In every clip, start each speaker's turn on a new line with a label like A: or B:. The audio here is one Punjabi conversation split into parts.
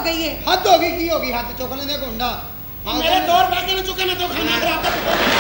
A: गई है, हद हो गई, की हो गई, हद चुक लेने गुंडा
B: मेरे दौर बैठे ने चुके, मैं तो खाना खराब कर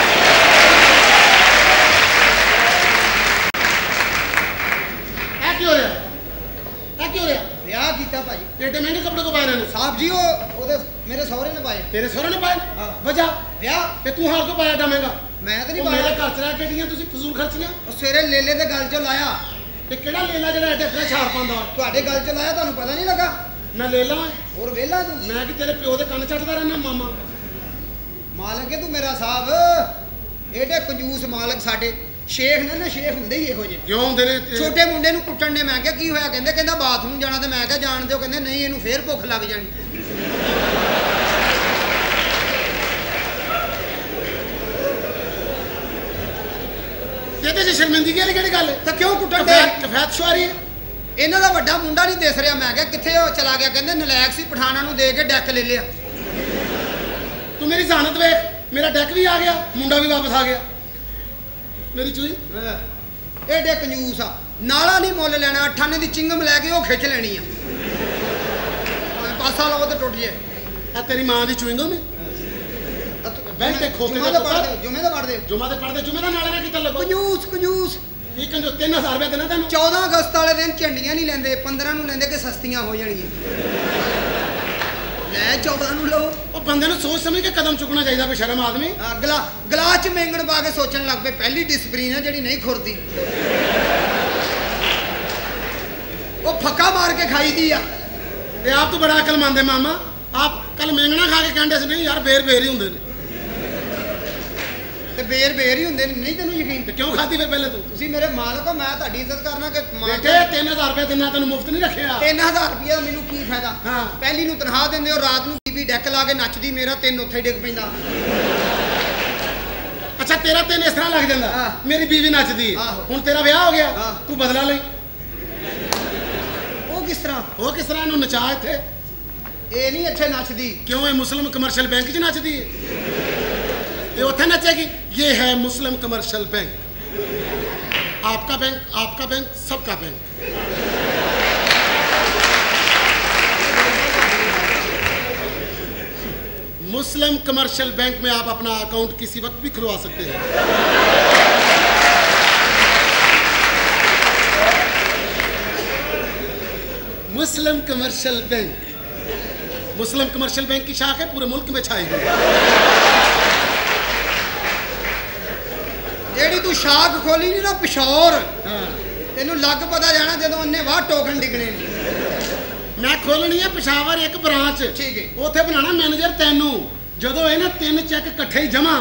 B: क्यों रहा क्यों रहा
A: ब्याह किया भाई,
B: एडे महंगे कपड़े को पाए ने
A: साहब जी वो मेरे सहुरे ने पाए।
B: तेरे सहुरे ने पाए? वजह
A: ब्याह
B: ते तू हार को पाया एडा महंगा?
A: मैं तो नहीं
B: मेरे
A: पाया।
B: घर च रह के ਦੀਆਂ ਤੁਸੀਂ ਫਜ਼ੂਲ ਖਰਚੀਆਂ।
A: ਸਵੇਰੇ ਲੇਲੇ ਦੇ ਗੱਲ ਚੋਂ ਲਾਇਆ।
B: ਤੇ ਕਿਹੜਾ ਲੇਲਾ ਜਿਹੜਾ ਐਡੇ ਫਰੇ ਛਾਰ ਪਾਉਂਦਾ?
A: ਤੁਹਾਡੇ ਗੱਲ ਚ ਲਾਇਆ, ਤੁਹਾਨੂੰ ਪਤਾ ਨਹੀਂ ਲੱਗਾ?
B: ਮੈਂ ਲੇਲਾ
A: ਹੋਰ ਵੇਲਾ ਤੂੰ?
B: ਮੈਂ ਕਿ ਤੇਰੇ ਪਿਓ ਦੇ ਕੰਨ ਚੱਟਦਾ ਰਹਿਣਾ ਮਾਮਾ।
A: ਮਾਲਕ ਹੈ ਤੂੰ ਮੇਰਾ ਸਾਹਿਬ, ਏਡੇ ਕੰਜੂਸ ਮਾਲਕ ਸਾਡੇ ਸ਼ੇਖ ਨੇ ਸ਼ੇਖ ਹੁੰਦੇ ਹੀ ਇਹੋ ਜਿਹੇ।
B: ਕਿਉਂ ਹੁੰਦੇ ਨੇ?
A: ਛੋਟੇ ਮੁੰਡੇ ਨੂੰ ਕੁੱਟਣ ਨੇ, ਮੈਂ ਕਿਹਾ ਕੀ ਹੋਇਆ? ਕਹਿੰਦਾ ਬਾਥਰੂਮ ਜਾਣਾ, ਤੇ ਮੈਂ ਕਿਹਾ ਜਾਣ ਦਿਓ। ਕਹਿੰਦੇ ਨਹੀਂ, ਇਹਨੂੰ ਫੇਰ ਭੁੱਖ ਲੱਗ ਜਾਣੀ।
B: ਇਹਦੇ ਚ ਸ਼ਰਮਿੰਦਗੀ ਵਾਲੀ ਕਿਹੜੀ ਗੱਲ?
A: ਤਾਂ ਕਿਉਂ ਕੁੱਟਣ ਦੇ?
B: ਕਫੈਤ ਸ਼ੁਆਰੀ
A: ਇਹਨਾਂ ਦਾ ਵੱਡਾ ਮੁੰਡਾ ਨਹੀਂ ਦਿਸ ਰਿਹਾ। ਮੈਂ ਕਿਹਾ ਕਿੱਥੇ ਉਹ ਚਲਾ ਗਿਆ? ਕਹਿੰਦੇ ਨਲਾਇਕ ਸੀ, ਪਠਾਨਾਂ ਨੂੰ ਦੇ ਕੇ ਡੈਕ ਲੈ ਲਿਆ।
B: ਤੂੰ ਮੇਰੀ ਜ਼ਾਨਤ ਵੇਖ, ਮੇਰਾ ਡੈਕ ਵੀ ਆ ਗਿਆ, ਮੁੰਡਾ ਵੀ ਵਾਪਸ ਆ ਗਿਆ। ਮੇਰੀ ਚੂਈ
A: ਏਡੇ ਕੰਜੂਸ ਆ। ਨਾਲਾ ਨਹੀਂ ਮੁੱਲ ਲੈਣਾ, 8 ਆਨੇ ਦੀ ਚਿੰਗਮ ਲੈ ਕੇ ਉਹ ਖਿੱਚ ਲੈਣੀ ਆ, ਪਾਸਾ ਲਾਓ ਤੇ ਟੁੱਟ ਜੇ।
B: ਆ ਤੇਰੀ ਮਾਂ ਦੀ ਚੂਇੰਗਮ ਹੈ? ਬੈਂਕ ਤੇ ਖੋਤੇ
A: ਜੁਮੇ ਦਾ ਪੜਦੇ, ਜੁਮੇ ਦਾ ਪੜਦੇ,
B: ਜੁਮਾ ਤੇ ਪੜਦੇ, ਜੁਮੇ ਦਾ ਨਾਲੇ ਨਾਲ ਕੀਤਾ ਲੱਗੋ।
A: ਕੰਜੂਸ
B: ਇਹ ਕੰਜੋ 3000 ਰੁਪਏ ਦੇਣਾ ਤੈਨੂੰ।
A: 14 ਅਗਸਤ ਵਾਲੇ ਦਿਨ ਝੰਡੀਆਂ ਨਹੀਂ ਲੈਂਦੇ, 15 ਨੂੰ ਲੈਂਦੇ ਕਿ ਸਸਤੀਆਂ ਹੋ ਜਾਣਗੀਆਂ। ਲੈ 14 ਨੂੰ ਲਓ।
B: ਉਹ ਬੰਦੇ ਨੂੰ ਸੋਚ ਸਮਝ ਕੇ ਕਦਮ ਚੁੱਕਣਾ ਚਾਹੀਦਾ, ਬੇਸ਼ਰਮ ਆਦਮੀ।
A: ਗਲਾਸ ਚ ਮੈਂਗਣ ਪਾ ਕੇ ਸੋਚਣ ਲੱਗ ਪਏ, ਪਹਿਲੀ ਡਿਸਪਲੀਨ ਹੈ ਜਿਹੜੀ ਨਹੀਂ ਖੁਰਦੀ, ਉਹ ਫੱਕਾ ਮਾਰ ਕੇ ਖਾਈਦੀ ਆ।
B: ਤੇ ਆਪ ਤੂੰ ਬੜਾ ਅਕਲਮੰਦ ਹੈ ਮਾਮਾ। ਆਪ ਕੱਲ ਮੈਂਗਣਾ ਖਾ ਕੇ ਕਹਿੰਦੇ ਸੀ ਨਹੀਂ ਯਾਰ ਬੇਰ ਹੀ ਹੁੰਦੇ ਨੇ।
A: ਤੇ ਬੇਰ ਹੀ ਹੁੰਦੇ ਨੇ, ਨਹੀਂ ਤੈਨੂੰ ਯਕੀਨ?
B: ਤੇ ਕਿਉਂ ਖਾਦੀ ਫਿਰ ਪਹਿਲੇ ਤੂੰ?
A: ਤੁਸੀਂ ਮੇਰੇ ਮਾਲਕ ਹੋ, ਮੈਂ ਤੁਹਾਡੀ ਇੱਜ਼ਤ ਕਰਨਾ ਕਿ
B: ਬੇਟੇ 3000 ਰੁਪਏ ਦਿਨਾਂ ਤੈਨੂੰ ਮੁਫਤ ਨਹੀਂ ਰੱਖਿਆ।
A: 3000 ਰੁਪਏ ਦਾ ਮੈਨੂੰ ਕੀ ਫਾਇਦਾ?
B: ਹਾਂ,
A: ਪਹਿਲੀ ਨੂੰ ਤਨਖਾਹ ਦਿੰਦੇ ਹੋ, ਰਾਤ ਨੂੰ ਬੀਬੀ ਡੈਕ ਲਾ ਕੇ ਨੱਚਦੀ, ਮੇਰਾ 3 ਉੱਥੇ ਡਿੱਗ ਪੈਂਦਾ।
B: ਅੱਛਾ ਤੇਰਾ 3 ਇਸ ਤਰ੍ਹਾਂ ਲੱਗ ਜਾਂਦਾ, ਮੇਰੀ ਬੀਵੀ ਨੱਚਦੀ। ਹੁਣ ਤੇਰਾ ਵਿਆਹ ਹੋ ਗਿਆ, ਤੂੰ ਬਦਲਾ ਲਈ।
A: ਉਹ ਕਿਸ ਤਰ੍ਹਾਂ?
B: ਉਹ ਕਿਸ ਤਰ੍ਹਾਂ? ਇਹਨੂੰ ਨਚਾ ਇੱਥੇ।
A: ਇਹ ਨਹੀਂ ਇੱਥੇ ਨੱਚਦੀ।
B: ਕਿਉਂ? ਇਹ ਮੁਸਲਿਮ ਕਮਰਸ਼ੀਅਲ ਬੈਂਕ 'ਚ ਨੱਚਦੀ ਹੈ, ये उत्थे नचेगी। ये है मुस्लिम कमर्शियल बैंक, आपका बैंक सबका बैंक। मुस्लिम कमर्शियल बैंक में आप अपना अकाउंट किसी वक्त भी खुलवा सकते हैं। मुस्लिम कमर्शियल बैंक की शाख है, पूरे मुल्क में छाई हुई।
A: ਜਿਹੜੀ ਤੂੰ ਸ਼ਾਖ ਖੋਲੀ ਨਹੀਂ ਨਾ ਪਿਸ਼ੌਰ, ਤੈਨੂੰ ਲੱਗ ਪਤਾ ਜਾਣਾ ਜਦੋਂ ਉਹਨੇ ਵਾਹ ਟੋਕਨ ਡਿਗਣੇ ਨੇ।
B: ਮੈਂ ਖੋਲਣੀ ਹੈ ਪਿਸ਼ਾਵਰ ਇੱਕ ਬ੍ਰਾਂਚ,
A: ਠੀਕ ਹੈ,
B: ਉੱਥੇ ਬਣਾਣਾ ਮੈਨੇਜਰ ਤੈਨੂੰ। ਜਦੋਂ ਇਹ ਨਾ 3 ਚੈੱਕ ਇਕੱਠੇ ਹੀ ਜਮਾ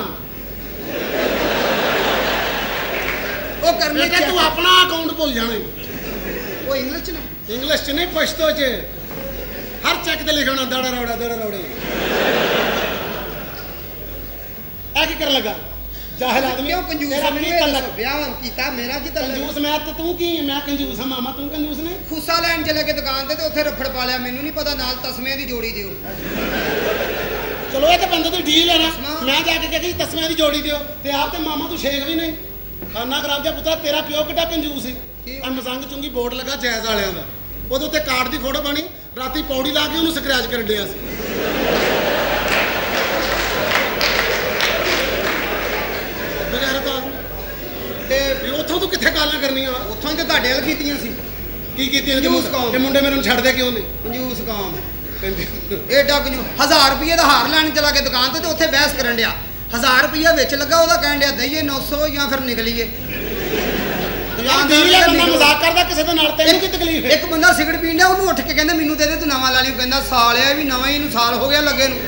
A: ਉਹ ਕਰਨੇ
B: ਕਿ ਤੂੰ ਆਪਣਾ ਅਕਾਊਂਟ ਭੁੱਲ ਜਾਣਾ।
A: ਉਹ ਇੰਗਲਿਸ਼ ਚ ਨਹੀਂ,
B: ਇੰਗਲਿਸ਼ ਚ ਨਹੀਂ, ਪਸ਼ਤੋ ਚ। ਹਰ ਚੈੱਕ ਤੇ ਲਿਖਣਾ ਦੜਾ ਰੌੜੇ। ਇਹ ਕੀ ਕਰਨ ਲੱਗਾ ਜਾਹਿਲ ਆਦਮੀ?
A: ਕਿਉਂ ਕੰਜੂਸ? ਵਿਆਹ ਕੀਤਾ ਮੇਰਾ ਕੀ ਤਲਕ?
B: ਕੰਜੂਸ ਮੈਂ ਤੇ ਤੂੰ ਕੀ? ਮੈਂ ਕੰਜੂਸ ਹਾਂ ਮਾਮਾ, ਤੂੰ ਕੰਜੂਸ ਨਹੀਂ।
A: ਖੁੱਸਾ ਲੈਣ ਚਲੇ ਕੇ ਦੁਕਾਨ ਤੇ ਉੱਥੇ ਰਫੜ ਪਾ ਲਿਆ, ਮੈਨੂੰ ਨਹੀਂ ਪਤਾ, ਨਾਲ ਤਸਮਿਆਂ ਦੀ ਜੋੜੀ ਦਿਓ।
B: ਚਲੋ ਇਹ ਤਾਂ ਬੰਦੇ ਦੀ ਡੀਲ ਹੈ ਨਾ। ਮੈਂ ਜਾ ਕੇ ਕਹੀ ਤਸਮਿਆਂ ਦੀ ਜੋੜੀ ਦਿਓ, ਤੇ ਆਪ ਤੇ ਮਾਮਾ ਤੂੰ ਸ਼ੇਖ ਵੀ ਨਹੀਂ। ਖਾਨਾ ਖਰਾਬ ਜਿਹਾ ਪੁੱਤਰਾ, ਤੇਰਾ ਪਿਓ ਕਿੱਡਾ ਕੰਜੂਸ ਸੀ। ਆ ਮਜ਼ੰਗ ਚੁੰਗੀ ਬੋਰਡ ਲੱਗਾ ਜੈਜ਼ ਵਾਲਿਆਂ ਦਾ, ਉਹਦੇ ਉੱਤੇ ਕਾਰਡ ਦੀ ਫੋਟੋ ਬਣੀ, ਰਾਤੀ ਪੌੜੀ ਲਾ ਕੇ ਉਹਨੂੰ ਸਕ੍ਰੈਚ ਕਰਨ ਡਿਆ ਸੀ। ਤੇ ਉੱਥੋਂ ਤੂੰ ਕਿੱਥੇ ਗਾਲਾਂ ਕਰਨੀਆਂ?
A: ਉੱਥੋਂ ਹੀ ਤੇ ਤੁਹਾਡੇ ਵੱਲ ਕੀਤੀਆਂ ਸੀ।
B: ਕੀ ਕੀਤੀਆਂ? ਕਿ ਮੁੰਡੇ ਮੇਰੇ ਨੂੰ ਛੱਡਦੇ ਕਿਉਂ ਨਹੀਂ?
A: ਕੰਜੂਸ ਕਾਮ ਏਡਾ ਕੰਜੂਸ। 1000 ਰੁਪਏ ਦਾ ਹਾਰ ਲੈਣ ਚਲਾ ਕੇ ਦੁਕਾਨ ਤੇ ਉੱਥੇ ਬਹਿਸ ਕਰਨ ਡਿਆ। 1000 ਰੁਪਏ ਵਿੱਚ ਲੱਗਾ, ਉਹਦਾ ਕਹਿਣ ਡਿਆ ਦਈਏ 900 ਜਾਂ ਫਿਰ ਨਿਕਲੀਏ।
B: ਮਜ਼ਾਕ ਕਰਦਾ ਕਿਸੇ ਦੇ ਨਾਲ, ਤੈਨੂੰ ਕੀ ਤਕਲੀਫ ਹੈ?
A: ਇੱਕ ਬੰਦਾ ਸਿਗਰਟ ਪੀਣ ਡਿਆ, ਉਹਨੂੰ ਉੱਠ ਕੇ ਕਹਿੰਦਾ ਮੈਨੂੰ ਦੇ ਦੇ, ਤੂੰ ਨਵਾਂ ਲਾ ਲਈ। ਕਹਿੰਦਾ ਸਾਲਿਆ ਵੀ ਨਵਾਂ ਹੀ, ਇਹਨੂੰ ਸਾਲ ਹੋ ਗਿਆ ਲੱਗੇ ਨੂੰ।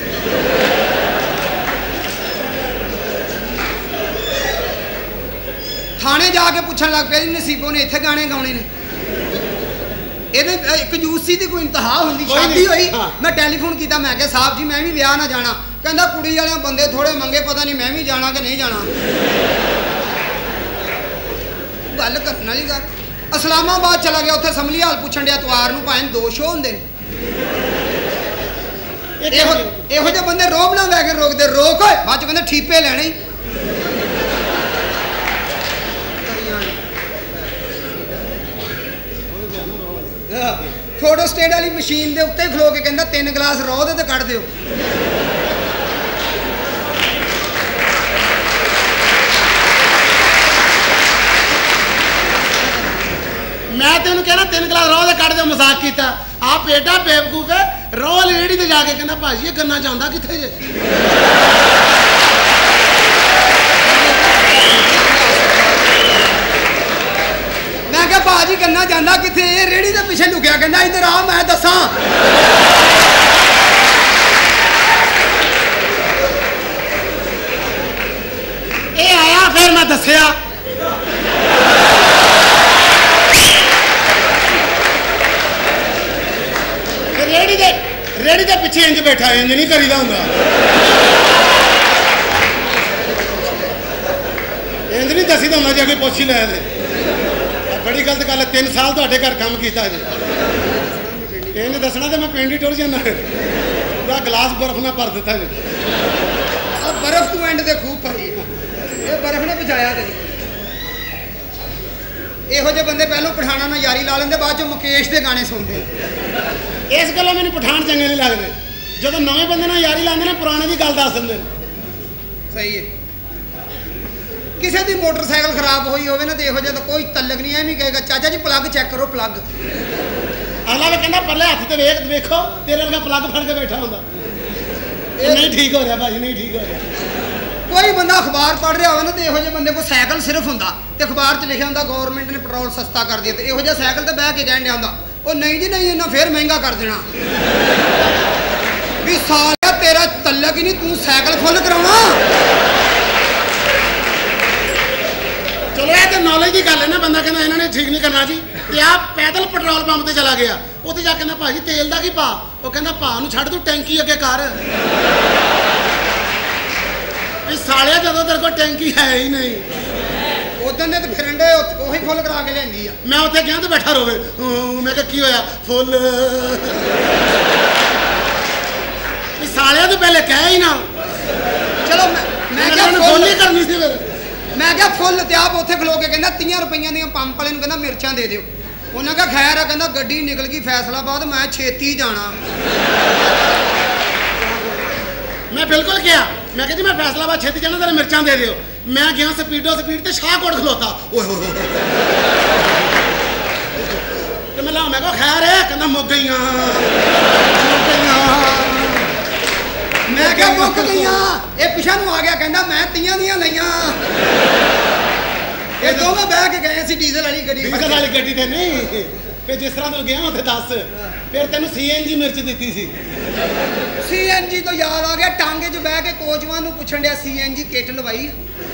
A: ਥਾਣੇ ਜਾ ਕੇ ਪੁੱਛਣ ਲੱਗ ਪਿਆ ਜੀ ਨਸੀਬੋ ਨੇ ਇੱਥੇ ਗਾਣੇ ਗਾਉਣੇ ਨੇ। ਇਹਦੇ ਕੰਜੂਸੀ ਦੀ ਕੋਈ ਇੰਤਹਾ ਹੁੰਦੀ। ਸ਼ਾਦੀ ਹੋਈ, ਮੈਂ ਟੈਲੀਫੋਨ ਕੀਤਾ, ਮੈਂ ਕਿਹਾ ਸਾਹਿਬ ਜੀ ਮੈਂ ਵੀ ਵਿਆਹ ਨਾ ਜਾਣਾ। ਕਹਿੰਦਾ ਕੁੜੀ ਵਾਲਿਆਂ ਬੰਦੇ ਥੋੜੇ ਮੰਗੇ, ਪਤਾ ਨਹੀਂ ਮੈਂ ਵੀ ਜਾਣਾ ਕਿ ਨਹੀਂ ਜਾਣਾ। ਗੱਲ ਕਰਨ ਵਾਲੀ ਗੱਲ। ਇਸਲਾਮਾਬਾਦ ਚਲਾ ਗਿਆ, ਉੱਥੇ ਅਸੈਂਬਲੀ ਹਾਲ ਪੁੱਛਣ ਡਿਆ ਤਵਾਰ ਨੂੰ ਭਾਵੇਂ 2 ਸ਼ੋਅ ਹੁੰਦੇ ਨੇ। ਇਹੋ ਜਿਹੇ ਬੰਦੇ ਰੋਬ ਨਾ ਲੈ ਕੇ ਰੋਕਦੇ, ਰੋਕ ਓਏ, ਬਾਅਦ ਚ ਕਹਿੰਦੇ ਠੀਪੇ ਲੈਣੇ ਹੀ। ਫੋਟੋ ਸਟੇਟ ਵਾਲੀ ਮਸ਼ੀਨ ਦੇ ਉੱਤੇ ਖਲੋ ਕੇ ਕਹਿੰਦਾ 3 ਗਲਾਸ ਰੋਹ ਦੇ ਤੇ ਕੱਢ ਦਿਓ।
B: ਮੈਂ ਤੇ ਉਹਨੂੰ ਕਹਿਣਾ 3 ਗਲਾਸ ਰੋਹ ਦੇ ਕੱਢ ਦਿਓ, ਮਜ਼ਾਕ ਕੀਤਾ। ਆਪ ਬੇਟਾ ਬੇਵਕੂਫ ਹੈ, ਰੋਹ ਵਾਲੀ ਰੇਹੜੀ ਤੇ ਜਾ ਕੇ ਕਹਿੰਦਾ ਭਾਜੀ ਇਹ ਗੰਨਾ ਜਾਂਦਾ ਕਿੱਥੇ ਜੇ?
A: ਮੈਂ ਕਿਹਾ ਭਾਜੀ ਗੰਨਾ ਜਾਂਦਾ ਕਿੱਥੇ? ਇਹ ਰੇਹੜੀ ਦੇ ਪਿੱਛੇ ਲੁਕਿਆ। ਕਹਿੰਦਾ ਇੱਧਰ ਆ ਮੈਂ ਦੱਸਾਂ।
B: ਇਹ ਆਇਆ ਫਿਰ ਮੈਂ ਦੱਸਿਆ। ਰੇਹੜੀ ਦੇ ਪਿੱਛੇ ਇੰਜ ਬੈਠਾ, ਇੰਜ ਨਹੀਂ ਕਰੀਦਾ ਹੁੰਦਾ, ਇੰਜ ਨਹੀਂ ਦੱਸੀਦਾ ਹੁੰਦਾ ਜੇ ਕੋਈ ਪੁੱਛ ਹੀ ਲੈ ਤੇ ਬੜੀ ਗਲਤ ਗੱਲ ਹੈ। 3 ਸਾਲ ਤੁਹਾਡੇ ਘਰ ਕੰਮ ਕੀਤਾ ਜੀ, ਇਹਨੇ ਦੱਸਣਾ ਤੇ ਮੈਂ ਪਿੰਡ ਹੀ ਟੁਰ ਜਾਂਦਾ। ਪੂਰਾ ਗਲਾਸ ਬਰਫ਼ ਨਾਲ ਭਰ ਦਿੱਤਾ ਜੀ।
A: ਆ ਬਰਫ਼ ਤੂੰ ਐਂਡ ਤੇ ਖੂਬ ਪਾਈ, ਇਹ ਬਰਫ਼ ਨੇ ਬਚਾਇਆ ਤੈਨੂੰ। ਇਹੋ ਜਿਹੇ ਬੰਦੇ ਪਹਿਲਾਂ ਪਠਾਣਾ ਨਾਲ ਯਾਰੀ ਲਾ ਲੈਂਦੇ, ਬਾਅਦ ਚੋਂ ਮੁਕੇਸ਼ ਦੇ ਗਾਣੇ ਸੁਣਦੇ।
B: ਇਸ ਗੱਲੋਂ ਮੈਨੂੰ ਪਠਾਨ ਚੰਗੇ ਨਹੀਂ ਲੱਗਦੇ, ਜਦੋਂ ਨਵੇਂ ਬੰਦੇ ਨਾਲ ਯਾਰੀ ਲਾਉਂਦੇ ਨੇ ਪੁਰਾਣੇ ਦੀ ਗੱਲ ਦੱਸ ਦਿੰਦੇ ਨੇ।
A: ਸਹੀ ਹੈ। ਕਿਸੇ ਦੀ ਮੋਟਰਸਾਈਕਲ ਖਰਾਬ ਹੋਈ ਹੋਵੇ ਨਾ ਤੇ ਇਹੋ ਜਿਹਾ ਤਾਂ ਕੋਈ ਤਲਕ ਨਹੀਂ, ਐਵੇਂ ਕਹੇਗਾ ਚਾਚਾ ਜੀ ਪਲੱਗ ਚੈੱਕ ਕਰੋ ਪਲੱਗ।
B: ਅਗਲਾ ਵੀ ਕਹਿੰਦਾ ਪਰਲੇ ਹੱਥ ਤੇ ਵੇਖੋ ਤੇਰੇ ਵਰਗਾ ਪਲੱਗ ਫੜ ਕੇ ਬੈਠਾ ਹੁੰਦਾ। ਇਹ ਨਹੀਂ ਠੀਕ ਹੋ ਰਿਹਾ ਭਾਜੀ, ਨਹੀਂ ਠੀਕ ਹੋ ਰਿਹਾ।
A: ਕੋਈ ਬੰਦਾ ਅਖਬਾਰ ਪੜ੍ਹ ਰਿਹਾ ਹੋਵੇ ਨਾ ਤੇ ਇਹੋ ਜਿਹੇ ਬੰਦੇ ਕੋਲ ਸਾਈਕਲ ਸਿਰਫ ਹੁੰਦਾ ਤੇ ਅਖਬਾਰ 'ਚ ਲਿਖਿਆ ਹੁੰਦਾ ਗਵਰਨਮੈਂਟ ਨੇ ਪੈਟਰੋਲ ਸਸਤਾ ਕਰ ਦਿੱਤਾ, ਤੇ ਇਹੋ ਜਿਹਾ ਸਾਈਕਲ ਤੇ ਬਹਿ ਕੇ ਕਹਿਣ ਡਿਆ ਹੁੰਦਾ ਉਹ ਨਹੀਂ ਜੀ ਨਹੀਂ, ਇਹਨਾਂ ਫੇਰ ਮਹਿੰਗਾ ਕਰ ਦੇਣਾ। ਵੀ ਸਾਲਿਆ ਤੇਰਾ ਤਲਕ ਹੀ ਨਹੀਂ, ਤੂੰ ਸਾਈਕਲ ਫੁੱਲ ਕਰਾਉਣਾ।
B: ਚਲੋ ਇਹ ਤਾਂ ਨੌਲੇਜ ਦੀ ਗੱਲ ਹੈ ਨਾ। ਬੰਦਾ ਕਹਿੰਦਾ ਇਹਨਾਂ ਨੇ ਠੀਕ ਨਹੀਂ ਕਰਨਾ ਜੀ, ਤੇ ਆਪ ਪੈਦਲ ਪੈਟਰੋਲ ਪੰਪ ਤੇ ਚਲਾ ਗਿਆ। ਉੱਥੇ ਜਾ ਕੇ ਕਹਿੰਦਾ ਭਾਜੀ ਤੇਲ ਦਾ ਕੀ ਭਾਅ? ਉਹ ਕਹਿੰਦਾ ਭਾਅ ਨੂੰ ਛੱਡ, ਤੂੰ ਟੈਂਕੀ ਅੱਗੇ ਕਰ। ਇਹ ਸਾਲਿਆ ਜਦੋਂ ਤੇਰੇ ਕੋਲ ਟੈਂਕੀ ਹੈ ਹੀ ਨਹੀਂ।
A: ਉਦੋਂ ਦੇ ਤੇ ਫਿਰਨ ਦੇ ਉਹੀ ਫੁੱਲ ਕਰਾ ਕੇ ਲਿਆਂਦੀ ਆ।
B: ਮੈਂ ਉੱਥੇ ਗਿਆ ਤੇ ਬੈਠਾ ਰੋਵੇ। ਮੈਂ ਕਿਹਾ ਕੀ ਹੋਇਆ? ਫੁੱਲ। ਇਹ ਸਾਲਿਆ ਤੋਂ ਪਹਿਲੇ ਕਹਿ ਹੀ ਨਾ।
A: ਚਲੋ ਮੈਂ ਕਿਹਾ
B: ਫੁੱਲ ਹੀ ਕਰਨੀ ਸੀ ਫਿਰ।
A: ਮੈਂ ਕਿਹਾ ਫੁੱਲ, ਤੇ ਆਪ ਉੱਥੇ ਖਲੋ ਕੇ ਕਹਿੰਦਾ 30 ਰੁਪਈਆਂ ਦੀਆਂ ਪੰਪ ਵਾਲੇ ਨੂੰ ਕਹਿੰਦਾ ਮਿਰਚਾਂ ਦੇ ਦਿਓ। ਉਹਨਾਂ ਕਿਹਾ ਖੈਰ ਆ, ਕਹਿੰਦਾ ਗੱਡੀ ਨਿਕਲ ਗਈ ਫੈਸਲਾਬਾਦ, ਮੈਂ ਛੇਤੀ ਜਾਣਾ।
B: ਮੈਂ ਬਿਲਕੁਲ ਕਿਹਾ, ਮੈਂ ਕਿਹਾ ਜੀ ਮੈਂ ਫੈਸਲਾਬਾਦ ਛੇਤੀ ਜਾਣਾ, ਤੇਰੇ ਮਿਰਚਾਂ ਦੇ ਦਿਓ। ਮੈਂ ਗਿਆ ਸਪੀਡ ਤੇ ਸ਼ਾਹਕੋਟ ਖਲੋਤਾ। ਓਏ ਹੋਏ ਹੋਏ ਤੇ ਮੈਂ ਕਿਹਾ ਖੈਰ ਹੈ? ਕਹਿੰਦਾ ਮੁੱਕ ਗਈਆਂ।
A: ਮੈਂ ਕਿਹਾ ਮੁੱਕ ਗਈਆਂ। ਇਹ ਪਿਛਾ ਨੂੰ ਆ ਗਿਆ, ਕਹਿੰਦਾ ਮੈਂ 30 ਦੀਆਂ ਲਈਆਂ। ਇਹ ਦੋਵੇਂ ਬਹਿ ਕੇ ਗਏ ਸੀ ਡੀਜ਼ਲ ਵਾਲੀ ਗੱਡੀ।
B: ਡੀਜ਼ਲ ਵਾਲੀ ਗੱਡੀ ਤੇ ਨਹੀਂ, ਕਿ ਜਿਸ ਤਰ੍ਹਾਂ ਤੂੰ ਗਿਆ ਉੱਥੇ ਦੱਸ। ਫਿਰ ਤੈਨੂੰ CNG ਮਿਰਚ ਦਿੱਤੀ ਸੀ।
A: CNG ਤੋਂ ਯਾਦ ਆ ਗਿਆ, ਟਾਂਗੇ 'ਚ ਬਹਿ ਕੇ ਕੋਚਵਾਨ ਨੂੰ ਪੁੱਛਣ ਡਿਆ CNG ਕਿੱਟ ਲਵਾਈ।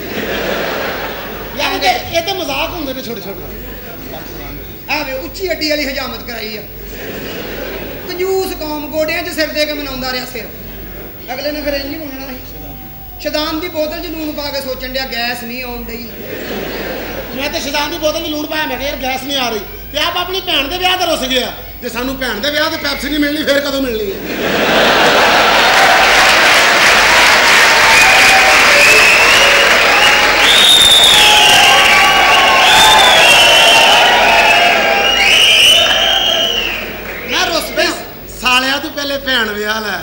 B: ਯਾਰ ਇਹ ਤੇ ਮਜ਼ਾਕ ਹੁੰਦੇ ਨੇ ਛੋਟੇ ਛੋਟੇ।
A: ਆਵੇ ਉੱਚੀ ਅੱਡੀ ਵਾਲੀ ਹਜਾਮਤ ਕਰਾਈ ਆ। ਕੰਜੂਸ ਕੌਮ ਗੋਡਿਆਂ 'ਚ ਸਿਰ ਦੇ ਕੇ ਮਨਾਉਂਦਾ ਰਿਹਾ ਸਿਰ। ਅਗਲੇ ਨੇ ਫਿਰ ਇੰਝ ਹੀ ਬਣਨਾ ਸੀ। ਸ਼ਦਾਨ ਦੀ ਬੋਤਲ 'ਚ ਲੂਣ ਪਾ ਕੇ ਸੋਚਣ ਡਿਆ ਗੈਸ ਨਹੀਂ ਆਉਣ ਡਈ।
B: ਮੈਂ ਤੇ ਸ਼ਦਾਨ ਦੀ ਬੋਤਲ 'ਚ ਲੂਣ ਪਾਇਆ, ਮੈਂ ਕਿਹਾ ਯਾਰ ਗੈਸ ਨਹੀਂ ਆ ਰਹੀ। ਤੇ ਆਪ ਆਪਣੀ ਭੈਣ ਦੇ ਵਿਆਹ ਤੇ ਰੁੱਸ ਗਿਆ। ਜੇ ਸਾਨੂੰ ਭੈਣ ਦੇ ਵਿਆਹ ਤੇ ਪੈਪਸੀ ਨਹੀਂ ਮਿਲਣੀ, ਫਿਰ ਕਦੋਂ ਮਿਲਣੀ ਹੈ?
A: ਮੈਂ ਰੁੱਸ ਪਿਆ।
B: ਸਾਲਿਆ ਤੂੰ ਪਹਿਲੇ ਭੈਣ ਵਿਆਹ ਲੈ।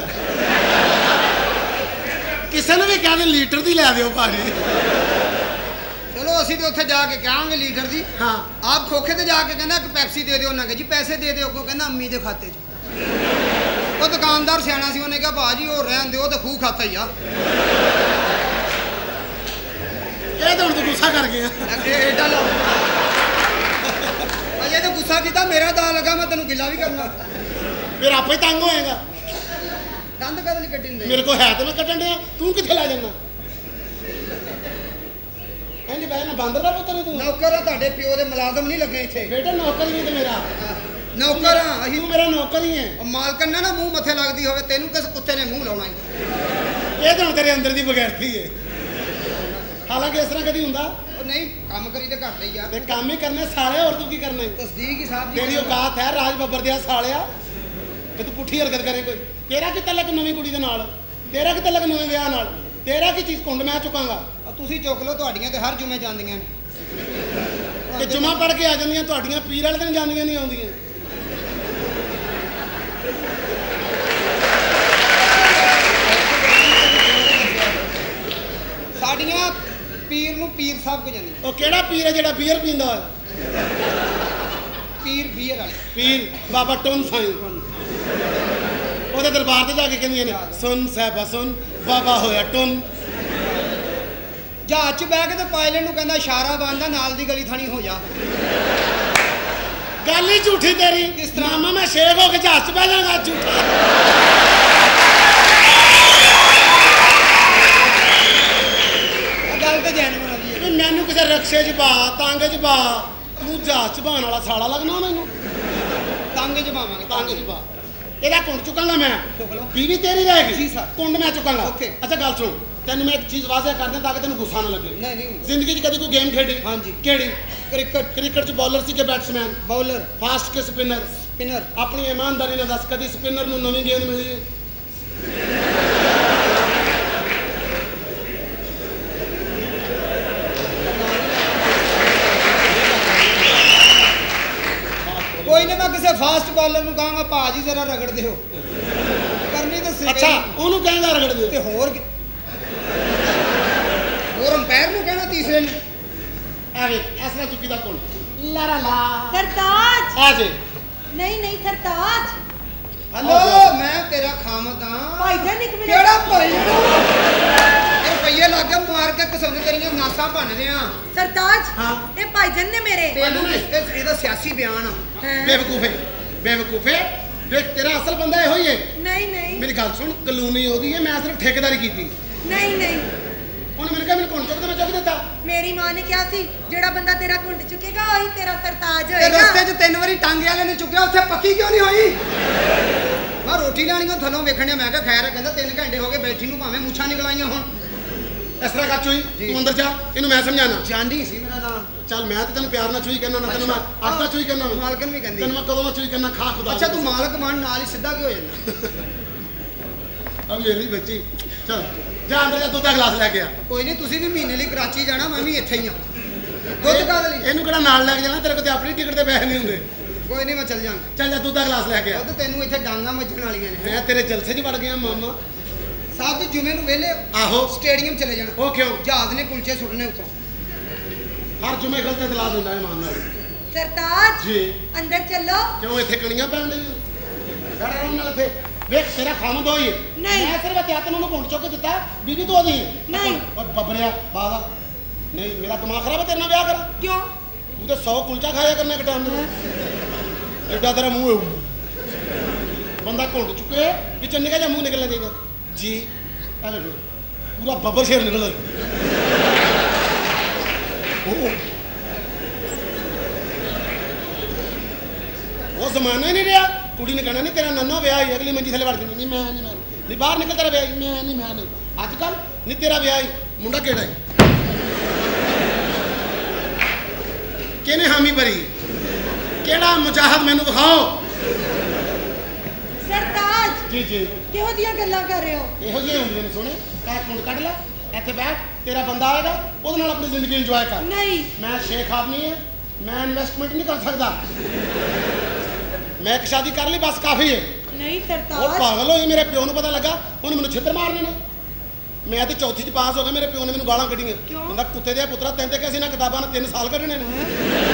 B: ਕਿਸੇ ਨੂੰ ਵੀ ਕਹਿੰਦੇ ਲੀਟਰ ਦੀ ਲੈ ਦਿਓ ਭਾਜੀ।
A: ਚਲੋ ਅਸੀਂ ਤੇ ਉੱਥੇ ਜਾ ਕੇ ਕਹਾਂਗੇ ਲੀਟਰ ਦੀ।
B: ਹਾਂ
A: ਆਪ ਖੋਖੇ ਤੇ ਜਾ ਕੇ ਕਹਿੰਦਾ ਇੱਕ ਪੈਪਸੀ ਦੇ ਦਿਓ। ਉਹਨਾਂ ਕਹੇ ਜੀ ਪੈਸੇ ਦੇ ਦਿਓ। ਅੱਗੋਂ ਕਹਿੰਦਾ ਅੰਮੀ ਦੇ ਖਾਤੇ 'ਚ। ਉਹ ਦੁਕਾਨਦਾਰ ਸਿਆਣਾ ਸੀ, ਉਹਨੇ ਕਿਹਾ ਭਾਜੀ ਉਹ ਰਹਿਣ ਦਿਓ, ਤੇ ਖੂਹ ਖਾਤਾ ਹੀ ਆ।
B: ਇਹ ਤਾਂ ਹੁਣ ਤੂੰ ਗੁੱਸਾ ਕਰ ਗਿਆ।
A: ਏਡਾ ਲਾ ਅਜੇ ਤਾਂ ਗੁੱਸਾ ਕੀਤਾ, ਮੇਰਾ ਦਾ ਲੱਗਾ ਮੈਂ ਤੈਨੂੰ ਗਿੱਲਾ ਵੀ ਕਰਨਾ।
B: ਫਿਰ ਆਪੇ ਤੰਗ ਹੋਏਗਾ।
A: ਦੰਦ ਕਦ ਨਹੀਂ ਕੱਢਣ ਦੇ?
B: ਮੇਰੇ ਕੋਲ ਹੈ ਤੇ ਮੈਂ ਕੱਢਣ ਡਿਆ, ਤੂੰ ਕਿੱਥੇ ਲੈ ਜਾਣਾ? ਕਹਿੰਦੀ ਬੈ ਨਾ ਬਾਂਦਰ ਦਾ ਪੁੱਤਰ ਤੂੰ।
A: ਨੌਕਰ ਆ ਤੁਹਾਡੇ ਪਿਓ ਦੇ, ਮੁਲਾਜ਼ਮ ਨਹੀਂ ਲੱਗੇ ਇੱਥੇ।
B: ਬੇਟਾ ਨੌਕਰ ਹੀ ਨਹੀਂ ਤੇ ਮੇਰਾ।
A: ਨੌਕਰ ਆ ਅਸੀਂ।
B: ਤੂੰ ਮੇਰਾ ਨੌਕਰ ਹੀ ਹੈ।
A: ਮਾਲਕਨ ਨੇ ਨਾ ਮੂੰਹ ਮੱਥੇ ਲੱਗਦੀ ਹੋਵੇ, ਤੈਨੂੰ ਕਿਸ ਕੁੱਤੇ ਨੇ ਮੂੰਹ ਲਾਉਣਾ?
B: ਇਹ ਤਾਂ ਤੇਰੇ ਅੰਦਰ ਦੀ ਬਗੈਰਤੀ ਹੈ। ਹਾਲਾਂਕਿ ਇਸ ਤਰ੍ਹਾਂ ਕਦੀ ਹੁੰਦਾ
A: ਨਹੀਂ, ਕੰਮ ਕਰੀ ਤੇ ਘਰ ਹੀ ਆ।
B: ਤੇ ਕੰਮ ਹੀ ਕਰਨੇ ਸਾਲਿਆ, ਹੋਰ ਤੂੰ ਕੀ ਕਰਨਾ?
A: ਤਸਦੀਕ ਹੀ ਸਾਹਿਬ ਜੀ।
B: ਤੇਰੀ ਔਕਾਤ ਹੈ ਰਾਜ ਬੱਬਰ ਦਿਆ ਸਾਲਿਆ ਕਿ ਤੂੰ ਪੁੱਠੀ ਹਰਕਤ ਕਰੇ ਕੋਈ? ਤੇਰਾ ਕੀ ਤਲਕ ਨਵੀਂ ਕੁੜੀ ਦੇ ਨਾਲ? ਤੇਰਾ ਕੀ ਤਲਕ ਨਵੇਂ ਵਿਆਹ ਨਾਲ? ਤੇਰਾ ਕੀ ਚੀਜ਼ ਕੁੰਡ ਮੈਂ ਚੁਕਾਂਗਾ?
A: ਤੁਸੀਂ ਚੁੱਕ ਲਓ, ਤੁਹਾਡੀਆਂ ਤੇ ਹਰ ਜੁਮੇ ਜਾਂਦੀਆਂ ਨੇ।
B: ਤੇ ਜੁਮਾ ਪੜ ਕੇ ਆ ਜਾਂਦੀਆਂ, ਤੁਹਾਡੀਆਂ ਪੀਰ ਵਾਲੇ ਦਿਨ ਜਾਂਦੀਆਂ ਨਹੀਂ ਆਉਂਦੀਆਂ।
A: ਸਾਡੀਆਂ ਪੀਰ ਨੂੰ ਪੀਰ ਸਾਹਿਬ ਕੋ ਜਾਂਦੀਆਂ।
B: ਉਹ ਕਿਹੜਾ ਪੀਰ ਹੈ ਜਿਹੜਾ ਬੀਅਰ ਪੀਂਦਾ ਹੈ?
A: ਪੀਰ ਬੀਅਰ ਵਾਲੇ
B: ਪੀਰ ਬਾਬਾ ਟੁੰਨ ਸਾਈਂ ਉਹਦੇ ਦਰਬਾਰ ਤੇ ਜਾ ਕੇ ਕਹਿੰਦੀਆਂ ਨੇ ਸੁਣ ਸਾਹਿਬਾ ਸੁਣ ਬਾਬਾ ਹੋਇਆ ਟੁੰਨ।
A: ਜਹਾਜ਼ 'ਚ ਬਹਿ ਕੇ ਤੇ ਪਾਇਲਟ ਨੂੰ ਕਹਿੰਦਾ ਇਸ਼ਾਰਾ ਬੰਦਾ ਨਾਲ ਦੀ ਗਲੀ ਥਾਣੀ ਹੋ ਜਾ।
B: ਗੱਲ ਹੀ ਝੂਠੀ ਤੇਰੀ।
A: ਕਿਸ ਤਰ੍ਹਾਂ?
B: ਮਾਮਾ ਮੈਂ ਸ਼ੇਖ ਹੋ ਕੇ ਜਹਾਜ਼ 'ਚ ਬਹਿ ਜਾਗਾ ਝੂਠਾ।
A: ਗੱਲ ਤੇ ਜੈਨੂਨ ਵਾਲੀ ਹੈ।
B: ਮੈਨੂੰ ਕਿਸੇ ਰਕਸ਼ੇ 'ਚ ਪਾ ਤਾਂਗੇ 'ਚ ਪਾ ਤੂੰ ਜਹਾਜ਼ 'ਚ ਬਹਾਉਣ ਵਾਲਾ ਸਾਲਾ ਲੱਗਣਾ ਮੈਨੂੰ।
A: ਤਾਂਗੇ 'ਚ ਪਾਵਾਂਗੇ
B: ਤਾਂਗੇ 'ਚ ਪਾ ਇਹਦਾ ਕੁੰਡ ਚੁੱਕਾਂਗਾ ਮੈਂ।
A: ਚੁੱਕ ਲਓ।
B: ਬੀਵੀ ਤੇਰੀ ਰਹੇਗੀ।
A: ਜੀ ਸਰ।
B: ਕੁੰਡ ਮੈਂ ਚੁੱਕਾਂਗਾ।
A: ਓਕੇ।
B: ਅੱਛਾ ਗੱਲ ਸੁਣ ਤੈਨੂੰ ਮੈਂ ਇੱਕ ਚੀਜ਼ ਵਾਜ਼ਿਹ ਕਰ ਦਿਆਂ ਤਾਂ ਕਿ ਤੈਨੂੰ ਗੁੱਸਾ ਨਾ ਲੱਗੇ।
A: ਨਹੀਂ ਨਹੀਂ
B: ਜ਼ਿੰਦਗੀ 'ਚ ਕਦੀ ਕੋਈ ਗੇਮ ਖੇਡੀ?
A: ਹਾਂਜੀ।
B: ਕਿਹੜੀ?
A: ਕ੍ਰਿਕਟ।
B: ਕ੍ਰਿਕਟ 'ਚ ਬੌਲਰ ਸੀ ਕਿ ਬੈਟਸਮੈਨ?
A: ਬਾਊਲਰ
B: ਫਾਸਟ ਕਿ ਸਪਿਨਰ?
A: ਸਪਿਨਰ।
B: ਆਪਣੀ ਇਮਾਨਦਾਰੀ ਨਾਲ ਦੱਸ ਕਦੀ ਸਪਿਨਰ ਨੂੰ ਨਵੀਂ ਗੇਂਦ ਮਿਲੀ?
A: ਕੋਈ ਨਹੀਂ ਮੈਂ ਕਿਸੇ ਫਾਸਟ ਬਾਲਰ ਨੂੰ ਕਹਾਂਗਾ ਭਾਜੀ ਜ਼ਰਾ ਰਗੜ ਦਿਓ ਕਰਨੀ ਤਾਂ ਸਹੀ।
B: ਅੱਛਾ ਉਹਨੂੰ ਕਹੇਗਾ ਰਗੜ ਦਿਓ
A: ਤੇ ਹੋਰ ਅੰਪਾਇਰ ਨੂੰ ਕਹਿਣਾ ਤੀਸਰੇ ਨੂੰ।
B: ਐਵੇਂ ਇਸ ਤਰ੍ਹਾਂ ਚੁੱਕੀ ਦਾ ਕੋਲ ਲਾਰਾ ਲਾ
C: ਸਰਤਾਜ
B: ਆ ਜੇ।
C: ਨਹੀਂ ਸਰਤਾਜ।
A: ਹਲੋ ਮੈਂ ਤੇਰਾ ਖਾਮਦ ਆ।
C: ਭਾਈਜਾਨ ਇੱਕ ਮਿੰਟ।
A: ਕਿਹੜਾ ਭਾਈ ਇਹ ਰੁਪਈਏ ਲੱਗ ਗਏ ਮਾਰ ਕੇ ਕਸਮ ਤੇਰੀਆਂ ਨਾਸਾਂ ਭੰਨਦੇ ਆ।
C: ਸਰਤਾਜ
B: ਹਾਂ।
C: ਇਹ ਭਾਈਜਾਨ ਨੇ ਮੇਰੇ।
A: ਇਹਦਾ ਸਿਆਸੀ ਬਿਆਨ ਆ।
B: ਬੇਵਕੂਫੇ ਦੇਖ ਤੇਰਾ ਅਸਲ ਬੰਦਾ ਇਹੋ ਹੀ ਹੈ।
C: ਨਹੀਂ
B: ਮੇਰੀ ਗੱਲ ਸੁਣ ਕਲੋਨੀ ਉਹਦੀ ਹੈ ਮੈਂ ਸਿਰਫ ਠੇਕੇਦਾਰੀ ਕੀਤੀ।
C: ਨਹੀਂ
B: ਉਹਨੇ ਮੈਨੂੰ ਕਿਹਾ ਮੈਨੂੰ ਕੁੰਡ ਚੁੱਕ ਦੇ ਮੈਂ ਚੁੱਕ ਦਿੱਤਾ।
C: ਮੇਰੀ ਮਾਂ ਨੇ ਕਿਹਾ ਸੀ ਜਿਹੜਾ ਬੰਦਾ ਤੇਰਾ ਕੁੰਡ ਚੁੱਕੇਗਾ ਉਹੀ ਤੇਰਾ ਸਰਤਾਜ
A: ਤੇ
C: ਹੋਏਗਾ।
A: ਰਸਤੇ 'ਚ 3 ਵਾਰੀ ਟਾਂਗੇ ਵਾਲੇ ਨੇ ਚੁੱਕਿਆ ਉੱਥੇ ਪੱਕੀ ਕਿਉਂ ਨਹੀਂ ਹੋਈ? ਮੈਂ ਰੋਟੀ ਲੈਣੀਆਂ ਥੱਲੋਂ ਵੇਖਣਿਆ ਮੈਂ ਕਿਹਾ ਖੈਰ ਕਹਿੰਦਾ 3 ਘੰਟੇ ਹੋ ਗਏ ਬੈਠੀ ਨੂੰ ਭਾਵੇਂ ਮੁੱਛਾਂ ਨਿਕਲ ਆਈਆਂ ਹੁਣ।
B: ਇਸ ਤਰ੍ਹਾਂ ਕਰ ਚੋਈ ਤੂੰ ਅੰਦਰ ਜਾ ਇਹਨੂੰ ਮੈਂ ਸਮਝਾਣਾ।
A: ਜਾਂਦੀ ਸੀ ਮੇਰਾ ਨਾਮ।
B: ਚੱਲ ਮੈਂ ਤੇ ਤੈਨੂੰ ਪਿਆਰ ਨਾਲ ਚੂਈ ਕਰਨਾ ਨਾ ਤੈਨੂੰ ਮੈਂ ਅੱਧਾ ਚੂਈ ਕਰਨਾ
A: ਮਾਲਕਨ ਵੀ ਕਹਿੰਦੀ
B: ਤੈਨੂੰ ਮੈਂ ਕਦੋਂ ਮੈਂ ਚੂਈ ਕਰਨਾ ਖਾ ਖੁਦਾ।
A: ਅੱਛਾ ਤੂੰ ਮਾਲਕ ਬਣ ਨਾਲ ਹੀ ਸਿੱਧਾ ਕਿਉਂ ਹੋ ਜਾਂਦਾ?
B: ਅਬ ਇਹ ਨਹੀਂ ਬੱਚੀ ਚੱਲ ਜਾ ਅੰਦਰ ਜਾ ਦੁੱਧ ਦਾ ਗਲਾਸ ਲੈ ਕੇ ਆ।
A: ਕੋਈ ਨਹੀਂ ਤੁਸੀਂ ਵੀ ਮਹੀਨੇ ਲਈ ਕਰਾਚੀ ਜਾਣਾ ਮੈਂ ਵੀ ਇੱਥੇ ਹੀ ਆ। ਦੁੱਧ ਕਾਹਦੇ ਲਈ?
B: ਇਹਨੂੰ ਕਿਹੜਾ ਨਾਲ ਲੈ ਕੇ ਜਾਣਾ ਤੇਰੇ ਕੋਲ ਤੇ ਆਪਣੀ ਟਿਕਟ ਤੇ ਪੈਸੇ ਨਹੀਂ ਹੁੰਦੇ।
A: ਕੋਈ ਨਹੀਂ ਮੈਂ ਚੱਲ ਜਾਵਾਂਗਾ।
B: ਚੱਲ ਜਾ ਦੁੱਧ ਦਾ ਗਲਾਸ ਲੈ ਕੇ ਆ।
A: ਦੁੱਧ ਤੈਨੂੰ ਇੱਥੇ ਡਾਂਗਾ ਵੱਜਣ ਵਾਲੀਆਂ ਨੇ।
B: ਮੈਂ ਤੇਰੇ ਜਲਸੇ 'ਚ ਵੜ ਗਿਆ ਮਾਮਾ।
A: ਸਾਹਿਬ ਜੀ ਜੁਮੇ ਨੂੰ ਵਿਹਲੇ
B: ਆਹੋ
A: ਸਟੇਡੀਅਮ ਚਲੇ ਜਾਣਾ।
B: ਉਹ ਕਿਉਂ?
A: ਜਹਾਜ਼ ਨੇ ਕੁਲਚੇ ਸੁੱਟਨੇ ਉੱਤੋਂ।
B: ਹਰ ਜੁਮੇ ਗਲਤ ਇਤਲਾ ਦਿੰਦਾ ਹੈ ਮਾਨ ਨਾਲ।
C: ਸਰਤਾਜ
B: ਜੀ
C: ਅੰਦਰ ਚੱਲੋ।
B: ਕਿਉਂ ਇੱਥੇ ਕਣੀਆਂ ਪੈਣ ਡਈਆਂ? ਖੜਾ ਰਹਿਣ ਨਾਲ ਇੱਥੇ ਵੇਖ ਤੇਰਾ ਖਾਮਦ ਹੋਈ ਹੈ।
C: ਨਹੀਂ।
B: ਮੈਂ ਸਿਰਫ ਕਿਹਾ ਤੈਨੂੰ ਉਹਨੂੰ ਘੁੰਡ ਚੁੱਕ ਦਿੱਤਾ ਬੀਬੀ ਤੂੰ ਉਹਦੀ ਹੈ।
C: ਨਹੀਂ।
B: ਓਏ ਬੱਬਰਿਆ ਬਾਦਾ ਨਹੀਂ ਮੇਰਾ ਦਿਮਾਗ ਖਰਾਬ ਹੈ ਤੇਰੇ ਨਾਲ ਵਿਆਹ ਕਰ।
C: ਕਿਉਂ?
B: ਤੂੰ ਤੇ 100 ਕੁਲਚਾ ਖਾਇਆ ਕਰਨਾ ਇੱਕ ਟਾਈਮ ਤੇ ਐਡਾ ਤੇਰਾ ਮੂੰਹ ਹੈ ਬੰਦਾ ਘੁੰਡ ਚੁੱਕੇ ਵਿੱਚੋਂ ਨਿਕਲ ਜਾ ਮੂੰਹ ਨਿਕਲਣਾ ਚਾਹੀਦਾ ਜੀ ਐ ਵੇਖੋ ਪੂਰਾ ਬੱਬਰ ਸ਼ੇਰ ਨਿਕਲਦਾ। ਉਹ ਜ਼ਮਾਨਾ ਹੀ ਨਹੀਂ ਰਿਹਾ। ਕੁੜੀ ਨੇ ਕਹਿਣਾ ਨਹੀਂ ਤੇਰਾ ਨੰਨਾ ਵਿਆਹ ਹੀ ਅਗਲੀ ਮੰਜੀ ਥੱਲੇ ਵੜ ਜਾਣੀ ਨਹੀਂ ਮੈਂ ਨਹੀਂ ਬਾਹਰ ਨਿਕਲ ਤੇਰਾ ਵਿਆਹ ਮੈਂ ਨਹੀਂ ਅੱਜ ਕੱਲ ਨਹੀਂ ਤੇਰਾ ਵਿਆਹ ਹੀ ਮੁੰਡਾ ਕਿਹੜਾ ਹੈ ਕਿਹਨੇ ਹਾਮੀ ਭਰੀ ਕਿਹੜਾ ਮੁਜਾਹਦ ਮੈਨੂੰ ਦਿਖਾਓ।
C: ਸਰਤਾਜ
B: ਜੀ
C: ਕਿਹੋ ਜੀਆਂ ਗੱਲਾਂ ਕਰ ਰਹੇ ਹੋ?
B: ਇਹੋ ਜਿਹੇ ਹੁੰਦੇ ਨੇ ਸੋਹਣੇ ਐ ਕੁੰਡ ਕੱਢ ਲੈ ਇੱਥੇ ਬੈਠ ਤੇਰਾ ਬੰਦਾ ਆਏਗਾ ਉਹਦੇ ਨਾਲ ਆਪਣੀ ਜ਼ਿੰਦਗੀ ਇੰਜੋਏ ਕਰ।
C: ਨਹੀਂ
B: ਮੈਂ ਸ਼ੇਖ ਆਦਮੀ ਹਾਂ ਮੈਂ ਇਨਵੈਸਟਮੈਂਟ ਨਹੀਂ ਕਰ ਸਕਦਾ। ਮੈਂ ਇੱਕ ਸ਼ਾਦੀ ਕਰ ਲਈ ਬਸ ਕਾਫੀ ਹੈ।
C: ਨਹੀਂ
B: ਉਹ
C: ਸਰਤਾਜ
B: ਪਾਗਲ ਹੋਈ ਮੇਰੇ ਪਿਓ ਨੂੰ ਪਤਾ ਲੱਗਾ ਉਹਨੇ ਮੈਨੂੰ ਛਿੱਤਰ ਮਾਰਨੇ ਨੇ। ਮੈਂ ਤੇ ਚੌਥੀ 'ਚ ਪਾਸ ਹੋ ਗਿਆ ਮੇਰੇ ਪਿਓ ਨੇ ਮੈਨੂੰ ਗਾਲਾਂ ਕੱਢੀਆਂ। ਕਹਿੰਦਾ ਕੁੱਤੇ ਦੇ ਪੁੱਤਰਾ ਤੈਨੂੰ ਤੇ ਕਿਹਾ ਸੀ ਨਾ ਕਿਤਾਬਾਂ ਨੇ 3 ਸਾਲ ਕੱਢਣੇ ਨੇ।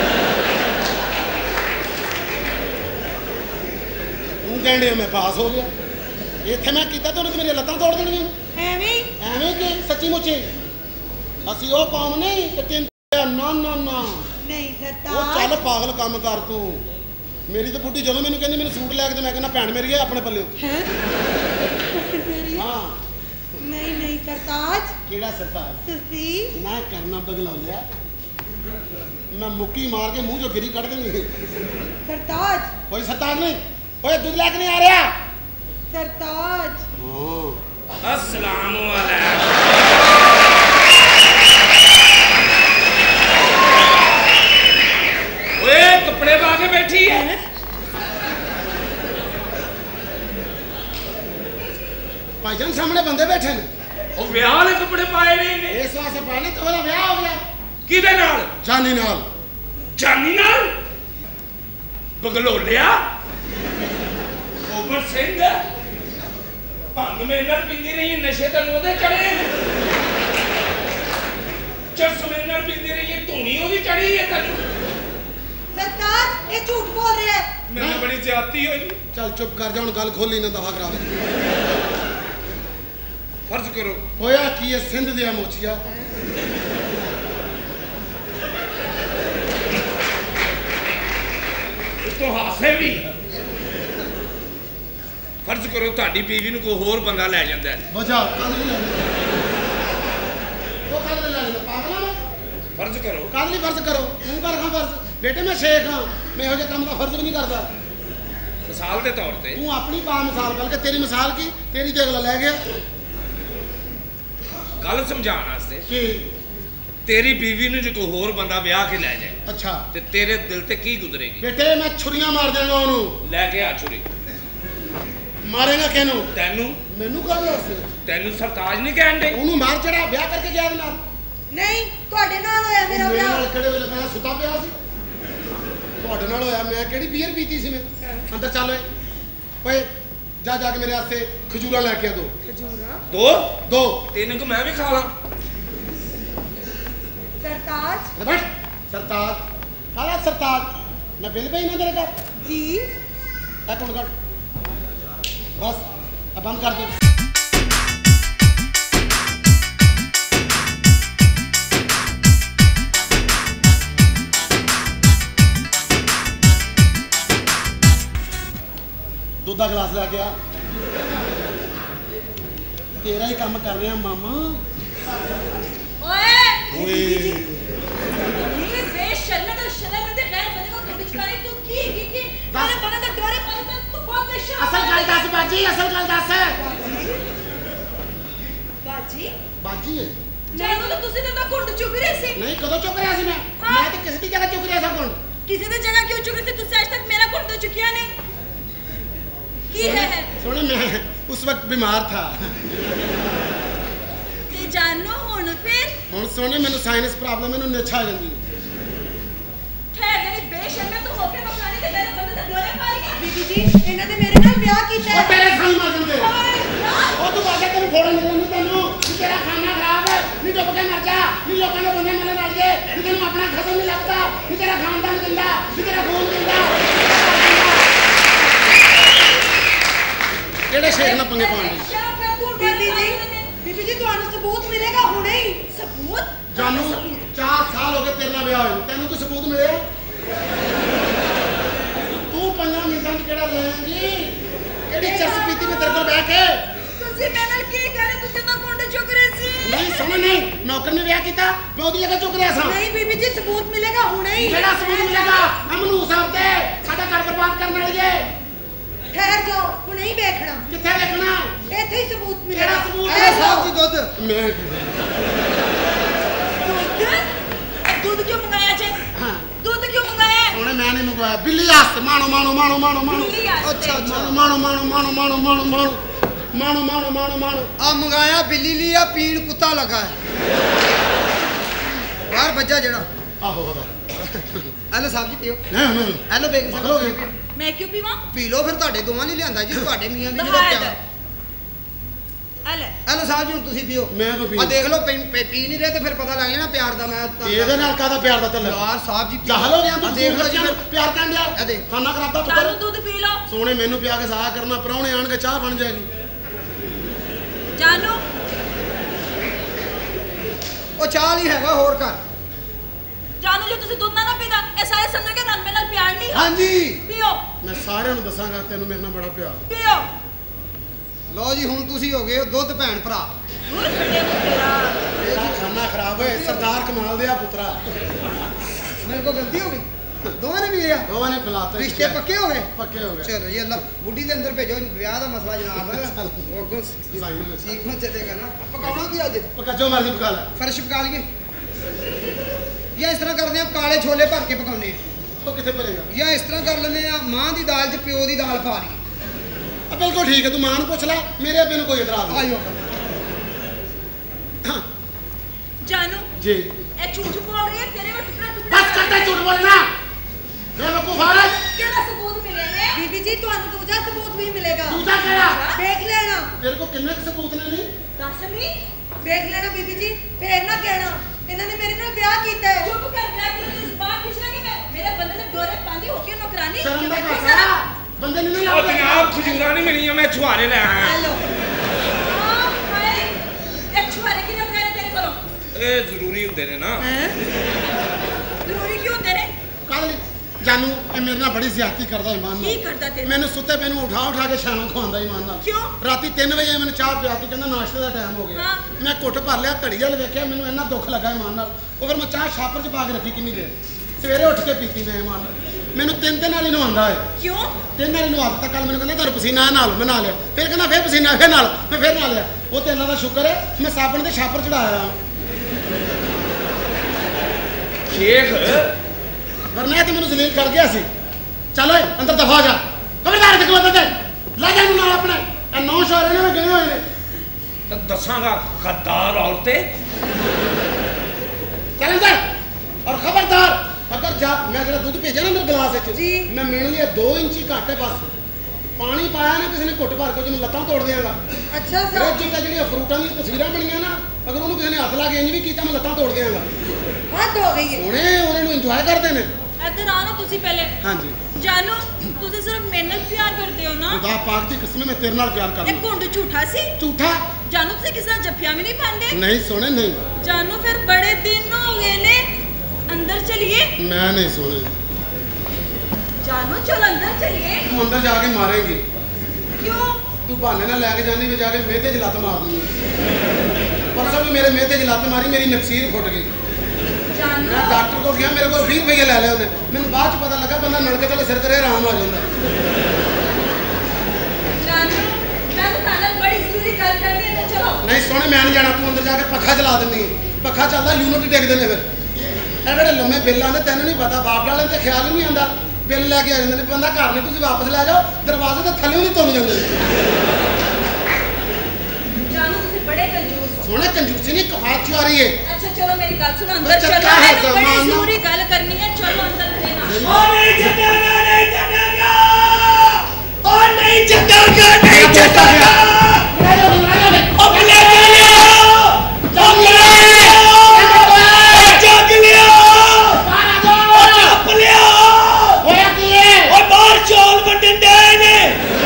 B: ਤੂੰ ਕਹਿੰਦੇ ਮੈਂ ਪਾਸ ਹੋ ਗਿਆ ਇੱਥੇ ਮੈਂ ਕੀਤਾ ਤੇ ਉਹਨੇ ਤੇ ਮੇਰੀਆਂ ਲੱਤਾਂ ਤੋੜ ਦੇਣੀਆਂ।
C: ਐਵੇਂ
B: ਕਿ ਸੱਚੀ ਮੁੱਚੀ ਅਸੀਂ ਉਹ ਕੌਮ ਨਹੀਂ ਕਿ ਤੈਨੂੰ ਨਾ
C: ਨਹੀਂ
B: ਉਹ
C: ਸਰਤਾਜ
B: ਚੱਲ ਪਾਗਲ ਕੰਮ ਕਰ ਤੂੰ। ਮੇਰੀ ਤਾਂ ਬੁੱਢੀ ਜਦੋਂ ਮੈਨੂੰ ਕਹਿੰਦੀ ਮੈਨੂੰ ਸੂਟ ਲੈ ਕੇ ਤੇ ਮੈਂ ਕਹਿੰਦਾ ਭੈਣ ਮੇਰੀ ਹੈ ਆਪਣੇ ਪੱਲਿਓ।
C: ਹੈ
B: ਹਾਂ
C: ਨਹੀਂ ਸਰਤਾਜ
B: ਕਿਹੜਾ ਸਰਤਾਜ?
C: ਤੁਸੀਂ
B: ਮੈਂ ਕਰਨਾ ਬਦਲਾ ਲਿਆ ਮੈਂ ਮੁੱਕੀ ਮਾਰ ਕੇ ਮੂੰਹ ਚੋਂ ਗਿਰੀ ਕੱਢ ਦੇਣੀ।
C: ਸਰਤਾਜ
B: ਕੋਈ ਸਰਤਾਜ ਨਹੀਂ। ਓਏ ਦੁੱਧ ਲੈ ਕੇ ਨਹੀਂ ਆ ਰਿਹਾ
C: ਸਰਤਾਜ।
B: ਹਾਂ
D: अस्सलाम वालेकुम। ओए कपड़े पा के बैठी है
B: ਭਾਈਜਾਨ ਸਾਹਮਣੇ ਬੰਦੇ ਬੈਠੇ ਨੇ।
D: ਉਹ ਵਿਆਹ ਵਾਲੇ ਕੱਪੜੇ ਪਾਏ ਨੇ ਇਹਨੇ।
B: ਇਸ ਵਾਸਤੇ ਪਾਣੇ ਤੇ ਉਹਦਾ ਵਿਆਹ ਹੋ ਗਿਆ
D: ਕਿਹਦੇ ਨਾਲ?
B: ਜਾਨੀ ਨਾਲ।
D: ਜਾਨੀ ਨਾਲ? ਬਗਲੋਲਿਆ ਗੋਬਰ ਸਿੰਘ ਭੰਗ ਮੇਰੇ ਨਾਲ ਪੀਂਦੀ ਰਹੀ ਨਸ਼ੇ ਤੈਨੂੰ ਉਹਦੇ ਚੜੇ ਨੇ। ਧੂਣੀ ਉਹਦੀ ਚੜੀ ਹੈ ਤੈਨੂੰ।
C: ਸਰਤਾਜ ਇਹ ਝੂਠ ਬੋਲ ਰਿਹਾ ਹੈ।
D: ਮੈਨੂੰ ਬੜੀ ਜ਼ਿਆਦਤੀ ਹੋਈ।
B: ਚੱਲ ਚੁੱਪ ਕਰ ਜਾ ਹੁਣ, ਗੱਲ ਖੋਲੀ ਨਾ ਦਫਾ ਕਰਾ ਦੇ।
D: ਫਰਜ਼ ਕਰੋ
B: ਹੋਇਆ ਕੀ ਹੈ ਸਿੰਧ ਦੇ ਮੋਚੀਆ?
D: ਉਤੋਂ ਹਾਸੇ ਵੀ। ਫਰਜ਼ ਕਰੋ ਤੁਹਾਡੀ ਬੀਵੀ ਨੂੰ ਕੋਈ ਹੋਰ ਬੰਦਾ ਲੈ ਜਾਂਦਾ ਹੈ।
B: ਵਜਾ ਕੱਲ ਨਹੀਂ ਲੈਣਾ, ਉਹ ਕੱਲ ਨਹੀਂ ਲੈਣਾ, ਪਾਗਲ ਮੈਂ।
D: ਫਰਜ਼ ਕਰੋ
B: ਕੱਲ ਨਹੀਂ ਫਰਜ਼ ਕਰੋ, ਤੂੰ ਕਰ ਖਾਂ ਫਰਜ਼। ਬੇਟੇ ਮੈਂ ਸ਼ੇਖ ਹਾਂ, ਮੈਂ ਇਹੋ ਜਿਹੇ ਕੰਮ ਦਾ ਫਰਜ਼ ਵੀ ਨਹੀਂ ਕਰਦਾ।
D: ਮਿਸਾਲ ਦੇ ਤੌਰ ਤੇ
B: ਤੂੰ ਆਪਣੀ ਪਾ ਮਿਸਾਲ, ਬਲਕਿ ਤੇਰੀ ਮਿਸਾਲ ਕੀ, ਤੇਰੀ ਤੇ ਅਗਲਾ ਲੈ ਗਿਆ।
D: ਗੱਲ ਸਮਝਾਉਣ ਵਾਸਤੇ
B: ਕੀ?
D: ਤੇਰੀ ਬੀਵੀ ਨੂੰ ਜੇ ਕੋਈ ਹੋਰ ਬੰਦਾ ਵਿਆਹ ਕੇ ਲੈ ਜਾਏ
B: ਅੱਛਾ
D: ਤੇ ਤੇਰੇ ਦਿਲ ਤੇ ਕੀ ਗੁਜ਼ਰੇਗੀ?
B: ਬੇਟੇ ਮੈਂ ਛੁਰੀਆਂ ਮਾਰ ਦੇਵਾਂਗਾ ਉਹਨੂੰ।
D: ਲੈ ਕੇ ਆ ਛੁਰੀ।
B: ਮਾਰੇਗਾ ਕਿਹਨੂੰ?
D: ਤੈਨੂੰ।
B: ਮੈਨੂੰ ਕਾਹਦੇ ਵਾਸਤੇ?
D: ਤੈਨੂੰ ਸਰਤਾਜ ਨਹੀਂ ਕਹਿਣ ਦੇ?
B: ਉਹਨੂੰ ਮਾਰ ਚੜਾ, ਵਿਆਹ ਕਰਕੇ ਗਿਆ ਉਹਦੇ ਨਾਲ।
C: ਨਹੀਂ ਤੁਹਾਡੇ ਨਾਲ ਹੋਇਆ ਮੇਰਾ
B: ਮੇਰੇ
C: ਵਿਆਹ।
B: ਨਾਲ ਕਿਹੜੇ ਵੇਲੇ ਮੈਂ ਸੁੱਤਾ ਪਿਆ ਸੀ? ਤੁਹਾਡੇ ਨਾਲ ਹੋਇਆ। ਮੈਂ ਕਿਹੜੀ ਬੀਅਰ ਪੀਤੀ ਸੀ? ਮੈਂ ਅੰਦਰ ਚੱਲ ਓਏ ਜਾ ਜਾ ਕੇ ਮੇਰੇ ਵਾਸਤੇ ਖਜੂਰਾ ਲੈ ਕੇ ਆ। ਦੋ
D: ਦੋ
B: ਦੋ
D: ਤਿੰਨ ਕੁ ਮੈਂ ਵੀ ਖਾ ਲਾਂ।
C: ਸਰਤਾਜ
B: ਬੈਠ। ਸਰਤਾਜ ਕਾਹਦਾ ਸਰਤਾਜ? ਮੈਂ ਬਿੱਲ ਪਈ ਨਾ ਤੇਰੇ ਘਰ
C: ਜੀ।
B: ਇਹ ਕੌਣ ਕੱਢ? ਬਸ ਆ ਬੰਦ ਕਰ ਦੇ। ਦੁੱਧ ਦਾ ਗਲਾਸ ਲੈ ਕੇ ਆ। ਤੇਰਾ ਹੀ ਕੰਮ ਕਰ ਰਿਹਾ ਮਾਮਾ।
C: ਓਏ
B: ਓਏ
C: ये बेशर्म तो शर्म दे गैर बने को बिचकारी तू की
B: दस।
C: तेरे बने तो डोरे पाले तो तू बहुत बेशर्म।
B: ਅਸਲ ਗੱਲ ਦੱਸ ਬਾਜੀ, ਅਸਲ ਗੱਲ ਦੱਸ।
C: बाजी
B: ਬਾਜੀ ਹੈ?
C: ਜਾਨੂ ਤਾਂ ਤੁਸੀਂ ਤਾਂ ਘੁੰਡ ਚੁੱਕ ਰਹੇ ਸੀ।
B: ਨਹੀਂ, ਕਦੋਂ ਚੁੱਕ ਰਿਹਾ ਸੀ ਮੈਂ?
C: ਹਾਂ।
B: ਮੈਂ ਤੇ ਕਿਸੇ ਦੀ ਜਗ੍ਹਾ ਚੁੱਕ ਰਿਹਾ ਸੀ। ਕੌਣ?
C: ਕਿਸੇ ਦੀ ਜਗ੍ਹਾ ਕਿਉਂ ਚੁੱਕ ਰਹੇ ਸੀ? ਤੁਸੀਂ ਅੱਜ ਤੱਕ ਮੇਰਾ ਘੁੰਡ तो चुकिया नहीं। की है
B: सोने मैं उस वक्त बीमार था।
C: ते जानो हुन फिर
B: ਹੁਣ ਸੋਨੇ ਮੈਨੂੰ ਸਾਇਨਸ ਪ੍ਰੋਬਲਮ, ਮੈਨੂੰ ਨਿਛਾ ਜਾਂਦੀ ਹੈ।
C: ठहर गई बेशर्म तो होके मकाने ते मेरे बंदे ते डोरे पा गई। बीबी जी इन्हां ने मेरे नाल ब्याह कीता
B: ਉਹ
C: है।
B: ਤੇਰੇ ਸਾਈ ਮਾਰ ਦਿੰਦੇ।
C: ओए यार
B: ਉਹ ਤੂੰ ਬਾਜਾ ਤੈਨੂੰ ਫੋੜਨ ਨਹੀਂ ਦਿੰਦਾ। ਤੈਨੂੰ ਵੀ ਤੇਰਾ ਖਾਣਾ ਖਰਾਬ ਹੈ, ਨਹੀਂ ਡੁੱਬ ਕੇ ਮਰ ਜਾ, ਨਹੀਂ ਲੋਕਾਂ ਦੇ ਬੰਦੇ ਮਲੇ ਲੜ ਜੇ, ਨਹੀਂ ਤੈਨੂੰ ਆਪਣਾ ਖਸਮ ਨਹੀਂ ਲੱਗਦਾ, ਨਹੀਂ ਤੇਰਾ ਖਾਨਦਾਨ ਦਿੰਦਾ, ਨਹੀਂ ਤੇਰਾ ਖੂਨ ਦਿੰਦਾ। ਕਿਹੜੇ ਸ਼ੇਖ ਨਾਲ ਪੰਗੇ ਪਾਉਣ ਦੀ?
C: बीबी जी ਤੁਹਾਨੂੰ ਸਬੂਤ ਮਿਲੇਗਾ ਹੁਣੇ ਹੀ। ਸਬੂਤ?
B: ਜਾਨੂ 4 ਸਾਲ ਹੋ ਗਏ ਤੇਰੇ ਨਾਲ ਵਿਆਹ ਹੋਏ ਨੂੰ, ਤੈਨੂੰ ਕੋਈ ਸਬੂਤ ਮਿਲਿਆ? ਤੂੰ 5 ਮਿੰਟਾਂ 'ਚ ਕਿਹੜਾ ਲੈਂਗੀ? ਕਿਹੜੀ ਚਰਸ ਪੀਤੀ ਮੈਂ ਤੇਰੇ ਕੋਲ ਬਹਿ ਕੇ?
C: ਤੁਸੀਂ ਮੇਰੇ ਨਾਲ ਕੀ ਕਰ ਰਹੇ? ਤੁਸੀਂ ਤਾਂ ਕੁੰਡ ਚੁੱਕ ਰਹੇ ਸੀ।
B: ਨਹੀਂ ਸੁਣ, ਨਹੀਂ ਨੌਕਰ ਨੇ ਵਿਆਹ ਕੀਤਾ, ਮੈਂ ਉਹਦੀ ਜਗ੍ਹਾ ਚੁੱਕ ਰਿਹਾ ਸਾਂ।
C: ਨਹੀਂ ਬੀਬੀ ਜੀ ਸਬੂਤ ਮਿਲੇਗਾ ਹੁਣੇ ਹੀ।
B: ਕਿਹੜਾ ਸਬੂਤ ਮਿਲੇਗਾ? ਅਮਨੂ ਸਾਹਿਬ ਤੇ ਸਾਡਾ ਘਰ ਬਰਬਾਦ ਕਰਨ ਵਾਲੀ ਏ।
C: ਠਹਿਰ ਜਾਓ ਹੁਣੇ ਹੀ ਵੇਖਣਾ।
B: ਕਿੱਥੇ ਦੇਖਣਾ?
C: ਇੱਥੇ ਹੀ ਸਬੂਤ ਮਿਲੇਗਾ।
B: ਕਿਹੜਾ ਸਬੂਤ?
A: ਇਹ ਸਾਹਿਬ ਜੀ ਦੁੱਧ।
B: ਮੈਂ
C: ਦੁੱਧ ਕਿਉਂ ਮੰਗਾਇਆ ਜੇ?
B: ਹਾਂ
C: ਦੁੱਧ ਕਿਉਂ ਮੰਗਾਇਆ?
B: ਹੁਣ ਮੈਂ ਨਹੀਂ ਮੰਗਵਾਇਆ, ਬਿੱਲੀ ਵਾਸਤੇ। ਮਾਣੋ ਮਾਣੋ ਮਾਣੋ ਮਾਣੋ ਮਾਣੋ
C: ਬਿੱਲੀ ਵਾਸਤੇ।
A: ਅੱਛਾ ਅੱਛਾ।
B: ਮਾਣੋ ਮਾਣੋ ਮਾਣੋ ਮਾਣੋ ਮਾਣੋ ਮਾਣੋ ਮਾਣੋ ਮਾਣੋ ਮਾਣੋ ਮਾਣੋ।
A: ਆ ਮੰਗਾਇਆ ਬਿੱਲੀ ਲਈ ਆ, ਪੀਣ ਕੁੱਤਾ ਲਗਾ ਹੈ ਬਾਹਰ ਬੱਜਾ ਜਿਹੜਾ।
B: ਆਹੋ ਉਹਦਾ
A: ਹੈਲੋ ਸਾਹਿਬ ਜੀ ਪੀਓ।
B: ਨਹੀਂ
A: ਹੈਲੋ ਬੇਗਮ ਸਾਹਿਬ
B: ਪਕੜੋਗੇ?
A: ਪੀਓ।
C: ਮੈਂ ਕਿਉਂ ਪੀਵਾਂ?
A: ਪੀ ਲਓ ਫਿਰ, ਤੁਹਾਡੇ ਦੋਵਾਂ ਨੇ ਲਿਆਂਦਾ ਜੀ, ਤੁਹਾਡੇ ਮੀਆਂ ਵੀ
C: ਬਾਹਰ
A: ਨਹੀਂ
C: ਦਾ।
A: ਰੱਖਿਆ।
C: ਲੈ
A: ਹੈਲੋ ਸਾਹਿਬ ਜੀ ਹੁਣ ਤੁਸੀਂ ਪੀਓ।
B: ਮੈਂ ਕਿਉਂ ਪੀਵਾਂ?
A: ਆ ਦੇਖ ਲਓ ਪੀ ਨਹੀਂ ਰਹੇ ਤੇ ਫਿਰ ਪਤਾ ਲੱਗ ਜਾਣਾ ਪਿਆਰ ਦਾ। ਮੈਂ
B: ਇਹਦੇ ਨਾਲ ਕਾਹਦਾ ਪਿਆਰ ਦਾ ਚੱਲ?
A: ਯਾਰ ਸਾਹਿਬ ਜੀ
B: ਚਾਹ ਲੋ ਗਿਆ ਤੂੰ,
A: ਦੇਖ ਲਓ ਜੀ
B: ਬੱਚਿਆਂ ਨੂੰ
A: ਫਿਰ।
B: ਪਿਆਰ ਕਰਨ
A: ਇਹ
B: ਦਿਆ,
A: ਦੇਖ।
B: ਖਾਣਾ ਖਰਾਬਾ
C: ਚਾਲੂ
B: ਪੁੱਤਰ।
C: ਦੁੱਧ ਪੀ ਲਓ।
B: ਸੋਹਣੇ ਮੈਨੂੰ ਪਿਆ ਕੇ ਸਾਹ ਕਰਨਾ, ਪਰਾਉਣੇ ਆਣਗੇ ਚਾਹ ਬਣ ਜਾਏਗੀ।
C: ਜਾਨੂ
A: ਉਹ ਚਾਹ ਨਹੀਂ ਹੈਗਾ ਹੋਰ ਕਰ।
C: ਜਾਨੂ ਜੇ ਤੁਸੀਂ ਦੁੱਧ ਨਾ ਪੀਦਾ ਇਹ ਸਾਰੇ ਸਮਝਣਗੇ ਨਾਲ ਮੇਰੇ ਨਾਲ ਪਿਆਰ ਨਹੀਂ।
A: ਹਾਂਜੀ
C: ਪੀਓ
B: ਮੈਂ ਸਾਰਿਆਂ ਨੂੰ ਦੱਸਾਂਗਾ ਤੈਨੂੰ ਮੇਰੇ ਨਾਲ ਬੜਾ ਪਿਆਰ।
C: ਪੀਓ।
A: ਲਓ ਜੀ ਹੁਣ ਤੁਸੀਂ ਹੋ ਗਏ ਹੋ ਦੁੱਧ ਭੈਣ ਭਰਾ।
C: ਦੂਰ ਖੱਡੇ ਤੇਰਾ।
B: ਇਹ ਜੀ ਖਾਣਾ ਖਰਾਬ ਹੋਏ, ਸਰਦਾਰ ਕਮਾਲ ਦੇ ਆ ਪੁੱਤਰਾ।
A: ਮੇਰੇ ਕੋਲ ਗਲਤੀ ਹੋ ਗਈ, ਦੋਵਾਂ ਨੇ ਵੀ ਲਿਆ।
B: ਦੋਵਾਂ ਨੇ ਬੁਲਾਤੇ।
A: ਰਿਸ਼ਤੇ ਪੱਕੇ ਹੋ ਗਏ?
B: ਪੱਕੇ ਹੋ ਗਏ।
A: ਚਲੋ ਜੀ ਅੱਲਾ ਬੁੱਢੀ ਦੇ ਅੰਦਰ ਭੇਜੋ, ਵਿਆਹ ਦਾ ਮਸਲਾ ਜਨਾਬ। ਉਹ ਅੱਗੋਂ
B: ਸਾਈਨ
A: ਸੀਖਣਾ ਚੱਲੇਗਾ ਨਾ। ਪਕਾਉਣਾ ਕੀ ਅੱਜ?
B: ਪੱਕਾ ਜੋ ਮਰਜ਼ੀ ਪਕਾ ਲੈ।
A: ਫਰਸ਼ ਪਕਾ ਲਈਏ ਜਾਂ ਇਸ ਤਰ੍ਹਾਂ ਕਰਦੇ ਆ ਕਾਲੇ ਛੋਲੇ ਭਰ ਕੇ ਪਕਾਉਂਦੇ ਆ,
B: ਉਹ ਕਿੱਥੇ ਭਰੇਗਾ?
A: ਜਾਂ ਇਸ ਤਰ੍ਹਾਂ ਕਰ ਲੈਂਦੇ ਆ ਮਾਂ ਦੀ ਦਾਲ 'ਚ ਪਿਓ ਦੀ ਦਾਲ ਪਾ ਲਈ।
B: ਆ ਬਿਲਕੁਲ ਠੀਕ ਹੈ, ਤੂੰ ਮਾਂ ਨੂੰ ਪੁੱਛ ਲੈ, ਮੇਰੇ ਅੱਬੇ ਨੂੰ ਕੋਈ ਇਤਰਾਜ਼ ਨਹੀਂ।
A: ਆਇਓ
C: ਜਾਨੂ
B: ਜੀ
C: ਇਹ ਝੂਠ ਬੋਲ ਰਹੀ ਹੈ ਤੇਰੇ ਵਿੱਚ ਟੁਕੜਾ ਟੁਕੜਾ।
B: ਬਸ ਕਰਦਾ ਝੂਠ ਬੋਲਣਾ। ਮੈਂ ਬਕੂ ਫਾਰਜ।
C: ਕਿਹੜਾ ਸਬੂਤ ਮਿਲੇਗਾ? ਬੀਬੀ ਜੀ ਤੁਹਾਨੂੰ ਦੂਜਾ ਸਬੂਤ ਵੀ ਮਿਲੇਗਾ।
B: ਦੂਜਾ ਕਿਹੜਾ?
C: ਦੇਖ ਲੈਣਾ।
B: ਤੇਰੇ ਕੋ ਕਿੰਨੇ ਕੁ ਸਬੂਤ ਨੇ? ਨਹੀਂ
C: ਦੱਸ ਨਹੀਂ ਦੇਖ ਲੈਣਾ ਬੀਬੀ ਜੀ, ਫੇਰ ਨਾ ਕਹਿਣਾ ਇਹਨਾਂ ਨੇ ਮੇਰੇ ਨਾਲ ਵਿਆਹ ਕੀਤਾ ਹੈ। ਚੁੱਪ ਕਰਕੇ
B: ਬੰਦੇ ਨੂੰ ਨਹੀਂ
D: ਉਹ ਜਨਾਬ ਖਜੂਰਾਂ ਨਹੀਂ ਮਿਲੀਆਂ ਮੈਂ ਛੁਹਾਰੇ ਲੈ ਆਇਆ
C: हेलो हाय एक छुआरे किने बनाए तेरे को
D: ਇਹ ਜ਼ਰੂਰੀ ਹੁੰਦੇ ਨੇ ਨਾ
C: जरूरी क्यों होते ने
B: ਕੱਲ ਜਾਨੂ ਇਹ ਮੇਰੇ ਨਾਲ ਬੜੀ ਜ਼ਿਆਦਤੀ ਕਰਦਾ ਇਮਾਨ
C: की
B: ਨਾਲ
C: करता तेरे
B: ਮੈਨੂੰ ਸੁੱਤੇ ਪੈ ਨੂੰ ਉਠਾ ਕੇ ਸ਼ਾਮਾਂ ਖਵਾਉਂਦਾ ਇਮਾਨ ਨਾਲ
C: ਕਿਉਂ?
B: ਰਾਤੀ 3 ਵਜੇ ਮੈਨੂੰ ਚਾਹ ਪਿਆਤੀ ਕਹਿੰਦਾ ਨਾਸ਼ਤੇ ਦਾ ਟਾਈਮ ਹੋ ਗਿਆ
C: ਹਾਂ।
B: ਮੈਂ ਘੁੱਟ ਭਰ ਲਿਆ ਘੜੀ ਵੱਲ ਵੇਖਿਆ ਮੈਨੂੰ ਇੰਨਾ ਦੁੱਖ ਲੱਗਾ ਇਮਾਨ ਨਾਲ ਉਹ ਫਿਰ ਮੈਂ ਚਾਹ ਛਾਪਰ 'ਚ ਪਾ ਕੇ ਰੱਖੀ ਕਿੰਨੀ ਦੇਰ ਸਵੇਰੇ ਉੱਠ ਕੇ ਪੀਤੀ ਮੈਂ ਇਮਾਨ ਨਾਲ ਮੈਨੂੰ 3 ਵਾਲੀ ਨਹਾਉਂਦਾ ਹੈ
C: क्यों
B: 3 ਵਾਲੀ ਨੂੰ ਆਦਤ ਕੱਲ ਮੈਨੂੰ ਕਹਿੰਦਾ ਤੁਹਾਨੂੰ ਪਸੀਨਾ ਨਾਲ ਮੈਂ ਨਹਾ ਲਿਆ ਫਿਰ ਕਹਿੰਦਾ ਫਿਰ ਪਸੀਨਾ ਫਿਰ ਨਾਲ ਮੈਂ ਫਿਰ ਨਹਾ ਲਿਆ ਉਹ ਤੇ ਇਹਨਾਂ ਦਾ ਸ਼ੁਕਰ ਹੈ ਮੈਂ ਸਾਬਣ ਦੇ ਛਾਪਰ ਚੜਾਇਆ
D: ਸ਼ੇਖ
B: ਵਰਨਾ ਤੇ ਮੈਨੂੰ ਜ਼ਲੀਲ ਕਰ ਗਿਆ ਸੀ ਚੱਲ ਓਏ ਅੰਦਰ ਦਫਾ ਹੋ ਜਾ ਖਬਰਦਾਰ ਕਿਉਂ ਬੰਦੇ ਲੈ ਜਾ ਨੂੰ ਨਾਲ ਆਪਣੇ ਇਹ 9 ਸ਼ਹਿਰ ਇਹਨਾਂ ਨੇ ਗਏ ਹੋਏ ਨੇ
D: ਤਾਂ ਦੱਸਾਂਗਾ ਗੱਦਾਰ ਔਰਤੇ
B: ਚੱਲ ਅੰਦਰ ਔਰ ਖਬਰਦਾਰ ਅਗਰ ਜਾ ਮੈਂ ਜਿਹੜਾ ਦੁੱਧ ਭੇਜਿਆ ਨਾ ਮੇਰੇ ਗਲਾਸ ਵਿੱਚ
C: ਜੀ।
B: ਮੈਂ ਮਿਣ ਲਿਆ 2 ਇੰਚੀ ਘੱਟ ਹੈ ਬਸ ਪਾਣੀ ਪਾਇਆ ਨਾ ਕਿਸੇ ਨੇ ਘੁੱਟ ਭਰ ਕੇ ਜਿਵੇਂ ਲੱਤਾਂ ਤੋੜ ਦਿਆਂਗਾ
C: अच्छा
B: ਰੋਜ਼ ਜਿੱਦਾਂ ਜਿਹੜੀਆਂ ਫਰੂਟਾਂ ਦੀਆਂ ਤਸਵੀਰਾਂ ਬਣੀਆਂ ਨਾ ਅਗਰ ਉਹਨੂੰ ਕਿਸੇ ਨੇ ਹੱਥ ਲਾ ਕੇ ਇੰਜ ਵੀ ਕੀਤਾ ਮੈਂ ਲੱਤਾਂ ਤੋੜ ਦਿਆਂਗਾ
C: हद हो गई है
B: ਉਹਨਾਂ ਨੂੰ ਇੰਜੋਏ ਕਰਦੇ ਨੇ
C: इधर आओ ना तुसी पहले
B: ਹਾਂਜੀ
C: जानो तुसी सिर्फ मेरे नाल प्यार करते हो ना
B: ਖੁਦਾ ਪਾਕ ਦੀ ਕਸਮ ਮੈਂ ਤੇਰੇ ਨਾਲ ਪਿਆਰ
C: ये
B: ਕਰਦਾ
C: घुंड झूठा सी
B: ਝੂਠਾ
C: जानो तुसी किसी जफ्फिया भी नहीं पांदे
B: ਨਹੀਂ ਸੋਹਣੇ ਨਹੀਂ
C: जानो फिर बड़े दिन हो गए ने अंदर चलिए
B: ਮੈਂ ਨਹੀਂ ਸੋਹਣੇ
C: जानो चल अंदर चलिए
B: ਤੂੰ ਅੰਦਰ ਜਾ ਕੇ ਮਾਰੇਂਗੀ
C: क्यों
B: ਤੂੰ ਬਹਾਨੇ ਨਾਲ ਲੈ ਕੇ ਜਾਣੀ ਵੀ ਜਾ ਕੇ ਮੇਥੇ 'ਚ ਲੱਤ ਮਾਰ ਦੂੰਗੀ ਪਰਸੋਂ ਵੀ ਮੇਰੇ ਮੇਥੇ 'ਚ ਲੱਤ ਮਾਰੀ ਮੇਰੀ ਨਕਸੀਰ ਫੁੱਟ ਗਈ
C: जानो
B: ਮੈਂ ਡਾਕਟਰ ਕੋਲ ਗਿਆ ਮੇਰੇ ਕੋਲ 20 ਰੁਪਏ ਲੈ ਲਏ ਉਹਨੇ ਮੈਨੂੰ ਬਾਅਦ 'ਚ ਪਤਾ ਲੱਗਾ ਬੰਦਾ ਨਲਕੇ ਥੱਲੇ ਸਿਰ ਕਰੇ ਆਰਾਮ ਆ ਜਾਂਦਾ
C: जानो मैं तो ताना बड़ी जरूरी गल करनी है तो चलो
B: ਨਹੀਂ ਸੋਹਣੇ ਮੈਂ ਨਹੀਂ ਜਾਣਾ ਤੂੰ ਅੰਦਰ ਜਾ ਕੇ ਪੱਖਾ ਚਲਾ ਦਿੰਦੀ ਹੈ ਪੱਖਾ ਚੱਲਦਾ ਯੂਨਿਟ ਡਿੱਗਦੇ ਨੇ ਫਿਰ ਇਹ ਜਿਹੜੇ ਲੰਮੇ ਬਿੱਲ ਆਉਂਦੇ ਤੈਨੂੰ ਨਹੀਂ ਪਤਾ ਬਾਪ ਵਾਲਿਆਂ ਤੇ ਖਿਆਲ ਹੀ ਨਹੀਂ ਆਉਂਦਾ ਬਿੱਲ ਲੈ ਕੇ ਆ ਜਾਂਦੇ ਨੇ ਬੰਦਾ ਘਰ ਨਹੀਂ ਤੁਸੀਂ ਵਾਪਸ ਲੈ ਜਾਓ ਦਰਵਾਜ਼ੇ ਤੇ ਥੱਲੇ ਨਹੀਂ ਤੁੰਨ ਜਾਂਦੇ
C: जानो तुसी बड़े कंजूस हो
B: ਸੋਹਣੇ ਕੰਜੂਸੀ ਨਹੀਂ ਕਮਾਲ ਚੁਆਰੀ ਹੈ
C: अच्छा चलो मेरी गल सुनो अंदर
B: चल,
C: चलो
B: का है
C: मैंने बड़ी
B: जमाना?
C: जरूरी गल करनी है चलो अंदर लेना
D: ਉਹ ਨਹੀਂ ਚੱਕਾਂਗਾ ਨਹੀਂ ਚੱਕਾਂਗਾ ਉਹ ਨਹੀਂ ਚੱਕਾਂਗਾ ਨਹੀਂ ਚੱਕਾਂਗਾ ਉਹ ਲੈ ਲਿਆ ਚੱਕ ਲਿਆ ਉਹ ਚੱਪ ਲਿਆ
B: ਹੋਇਆ ਕੀ ਹੈ
D: ਉਹ ਬਾਹਰ ਚੌਲ ਵੰਡਣ ਦੇ ਨੇ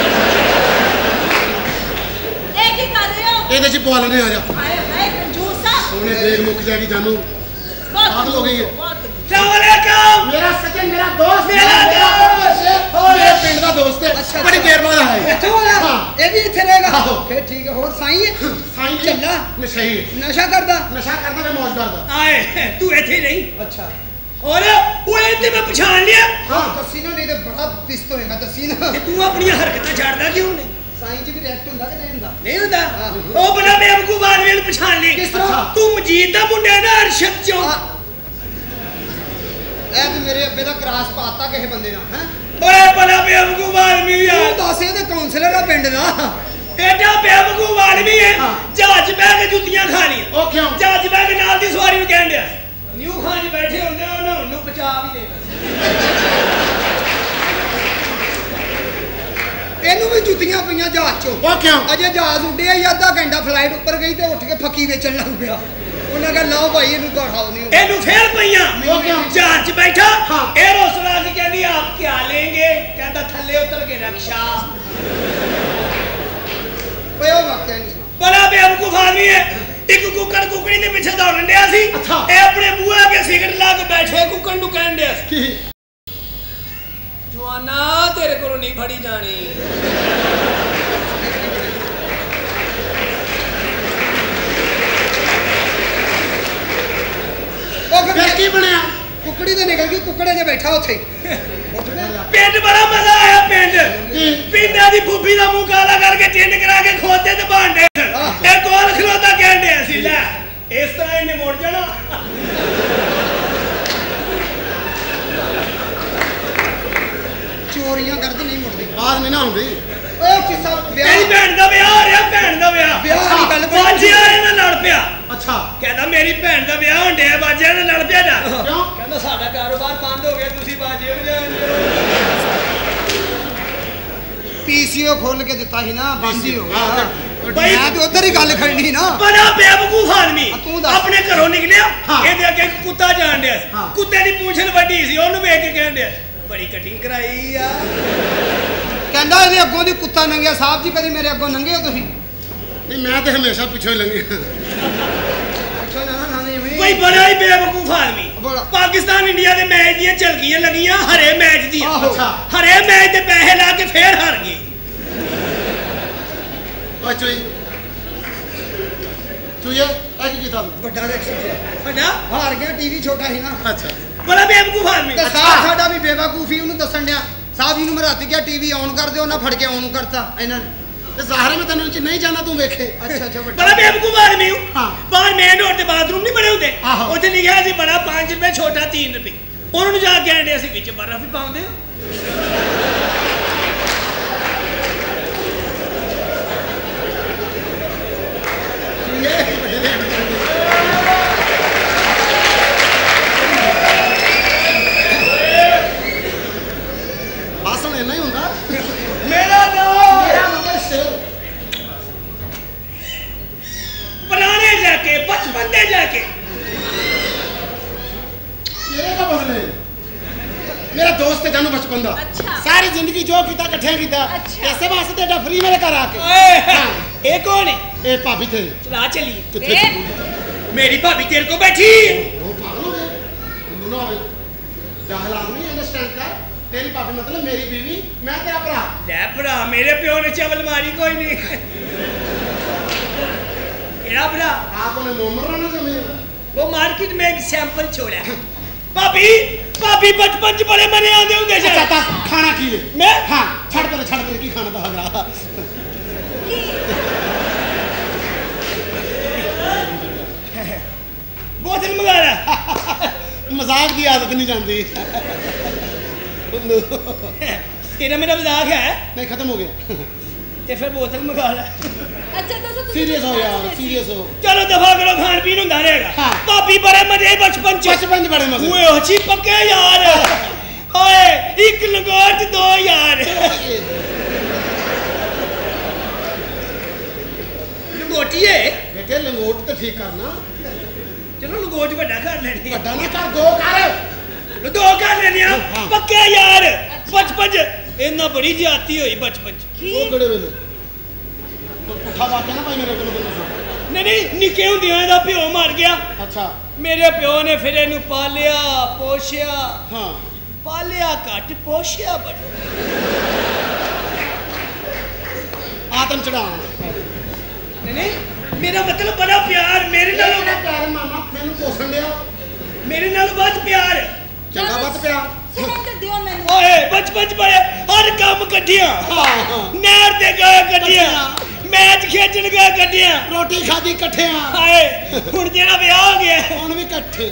C: एक ही कर रहे हो
B: ਇਹਦੇ 'ਚ ਪਵਾ ਲੈਣੇ ਆ ਜਾ
C: हाय हाय कंजूसा
B: ਸੋਹਣੇ ਦੇਖ ਮੁੱਕ ਜਾਏਗੀ ਜਾਨੂ
C: बहुत
B: पागल हो गई है।
C: बहुत
D: ਸਲਾਮੁਅਲੈਕਮ
B: ਮੇਰਾ ਸੱਜਣ ਮੇਰਾ ਦੋਸਤ
D: ਮੇਰਾ
B: ਦੋਸਤ ਮੇਰੇ ਪਿੰਡ ਦਾ ਦੋਸਤ ਹੈ
A: ਅੱਛਾ।
B: ਬੜੀ ਦੇਰ ਬਾਅਦ ਆਇਆ
A: ਇੱਥੋਂ ਆਇਆ
B: ਹਾਂ।
A: ਇਹ ਵੀ ਇੱਥੇ ਰਹੇਗਾ
B: ਆਹੋ।
A: ਫਿਰ ਠੀਕ ਹੈ ਹੋਰ ਸਾਈਂ ਹੈ
B: ਸਾਈਂ ਜੀ
A: ਚੰਗਾ।
B: ਨਸ਼ਈ ਹੈ
A: ਨਸ਼ਾ ਕਰਦਾ
B: ਨਸ਼ਾ ਕਰਦਾ ਮੈਂ ਮੌਜ ਕਰਦਾ
D: ਆਏ ਤੂੰ ਇੱਥੇ ਨਹੀਂ
A: ਅੱਛਾ
D: ਔਰ ਉਹ ਤੇ ਮੈਂ ਪਛਾਣ ਲਿਆ
B: ਹਾਂ
A: ਦੱਸੀ ਨਾ ਨਹੀਂ ਤੇ ਬੜਾ ਪਿਸਤ ਹੋਏਗਾ ਦੱਸੀ ਨਾ
D: ਤੇ ਤੂੰ ਆਪਣੀਆਂ ਹਰਕਤਾਂ ਛੱਡਦਾ ਕਿਉਂ ਨਹੀਂ
A: ਸਾਈਂ ਚ ਵੀ ਰਿਐਕਟ ਹੁੰਦਾ ਕਿ ਨਹੀਂ ਹੁੰਦਾ
D: ਨਹੀਂ ਹੁੰਦਾ
A: ਆਹੋ।
D: ਉਹ ਬਣਾ ਬੇਵਕੂਫ ਆਦਮੀ ਨੂੰ ਪਛਾਣ ਲਈ
A: ਕਿਸ ਤਰ੍ਹਾਂ?
D: ਤੂੰ ਮਜੀਦ ਦਾ ਮੁੰਡਾ ਨਾ ਅਰਸ਼ਦ ਚੋਂ
A: ਇਹ ਤੇ ਮੇਰੇ ਅੱਬੇ ਦਾ ਕਰਾਸ ਪਾਤਾ ਕਿਸੇ ਬੰਦੇ ਨਾਲ ਹੈ
D: ਓਏ ਬੜਾ ਬੇਵਕੂਫ ਆਦਮੀ
A: ਤੂੰ
D: ਯਾਰ
A: ਦੱਸ ਇਹਦੇ ਕਾਉਂਸਲਰ ਆ ਪਿੰਡ ਦਾ
D: ਐਡਾ ਬੇਵਕੂਫ ਆਦਮੀ ਹੈ
B: ਹਾਂ।
D: ਜਹਾਜ਼ ਬਹਿ ਕੇ ਜੁੱਤੀਆਂ ਖਾਣੀਆਂ
B: ਉਹ ਕਿਉਂ
D: ਜਹਾਜ਼ ਬਹਿ ਕੇ ਨਾਲ ਦੀ ਸਵਾਰੀ ਨੂੰ ਕਹਿਣ ਡਿਆ ਨਿਊ ਖਾਨ 'ਚ ਬੈਠੇ ਹੁੰਦੇ ਆ, ਉਹਨਾਂ ਨੂੰ ਬਚਾ ਵੀ ਦੇ
A: ਇਹਨੂੰ ਵੀ ਜੁੱਤੀਆਂ ਪਈਆਂ ਜਹਾਜ਼ ਚੋਂ
B: ਉਹ ਕਿਉਂ
A: ਅਜੇ ਜਹਾਜ਼ ਉੱਡਿਆ ਹੀ ਅੱਧਾ ਘੰਟਾ ਫਲਾਈਟ ਉੱਪਰ ਗਈ ਤੇ ਉੱਠ ਕੇ ਫੱਕੀ ਵੇਚਣ ਲੱਗ ਪਿਆ ਉਹਨਾਂ ਕਹਾ ਲਓ ਭਾਈ ਇਹਨੂੰ ਦਿਖਾਓ ਨਹੀਂ
D: ਇਹਨੂੰ ਫੇਰ ਪਈਆਂ
B: ਉਹ ਕਿਉਂ?
D: ਜਹਾਜ਼ 'ਚ ਬੈਠਾ
B: ਹਾਂ।
D: ਇਹ ਰੋਸਲਾ ਕੇ ਕਹਿੰਦੀ ਆਪ ਕੀ ਲੈਂਗੇ ਕਹਿੰਦਾ ਥੱਲੇ ਉਤਰ ਕੇ ਰਕਸ਼ਾ
A: ਓਏ ਉਹ ਵਾਕਿਆ ਨਹੀਂ ਸੁਣਾ
D: ਬੜਾ ਬੇਵਕੂਫ ਆਦਮੀ ਹੈ ਇੱਕ ਕੁੱਕੜ ਕੁੱਕੜੀ ਦੇ ਪਿੱਛੇ ਦੌੜਨ ਡਿਆ ਸੀ
B: ਅੱਛਾ।
D: ਇਹ ਆਪਣੇ ਬੂਹੇ ਅੱਗੇ ਸਿਗਰਟ ਲਾ ਕੇ ਬੈਠੇ ਕੁੱਕੜ ਨੂੰ ਕਹਿਣ ਡਿਆ ਸੀ
B: ਕੀ
D: ਜਵਾਨਾ ਤੇਰੇ ਕੋਲੋਂ ਨਹੀਂ ਫੜੀ ਜਾਣੀ
A: ਉਹ
B: ਫਿਰ
A: ਫਿਰ
B: ਕੀ ਬਣਿਆ
A: ਕੁੱਕੜੀ ਤੇ ਨਿਕਲ ਗਈ ਕੁੱਕੜੇ 'ਚ ਬੈਠਾ ਉੱਥੇ ਉੱਠ ਗਿਆ
D: ਪਿੰਡ ਬੜਾ ਮਜ਼ਾ ਆਇਆ ਪਿੰਡ
B: ਕੀ?
D: ਪਿੰਡਾਂ ਦੀ ਫੁੱਫੀ ਦਾ ਮੂੰਹ ਕਾਲਾ ਕਰਕੇ ਟਿੰਡ ਕਰਾ ਕੇ ਖੋਤੇ ਤੇ ਬਾਂਡੇ ਇਹ ਕੋਲ ਖਲੋਤਾ ਕਹਿਣ ਡਿਆ ਸੀ ਲੈ ਇਸ ਤਰ੍ਹਾਂ ਇਹਨੇ ਮੁੜ ਜਾਣਾ
A: ਚੋਰੀਆਂ ਕਰਦੇ ਨਹੀਂ ਮੁੜਦੇ
B: ਬਾਤ ਨਹੀਂ ਨਾ ਹੁੰਦੀ
A: ਓਏ ਕਿਸਾ
D: ਤੇਰੀ
A: ਵਿਆਹ
D: ਭੈਣ ਦਾ ਵਿਆਹ ਹੋ ਰਿਹਾ ਭੈਣ ਦਾ ਵਿਆਹ
A: ਵਿਆਹ ਦੀ ਗੱਲ ਕੋਈ
D: ਬਾਜਿਆ ਇਹਨਾਂ ਨਾਲ ਲੜ ਪਿਆ
B: ਅੱਛਾ
D: ਕਹਿੰਦਾ ਮੇਰੀ ਭੈਣ ਦਾ ਵਿਆਹ ਹੋਣ ਡਿਆ ਬਾਜਿਆ ਨਾਲ ਲੜ ਪਿਆ ਜਾ
B: ਕਿਉਂ
D: ਕਹਿੰਦਾ ਸਾਡਾ ਕਾਰੋਬਾਰ ਬੰਦ ਹੋ ਗਿਆ ਤੁਸੀਂ ਬਾਜੇ ਵਜਾਉਂਦੇ
A: ਪੀਸੀਓ ਖੋਲ ਕੇ ਦਿੱਤਾ ਸੀ ਨਾ ਬੰਦ ਹੀ ਹੋ ਗਿਆ
D: ਬਈ-
A: ਮੈਂ ਤੇ ਉਧਰ ਹੀ ਗੱਲ ਖੜਨੀ ਨਾ
D: ਬੜਾ ਬੇਵਕੂਫ ਆਦਮੀ
A: ਆ ਤੂੰ ਦੱਸ।
D: ਆਪਣੇ ਘਰੋਂ ਨਿਕਲਿਆ
B: ਹਾਂ।
D: ਇਹਦੇ ਅੱਗੇ ਇੱਕ ਕੁੱਤਾ ਜਾਣ ਡਿਆ ਸੀ
B: ਹਾਂ।
D: ਕੁੱਤੇ ਦੀ ਪੂੰਛਲ ਵੱਡੀ ਸੀ ਉਹਨੂੰ ਵੇਖ ਕੇ ਕਹਿਣ ਡਿਆ बड़ी कटिंग कराई आ
A: कहंदा ਇਹਦੇ ਅੱਗੋਂ ਦੀ ਕੁੱਤਾ ਨੰਗਿਆ ਸਾਹਿਬ ਜੀ ਕਦੀ ਮੇਰੇ ਅੱਗੋਂ ਨੰਗੇ ਹੋ ਤੁਸੀਂ
B: नहीं मैं तो हमेशा पिछों ही लंघे
A: ਅੱਛਾ ਨਾ ਨਾ ਨਹੀਂ
D: कोई बड़ा ही बेवकूफ आदमी पाकिस्तान इंडिया के मैच दी झलकियां लगियां हरे मैच दी
B: अच्छा
D: हरे मैच दे पैसे ला के फिर हार गए
B: चुई चुईया आज की था
A: ਵੱਡਾ ਐਕਸੀਡੈਂਟ
D: बड़ा
A: ਹਾਰ ਗਿਆ ਟੀਵੀ ਛੋਟਾ ਸੀ ਨਾ
B: अच्छा
D: बड़ा बेवकूफ आदमी
A: ਤੇ ਸਾਹਿਬ ਸਾਡਾ ਵੀ ਬੇਵਕੂਫੀ ਉਹਨੂੰ ਦੱਸਣ ਡਿਆ ਸਾਹਿਬ ਜੀ ਨੂੰ ਮੈਂ ਰਾਤੀ ਕਿਹਾ ਟੀਵੀ ਔਨ ਕਰ ਦਿਓ ਉਹਨਾਂ ਫੜ ਕੇ ਔਨ ਕਰਤਾ ਇਹਨਾਂ ਨੇ
B: ते ज़ाहिर में तेन नहीं जाना तू वेखे
A: ਅੱਛਾ ਅੱਛਾ ਵੱਡਾ
D: बड़ा बेवकूफ आदमी हूं
B: हाँ।
D: बाहर मेन रोड ते बाथरूम नहीं बने होंदे
B: आहो।
D: उत्थे लिखा सी बड़ा 5 रुपए छोटा 3 रुपए उन्होंने जा के आंडे असि विच बर्फ ही पाउंदे
B: बस हम इन्ना ही होंदा
D: मेरा नाम
B: मेरा नंबर शेर
D: पुराने जाके बचपन दे जाके
B: तेरे का बदले मेरा दोस्त है जानू बचपन दा
C: अच्छा।
B: सारी जिंदगी जो कीता इकट्ठे कीता
C: अच्छा।
B: ऐसे वास्ते तेरा फ्री मेरे घर आके
D: ओए
B: हाँ।
D: ये कौन है
B: ए भाभी थे
D: चला चलिए
B: कितने
C: ए।
D: मेरी भाभी तेरे को बैठी
B: वो पागल हो गए दोनों आए दाखला नहीं अंडरस्टैंड कर तेरी भाभी मतलब मेरी बीवी मैं तेरा भरा
D: ले भरा मेरे प्यो ने चावल मारी कोई नहीं मेरा भरा
B: आपने मोमर रहना जमीन
D: वो मार्केट में एक सैंपल छोड़ा भाभी भाभी बचपन च बड़े मजे आते होंगे
B: अच्छा ता खाना की है
D: मैं
B: हाँ छड़ पर की खाना दा हगरा
D: बोतल मंगा ला
B: मजाक की आदत नहीं जानती
D: तेरा मेरा मजाक है
B: नहीं खत्म हो गया
D: ते फिर बोतल मंगा ला
C: अच्छा तो
B: सीरियस हो यार सीरियस हो
D: चलो दफा करो खान पीन होंदा रहेगा
B: हाँ।
D: भाभी बड़े मजे बचपन च
B: बचपन च बड़े मजे
D: ओए अच्छी पक्के यार ओए एक लंगोट दो यार लंगोटी है
B: बेटे लंगोट तो ठीक करना
D: चलो लंगोट बड़ा कर लेनी
B: बड़ा ना कर दो कर
D: दो कर लेनी
B: हाँ।
D: पक्के यार बचपन च इन्ना बड़ी ज्यादती हुई बचपन च
B: वो कड़े वेले तो पुठा वाक्य ना भाई मेरे को
D: नहीं निके हुंदियां दा प्यो मर गया
B: अच्छा
D: मेरे प्यो ने फिर इनू पालिया पोशिया
B: हाँ
D: पालिया घट पोशिया बड़ा
B: आतम चढ़ा
D: नहीं मेरा मतलब बड़ा प्यार मेरे नालों
B: प्यार मामा मैनू पोसण दिया
D: मेरे नालों बहुत प्यार
B: चंगा बात प्यार
C: सिलेंडर दियो मैनू
D: ओए बचपन च बड़े हर काम कट्ठियां
B: हाँ हाँ
D: नहर ते गए कट्ठियां मैच खेचण गए कट्ठियां
B: रोटी खादी इकट्ठे हाँ
D: हाए हुण जेड़ा विआह हो गया
B: ਹੁਣ ਵੀ ਇਕੱਠੇ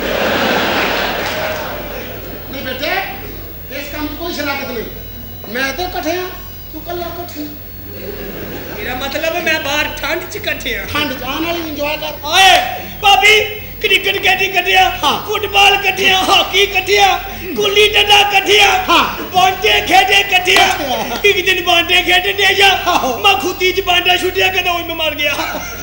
B: नहीं बेटे इस काम की कोई शराकत नहीं मैं तो इकट्ठे हाँ तू कल्ला इकट्ठे
D: मेरा मतलब है मैं बाहर ठंड च कट्ठियां
B: ठंड जान वाली इंजॉय कर
D: ओए भाभी क्रिकेट खेडी कट्ठियां
B: हाँ।
D: फुटबॉल कट्ठियां हॉकी कट्ठियां गुल्ली डंडा कट्ठियां
B: हाँ।
D: बांटे खेडे कट्ठियां
B: कट्ठियां।
D: एक दिन बांटे खेडे दे जा
B: आहो।
D: मैं खुदी च बांटा छुटिया कदों मैं मर गया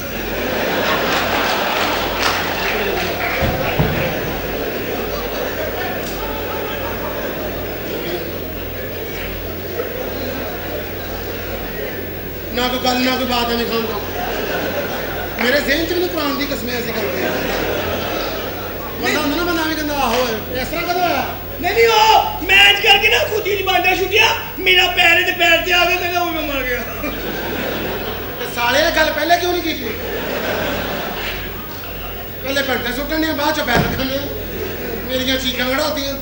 B: ना कोई गल ना कोई बात है नहीं खाऊंगा मेरे ज़हन च भी नहीं कुरान दी कसमें ऐसी करते बंदा होंदा ना बंदा में कहंदा आहो इस तरह कदों होया
D: नहीं वो मैच करके ना खुदी च बांटा छुटिया मेरा पैर ते पैर ते आ गया कदों मैं मर गया
B: ते साले ने गल पहले क्यों नहीं की पहले पंटे सुट्टने बाद च पैर रखने मेरियां चीखां कढ़ातियां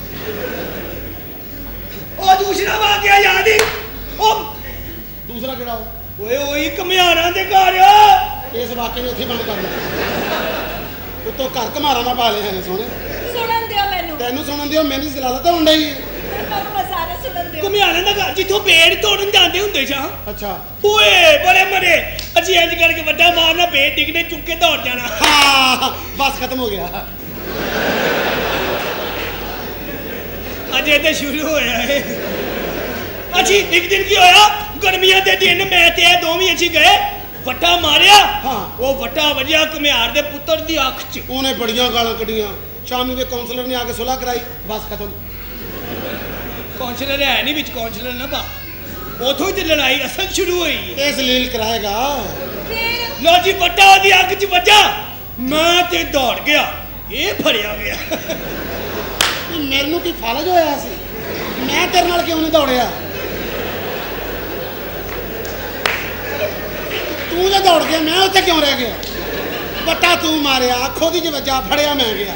D: ओ दूसरा वाकया याद ही ओ
B: दूसरा केड़ा
D: ओए ओही कमियारा दे घर
B: इस वाक्य में इत्थे बंद करना उत्तों घर घमारा ना पा ले हैं सोने
C: सुनन दियो मैनू
B: तेनू सुनन दियो मेरी जलालत होण डई
C: मैं सारे सुनन दियो
D: कमियारा दा घर जिथों पेड़ तोड़न जांदे हुंदे छा
B: अच्छा
D: ओए बड़े मरे अजी इंज करके वड्डा मारना पेड़ डिगने चुक के दौड़ जाना
B: हाँ बस खत्म हो गया
D: अजे तो शुरू होया है अच्छी एक दिन की होया गर्मियां दे दिन मैं ते दोवें अच्छी गए वट्टा मारिया
B: हाँ।
D: वो वट्टा वजिया कमियार दे पुत्र दी अख च
B: उन्हें बड़ियां गालां कढ़ियां शामी के काउंसलर ने आके सुलह कराई बस खत्म
D: काउंसलर है नहीं, विच काउंसलर ना पा। उथों ही तो लड़ाई असल शुरू हुई है।
B: ਇਹ ਜ਼ਲੀਲ ਕਰਾਏਗਾ।
D: लो जी बट्टा ओदी अग च वजा, मैं ते दौड़ गया, ये फड़िया गया।
B: ਮੈਨੂੰ ਕੀ ਫਲਜ ਹੋਇਆ ਸੀ? ਮੈਂ ਤੇਰੇ ਨਾਲ ਕਿਉਂ ਨਹੀਂ ਦੌੜਿਆ? ਤੂੰ ਜੇ ਦੌੜ ਗਿਆ ਮੈਂ ਉੱਥੇ ਕਿਉਂ ਰਹਿ ਗਿਆ? ਬੱਟਾ ਤੂੰ ਮਾਰਿਆ, ਅੱਖੋਂ ਦੀ ਚ ਵੱਜਾ, ਫੜਿਆ ਮੈਂ ਗਿਆ।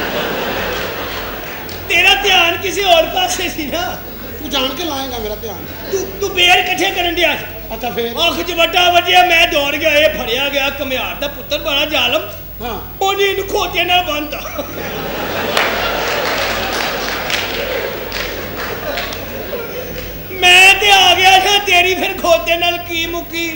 D: तेरा ध्यान किसी और पासे सी ना।
B: ਤੂੰ ਜਾਣ ਕੇ ਲਾਏਗਾ ਮੇਰਾ ਧਿਆਨ।
D: तू बेर कट्ठे करन दिया।
B: ਅੱਛਾ ਫੇਰ?
D: अख च बट्टा वजिया, मैं दौड़ गया, ये फड़िया गया। कमियार दा पुत्तर बड़ा जालम,
B: ਹਾਂ
D: ओने इनु खोते नाल बंदा। मैं ते आ गया था, तेरी फिर खोते नाल की मुकी।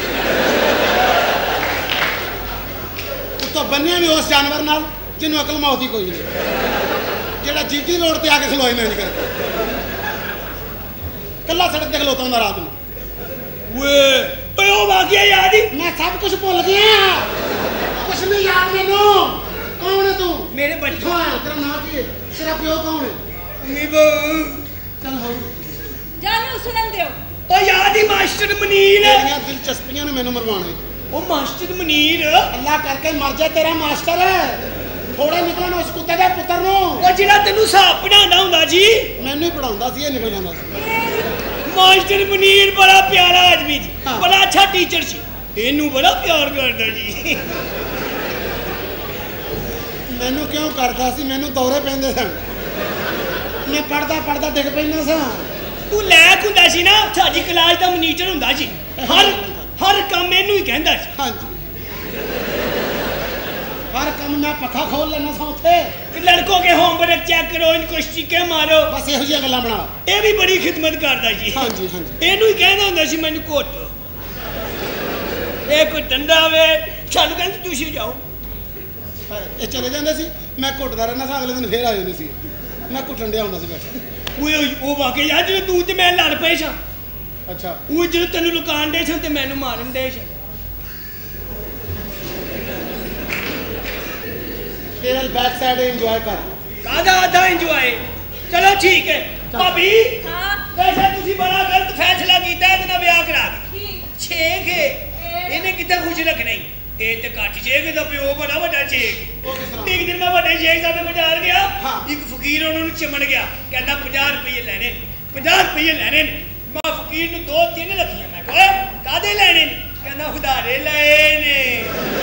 B: ਉੱਤੋਂ ਬੰਨਿਆ ਵੀ ਉਸ ਜਾਨਵਰ ਨਾਲ ਜਿਹਨੂੰ ਅਕਲ ਮੌਤ ਹੀ ਕੋਈ ਨਹੀਂ, ਜਿਹੜਾ ਜੀਟੀ ਰੋਡ ਤੇ ਆ ਕੇ ਖਲੋਏ ਨਾ ਇੰਜ ਕਰਕੇ, ਕੱਲਾ ਸੜਕ ਤੇ ਖਲੋਤਾ ਹੁੰਦਾ ਰਾਤ ਨੂੰ।
D: ओए ओ वाकया याद ही।
B: ਮੈਂ ਸਭ ਕੁਝ ਭੁੱਲ ਗਿਆ, ਕੁਝ ਨਹੀਂ ਯਾਦ ਮੈਨੂੰ। ਕੌਣ ਹੈ ਤੂੰ?
D: मेरे बच्चे
B: ਕਿੱਥੋਂ ਆਇਆ? ਤੇਰਾ ਨਾਂ ਕੀ ਹੈ? ਤੇਰਾ ਪਿਓ ਕੌਣ ਹੈ?
D: नीबो
B: ਚੱਲ ਹੋ
C: ਜਾਨੂ ਸੁਣਨ ਦਿਓ।
D: ओ याद ही मास्टर मुनीर।
B: ਤੇਰੀਆਂ ਦਿਲਚਸਪੀਆਂ ਨੇ ਮੈਨੂੰ ਮਰਵਾਉਣਾ।
D: ओ मास्टर मुनीर,
B: ਅੱਲਾ ਕਰਕੇ ਮਰ ਜਾ ਤੇਰਾ ਮਾਸਟਰ। ਥੋੜੇ ਨਿਕਲਣ ਉਸ ਕੁੱਤੇ ਦੇ ਪੁੱਤਰ ਨੂੰ।
D: ओ जिहड़ा तेनू हिसाब पढ़ांदा हुंदा जी।
B: ਮੈਨੂੰ ਹੀ ਪੜਾਉਂਦਾ ਸੀ, ਇਹ ਨਿਕਲ ਜਾਂਦਾ ਸੀ।
D: मास्टर मुनीर बड़ा प्यारा आदमी जी,
B: हाँ।
D: बड़ा अच्छा टीचर सी। इनू बड़ा प्यार करदा जी।
B: ਮੈਨੂੰ ਕਿਉਂ ਕਰਦਾ ਸੀ? ਮੈਨੂੰ ਦੌਰੇ ਪੈਂਦੇ ਸਨ, ਮੈਂ ਪੜਦਾ ਡਿੱਗ ਪੈਂਦਾ ਸਾਂ।
D: तू लैक हुंदा सी ना, साडी क्लास दा मनीटर हुंदा जी। हर काम इनू ही कहंदा सी।
B: ਹਾਂਜੀ हर काम मैं पखा खोल लेना था उत्थे।
D: कि लड़कों के होमवर्क चेक करो, इनको स्टिके मारो,
B: बस ਇਹੋ ਜਿਹੀਆਂ ਗੱਲਾਂ ਬਣਾ।
D: ਇਹ ਵੀ ਬੜੀ ਖਿਦਮਤ ਕਰਦਾ ਜੀ।
B: ਹਾਂਜੀ ਹਾਂਜੀ
D: ਇਹਨੂੰ ਹੀ ਕਹਿੰਦਾ ਹੁੰਦਾ ਸੀ ਮੈਨੂੰ ਘੁੱਟ। ਇਹ ਕੋਈ ਡੰਡਾ ਵੇ, ਸਾਨੂੰ ਕਹਿੰਦੇ ਤੁਸੀਂ ਜਾਓ।
B: ਇਹ ਚਲੇ ਜਾਂਦੇ ਸੀ, ਮੈਂ ਘੁੱਟਦਾ ਰਹਿਣਾ ਸਾਂ, ਅਗਲੇ ਦਿਨ ਫੇਰ ਆ ਜਾਂਦੇ ਸੀ। ਮੈਂ ਘੁੱਟਣ ਡਿਆ ਹੁੰਦਾ ਸੀ ਬੈਠਾ।
D: ਉਹ ਵਾਕਿਆ ਯਾਰ ਜਦੋਂ ਤੂੰ ਤੇ ਮੈਂ ਲੜ ਪਏ ਸਾਂ,
B: ਅੱਛਾ
D: ਉਹ ਜਦੋਂ ਤੈਨੂੰ ਲੁਕਾਣ ਦੇ ਸਾਂ ਤੇ ਮੈਨੂੰ ਮਾਰਨ ਦੇ ਸਾਂ।
B: ਤੇਰੇ ਬੈਕ ਸਾਈਡ ਇੰਜੋਏ ਕਰ।
D: ਕਾਹਦਾ ਆਦਾ ਇੰਜੋਏ? ਚਲੋ ਠੀਕ ਹੈ ਭਾਬੀ।
C: ਹਾਂ
D: ਵੈਸੇ ਤੁਸੀਂ ਬੜਾ ਗਲਤ ਫੈਸਲਾ ਕੀਤਾ ਇਹਦੇ ਨਾਲ ਵਿਆਹ ਕਰਾ ਕੇ।
C: ਕੀ?
D: ਛੇਕ ਇਹਨੇ ਕਿੱਥੇ ਖੁਸ਼ ਰੱਖਣਾ ਹੀ? ਇਹ ਤੇ ਘੱਟ ਛੇਕ ਦਾ ਪਿਓ ਬੜਾ ਵੱਡਾ ਛੇਕ।
B: ਉਹ ਕਿਸ ਤਰ੍ਹਾਂ?
D: ਇੱਕ ਦਿਨ ਮੈਂ ਵੱਡੇ ਛੇਕ ਸਾਹਿਬ ਦੇ ਬਾਜ਼ਾਰ ਗਿਆ,
B: ਹਾਂ।
D: ਇੱਕ ਫਕੀਰ ਉਹਨਾਂ ਨੂੰ ਚਿਮਣ ਗਿਆ, ਕਹਿੰਦਾ 50 ਰੁਪਏ ਲੈਣੇ, 50 ਰੁਪਏ ਲੈਣੇ ਨੇ। ਮੈਂ ਫਕੀਰ ਨੂੰ 2-3 ਰੱਖੀਆਂ। ਮੈਂ ਕਿਹਾ ਓਏ ਕਾਹਦੇ ਲੈਣੇ ਨੇ? ਕਹਿੰਦਾ ਉਧਾਰੇ ਲਏ ਨੇ।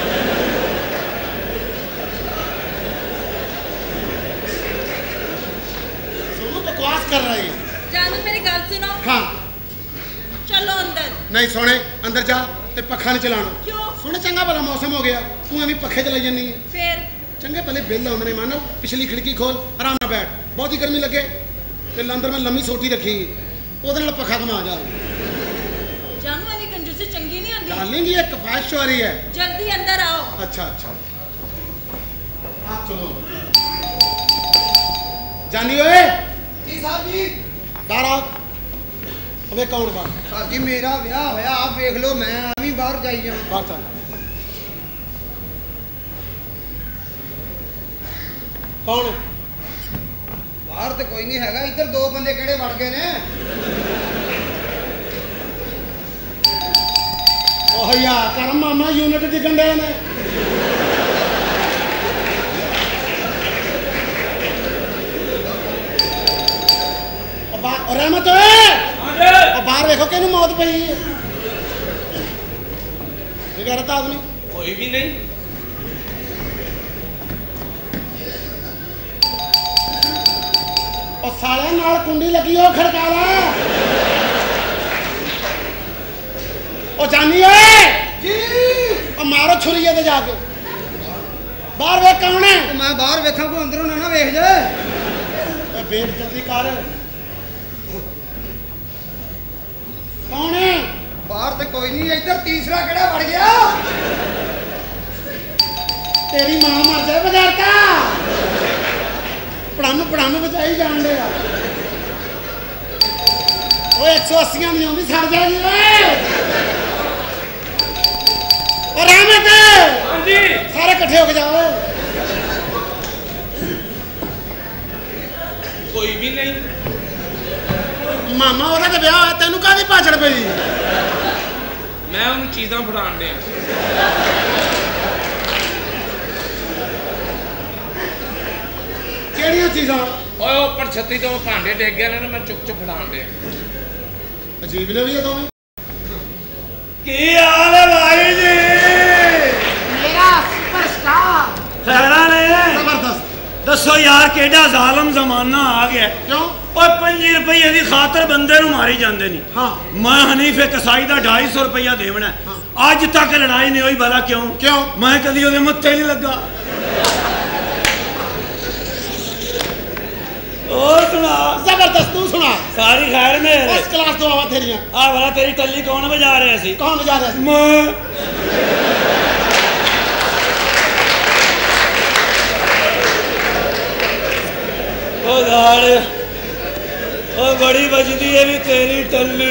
B: बकवास कर रहे हैं।
C: ਜਾਨੂ ਮੇਰੀ ਗੱਲ ਸੁਣੋ।
B: हाँ
C: ਚਲੋ ਅੰਦਰ।
B: नहीं सोने अंदर जा ते पखा नहीं चलाना।
C: ਕਿਉਂ?
B: सोने चंगा भला मौसम हो गया, तू अभी पखे चलाई जानी है।
C: ਫਿਰ
B: चंगे पहले बिल आउंदे ने, मानो पिछली खिड़की खोल, आराम नाल बैठ। बहुत ही गर्मी लगे ते अंदर मैं लम्मी सोटी रखी, ओदे नाल पखा घुमा जा।
C: ਜਾਨੂ ਐਵੇਂ ਕੰਜੂਸੀ ਚੰਗੀ ਨਹੀਂ ਹੁੰਦੀ।
B: डालेंगी, एक कफायश हो रही है।
C: ਜਲਦੀ ਅੰਦਰ ਆਓ।
B: अच्छा अच्छा आप चलो जानी ओए
A: ਜੀ ਸਾਹਿਬ ਜੀ।
B: बाहर आओ। अबे कौन बाहर?
A: ਸਾਹਿਬ ਜੀ ਮੇਰਾ ਵਿਆਹ ਹੋਇਆ, ਆਪ ਵੇਖ ਲਓ, ਮੈਂ ਵੀ ਬਾਹਰ ਜਾਈ ਜਾਵਾਂ।
B: बाहर चल। कौन है?
A: ਬਾਹਰ ਤੇ ਕੋਈ ਨਹੀਂ ਹੈਗਾ, ਇੱਧਰ ਦੋ ਬੰਦੇ ਕਿਹੜੇ ਵੜ ਗਏ ਨੇ।
B: ओह यार करम मामा यूनिट दिखन दे ने। रहमत बाहर देखो कि मौत पई है। गैरत आदमी
D: कोई भी नहीं।
B: और साले नाल कुंडी लगी हो, खड़का ला। ओ जानी है
A: ਜੀ
B: और मारो छुरी ते जाके बाहर वे कौन है?
A: ਮੈਂ ਬਾਹਰ ਵੇਖਾਂ, ਕੋਈ ਅੰਦਰੋਂ ਨਾ ਵੇਖ ਜਾਏ।
B: वेट जल्दी कर। कौन है?
A: ਬਾਹਰ ਤੇ ਕੋਈ ਨਹੀਂ, ਇੱਧਰ ਤੀਸਰਾ ਕਿਹੜਾ ਵੜ ਗਿਆ।
B: तेरी मां मर जाए बजारता। पढ़ानु बचाई जान दे। वो 180 नहीं आती, सड़ जाएगी। और रहमत
D: हाँ जी
B: सारे इकट्ठे होके जाओ।
D: कोई भी नहीं।
B: ਮਾਮਾ ਉਹਦਾ ਤੇ ਵਿਆਹ ਹੋਇਆ, ਤੈਨੂੰ ਕਾਹਦੀ ਭਾਜੜ ਪਈ?
E: ਮੈਂ ਉਹਨੂੰ ਚੀਜ਼ਾਂ ਫੜਾਉਣ ਡਿਆ।
B: ਕਿਹੜੀਆਂ ਚੀਜ਼ਾਂ?
E: ਓਏ ਉੱਪਰ ਛੱਤੀ ਤੋਂ ਭਾਂਡੇ ਡਿੱਗ ਗਏ ਨੇ, ਮੈਂ ਚੁੱਕ ਚੁੱਕ ਫੜਾਉਣ ਡਿਆ।
B: ਅਜੀਬ ਨੇ ਵੀ ਦੋਵੇਂ।
D: ਕੀ ਹਾਲ ਹੈ ਭਾਈ ਜੀ?
A: ਮੇਰਾ ਸੁਪਰਸਟਾਰ।
D: ਖੈਰਾਂ ਨੇ?
B: ਜ਼ਬਰਦਸਤ।
D: ਦੱਸੋ ਯਾਰ ਕਿਹੜਾ ਜ਼ਾਲਮ ਜ਼ਮਾਨਾ ਆ ਗਿਆ।
B: ਕਿਉਂ?
D: ਓਏ 5 ਰੁਪਏ ਦੀ ਖਾਤਰ ਬੰਦੇ ਨੂੰ ਮਾਰੀ ਜਾਂਦੇ ਨਹੀਂ।
B: ਹਾਂ
D: ਮੈਂ ਹਨੀਫੇ ਕਸਾਈ ਦਾ 250 ਰੁਪਇਆ ਦੇਵਣਾ। ਅੱਜ ਤੱਕ ਲੜਾਈ ਨਹੀਂ ਹੋਈ, ਭਲਾ ਕਿਉਂ?
B: ਕਿਉਂ?
D: ਮੈਂ ਕਦੀ ਉਹਦੇ ਮੱਥੇ ਨਹੀਂ ਲੱਗਾ। और सुना?
B: ਜ਼ਬਰਦਸਤ। ਤੂੰ ਸੁਣਾ।
D: सारी खैर में
B: ਫਸਟ ਕਲਾਸ ਤੋਂ ਆਵਾਂ ਤੇਰੀਆਂ।
D: आ भला तेरी टल्ली कौन बजा रहे सी?
B: ਕੌਣ ਵਜਾ ਰਿਹਾ ਸੀ?
D: मैं ओ गाड़ ओ बड़ी बजदी है भी तेरी टल्ली।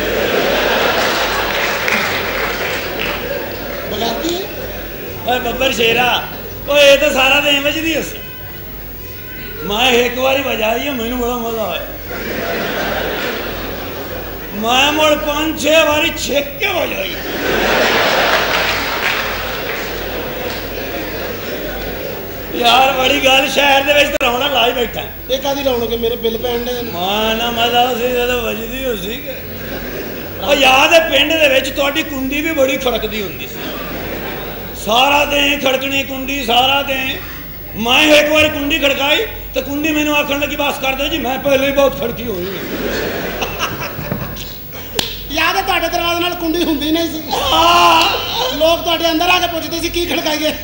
B: ਬਗਾਤੀ ਹੈ।
D: ओए बब्बर शेरा ओ ये तो सारा दिन बजदी है। मैं एक बारी बजाई है, मैनू बड़ा मजा आया। मैं मुड़ 5-6 बारी छेक के बजाई। यार बड़ी गल, शहर दे विच ते रौनक लाई बैठा।
B: ਇਹ ਕਾਦੀ ਰੌਣਕ? ਮੇਰੇ ਬਿੱਲ ਪੈਣ ਦੇ।
D: मैं ना मजा सी जदों वजदी हो सी। ओ याद है पिंड दे विच तुहाडी कुंडी भी बड़ी खड़कदी हुंदी सी। सारा दिन खड़कनी कुंडी, सारा दिन। मैं एक बार कुंडी खड़काई तो कुंडी मैंने आखन लगी बस कर दो जी, मैं पहले ही बहुत खड़की हुई हूं।
B: ਯਾਦ ਹੈ ਤੁਹਾਡੇ ਦਰਵਾਜ਼ੇ ਨਾਲ ਕੁੰਡੀ ਹੁੰਦੀ ਨਹੀਂ ਸੀ। ਲੋਕ ਤੁਹਾਡੇ ਅੰਦਰ ਆ ਕੇ ਪੁੱਛਦੇ ਸੀ ਕੀ ਖੜਕਾਈਏ।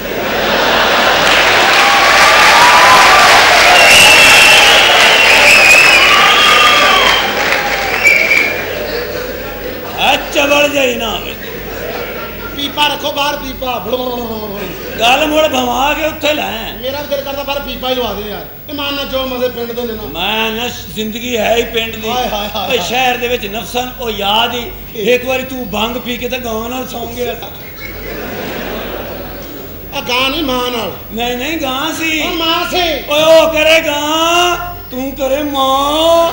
D: चबड़ जाई ना
B: ਪੀਪਾ ਰੱਖੋ ਬਾਹਰ। ਪੀਪਾ
D: गल मुड़ भवा के उत्थे लै।
B: ਮੇਰਾ ਵੀ ਦਿਲ ਕਰਦਾ ਬਾਹਰ ਪੀਪਾ ਹੀ ਲਵਾ ਦੇ ਯਾਰ। ਇਮਾਨ ਨਾਲ ਜੋ ਮਜ਼ੇ ਪਿੰਡ ਦੇ ਨੇ ਨਾ।
D: मैं ना जिंदगी है ही पिंड दी।
B: हाय, हाय, हाय,
D: ओए शहर दे विच नफसन ओ याद ही एक बारी तू भंग पी के ते गांव नाल सौ गया।
B: ਆ ਗਾਂ ਨਹੀਂ ਮਾਂ ਨਾਲ।
D: नहीं नहीं गां सी।
B: ਉਹ ਮਾਂ ਸੀ।
D: ओए ओ करे गां, तू करे मां।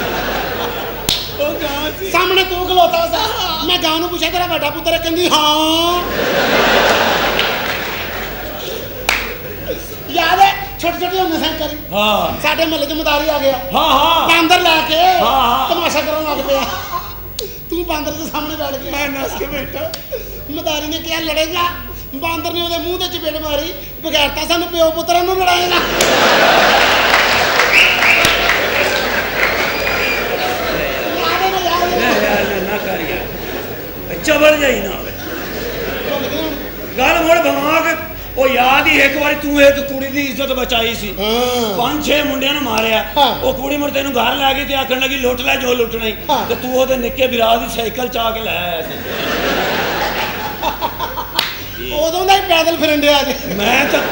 D: ओ गां सी।
B: ਸਾਹਮਣੇ ਤੂੰ ਖਲੋਤਾ ਸੀ। ਮੈਂ ਗਾਂ ਨੂੰ ਪੁੱਛਿਆ ਤੇਰਾ ਵੱਡਾ ਪੁੱਤਰ ਹੈ? ਕਹਿੰਦੀ ਹਾਂ। ਯਾਦ ਹੈ ਛੋਟੇ ਛੋਟੇ ਹੁੰਦੇ ਸਾਂ ਕਰੀ।
D: हाँ
B: ਸਾਡੇ ਮਹੱਲੇ 'ਚ ਮਦਾਰੀ ਆ ਗਿਆ।
D: हाँ हाँ
B: ਬਾਂਦਰ ਲੈ ਕੇ
D: ਹਾਂ।
B: ਤਮਾਸ਼ਾ ਕਰਨ ਲੱਗ ਪਿਆ। ਤੂੰ ਬਾਂਦਰ ਦੇ ਸਾਹਮਣੇ ਬੈਠ ਗਿਆ।
D: मैं नस के बैठा।
B: ਮਦਾਰੀ ਨੇ ਕਿਹਾ ਲੜੇਗਾ। ਬਾਂਦਰ ਨੇ ਉਹਦੇ ਮੂੰਹ ਤੇ ਚਪੇੜ ਮਾਰੀ। ਬਗੈਰਤਾ ਸਾਨੂੰ ਪਿਓ ਪੁੱਤਰਾਂ ਨੂੰ ਲੜਾਏਗਾ। ਯਾਦ ਹੈ ਨਾ? ਯਾਦ ਹੈ ਨਾ?
D: यार ना कर यार, चबड़ जाई ना होवे।
B: ਭੁੱਲ ਗਏ ਹੁਣ?
D: गल मुड़ भवा के ओ याद ही एक बारी तू एक कुड़ी दी इज्जत बचाई सी।
B: ਹਾਂ
D: 5-6 ਮੁੰਡਿਆਂ ਨੂੰ ਮਾਰਿਆ।
B: ਹਾਂ।
D: ਉਹ ਕੁੜੀ ਮੁੜ ਤੈਨੂੰ ਘਰ ਲੈ ਗਈ ਤੇ ਆਖਣ ਲੱਗੀ ਲੁੱਟ ਲੈ ਜੋ ਲੁੱਟਣਾ ਹੀ।
B: ਹਾਂ।
D: ਤੇ ਤੂੰ ਉਹਦੇ ਨਿੱਕੇ ਵਿਰਾਹ ਦੀ ਸਾਈਕਲ ਚਾ ਕੇ ਲੈ ਆਇਆ ਸੀ।
B: ਉਦੋਂ ਦਾ ਹੀ ਪੈਦਲ ਫਿਰਨ ਡਿਆ ਜੇ।
D: ਮੈਂ ਤਾਂ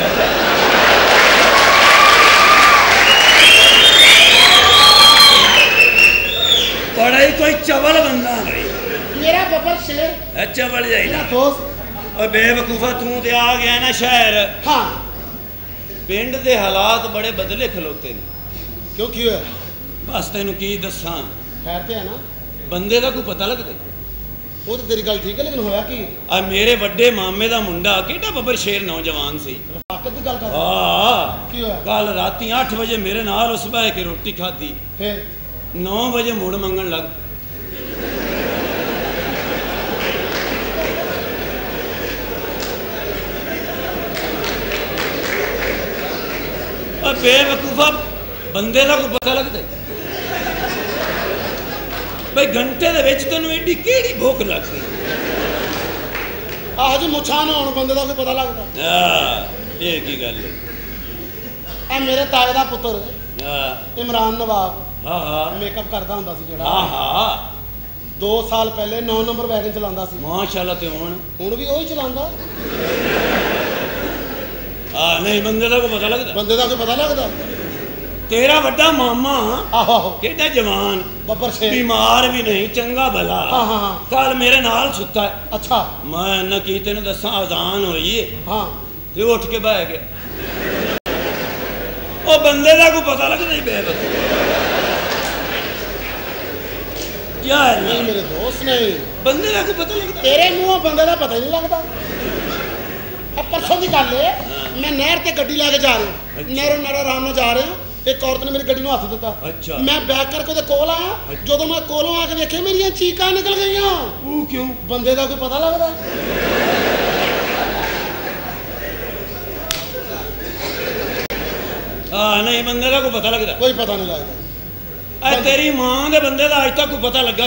D: बड़ा ही कोई चवल बंदा नहीं।
B: ਮੇਰਾ ਬੱਬਰ ਸ਼ੇਰ
D: चवल जाई
B: ਮੇਰਾ
D: ना।
B: ਦੋਸਤ।
D: और बेवकूफा तू ते आ गया ना शहर।
B: ਹਾਂ
D: पिंड दे हालात बड़े बदले खलोते ने।
B: ਕਿਉਂ ਕੀ ਹੋਇਆ?
D: बस तेनू की दसां,
B: ਖੈਰ ਤੇ ਹੈ ਨਾ।
D: बंदे का कोई पता लगदा।
B: ਉਹ ਤਾਂ ਤੇਰੀ ਗੱਲ ਠੀਕ ਹੈ, ਲੇਕਿਨ ਹੋਇਆ ਕੀ?
D: आ मेरे वड्डे मामे दा मुंडा केड़ा बब्बर शेर नौजवान सी।
B: ਰਫਾਕਤ ਦੀ ਗੱਲ ਕਰ।
D: हाँ
B: ਕੀ ਹੋਇਆ?
D: कल राती 8 बजे मेरे नाल उस बह के रोटी खाधी।
B: ਫਿਰ
D: 9 बजे मुड़ मंगन लग। बेवकूफा बंदे का कोई पता लगता भाई घंटे दे विच तैनूं एडी केड़ी भुख लग गई।
B: ਆਹ ਜੀ ਮੁੱਛਾਂ ਨਾ ਹੋਣ ਬੰਦੇ ਦਾ ਕੋਈ ਪਤਾ ਲੱਗਦਾ।
D: ये की गल है।
B: ਇਹ ਮੇਰੇ ਤਾਏ ਦਾ ਪੁੱਤਰ ਇਮਰਾਨ ਨਵਾਬ
D: हाँ हाँ
B: ਮੇਕਅਪ ਕਰਦਾ ਹੁੰਦਾ ਸੀ ਜਿਹੜਾ।
D: हाँ हाँ
B: 2 ਸਾਲ ਪਹਿਲੇ 9 ਨੰਬਰ ਵੈਗਨ ਚਲਾਉਂਦਾ ਸੀ।
D: माशाल्लाह ते हुण
B: ਹੁਣ ਵੀ ਉਹੀ ਚਲਾਉਂਦਾ।
D: नहीं बंदे का कोई पता लगता।
B: ਬੰਦੇ ਦਾ ਕੋਈ ਪਤਾ ਲੱਗਦਾ।
D: तेरा वड्डा मामा
B: ਆਹੋ ਆਹੋ
D: केड़ा जवान
B: ਬੱਬਰ ਸ਼ੇਰ।
D: बीमार भी नहीं चंगा भला
B: हाँ हाँ हाँ
D: कल मेरे नाल सुता है।
B: अच्छा
D: मैं न की तेन दसा अजान होई है
B: हाँ
D: ते उठ के बह गया। ओ बंदे का कोई पता लगता ही बेवकूफ। क्या है
B: नहीं मेरे दोस्त नहीं
D: बंदे का को पता लगता
B: तेरे मुंहों बंदे का पता ही नहीं लगता अब परसों की गल है मैं नहर ते गड्डी लेके जा रहा हूं नहर आराम नाल जा रहे हैं एक औरत ने मेरी गड्डी ਨੂੰ ਹੱਥ ਦਿੱਤਾ
D: अच्छा
B: मैं बैक करके ਉਹਦੇ ਕੋਲ ਆਇਆ ਜਦੋਂ ਮੈਂ ਕੋਲੋਂ ਆ ਕੇ ਵੇਖਿਆ ਮੇਰੀਆਂ ਚੀਕਾਂ ਨਿਕਲ ਗਈਆਂ
D: ਉਹ ਕਿਉਂ
B: ਬੰਦੇ ਦਾ ਕੋਈ ਪਤਾ ਲੱਗਦਾ
D: नहीं बंदे का को पता लगता
B: कोई पता नहीं लगता
D: तेरी मां के बंदे का अज तक को पता लगा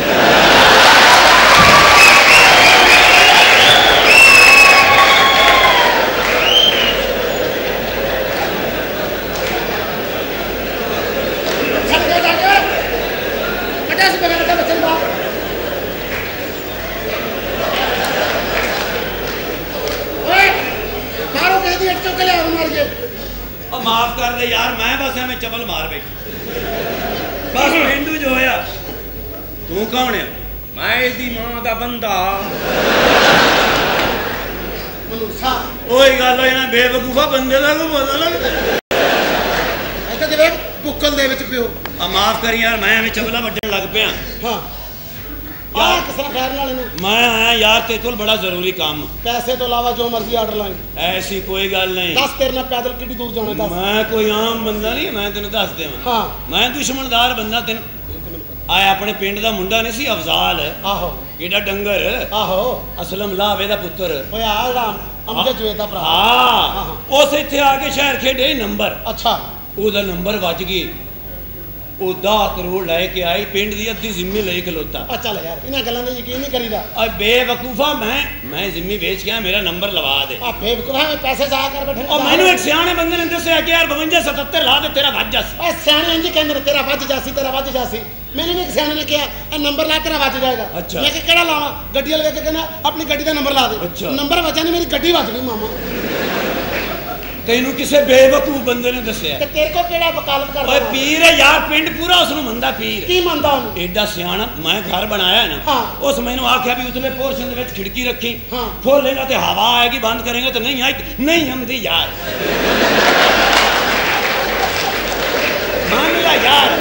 D: माफ कर दे यार मैं बस एवं चबल मार बैठी बस पिंडू जो होया तू कौन है
E: मैं इसकी मां का बंदा
D: ओही गल हो ना बेवकूफा बंदे का को पता लगता
B: बुक्कल दे विच पियो
D: माफ कर यार मैं एवं चबला वड्डन लग पिया
B: हाँ
D: मैं आया यार तेरे को बड़ा जरूरी काम
B: पैसे तो अलावा जो मर्जी ऑर्डर लाए
D: ऐसी कोई गल नहीं
B: दस तेरे नाल पैदल कितनी दूर जाना दस
D: मैं कोई आम बंदा नहीं मैं तेन दस देवां
B: हाँ
D: मैं दुश्मनदार बंदा तेन आया अपने पिंड दा मुंडा नहीं सी अफजाल
B: आहो
D: एडा डंगर
B: आहो
D: असलम लावे दा पुत्र
B: होया अमजद जुए दा भरा
D: हां उस इत्थे आके शहर खेडे नंबर
B: अच्छा
D: ओदा नंबर वज गई वो 10 करोड़ लेके आई पिंड दी अद्धी जिम्मी ले खलोता
B: चल यार इन्हां गल्लां दा यकीन नहीं करीदा
D: और बेवकूफा मैं जिम्मी बेच गया मेरा नंबर लवा दे
B: आ बेवकूफा मैं पैसे जाया कर बैठे
D: और मैनू एक सियाने बंदे ने दस्या कि यार 52 77 ला दे तेरा वज जासी
B: ए सियाने इंज कहंदे तेरा वज जासी मैंने भी सियाने ने कहा ए नंबर ला तेरा वज जाएगा
D: अच्छा
B: मैं केड़ा लावा गड्डी वाले कहना अपनी गड्डी दा नंबर ला दे
D: अच्छा
B: नंबर वजा नहीं मेरी गड्डी वज गई मामा
D: तेनू किसे बेवकूफ बंदे ने दस्या
B: ते तेरे को केड़ा वकालत करदा
D: ओए पीर है यार पिंड पूरा उसनु मंदा पीर
B: की मंदा ओनु
D: एडा सियाना मैं घर बनाया है ना
B: हाँ।
D: उस मैनू आख्या भी उतले पोर्शन दे विच खिड़की रखी
B: हाँ।
D: खोलेगा ते हवा आएगी बंद करेंगे तो नहीं आएगी नहीं आंदी यार मान ला यार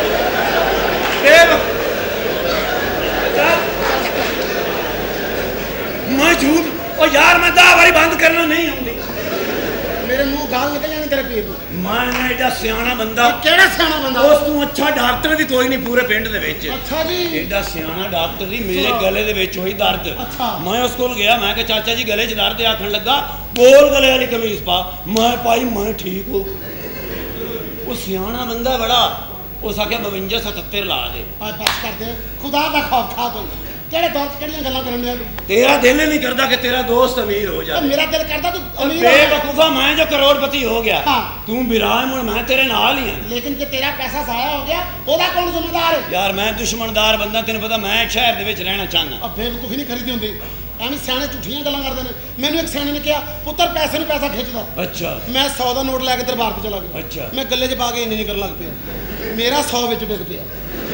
D: मैं झूठ ओ यार मैं 10 बारी बंद करना नहीं आंदी
B: मेरे मुंह गाल निकल जाने तेरे पीर
D: मैं ना एडा सियाना बंदा
B: केड़ा सियाना बंदा
D: उस तू अच्छा डॉक्टर भी कोई नहीं पूरे पिंड दे विच
B: अच्छा जी
D: एडा सियाना डॉक्टर दी मेरे गले दे विच होई दर्द
B: अच्छा
D: मैं उस कोल गया मैं कहा चाचा जी गले च दर्द आखन लगा बोल गले वाली कमीज पा मैं पाई मैं ठीक हो वो सियाना बंदा बड़ा उस आख्या 52 77 ला दे
B: बस कर दे खुदा दा खौफ खा तो केड़े दोस्त केड़ियां गल्लां करन दे
D: तेरा दिल नहीं करता कि तेरा दोस्त अमीर हो जाए
B: मेरा दिल करता तू अमीर
D: बेवकूफा मैं जो करोड़पति हो गया
B: हाँ।
D: तू विराजमान मैं तेरे नाल ही हां
B: लेकिन जे तेरा पैसा जाया हो गया ओदा कौन जिम्मेदार है
D: यार मैं दुश्मनदार बंदा तेन पता मैं शहर दे विच रहना चाहना
B: अब बेवकूफी नहीं खरीदी हुंदी एवं सियाने झूठियां गल्लां करदे ने मैनू एक सियाने ने कहा पुत्र पैसे ने पैसा खिंचदा
D: अच्छा
B: मैं 100 दा नोट लेके दरबार ते चला गया
D: अच्छा
B: मैं गले च पा के इन्नी करन लग पिया मेरा 100 विच डिग पिया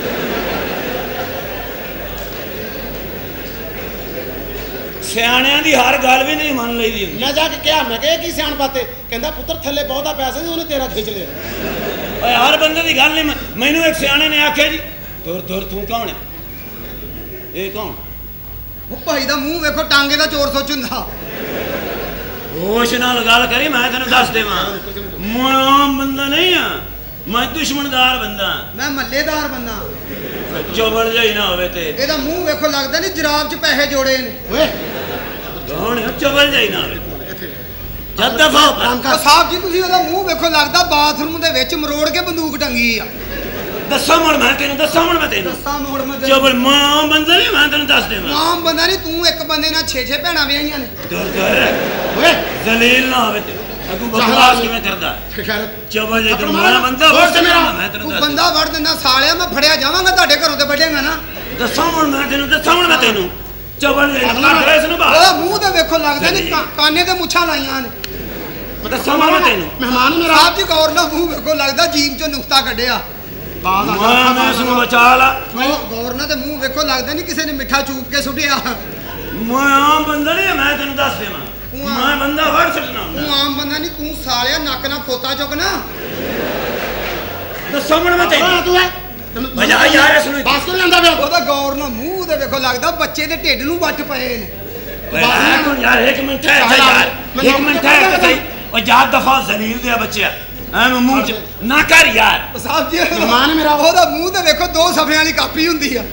D: सियाणियां दी हर गल भी नहीं मान लईदी हुंदी
B: मैं जाके कहा मैं कहा की सियाण पाते कहंदा पुत्र थल्ले बहुता पैसा नहीं उन्हें तेरा खिंच लिया
D: ओए हर बंदे दी गल नहीं मैनू एक सियाणे ने आख्या जी दूर दूर तू कौन है ये कौन
A: ਉਹ ਭਾਈ ਦਾ ਮੂੰਹ ਵੇਖੋ ਟਾਂਗੇ ਦਾ ਚੋਰ ਸੋਚੁੰਦਾ
D: होश नाल गल करी मैं तेन दस देवां मैं आम बंदा नहीं हां मैं दुश्मनदार बंदा
A: ਮੈਂ ਮੱਲੇਦਾਰ ਬੰਦਾ
D: चोबड़ जाई ना होवे ते
A: ਇਹਦਾ ਮੂੰਹ ਵੇਖੋ ਲੱਗਦਾ ਨਹੀਂ ਜਰਾਬ 'ਚ ਪੈਸੇ ਜੋੜੇ ਨੇ
B: ओए
D: कौन है चोबड़ जाई ना होवे जद दफा
A: ਉਹ ਸਾਹਿਬ ਜੀ ਤੁਸੀਂ ਉਹਦਾ ਮੂੰਹ ਵੇਖੋ ਲੱਗਦਾ ਬਾਥਰੂਮ ਦੇ ਵਿੱਚ ਮਰੋੜ ਕੇ ਬੰਦੂਕ ਟੰਗੀ ਆ
D: दसा मुड़ मैं तेन
A: ਦੱਸਾਂ ਮੋੜ ਮੈਂ
D: चोबड़ मैं आम बंदा नहीं मैं तेन दस देवां
A: ਆਮ ਬੰਦਾ ਨਹੀਂ ਤੂੰ ਇੱਕ ਬੰਦੇ ਨਾਲ 6-6 ਭੈਣਾਂ ਵਿਆਹੀਆਂ ਨੇ
D: दूर दूर
B: ओए
D: जलील ना होवे ते अगू बकवास किवें करदा चोबड़ जाई तो मैं बंदा वड़ ते मेरा मैं तेन
A: ਤੂੰ
D: दस
A: ਬੰਦਾ ਵੜ ਦਿੰਦਾ ਸਾਲਿਆ ਮੈਂ ਫੜਿਆ ਜਾਵਾਂਗਾ ਤੁਹਾਡੇ ਘਰੋਂ ਤੇ ਵੱਢੇਗਾ ਨਾ
D: दसा मुड़ मैं तेन चोबड़ जाई ना कर इस नु
A: ਉਹ ਮੂੰਹ ਤੇ ਵੇਖੋ ਲੱਗਦਾ ਨਹੀਂ ਕਾਨੇ ਤੇ ਮੁੱਛਾਂ ਲਾਈਆਂ ਨੇ
D: दसा मुड़ मैं तेन
B: मेहमान मेरा
A: ਸਾਹਿਬ ਜੀ ਗੌਰ ਨਾਲ ਮੂੰਹ ਵੇਖੋ ਲੱਗਦਾ ਜੀਭ 'ਚੋਂ ਨੁਕਤਾ ਕੱਢਿਆ
D: मैं इसनु बचा ला
A: ਗੌਰ ਨਾਲ ਤੇ ਮੂੰਹ ਵੇਖੋ ਲੱਗਦਾ ਨਹੀਂ ਕਿਸੇ ਨੇ ਮਿੱਠਾ ਚੂਪ ਕੇ ਸੁੱਟਿਆ
D: मैं आम बंदा नहीं मैं तेन दस देवां मैं बंदा वड़ छड़ना
A: ਤੂੰ ਆਮ ਬੰਦਾ ਨਹੀਂ ਤੂੰ ਸਾਲਿਆ ਨੱਕ ਨਾਲ ਖੋਤਾ ਚੁੱਕ ਨਾ
D: दसा मुड़ मैं तेन
B: तू है
D: ਬਜਾ ਯਾਰ ਇਸ ਨੂੰ
B: ਬਸ ਕਰ ਜਾਂਦਾ ਪਿਆ
A: ਉਹਦਾ ਗੌਰ ਨਾਲ ਮੂੰਹ ਦੇ ਵੇਖੋ ਲੱਗਦਾ ਬੱਚੇ ਦੇ ਢਿੱਡ ਨੂੰ ਵੱਟ ਪਏ ਨੇ
D: ਯਾਰ ਇੱਕ ਮਿੰਟ ਹੈ ਯਾਰ ਇੱਕ ਮਿੰਟ ਹੈ ਸਹੀ ਉਹ ਜਾਤ ਦਫਾ ਜ਼ਲੀਲ ਦੇ ਬੱਚਿਆ ਐ ਮੂੰਹ ਚ ਨਾ ਕਰ ਯਾਰ
A: ਸਾਹਿਬ ਜੀ
B: ਮਹਿਮਾਨ ਮੇਰਾ
A: ਉਹਦਾ ਮੂੰਹ ਤੇ ਵੇਖੋ 2 ਸਫ਼ਿਆਂ ਵਾਲੀ ਕਾਪੀ ਹੁੰਦੀ ਆ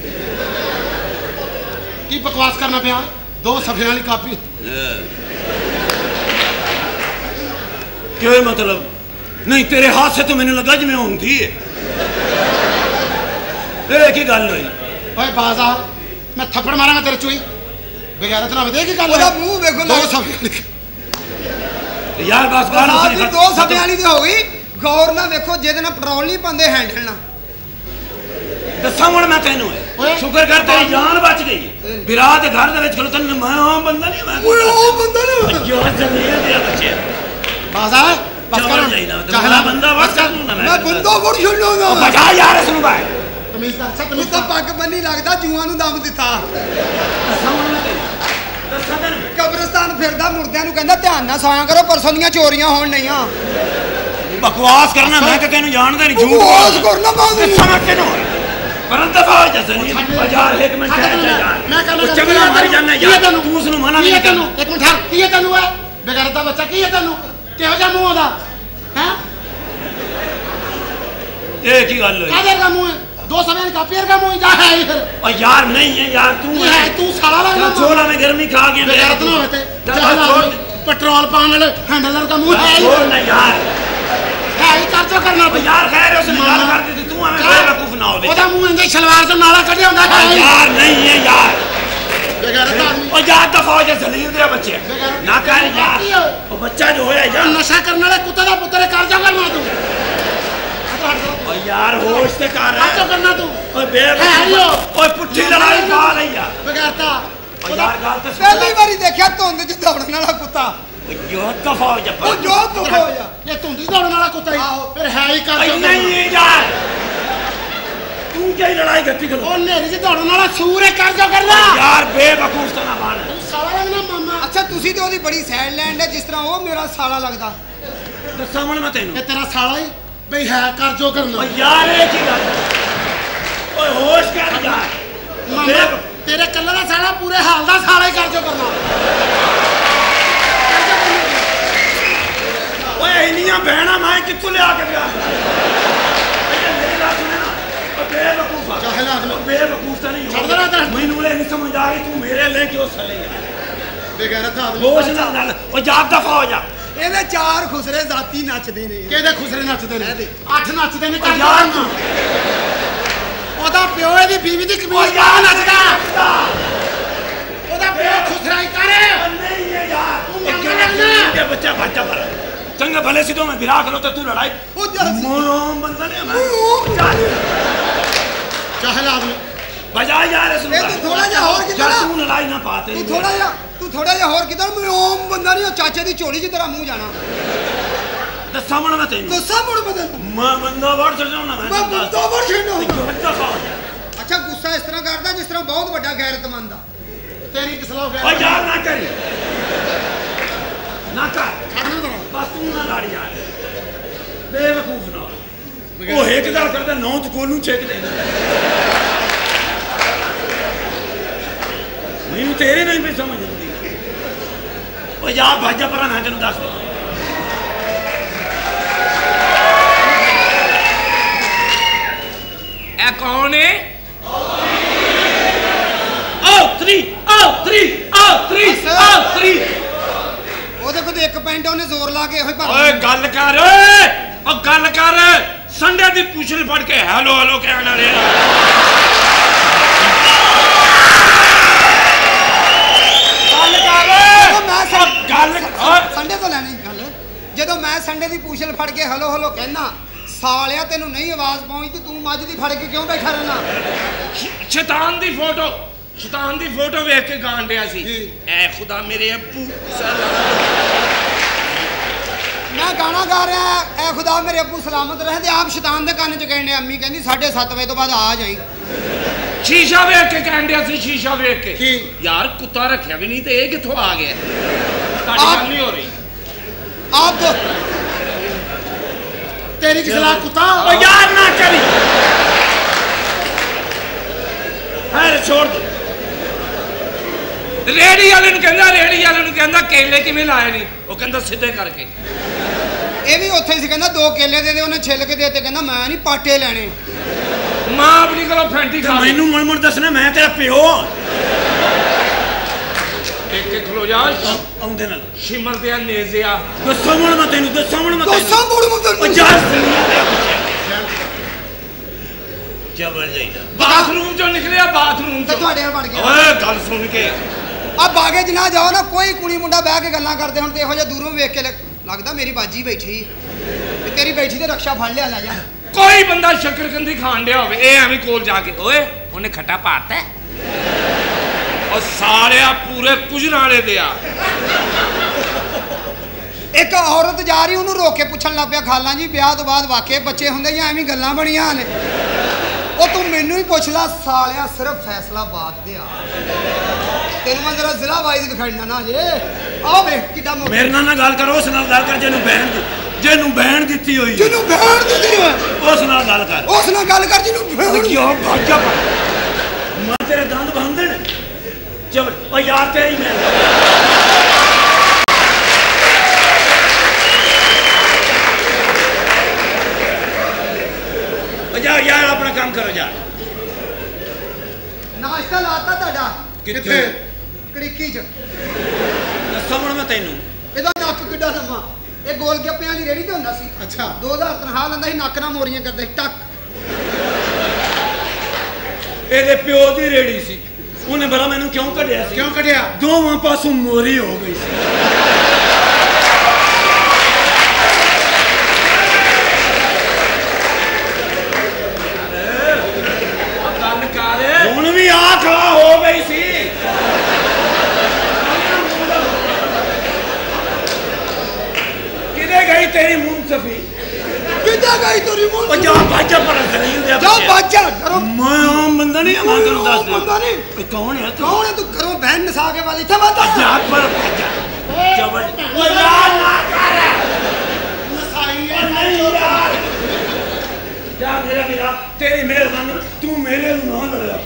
B: ਕੀ ਬਕਵਾਸ ਕਰਨਾ ਪਿਆ 2 ਸਫ਼ਿਆਂ ਵਾਲੀ ਕਾਪੀ
D: ਕਿਉਂ ਮਤਲਬ ਨਹੀਂ ਤੇਰੇ ਹੱਥ ਸੇ ਤਾਂ ਮੈਨੂੰ ਲੱਗਾ ਜਿਵੇਂ ਹੁੰਦੀ ਹੈ ਇਹ ਕੀ ਗੱਲ ਹੋਈ
B: ਓਏ ਬਾਜ਼ਾਰ ਮੈਂ ਥੱਪੜ ਮਾਰਾਂਗਾ ਤੇਰੇ ਚੋਈ ਬਗੈਰਤ ਨਾ ਵੇ ਕੀ ਗੱਲ
A: ਉਹਦਾ ਮੂੰਹ ਵੇਖੋ
B: 2 ਸਫ਼ਿਆਂ ਵਾਲੀ
D: ਯਾਰ ਬਸ ਗੱਲ
A: ਸਾਹਿਬ ਜੀ 2 ਸਫ਼ਿਆਂ ਵਾਲੀ ਤੇ ਹੋ ਗਈ ਗੌਰ ਨਾਲ ਵੇਖੋ ਜਿਹਦੇ ਨਾਲ ਪੈਟਰੋਲ ਨਹੀਂ ਪਾਉਂਦੇ ਹੈਂਡਲ ਨਾਲ
D: ਦੱਸਾਂ ਹੁਣ ਮੈਂ ਤੈਨੂੰ ਸ਼ੁਕਰ ਕਰ ਤੇਰੀ ਜਾਨ ਬਚ ਗਈ ਵਿਰਾਹ ਦੇ ਘਰ ਦੇ ਵਿੱਚ ਖਲੋ ਤੈਨੂੰ ਮੈਂ ਆਮ ਬੰਦਾ ਨਹੀਂ ਮੈਂ
A: ਉਹ ਬੰਦਾ ਨਹੀਂ
D: ਯਾਰ ਜ਼ਮੀਨ ਦੇ ਬੱਚੇ
B: ਬਾਜ਼ਾਰ ਬਸ ਕਰ
D: ਚਾਹਲਾ ਬੰਦਾ ਬਸ ਕਰ ਦੂੰ ਨਾ
A: ਮੈਂ ਬੰਦਾ ਵੜ ਛੱਡੂਗਾ
D: ਉਹ ਬਜਾ ਯਾਰ ਇਸ ਨੂੰ ਬਾਈ
B: ਤਮੀਜ਼ ਕਰ ਸੱਤ
A: ਤੂੰ ਤਾਂ ਪੱਗ ਬੰਨੀ ਲੱਗਦਾ ਜੂਆਂ ਨੂੰ ਦਮ ਦਿੱਤਾ
D: ਦੱਸਾਂ ਹੁਣ ਮੈਂ ਤੈਨੂੰ
A: ਕਬਰਸਤਾਨ ਫਿਰਦਾ ਮੁਰਦਿਆਂ ਨੂੰ ਕਹਿੰਦਾ ਧਿਆਨ ਨਾਲ ਸੋਇਆ ਕਰੋ ਪਰਸੋਂ ਦੀਆਂ ਚੋਰੀਆਂ ਹੋਣ ਨਹੀਂ ਆ
D: ਬਕਵਾਸ ਕਰਨਾ ਮੈਂ ਕਿ ਤੈਨੂੰ ਜਾਣਦਾ ਨਹੀਂ ਝੂਠ
A: ਬਕਵਾਸ ਕਰਨਾ ਮੈਂ
D: ਸਮਝ ਤੈਨੂੰ ਪਰੰ ਦਫਾ ਹੋ ਜਾ ਜ਼ਲੀਲ ਬਾਜ਼ਾਰ ਇੱਕ ਮਿੰਟ ਠਹਿਰ ਜਾ ਯਾਰ
B: ਮੈਂ ਕਹਿੰਦਾ
D: ਚੰਗਾ ਮਰ ਜਾਣਾ ਯਾਰ ਤੂੰ ਉਸ ਨੂੰ ਮਨਾ ਨਹੀਂ ਕਰਨਾ
B: ਇੱਕ ਮਿੰਟ ਠਹਿਰ ਕੀ ਹੈ ਤੈਨੂੰ ਹੈ ਬਗੈਰਤ ਦਾ ਬੱਚਾ ਕੀ ਹੈ ਤੈਨੂੰ ਕਿਹੋ ਜਿਹਾ ਮੂੰਹ ਉਹਦਾ ਹੈ
D: ਇਹ ਕੀ ਗੱਲ ਹੋਈ
B: ਕਾਹਦੇ ਦਾ ਮੂੰਹ ਹੈ 2 ਸਫ਼ਿਆਂ ਦੀ ਕਾਪੀ ਵਰਗਾ ਮੂੰਹ ਜਾ ਹੈ ਫਿਰ
D: ਓ ਯਾਰ ਨਹੀਂ ਹੈ ਯਾਰ
B: ਤੂੰ ਸਾਲਾ ਲੱਗਦਾ
D: ਛੋੜਾ ਮੈਂ ਗਰਮੀ ਖਾ ਗਿਆ
B: ਬਗੈਰਤ ਨਾ ਹੋਵੇ ਤੇ ਪੈਟਰੋਲ ਪਾਉਣ ਵਾਲੇ ਹੈਂਡਲਰ ਦਾ ਮੂੰਹ ਹੈ
D: ਛੋੜ ਨਾ ਯਾਰ
B: ਹੈ ਹੀ ਕਰ ਕਰਨਾ
D: ਓ ਯਾਰ ਖੈਰ ਉਸ ਨੇ ਗੱਲ ਕਰ ਦਿੱਤੀ ਤੂੰ ਐਵੇਂ ਬੇਵਕੂਫ ਨਾ ਹੋਵੇ
B: ਉਹਦਾ ਮੂੰਹ ਇੰਦੇ ਸ਼ਲਵਾਰ ਤੋਂ ਨਾਲਾ ਕੱਢਿਆ ਹੁੰਦਾ ਹੈ
D: ਯਾਰ ਨਹੀਂ ਹੈ ਯਾਰ
B: ਬਗੈਰਤ ਆਦਮੀ
D: ਓ ਯਾਰ ਦਫਾ ਹੋ ਜਾ ਜ਼ਲੀਲ ਦੇ ਬੱਚੇ ਨਾ ਕਰ ਯਾਰ ਉਹ ਬੱਚਾ ਜੋ ਹੋਇਆ ਯਾਰ
B: ਨਸ਼ਾ ਕਰਨ ਵਾਲੇ ਕੁੱਤੇ ਦਾ ਪੁੱਤਰ ਕਰ ਜਾਗਾ ਮੈਂ ਤੂੰ
D: ਓ ਯਾਰ ਹੋਸ਼ ਤੇ ਕਰ
B: ਆਟੋ ਕਰਨਾ ਤੂੰ
D: ਓਏ ਬੇਵਕੂਫ ਓਏ ਪੁੱਠੀ ਲੜਾਈ ਪਾ ਲਈ ਯਾਰ
B: ਬਗੈਰਤਾ
D: ਓ ਯਾਰ ਗੱਲ ਤੇ
A: ਪਹਿਲੀ ਵਾਰੀ ਦੇਖਿਆ ਧੁੰਦ 'ਚ ਦੌੜਨ ਵਾਲਾ ਕੁੱਤਾ
D: ਯੋ ਦਫਾ ਹੋ ਜਾ
A: ਉਹ ਜੋ ਤੂੰ ਹੋ ਜਾ
B: ਇਹ ਧੁੰਦੀ ਦੌੜਨ ਵਾਲਾ ਕੁੱਤਾ ਹੀ ਫਿਰ ਹੈ ਹੀ ਕਰ
D: ਓਏ ਨਹੀਂ ਯਾਰ ਤੂੰ ਕੀ ਲੜਾਈ ਗੱਤੀ ਕਰ
B: ਉਹ ਨੇਰੀ 'ਚ ਦੌੜਨ ਵਾਲਾ ਸੂਰ ਹੈ ਕਰ ਜੋ ਕਰਨਾ
D: ਯਾਰ ਬੇਵਕੂਫ ਤਾਂ ਨਾ ਬਣ
B: ਤੂੰ ਸਾਲਾ ਲੱਗਣਾ ਮਾਮਾ
A: ਅੱਛਾ ਤੁਸੀਂ ਤੇ ਉਹਦੀ ਬੜੀ ਸੈਡ ਲੈਂਡ ਹੈ ਜਿਸ ਤਰ੍ਹਾਂ ਉਹ ਮੇਰਾ ਸਾਲਾ ਲੱਗਦਾ
D: ਦੱਸਾਂ ਹੁਣ ਮੈਂ ਤੈਨੂੰ
B: ਇਹ ਤੇਰਾ ਸਾਲਾ ਹੀ ਬਈ ਹੈ ਕਰ ਜੋ ਕਰਨਾ
D: ਓ ਯਾਰ ਇਹ ਕੀ ਗੱਲ ਓਏ ਹੋਸ਼ ਕਰ ਯਾਰ
B: ਮਾਮਾ ਤੇਰੇ ਕੱਲੇ ਦਾ ਸਾਲਾ ਪੂਰੇ ਹਾਲ ਦਾ ਸਾਲਾ ਹੀ ਕਰ ਜੋ ਕਰਨਾ
D: ਓਏ ਇੰਨੀਆਂ ਬਹਿਣਾ ਮੈਂ ਕਿੱਥੋਂ ਲਿਆ ਕੇ ਵਿਆਹ ਮੇਰੀ ਗੱਲ ਸੁਣੇ ਨਾ ਓ ਬੇਵਕੂਫ ਆ
B: ਚਾਹੇ ਨਾ ਆਦਮੀ
D: ਬੇਵਕੂਫ ਤਾਂ ਨਹੀਂ
B: ਛੱਡ ਦੇਣਾ ਤੈਨੂੰ
D: ਮੈਨੂੰ ਇਹ ਨਹੀਂ ਸਮਝ ਆ ਰਹੀ ਤੂੰ ਮੇਰੇ ਲੈ ਕਿਉਂ ਸਲੇ
B: ਬੇਗੈਰਤ ਆਦਮੀ
D: ਹੋਸ਼ ਨਾਲ ਓ ਜਾ ਦਫਾ ਹੋ ਜਾ
A: ਇਹਦੇ 4 ਖੁਸਰੇ ਜ਼ਾਤੀ ਨੱਚਦੇ ਨੇ
B: ਕਿਹਦੇ ਖੁਸਰੇ ਨੱਚਦੇ ਨੇ 8 ਨੱਚਦੇ ਨੇ ਕਰ
D: ਯਾਰ
B: ਜੋ ਉਹਦਾ ਪਿਓ ਇਹਦੀ ਬੀਵੀ ਦੀ ਕਮੀਜ਼ ਪਾ
D: ਯਾਰ
B: ਨੱਚਦਾ ਉਹਦਾ ਪਿਓ ਖੁਸਰਾ ਹੀ ਕਰੇ
D: ਨਹੀਂ ਹੈ ਯਾਰ
B: ਤੂੰ ਮੰਗਣਾ ਲੱਗਣਾ
D: ਇਹ ਬੱਚਾ ਬੱਚਾ ਪਰ ਚੰਗਾ ਭਲੇ ਸਿੱਧੋ ਮੈਂ ਵਿਰਾਹ ਕਰੋ ਤੇ ਤੂੰ ਲੜਾਈ
A: ਉਹ ਜਾ
D: ਮੋਮ ਬੰਦਾ ਨਹੀਂ ਮੈਂ
B: ਚਾਹੇ ਆਦਮੀ
D: ਬਜਾ ਯਾਰ ਇਸ ਨੂੰ
A: ਇਹ ਤੂੰ ਥੋੜਾ ਜਿਹਾ ਹੋਰ ਕਿੱਧਰ ਆ?
D: ਤੂੰ ਲੜਾਈ ਨਾ ਪਾਤੇ
A: ਤੂੰ ਥੋੜਾ ਜਿਹਾ ਹੋਰ ਕਿਧਰ ਮੈਂ ਓਮ ਬੰਦਾ ਨਹੀਂ ਉਹ ਚਾਚੇ ਦੀ ਝੋਲੀ 'ਚ ਤੇਰਾ ਮੂੰਹ ਜਾਣਾ
D: ਦੱਸਾਂ ਹੁਣ ਮੈਂ ਤੈਨੂੰ
A: ਗੁੱਸਾ ਮੁੜ ਬਦਲ
D: ਮੈਂ ਬੰਦਾ ਵੜ ਚੜਾਉਣਾ
A: ਮੈਂ ਬੰਦਾ ਵੜ ਛੱਡਣਾ
D: ਦਫਾ ਹੋ ਜਾ
A: ਅੱਛਾ ਗੁੱਸਾ ਇਸ ਤਰ੍ਹਾਂ ਕਰਦਾ ਜਿਸ ਤਰ੍ਹਾਂ ਬਹੁਤ ਵੱਡਾ ਗੈਰਤਮੰਦ ਆ
B: ਤੇਰੀ ਕਿਸਲਾ ਹੋ
D: ਓ
B: ਗਿਆ
D: ਯਾਰ ਨਾ ਕਰੀ ਨਾ ਕਰ
B: ਛੱਡਣਾ ਤਰਾ
D: ਬਸ ਤੂੰ ਨਾ ਲੜ ਯਾਰ ਬੇਵਕੂਫ ਨਾ ਉਹ ਇੱਕ ਗੱਲ ਕਰਦਾ ਨੌਂ ਤੇ ਕੋਲ ਨੂੰ ਛੇਕ ਦੇ ਮੈਨੂੰ ਤੇਰੇ ਨਾਲ ਵੀ ਸਮਝ ਆਉਂਦੀ ਓ ਯਾਰ ਭਾਜਾ ਪਰ ਮੈਂ ਤੈਨੂੰ ਦੱਸ ਦੇ
E: ਇਹ ਕੌਣ ਹੈ
D: ਆਉ 3
A: ਉਹਦੇ ਕੋਲ ਇੱਕ ਪੈਂਟ ਉਹਨੇ ਜ਼ੋਰ ਲਾ ਕੇ ਇਹੋ ਹੀ ਭਰ
E: ਓਏ ਗੱਲ ਕਰ ਓਏ ਉਹ ਗੱਲ ਕਰ ਸੰਡੇ ਦੀ ਪੁੱਛਲ ਫੜ ਕੇ ਹੈਲੋ ਹੈਲੋ ਕਹਿਣ ਵਾਲੇ
A: ਸੰਡੇ ਤੋਂ ਲੈਣੀ ਗੱਲ ਜਦੋਂ ਮੈਂ ਸੰਡੇ ਦੀ ਪੂਛਲ ਫੜ ਕੇ ਹਲੋ ਹਲੋ ਕਹਿਣਾ ਸਾਲਿਆ ਤੈਨੂੰ ਨਹੀਂ ਆਵਾਜ਼ ਪਹੁੰਚਦੀ ਤੂੰ ਮੱਝ ਦੀ ਫੜ ਕੇ ਕਿਉਂ ਬੈਠਾ ਰਹਿਣਾ
E: ਸ਼ੈਤਾਨ ਦੀ ਫੋਟੋ ਵੇਖ ਕੇ ਗਾਣ ਡਿਆ ਸੀ ਐ ਖੁਦਾ ਮੇਰੇ ਅੱਬੂ
A: ਮੈਂ ਗਾਣਾ ਗਾ ਰਿਹਾ ਐ ਖੁਦਾ ਮੇਰੇ ਅੱਬੂ ਸਲਾਮਤ ਰਹੇ ਤੇ ਆਪ ਸ਼ੈਤਾਨ ਦੇ ਕੰਨ 'ਚ ਕਹਿੰਦੇ ਅੰਮੀ ਕਹਿੰਦੀ 7:30 ਵਜੇ ਤੋਂ ਬਾਅਦ ਆ ਜਾਈ
E: ਸ਼ੀਸ਼ਾ ਵੇਖ ਕੇ ਕਹਿਣ ਡਿਆ ਸੀ ਸ਼ੀਸ਼ਾ ਵੇਖ ਕੇ
B: ਕੀ
E: ਯਾਰ ਕੁੱਤਾ ਰੱਖਿਆ ਵੀ ਨਹੀਂ ਤੇ ਇਹ ਕਿੱਥੋਂ ਆ ਗਿਆ ਤੁਹਾਡੀ ਗੱਲ ਨਹੀਂ ਹੋ ਰਹੀ
A: ਆਪ ਤੋਂ
B: ਤੇਰੀ ਕਿਸਲਾ ਕੁੱਤਾ
D: ਓ ਯਾਰ ਨਾ ਕਰੀ है छोड़ दो।
E: रेड़ी वाले ਨੂੰ ਕਹਿੰਦਾ ਕੇਲੇ ਕਿਵੇਂ ਲਾਏ ਨਹੀਂ, ਉਹ ਕਹਿੰਦਾ ਸਿੱਧੇ ਕਰਕੇ।
A: ਇਹ ਵੀ ਉੱਥੇ ਸੀ, ਕਹਿੰਦਾ 2 ਕੇਲੇ ਦੇ ਦੇ, ਉਹਨੇ ਛਿੱਲ ਕੇ ਦੇ ਤੇ ਕਹਿੰਦਾ ਮੈਂ ਨਹੀਂ ਪਾਟੇ ਲੈਣੇ।
E: ਮਾਂ ਆਪਣੀ ਕੋਲੋਂ ਫੈਂਟੀ ਖਾ
D: ਮੈਨੂੰ ਮੁੜ ਦੱਸਣਾ ਮੈਂ ਤੇਰਾ ਪਿਓ।
E: ਇੱਕ ਖਲੋ ਜਾ
D: ਆਉਂਦੇ ਨਾਲ
E: ਸ਼ਿਮਰ ਦੇ ਨੇਜ਼ਿਆ।
D: ਦੱਸੋ ਮੁੜ ਮੈਂ ਤੈਨੂੰ, ਦੱਸੋ ਮੁੜ ਮੈਂ
A: ਦੱਸਾਂ ਮੁੜ ਮੈਂ
D: ਜਬਰ ਜਾਈਦਾ।
E: ਬਾਥਰੂਮ ਚੋਂ ਨਿਕਲਿਆ, ਬਾਥਰੂਮ
A: ਤੇ
E: ਚੋਂ
A: ਤੁਹਾਡੇ ਨਾਲ ਵੜ ਗਿਆ।
E: ਓਏ ਗੱਲ ਸੁਣ ਕੇ
A: ਆ ਬਾਗੇ ਚ ਨਾ ਜਾਓ ਨਾ, ਕੋਈ ਕੁੜੀ ਮੁੰਡਾ ਬਹਿ ਕੇ ਗੱਲਾਂ ਕਰਦੇ ਹੁਣ ਤੇ ਇਹੋ ਜਿਹਾ ਦੂਰੋਂ ਵੇਖ ਕੇ ਲੱਗਦਾ ਮੇਰੀ ਬਾਜੀ ਬੈਠੀ ਤੇ ਤੇਰੀ ਬੈਠੀ ਤੇ ਰਕਸ਼ਾ ਫੜ ਲਿਆ ਲੈ ਜਾ।
E: ਕੋਈ ਬੰਦਾ ਸ਼ੱਕਰਕੰਦੀ ਖਾਣ ਡਿਆ ਹੋਵੇ, ਇਹ ਐਵੇਂ ਕੋਲ ਜਾ ਕੇ ਓਏ ਉਹਨੇ ਖੱਟਾ ਪਾਤਾ ਉਹ ਸਾਰਿਆ ਪੂਰੇ ਪੁਜਰਾਂ ਵਾਲੇ ਦੇ ਆ।
A: ਇੱਕ ਔਰਤ ਜਾ ਰਹੀ, ਉਹਨੂੰ ਰੋਕ ਕੇ ਪੁੱਛਣ ਲੱਗ ਪਿਆ, ਖਾਲਾਂ ਜੀ ਵਿਆਹ ਤੋਂ ਬਾਅਦ ਵਾਕਿਆ ਬੱਚੇ ਹੁੰਦੇ ਜਾਂ ਐਵੇਂ ਗੱਲਾਂ ਬਣੀਆਂ ਨੇ? ਉਹ ਤੂੰ ਮੈਨੂੰ ਹੀ ਪੁੱਛ ਲਾ ਸਾਲਿਆ, ਸਿਰਫ ਫੈਸਲਾਬਾਦ ਦੇ ਆ, ਤੈਨੂੰ ਮੈਂ ਜਰਾ ਜ਼ਿਲ੍ਹਾ ਵਾਈਜ਼ ਦਿਖਾਣਾ ਨਾ ਜੇ। ਆਹ ਵੇਖ ਕਿੱਡਾ
D: ਮੇਰੇ ਨਾਲ ਗੱਲ ਕਰੋ, ਉਸ ਨਾਲ ਗੱਲ ਕਰ ਜਿਹਨੂੰ ਬਹਿਣ ਦਿੱਤੀ ਹੋਈ,
A: ਜਿਹਨੂੰ ਬਹਿਣ ਦਿੱਤੀ ਹੋਈ
D: ਉਸ ਨਾਲ ਗੱਲ ਕਰ,
A: ਉਸ ਨਾਲ ਗੱਲ ਕਰ ਜਿਹਨੂੰ ਬਹਿਣ।
D: ਕਿਉਂ ਭਾਜਾ ਮੈਂ ਤੇਰੇ ਦੰਦ ਬੰਦ ਨੇ ਜਬ ਉਹ ਯਾਰ ਤੇਰੀ ਮੈਂ ਜਾ ਯਾਰ ਆਪਣਾ ਕੰਮ ਕਰੋ ਜਾ।
A: ਨਾਸ਼ਤਾ ਲਾਤਾ ਤੁਹਾਡਾ
D: ਕਿੱਥੇ?
A: ਕੜਿੱਕੀ ਚ।
D: ਦੱਸੋ ਹੁਣ ਮੈਂ ਤੈਨੂੰ,
A: ਇਹਦਾ ਨੱਕ ਕਿੱਡਾ ਲੰਮਾ, ਇਹ ਗੋਲ ਗੱਪਿਆਂ ਦੀ ਰੇੜੀ ਤੇ ਹੁੰਦਾ ਸੀ।
B: ਅੱਛਾ
A: 2000 ਤਨਖਾਹ ਲੈਂਦਾ ਸੀ, ਨੱਕ ਨਾਲ ਮੋਰੀਆਂ ਕਰਦੇ ਸੀ ਟੱਕ।
D: ਇਹਦੇ ਪਿਓ ਦੀ ਰੇੜੀ ਸੀ, ਉਹਨੇ ਬੜਾ ਮੈਨੂੰ ਕਿਉਂ ਕੱਢਿਆ ਸੀ?
B: ਕਿਉਂ ਕੱਢਿਆ?
D: ਦੋਵਾਂ ਪਾਸੋਂ ਮੋਰੀ ਹੋ ਗਈ ਸੀ। ਹੁਣ ਵੀ ਆ ਖੜਾ ਹੋ ਗਈ ਸੀ। ਕਿਤੇ ਗਈ ਤੇਰੀ ਮੁੰਸਫੀ?
A: ਕਿੱਦਾਂ ਗਈ ਤੇਰੀ ਮੂੰਹ?
D: ਪੰਜਾਬ ਬਾਜਾ ਪਰ ਨਹੀਂ ਹੁੰਦੇ
A: ਜਾ ਬਾਜਾ ਕਰੋ।
D: ਮੈਂ ਆਮ ਬੰਦਾ ਨਹੀਂ, ਮੈਂ ਤੈਨੂੰ ਦੱਸ ਦੇ
A: ਬੰਦਾ ਨਹੀਂ।
D: ਇਹ ਕੌਣ ਹੈ ਤੂੰ?
A: ਕੌਣ ਹੈ ਤੂੰ? ਕਰੋ ਬਹਿਨ ਨਸਾ ਕੇ ਵਾਲੀ ਇੱਥੇ ਬਾਜਾ
D: ਜਾ ਪਰ ਬਾਜਾ ਜਬਰ ਉਹ ਯਾਰ ਨਾ ਕਰ
B: ਨਸਾਈ
D: ਉਹ ਨਹੀਂ ਯਾਰ ਜਾ ਮੇਰਾ ਤੇਰੀ ਮਿਹਰਬਾਨੀ, ਤੂੰ ਮੇਰੇ ਨੂੰ ਨਾ ਲੜਿਆ।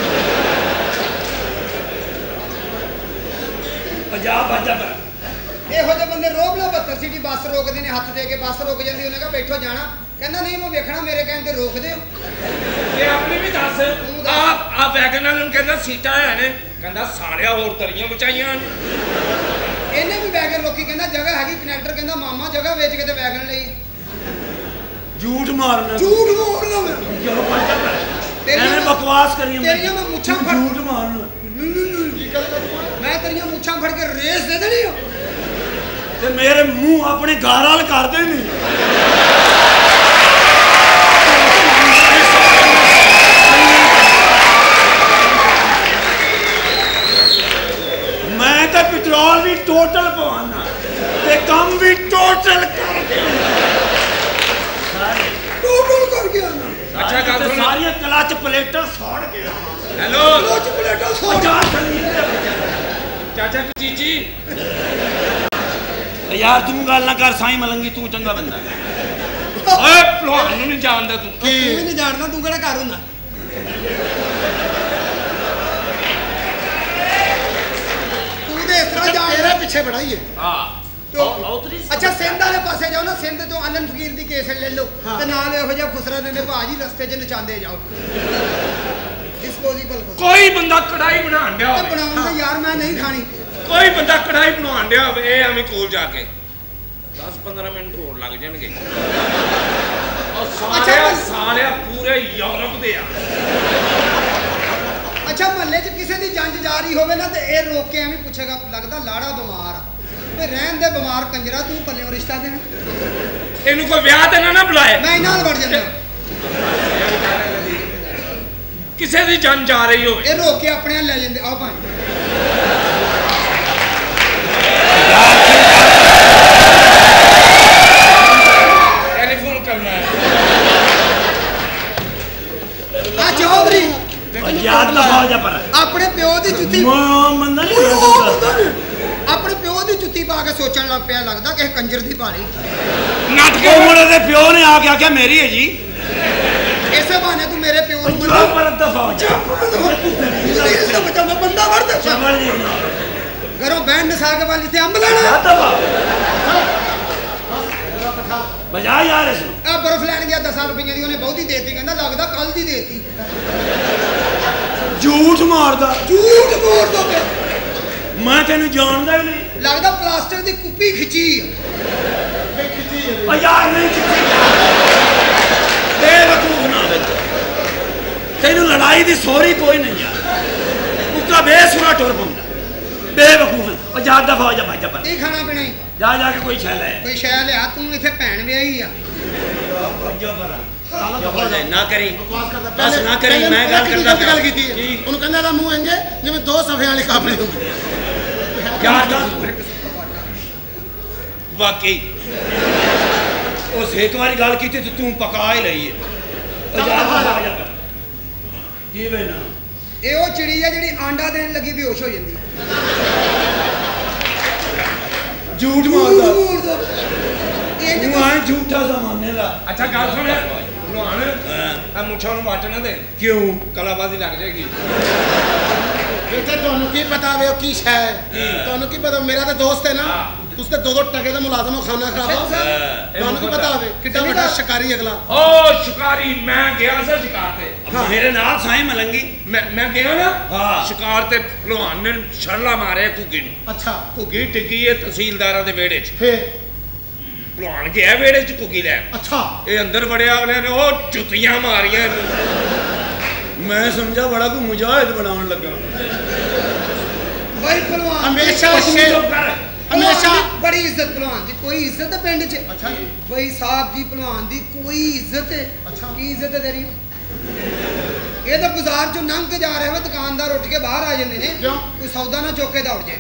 D: ਪੰਜਾਬ ਬਾਜਾ ਪਰ
A: ਇਹੋ ਜਿਹੇ ਬੰਦੇ ਰੋਬ ਲਾ 72 ਸਿਟੀ ਬੱਸ ਰੋਕਦੇ ਨੇ, ਹੱਥ ਦੇ ਕੇ ਬੱਸ ਰੁਕ ਜਾਂਦੀ, ਉਹਨੇ ਕਹਾ ਬੈਠੋ ਜਾਣਾ, ਕਹਿੰਦਾ ਨਹੀਂ ਮੈਂ ਵੇਖਣਾ, ਮੇਰੇ ਕਹਿਣ ਤੇ ਰੋਕਦੇ ਹੋ।
E: ਤੇ ਆਪਣੀ ਵੀ ਦੱਸ। ਆ ਵੈਗਨ ਵਾਲੇ ਨੂੰ ਕਹਿੰਦਾ ਸੀਟਾਂ ਹੈ ਨੇ, ਕਹਿੰਦਾ ਸਾਲਿਆ ਹੋਰ ਤਰੀਆਂ ਬਚਾਈਆਂ ਨੇ।
A: ਇਹਨੇ ਵੀ ਵੈਗਨ ਰੋਕੀ, ਕਹਿੰਦਾ ਜਗ੍ਹਾ ਹੈਗੀ। ਕਨੈਕਟਰ ਕਹਿੰਦਾ ਮਾਮਾ ਜਗ੍ਹਾ ਵੇਚ ਕੇ ਤੇ ਵੈਗਨ ਲਈ।
D: ਝੂਠ ਮਾਰਨਾ,
A: ਝੂਠ ਬੋਲਣਾ ਮੈਂ
D: ਚਲੋ ਬਾਜਾ ਪਰ ਐਵੇਂ ਬਕਵਾਸ ਕਰੀ
A: ਤੇਰੀਆਂ ਮੈਂ ਮੁੱਛਾਂ ਫੜ
D: ਝੂਠ ਮਾਰਨਾ।
A: ਮੈਂ ਤੇਰੀਆਂ ਮੁੱਛਾਂ ਫੜ ਕੇ ਰੇਸ ਦੇ ਦੇਣੀ ਆ
D: ਤੇ ਮੇਰੇ ਮੂੰਹ ਆਪਣੇ ਘਰ ਵਾਲ ਕਰਦੇ ਨਹੀਂ। ਮੈਂ ਤਾਂ ਪੈਟਰੋਲ ਵੀ ਟੋਟਲ ਪਵਾਨਾ ਤੇ ਕੰਮ ਵੀ ਟੋਟਲ ਕਰਦੇ
A: ਟੋਟਲ ਕਰਕੇ ਆਣਾ।
E: ਅੱਛਾ ਗੱਲ ਸੁਣ,
D: ਸਾਰੀਆਂ ਕਲਚ ਪਲੇਟਾਂ ਸਾੜ ਕੇ
E: ਹੈਲੋ
A: ਲੋਚ ਪਲੇਟਾਂ ਸੋਚ
E: ਚਾਚਾ ਚੀਚੀ
D: ਯਾਰ ਤੂੰ ਗੱਲ ਨਾ ਕਰ, ਸਾਈਂ ਮਲੰਗੀ ਤੂੰ ਚੰਗਾ ਬੰਦਾ।
E: ਓਏ ਭਲਵਾਨ ਨੂੰ ਨਹੀਂ ਜਾਣਦਾ ਤੂੰ।
A: ਤੂੰ ਵੀ ਨਹੀਂ ਜਾਣਦਾ, ਤੂੰ ਕਿਹੜਾ ਘਰ ਹੁੰਦਾ? ਤੂੰ ਦੇ ਇਸ ਤਰ੍ਹਾਂ
B: ਤੇਰੇ
A: ਜਾਣਦਾ
B: ਪਿੱਛੇ ਬੜਾਈਏ।
E: ਹਾਂ
A: ਅੱਛਾ ਸਿੰਧ ਵਾਲੇ ਪਾਸੇ ਜਾਓ ਨਾ, ਸਿੰਧ ਤੋਂ ਅਲਨ ਫਕੀਰ ਦੀ ਕੇਸ ਲੈ ਲਓ ਤੇ ਨਾਲ ਇਹੋ ਜਿਹਾ ਖੁਸਰਾ ਨੇ ਭਾਜੀ ਰਸਤੇ 'ਚ ਨਚਾਉਂਦੇ ਜਾਓ। ਡਿਸਪੋਜ਼ੇਬਲ
E: ਕੋਈ ਬੰਦਾ ਕੜਾਈ ਬਣਾਉਣ ਡਿਆ ਹੋਵੇ,
A: ਬਣਾਉਂਦਾ ਯਾਰ ਮੈਂ ਨਹੀਂ ਖਾਣੀ।
E: ਕੋਈ ਬੰਦਾ ਕੜਾਈ ਬਣਾਉਣ ਡਿਆ ਹੋਵੇ, ਇਹ ਐਵੇਂ ਕੋਲ ਜਾ ਕੇ 10-15 ਮਿੰਟ ਹੋਰ ਲੱਗ ਜਾਣਗੇ। ਸਾਲਿਆ ਪੂਰੇ ਯੂਰਪ ਦੇ ਆ।
A: ਅੱਛਾ ਮਹੱਲੇ 'ਚ ਕਿਸੇ ਦੀ ਜੰਜ ਜਾ ਰਹੀ ਹੋਵੇ ਨਾ ਤੇ ਇਹ ਰੋਕ ਕੇ ਐਵੇਂ ਪੁੱਛੇਗਾ, ਲੱਗਦਾ ਲਾੜਾ ਬਿਮਾਰ ਆ। ਵੇ ਰਹਿਣ ਦੇ ਬਿਮਾਰ ਕੰਜਰਾ, ਤੂੰ ਪੱਲਿਓਂ ਰਿਸ਼ਤਾ ਦੇਣਾ।
E: ਇਹਨੂੰ ਕੋਈ ਵਿਆਹ ਤੇ ਨਾ ਬੁਲਾਏ।
A: ਮੈਂ ਇਹਨਾਂ ਨਾਲ ਵੜ ਜਾਂਦਾ।
E: ਕਿਸੇ ਦੀ ਜੰਜ ਜਾ ਰਹੀ ਹੋਵੇ,
A: ਇਹ ਰੋਕ ਕੇ ਆਪਣੇ ਨਾਲ ਲੈ ਜਾਂਦੇ। ਆਓ ਭਾਈ
E: ਟੈਲੀਫੋਨ ਕਰਨਾ ਹੈ।
A: ਆ ਚੌਧਰੀ
D: ਯਾਦ ਨਾ ਹੋ ਜਾ ਪਰ
A: ਆਪਣੇ ਪਿਓ ਦੀ ਜੁੱਤੀ
D: ਮੰਦਾ ਨਹੀਂ
A: ਆਪਣੇ ਪਿਓ ਦੀ ਜੁੱਤੀ ਪਾ ਕੇ ਸੋਚਣ ਲੱਗ ਪਿਆ, ਲੱਗਦਾ ਕਿਸੇ ਕੰਜਰ ਦੀ ਭਾਲੀ।
E: ਨੱਠ ਕੇ
D: ਉਹ ਮੁੰਡੇ ਦੇ ਪਿਓ ਨੇ ਆ ਕੇ ਆਖਿਆ ਮੇਰੀ ਹੈ ਜੀ।
A: ਇਸ ਇਸੇ ਬਹਾਨੇ ਤੂੰ ਮੇਰੇ ਪਿਓ ਨੂੰ
D: ਜਾ ਪਰ ਦਫਾ ਹੋ ਜਾ
A: ਬਚਾ ਮੈਂ ਬੰਦਾ ਵੜ ਦੇ
D: ਸਮਝ ਨਹੀਂ ਨਾ
A: ਘਰੋਂ ਬੈਂਡ ਨਸਾ ਕੇ ਵਾਲੀ ਤੇ ਅੰਬ ਲੈਣਾ
D: ਜਾ ਦਫਾ ਬਜਾ ਯਾਰ ਇਸ ਨੂੰ
A: ਆ ਬਰਫ ਲੈਣ ਗਿਆ 10 ਰੁਪਈਆਂ ਦੀ ਉਹਨੇ ਬਹੁਤੀ ਦੇਤੀ ਕਹਿੰਦਾ ਲੱਗਦਾ ਕੱਲ ਦੀ ਦੇਤੀ
D: ਝੂਠ ਮਾਰਦਾ
A: ਝੂਠ ਬੋਲ ਦੋ
D: ਮੈਂ ਤੈਨੂੰ ਜਾਣਦਾ ਹੀ ਨਹੀਂ
A: ਲੱਗਦਾ ਪਲਾਸਟਿਕ ਦੀ ਕੁੱਪੀ ਖਿੱਚੀ
D: ਓ ਯਾਰ ਨਹੀਂ ਕਿੱਥੇ ਬੇਵਕੂਫ ਨਾ ਵਿੱਚ ਤੈਨੂੰ ਲੜਾਈ ਦੀ ਸੋਰੀ ਕੋਈ ਨਹੀਂ ਯਾਰ ਉੱਕਾ ਬੇਸੁਰਾ ਟੁਰ ਪੰਦਾ ਬੇਵਕੂਫ ਓ ਜਾ ਦਫਾ ਹੋ ਜਾ ਭਾਜਾ ਪਰ
A: ਕੀ ਖਾਣਾ ਪੀਣਾ
D: ਜਾ ਜਾ ਕੇ ਕੋਈ ਛੱਲ ਹੈ
A: ਕੋਈ ਸ਼ੈ ਲਿਆ ਤੂੰ ਇੱਥੇ ਭੈਣ ਵਿਆਹੀ ਆ
D: ਭਾਜਾ ਪਰ ਨਾ ਕਰੀ
B: ਬਕਵਾਸ ਕਰਦਾ
D: ਬਸ ਨਾ ਕਰੀ ਮੈਂ ਗੱਲ ਕਰਦਾ
B: ਗੱਲ ਕੀਤੀ ਉਹਨੂੰ ਕਹਿੰਦਾ ਇਹਦਾ ਮੂੰਹ ਇੰਜ ਜਿਵੇਂ 2 ਸਫਿਆਂ ਵਾਲੀ ਕਾਪੜੀ ਹੁੰਦੀ
D: ਯਾਰ ਦੱਸ ਵਾਕਈ ਉਸ ਇੱਕ ਵਾਰੀ ਗੱਲ ਕੀਤੀ ਤੇ ਤੂੰ ਪਕਾ ਹੀ ਲਈ ਹੈ ਕੀ ਵੇ ਨਾ
A: ਇਹ ਉਹ ਚਿੜੀ ਆ ਜਿਹੜੀ ਆਂਡਾ ਦੇਣ ਲੱਗੀ ਬੇਹੋਸ਼ ਹੋ ਜਾਂਦੀ
D: ਝੂਠ ਮਾਰਦਾ
A: ਇਹ
D: ਤੂੰ ਆਏ ਝੂਠਾ ਜ਼ਮਾਨੇ ਦਾ
E: ਅੱਛਾ ਗੱਲ ਸੁਣ ਭਲਵਾਨ ਆ ਮੁੱਛਾਂ ਨੂੰ ਵਾਟ ਨਾ ਦੇ
D: ਕਿਉਂ
E: ਕਲਾਬਾਜ਼ੀ ਲੱਗ ਜਾਏਗੀ
B: ਬੇਟੇ ਤੁਹਾਨੂੰ ਕੀ ਪਤਾ ਵੇ ਉਹ ਕੀ ਸ਼ੈ ਹੈ ਤੁਹਾਨੂੰ ਕੀ ਪਤਾ ਮੇਰਾ ਤਾਂ ਦੋਸਤ ਹੈ ਨਾ ਉਸ ਤੇ 2 ਟਕੇ ਦਾ ਮੁਲਾਜ਼ਮ ਹੋ ਖਾਨਾ ਖਰਾਬ ਤੁਹਾਨੂੰ ਕੀ ਪਤਾ ਹੋਵੇ ਕਿੱਡਾ ਵੱਡਾ ਸ਼ਿਕਾਰੀ ਅਗਲਾ
E: ਓ ਸ਼ਿਕਾਰੀ ਮੈਂ ਗਿਆ ਸੀ ਸ਼ਿਕਾਰ ਤੇ
D: ਮੇਰੇ ਨਾਲ ਸਾਈਂ ਮਲੰਗੀ
E: ਮੈਂ ਗਿਆ ਨਾ
D: ਹਾਂ।
E: ਸ਼ਿਕਾਰ ਤੇ ਭਲਵਾਨ ਨੇ ਛਰਲਾ ਮਾਰਿਆ ਘੁੱਗੀ ਨੂੰ
B: ਅੱਛਾ
E: ਘੁੱਗੀ ਟਿੱਕੀ ਹੈ ਤਹਿਸੀਲਦਾਰਾਂ ਦੇ ਵਿਹੜੇ 'ਚ
B: ਫੇਰ
E: ਭਲਵਾਨ ਗਿਆ ਵਿਹੜੇ 'ਚ ਘੁੱਗੀ ਲੈਣ
B: ਅੱਛਾ
E: ਇਹ ਅੰਦਰ ਵੜਿਆ ਉਹਨੇ ਨੇ ਉਹ ਜੁੱਤੀਆਂ ਮਾਰੀਆਂ ਇਹਨੂੰ
D: ਮੈਂ ਸਮਝਾ ਬੜਾ ਕੋ ਮੁਜਾਹਿਦ ਬਣਾਉਣ ਲੱਗਾ
A: ਬਈ ਭਲਵਾਨ
B: ਹਮੇਸ਼ਾ ਸ਼ੇਰ ਹਮੇਸ਼ਾ
A: ਬੜੀ ਇੱਜ਼ਤ ਭਲਵਾਨ ਦੀ ਕੋਈ ਇੱਜ਼ਤ ਹੈ ਪਿੰਡ 'ਚ
B: ਅੱਛਾ ਜੀ
A: ਬਈ ਸਾਹਿਬ ਦੀ ਭਲਵਾਨ ਦੀ ਕੋਈ ਇੱਜ਼ਤ ਹੈ
B: ਅੱਛਾ।
A: ਕੀ ਇੱਜ਼ਤ ਹੈ ਤੇਰੀ ਇਹ ਤਾਂ ਬਾਜ਼ਾਰ 'ਚੋਂ ਲੰਘ ਕੇ ਜਾ ਰਹੇ ਹੋ ਦੁਕਾਨਦਾਰ ਉੱਠ ਕੇ ਬਾਹਰ ਆ ਜਾਂਦੇ ਨੇ
B: ਕਿਉਂ?
A: ਕੋਈ ਸੌਦਾ ਨਾ ਚੁੱਕ ਕੇ ਦੌੜ ਜਾਏ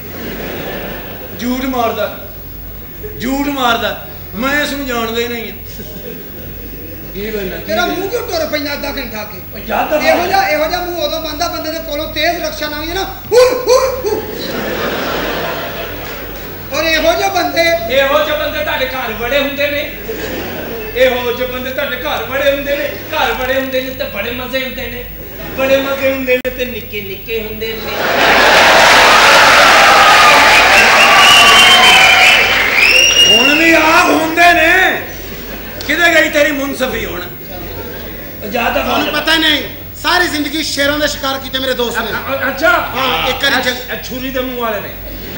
D: ਝੂਠ ਮਾਰਦਾ ਮੈਂ ਇਸ ਨੂੰ ਜਾਣਦਾ ਹੀ ਨਹੀਂ ਕੀ ਬਣਾ
A: ਤੇਰਾ ਮੂੰਹ ਕਿਉਂ ਟੁਰ ਪੈਂਦਾ ਅੱਧਾ ਘੰਟਾ ਕੇ
D: ਜਿਆਦਾ
A: ਇਹੋ ਜਿਹਾ ਮੂੰਹ ਉਦੋਂ ਬੰਦਾ ਬੰਦੇ ਦੇ ਕੋਲੋਂ ਤੇਜ਼ ਰਕਸ਼ਾ ਨਾ ਹੋਈ ਨਾ ਔਰ ਇਹੋ ਜਿਹੇ ਬੰਦੇ
E: ਤੁਹਾਡੇ ਘਰ ਬੜੇ ਹੁੰਦੇ ਨੇ ਇਹੋ ਜਿਹੇ ਬੰਦੇ ਤੁਹਾਡੇ ਘਰ ਬੜੇ ਹੁੰਦੇ ਨੇ ਤੇ ਬੜੇ ਮਜ਼ੇ ਹੁੰਦੇ ਨੇ ਤੇ ਨਿੱਕੇ ਨਿੱਕੇ ਹੁੰਦੇ ਨੇ
D: ਹੁਣ ਵੀ ਆਪ ਹੁੰਦੇ ਨੇ ਕਿਤੇ ਗਈ ਤੇਰੀ ਮੁਨਸਫੀ ਹੁਣ ਜਿਆਦਾ
B: ਤੁਹਾਨੂੰ ਪਤਾ ਨਹੀਂ ਸਾਰੀ ਜ਼ਿੰਦਗੀ ਸ਼ੇਰਾਂ ਦਾ ਸ਼ਿਕਾਰ ਕੀਤੇ ਮੇਰੇ ਦੋਸਤ ਨੇ
E: ਅੱਛਾ
B: ਹਾਂ, ਇੱਕ ਵਾਰੀ
E: ਛੁਰੀ ਦੇ ਮੂੰਹ ਵਾਲੇ ਨੇ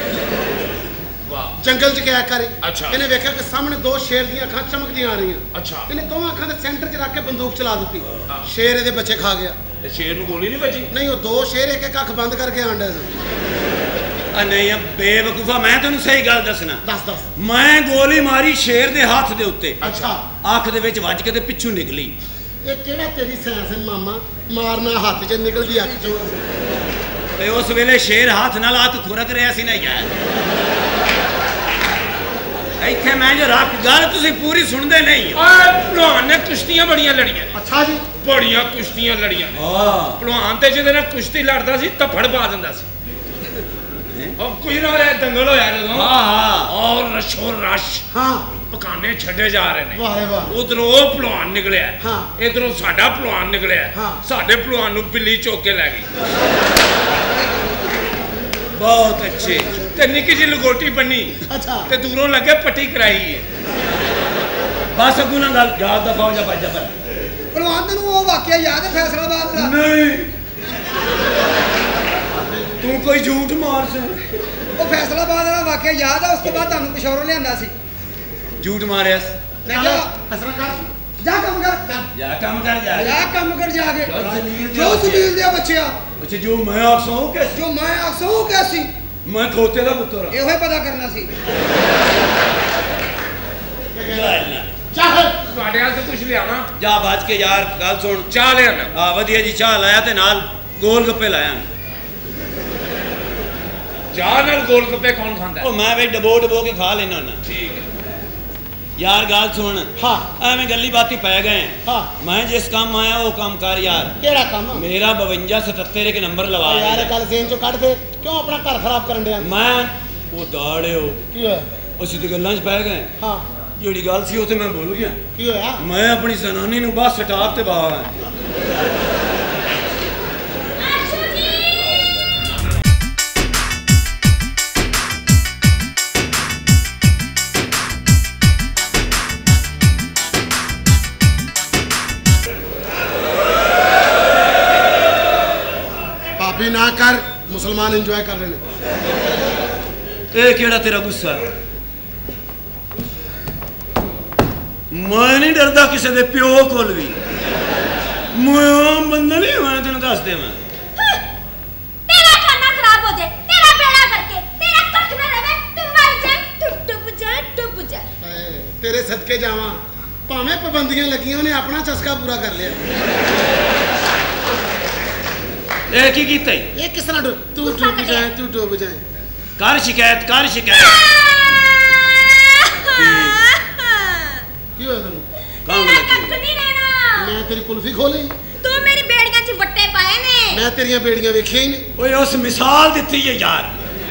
B: ਜੰਗਲ 'ਚ ਗਿਆ ਕਰੀ
E: ਅੱਛਾ।
B: ਇਹਨੇ ਵੇਖਿਆ ਕਿ ਸਾਹਮਣੇ 2 ਸ਼ੇਰ ਦੀਆਂ ਅੱਖਾਂ ਚਮਕਦੀਆਂ ਆ ਰਹੀਆਂ
E: ਅੱਛਾ
B: ਇਹਨੇ ਦੋਵਾਂ ਅੱਖਾਂ ਦੇ ਸੈਂਟਰ 'ਚ ਰੱਖ ਕੇ ਬੰਦੂਕ ਚਲਾ ਦਿੱਤੀ ਸ਼ੇਰ ਇਹਦੇ ਬੱਚੇ ਖਾ ਗਿਆ
E: ਤੇ ਸ਼ੇਰ ਨੂੰ ਗੋਲੀ ਨਹੀਂ ਵੱਜੀ
B: ਨਹੀਂ ਉਹ 2 ਸ਼ੇਰ ਇੱਕ ਅੱਖ ਬੰਦ ਕਰਕੇ ਆਂਡਾ ਸੀ
D: ਆ ਨਹੀਂ ਆ ਬੇਵਕੂਫਾ ਮੈਂ ਤੈਨੂੰ ਸਹੀ ਗੱਲ ਦੱਸਣਾ
B: ਦੱਸ
D: ਮੈਂ ਗੋਲੀ ਮਾਰੀ ਸ਼ੇਰ ਦੇ ਹੱਥ ਦੇ ਉੱਤੇ
B: ਅੱਛਾ
D: ਅੱਖ ਦੇ ਵਿੱਚ ਵੱਜ ਕੇ ਤੇ ਪਿੱਛੋਂ ਨਿਕਲੀ
B: ਇਹ ਕਿਹੜਾ ਤੇਰੀ ਸਾਇੰਸ ਹੈ ਮਾਮਾ ਮਾਰਨਾ ਹੱਥ 'ਚ ਨਿਕਲਦੀ ਅੱਖ 'ਚੋਂ
D: ਤੇ ਉਸ ਵੇਲੇ ਸ਼ੇਰ ਹੱਥ ਨਾਲ ਹੱਥ ਖੁਰਕ ਰਿਹਾ ਸੀ ਨਾ ਯਾਰ ਇੱਥੇ ਮੈਂ ਜੋ ਰੱਖ ਗੱਲ ਤੁਸੀਂ ਪੂਰੀ ਸੁਣਦੇ ਨਹੀਂ
E: ਓਏ ਭਲਵਾਨ ਨੇ ਕੁਸ਼ਤੀਆਂ ਬੜੀਆਂ ਲੜੀਆਂ
B: ਅੱਛਾ ਜੀ
E: ਬੜੀਆਂ ਕੁਸ਼ਤੀਆਂ ਲੜੀਆਂ
D: ਹਾਂ
E: ਭਲਵਾਨ ਤੇ ਜਿਹਦੇ ਨਾਲ ਕੁਸ਼ਤੀ ਲੜਦਾ ਸੀ ਧੱਫੜ ਪਾ ਦਿੰਦਾ ਸੀ ਉਹ ਕੁਝ ਨਾ ਰਿਹਾ ਦੰਗਲ ਹੋਇਆ ਜਦੋਂ
D: ਹਾਂ
E: ਔਰ ਰਸ਼ੋ ਰਸ਼
B: ਹਾਂ
E: ਪਕਾਨੇ ਛੱਡੇ ਜਾ ਰਹੇ ਨੇ
B: ਵਾਹ ਰੇ ਵਾਹ
E: ਉਧਰੋਂ ਭਲਵਾਨ ਨਿਕਲਿਆ
B: ਹਾਂ।
E: ਇਧਰੋਂ ਸਾਡਾ ਭਲਵਾਨ ਨਿਕਲਿਆ
B: ਹਾਂ।
E: ਸਾਡੇ ਭਲਵਾਨ ਨੂੰ ਬਿੱਲੀ ਚੁੱਕ ਕੇ ਲੈ ਗਈ
D: ਬਹੁਤ ਅੱਛੇ
E: ਤੇ ਨਿੱਕੀ ਜਿਹੀ ਲਗੋਟੀ ਬੰਨੀ
B: ਅੱਛਾ
E: ਤੇ ਦੂਰੋਂ ਲੱਗੇ ਪੱਟੀ ਕਰਾਈ ਹੈ
D: ਬਸ ਅੱਗੂ ਨਾਲ ਗੱਲ ਯਾਦ ਦਫਾ ਹੋ ਜਾ ਭੱਜ ਜਾ
A: ਭਲਵਾਨ ਤੈਨੂੰ ਉਹ ਵਾਕਿਆ ਯਾਦ ਹੈ ਫੈਸਲਾਬਾਦ ਦਾ
D: ਨਹੀਂ ਤੂੰ ਕੋਈ ਝੂਠ ਮਾਰ ਸੇ
A: ਉਹ ਫੈਸਲਾਬਾਦ ਵਾਲਾ ਵਾਕਿਆ ਯਾਦ ਆ ਉਸ ਤੋਂ ਬਾਅਦ ਤੁਹਾਨੂੰ ਪਿਸ਼ੌਰੋਂ ਲਿਆਂਦਾ ਸੀ
D: ਝੂਠ ਮਾਰਿਆ
A: ਮੈਂ ਕਿਹਾ
B: ਹਸਰਾ ਕਰ
A: ਜਾ ਕੰਮ ਕਰ
D: ਜਾ ਕੰਮ ਕਰ ਜਾ
A: ਜਾ ਕੰਮ ਕਰ ਜਾ ਕੇ
D: ਜ਼ਲੀਲ ਦੇ
A: ਜੋ
D: ਬੱਚੇ।
A: ਜ਼ਲੀਲ ਦੇ ਬੱਚਿਆ
D: ਅੱਛਾ ਜੋ ਮੈਂ ਆਖਸਾਂ ਉਹ ਕਿਸ
A: ਜੋ ਮੈਂ ਆਖਸਾਂ ਉਹ ਕੈਸੀ
D: ਮੈਂ ਖੋਤੇ ਦਾ ਪੁੱਤਰ ਹਾਂ
A: ਇਹੋ ਹੀ ਪਤਾ ਕਰਨਾ ਸੀ
B: ਚਾਹ
E: ਤੁਹਾਡੇ ਹਾਲ ਤੇ ਕੁਝ ਲਿਆਵਾਂ
D: ਜਾ ਬਾਜ ਕੇ ਯਾਰ ਗੱਲ ਸੁਣ
E: ਚਾਹ ਲਿਆਣਾ
D: ਆ ਵਧੀਆ ਜੀ ਚਾਹ ਲਾਇਆ ਤੇ ਨਾਲ ਗੋਲ ਗੱਪੇ ਲਾਇਆ
E: ਚਾਹ ਨਾਲ ਗੋਲ ਗੱਪੇ ਕੌਣ ਖਾਂਦਾ
D: ਉਹ ਮੈਂ ਵੀ ਡਬੋ ਕੇ ਖਾ ਲੈਣਾ ਨਾ
E: ਠੀਕ ਹੈ
D: ਯਾਰ ਗੱਲ ਸੁਣ
B: ਹਾਂ
D: ਐਵੇਂ ਗੱਲੀ ਬਾਤੀ ਪੈ ਗਏ
B: ਹਾਂ
D: ਮੈਂ ਜਿਸ ਕੰਮ ਆਇਆ ਉਹ ਕੰਮ ਕਰ ਯਾਰ
B: ਕਿਹੜਾ ਕੰਮ
D: ਮੇਰਾ 52 77 ਇੱਕ ਨੰਬਰ ਲਵਾ
B: ਯਾਰ
D: ਦੇ।
B: ਇਹ ਗੱਲ ਜ਼ੇਨ ਚੋਂ ਕੱਢ ਦੇ ਕਿਉਂ ਆਪਣਾ ਘਰ ਖਰਾਬ ਕਰਨ ਡਿਆ
D: ਮੈਂ ਉਹ ਦਾੜਿਓ
B: ਕੀ ਹੋਇਆ
D: ਅਸੀਂ ਤੇ ਗੱਲਾਂ 'ਚ ਪੈ ਗਏ
B: ਹਾਂ
D: ਜਿਹੜੀ ਗੱਲ ਸੀ ਉਹ ਤੇ ਮੈਂ ਭੁੱਲ ਗਿਆ।
B: ਕੀ ਹੋਇਆ?
D: ਮੈਂ ਆਪਣੀ ਜ਼ਨਾਨੀ ਨੂੰ ਬੱਸ ਸਟਾਪ ਤੇ ਬਾਹਰ
B: ਭਾਬੀ ਨਾ ਕਰ, ਮੁਸਲਮਾਨ ਇੰਜੋਏ ਕਰ ਰਹੇ ਨੇ।
D: ਇਹ ਕਿਹੜਾ ਤੇਰਾ ਗੁੱਸਾ? ਮੈਂ ਨਹੀਂ ਡਰਦਾ ਕਿਸੇ ਦੇ ਪਿਓ ਕੋਲ ਵੀ। ਮੈਂ ਆਮ ਬੰਦਾ ਨਹੀਂ, ਮੈਂ ਤੈਨੂੰ ਦੱਸ ਦੇਵਾਂ।
C: तेरा खाना खराब हो जाए, तेरा बेड़ा करके, तेरा कख ना रहे, तू मर जाए, तू डूब जाए।
B: ਤੇਰੇ ਸਦਕੇ ਜਾਵਾਂ, ਭਾਵੇਂ ਪਾਬੰਦੀਆਂ ਲੱਗੀਆਂ, ਉਹਨੇ ਆਪਣਾ ਚਸਕਾ ਪੂਰਾ ਕਰ ਲਿਆ।
D: ਇਹ ਕੀ ਕੀਤਾ ਈ?
B: ਇਹ ਕਿਸ ਤਰ੍ਹਾਂ ਤੂੰ ਡੁੱਬ ਜਾਏ, ਤੂੰ ਡੁੱਬ ਜਾਏ।
D: ਕਰ ਸ਼ਿਕਾਇਤ, ਕਰ ਸ਼ਿਕਾਇਤ।
B: ਕੀ ਹੋਇਆ ਤੈਨੂੰ?
C: तेरा कख नहीं रहना।
B: ਮੈਂ ਤੇਰੀ ਕੁਲਫੀ ਖੋਲੀ?
C: तू मेरी बेड़ियां च वट्टे पाए ने।
B: ਮੈਂ ਤੇਰੀਆਂ ਬੇੜੀਆਂ ਵੇਖੀਆਂ ਹੀ ਨਹੀਂ।
D: ਓਏ ਉਸ ਮਿਸਾਲ ਦਿੱਤੀ ਹੈ ਯਾਰ।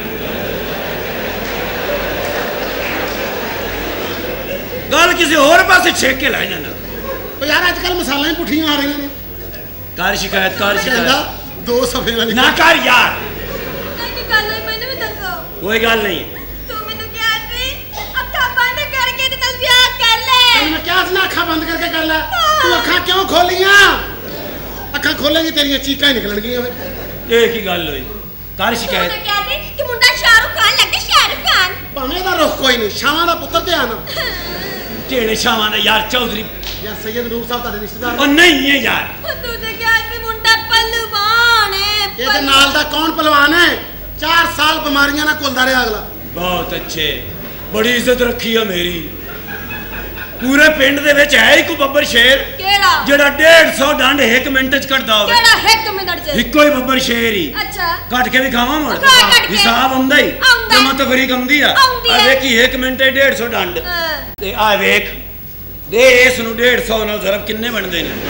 D: ਗੱਲ ਕਿਸੇ ਹੋਰ ਪਾਸੇ ਛੇਕ ਕੇ ਲੈ ਜਾਣਾ।
B: ਉਹ ਯਾਰ ਅੱਜ ਕੱਲ ਮਸਾਲਾਂ ਹੀ ਪੁੱਠੀਆਂ ਆ ਰਹੀਆਂ ਨੇ।
D: ਕਰ ਸ਼ਿਕਾਇਤ, ਕਰ
B: ਕਹਿੰਦਾ
D: ਸ਼ਿਕਾਇਤ।
B: 2 ਸਫੇ ਵਾਲੀ
D: ਨਾ ਕਰ ਯਾਰ,
C: की गल होई मैनू भी दसो।
D: कोई गल नहीं।
C: तू मैनू क्या सी अखा बंद करके ते नाल ब्याह कर ले।
B: ਤੈਨੂੰ ਮੈਂ ਕਿਹਾ ਸੀ ਨਾ ਅੱਖਾਂ ਬੰਦ ਕਰਕੇ ਕਰ ਲੈ। ਤੂੰ ਅੱਖਾਂ ਕਿਉਂ ਖੋਲੀਆਂ? ਅੱਖਾਂ ਖੋਲੇਂਗੀ ਤੇਰੀਆਂ ਚੀਕਾਂ ਹੀ ਨਿਕਲਣਗੀਆਂ ਫਿਰ।
D: ਇਹ ਕੀ ਗੱਲ ਹੋਈ? ਕਰ
C: तू
D: ਸ਼ਿਕਾਇਤ।
C: तो क्या सी कि मुंडा शाहरुख खान लगदा शाहरुख खान।
B: ਭਾਵੇਂ ਦਾ ਰੁਖ ਕੋਈ ਨਹੀਂ, ਸ਼ਾਵਾਂ ਦਾ ਪੁੱਤਰ ਤੇ ਆਣਾ।
D: ਢੇੜੇ ਸ਼ਾਵਾਂ ਦਾ ਯਾਰ ਚੌਧਰੀ।
B: ਜਾਂ ਸੈਯਦ ਨੂਰ ਸਾਹਿਬ ਤੁਹਾਡੇ ਰਿਸ਼ਤੇਦਾਰ।
D: ਉਹ ਨਹੀਂ ਹੈ ਯਾਰ।
C: तू तो क्या सी मुंडा पहलवान है।
B: ਇਹਦੇ ਨਾਲ ਦਾ ਕੌਣ ਪਹਿਲਵਾਨ ਹੈ? 4 ਸਾਲ ਬਿਮਾਰੀਆਂ ਨਾਲ ਘੁਲਦਾ ਰਿਹਾ ਅਗਲਾ।
D: ਬਹੁਤ ਅੱਛੇ, ਬੜੀ ਇੱਜ਼ਤ ਰੱਖੀ ਆ ਮੇਰੀ। ਪੂਰੇ ਪਿੰਡ ਦੇ ਵਿੱਚ ਹੈ ਹੀ ਕੋਈ ਬੱਬਰ ਸ਼ੇਰ
C: केड़ा
D: ਜਿਹੜਾ 150 ਡੰਡ 1 ਮਿੰਟ ਚ ਕੱਢਦਾ ਹੋਵੇ।
C: केड़ा एक मिनट से।
D: ਇੱਕੋ ਹੀ ਬੱਬਰ ਸ਼ੇਰ ਹੀ।
C: अच्छा
D: ਕੱਟ ਕੇ ਵੀ ਖਾਵਾਂ ਮੁੜ।
C: ਖਾ ਕੱਟ ਕੇ।
D: ਹਿਸਾਬ ਆਉਂਦਾ ਹੀ।
C: ਆਉਂਦਾ।
D: ਜਮਾ ਤਫਰੀਕ ਆਉਂਦੀ ਆ।
C: ਆਉਂਦੀ
D: ਆ
C: ਹੈ।
D: ਵੇਖੀ 1 ਮਿੰਟ 150 ਡੰਡ। ਤੇ ਆ ਵੇਖ ਦੇ ਇਸ ਨੂੰ 150 ਨਾਲ ਜ਼ਰਬ ਕਿੰਨੇ ਬਣਦੇ ਨੇ?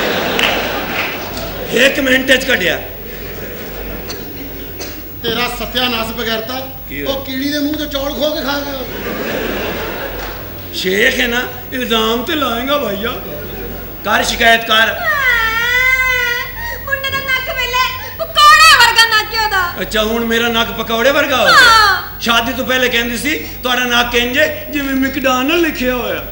D: 1 ਮਿੰਟ ਚ ਕੱਢਿਆ।
B: ਤੇਰਾ ਸਤਿਆਨਾਸ ਬਗੈਰਤਾ।
D: ਕੀ ਹੋਇਆ?
B: ਉਹ ਕੀੜੀ ਦੇ ਮੂੰਹ ਤੋਂ ਚੌਲ ਖੋ ਕੇ ਖਾ ਗਿਆ।
D: शेख है ना, इल्जाम तो लाएगा भैया। कर शिकायत कर।
C: मुंडे दा नक वेले पकौड़े वर्गा नक ओदा।
D: अच्छा हुन मेरा नक पकौड़े वर्गा हो गया।
C: हाँ।
D: शादी तो पहले कहंदी सी तुहाडा नक इंज जिवें मैकडॉनल्ड लिखिया होया।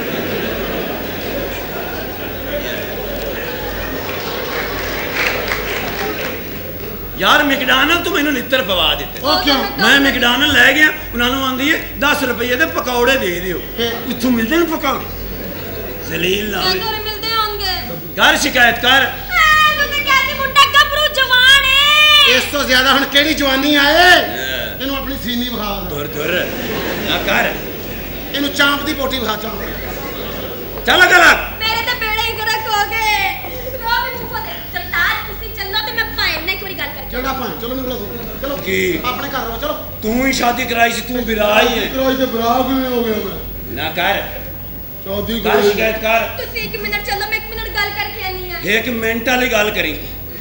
D: यार मैकडॉनल्ड तो मैनू लित्र पवा दिते।
B: ਉਹ ਕਿਉਂ?
D: मैं मैकडॉनल्ड लै गया, उन्होंने आंदी है 10 रुपये दे पकौड़े दे दियो। इत्थों मिलदे ने पकौड़े? जलील ना होए।
C: अंदर मिलदे होंगे।
D: कर शिकायत कर।
C: तू तो क्या सी मुंडा गबरू जवान है।
B: ਇਸ ਤੋਂ ਜ਼ਿਆਦਾ ਹੁਣ ਕਿਹੜੀ ਜਵਾਨੀ ਆਏ? ਇਹਨੂੰ ਆਪਣੀ ਸੀਨੀ ਵਿਖਾ।
D: धुर धुर ना कर।
B: ਇਹਨੂੰ ਚਾਂਪ ਦੀ ਬੋਟੀ ਵਿਖਾ, ਚਾਂਪ।
D: चल गला।
C: मेरे तो बेड़े ही गरक हो गए। रो भी चुप हो दे। सरताज तुसी चलो ते मैं भाई ने एक बारी गल करके।
B: ਕਿਹੜਾ ਭਾਂ? ਚਲੋ ਨਿਕਲੋ ਤੂੰ। ਚਲੋ
D: ਕੀ?
B: ਆਪਣੇ ਘਰ ਰਹੋ, ਚਲੋ।
D: तू ही शादी कराई सी, तू बिरा ही है।
B: ਕਰਾਈ ਤੇ ਬਰਾ ਕਿਵੇਂ ਹੋ ਗਿਆ ਮੈਂ?
D: ना कर।
B: ਚੌਥੀ
D: कर
B: ਕਰਾਈ।
D: शिकायत कर।
C: तुसी 1 मिनट चलो मैं 1 मिनट गल करके आनी है।
D: 1 मिनट वाली गल करी।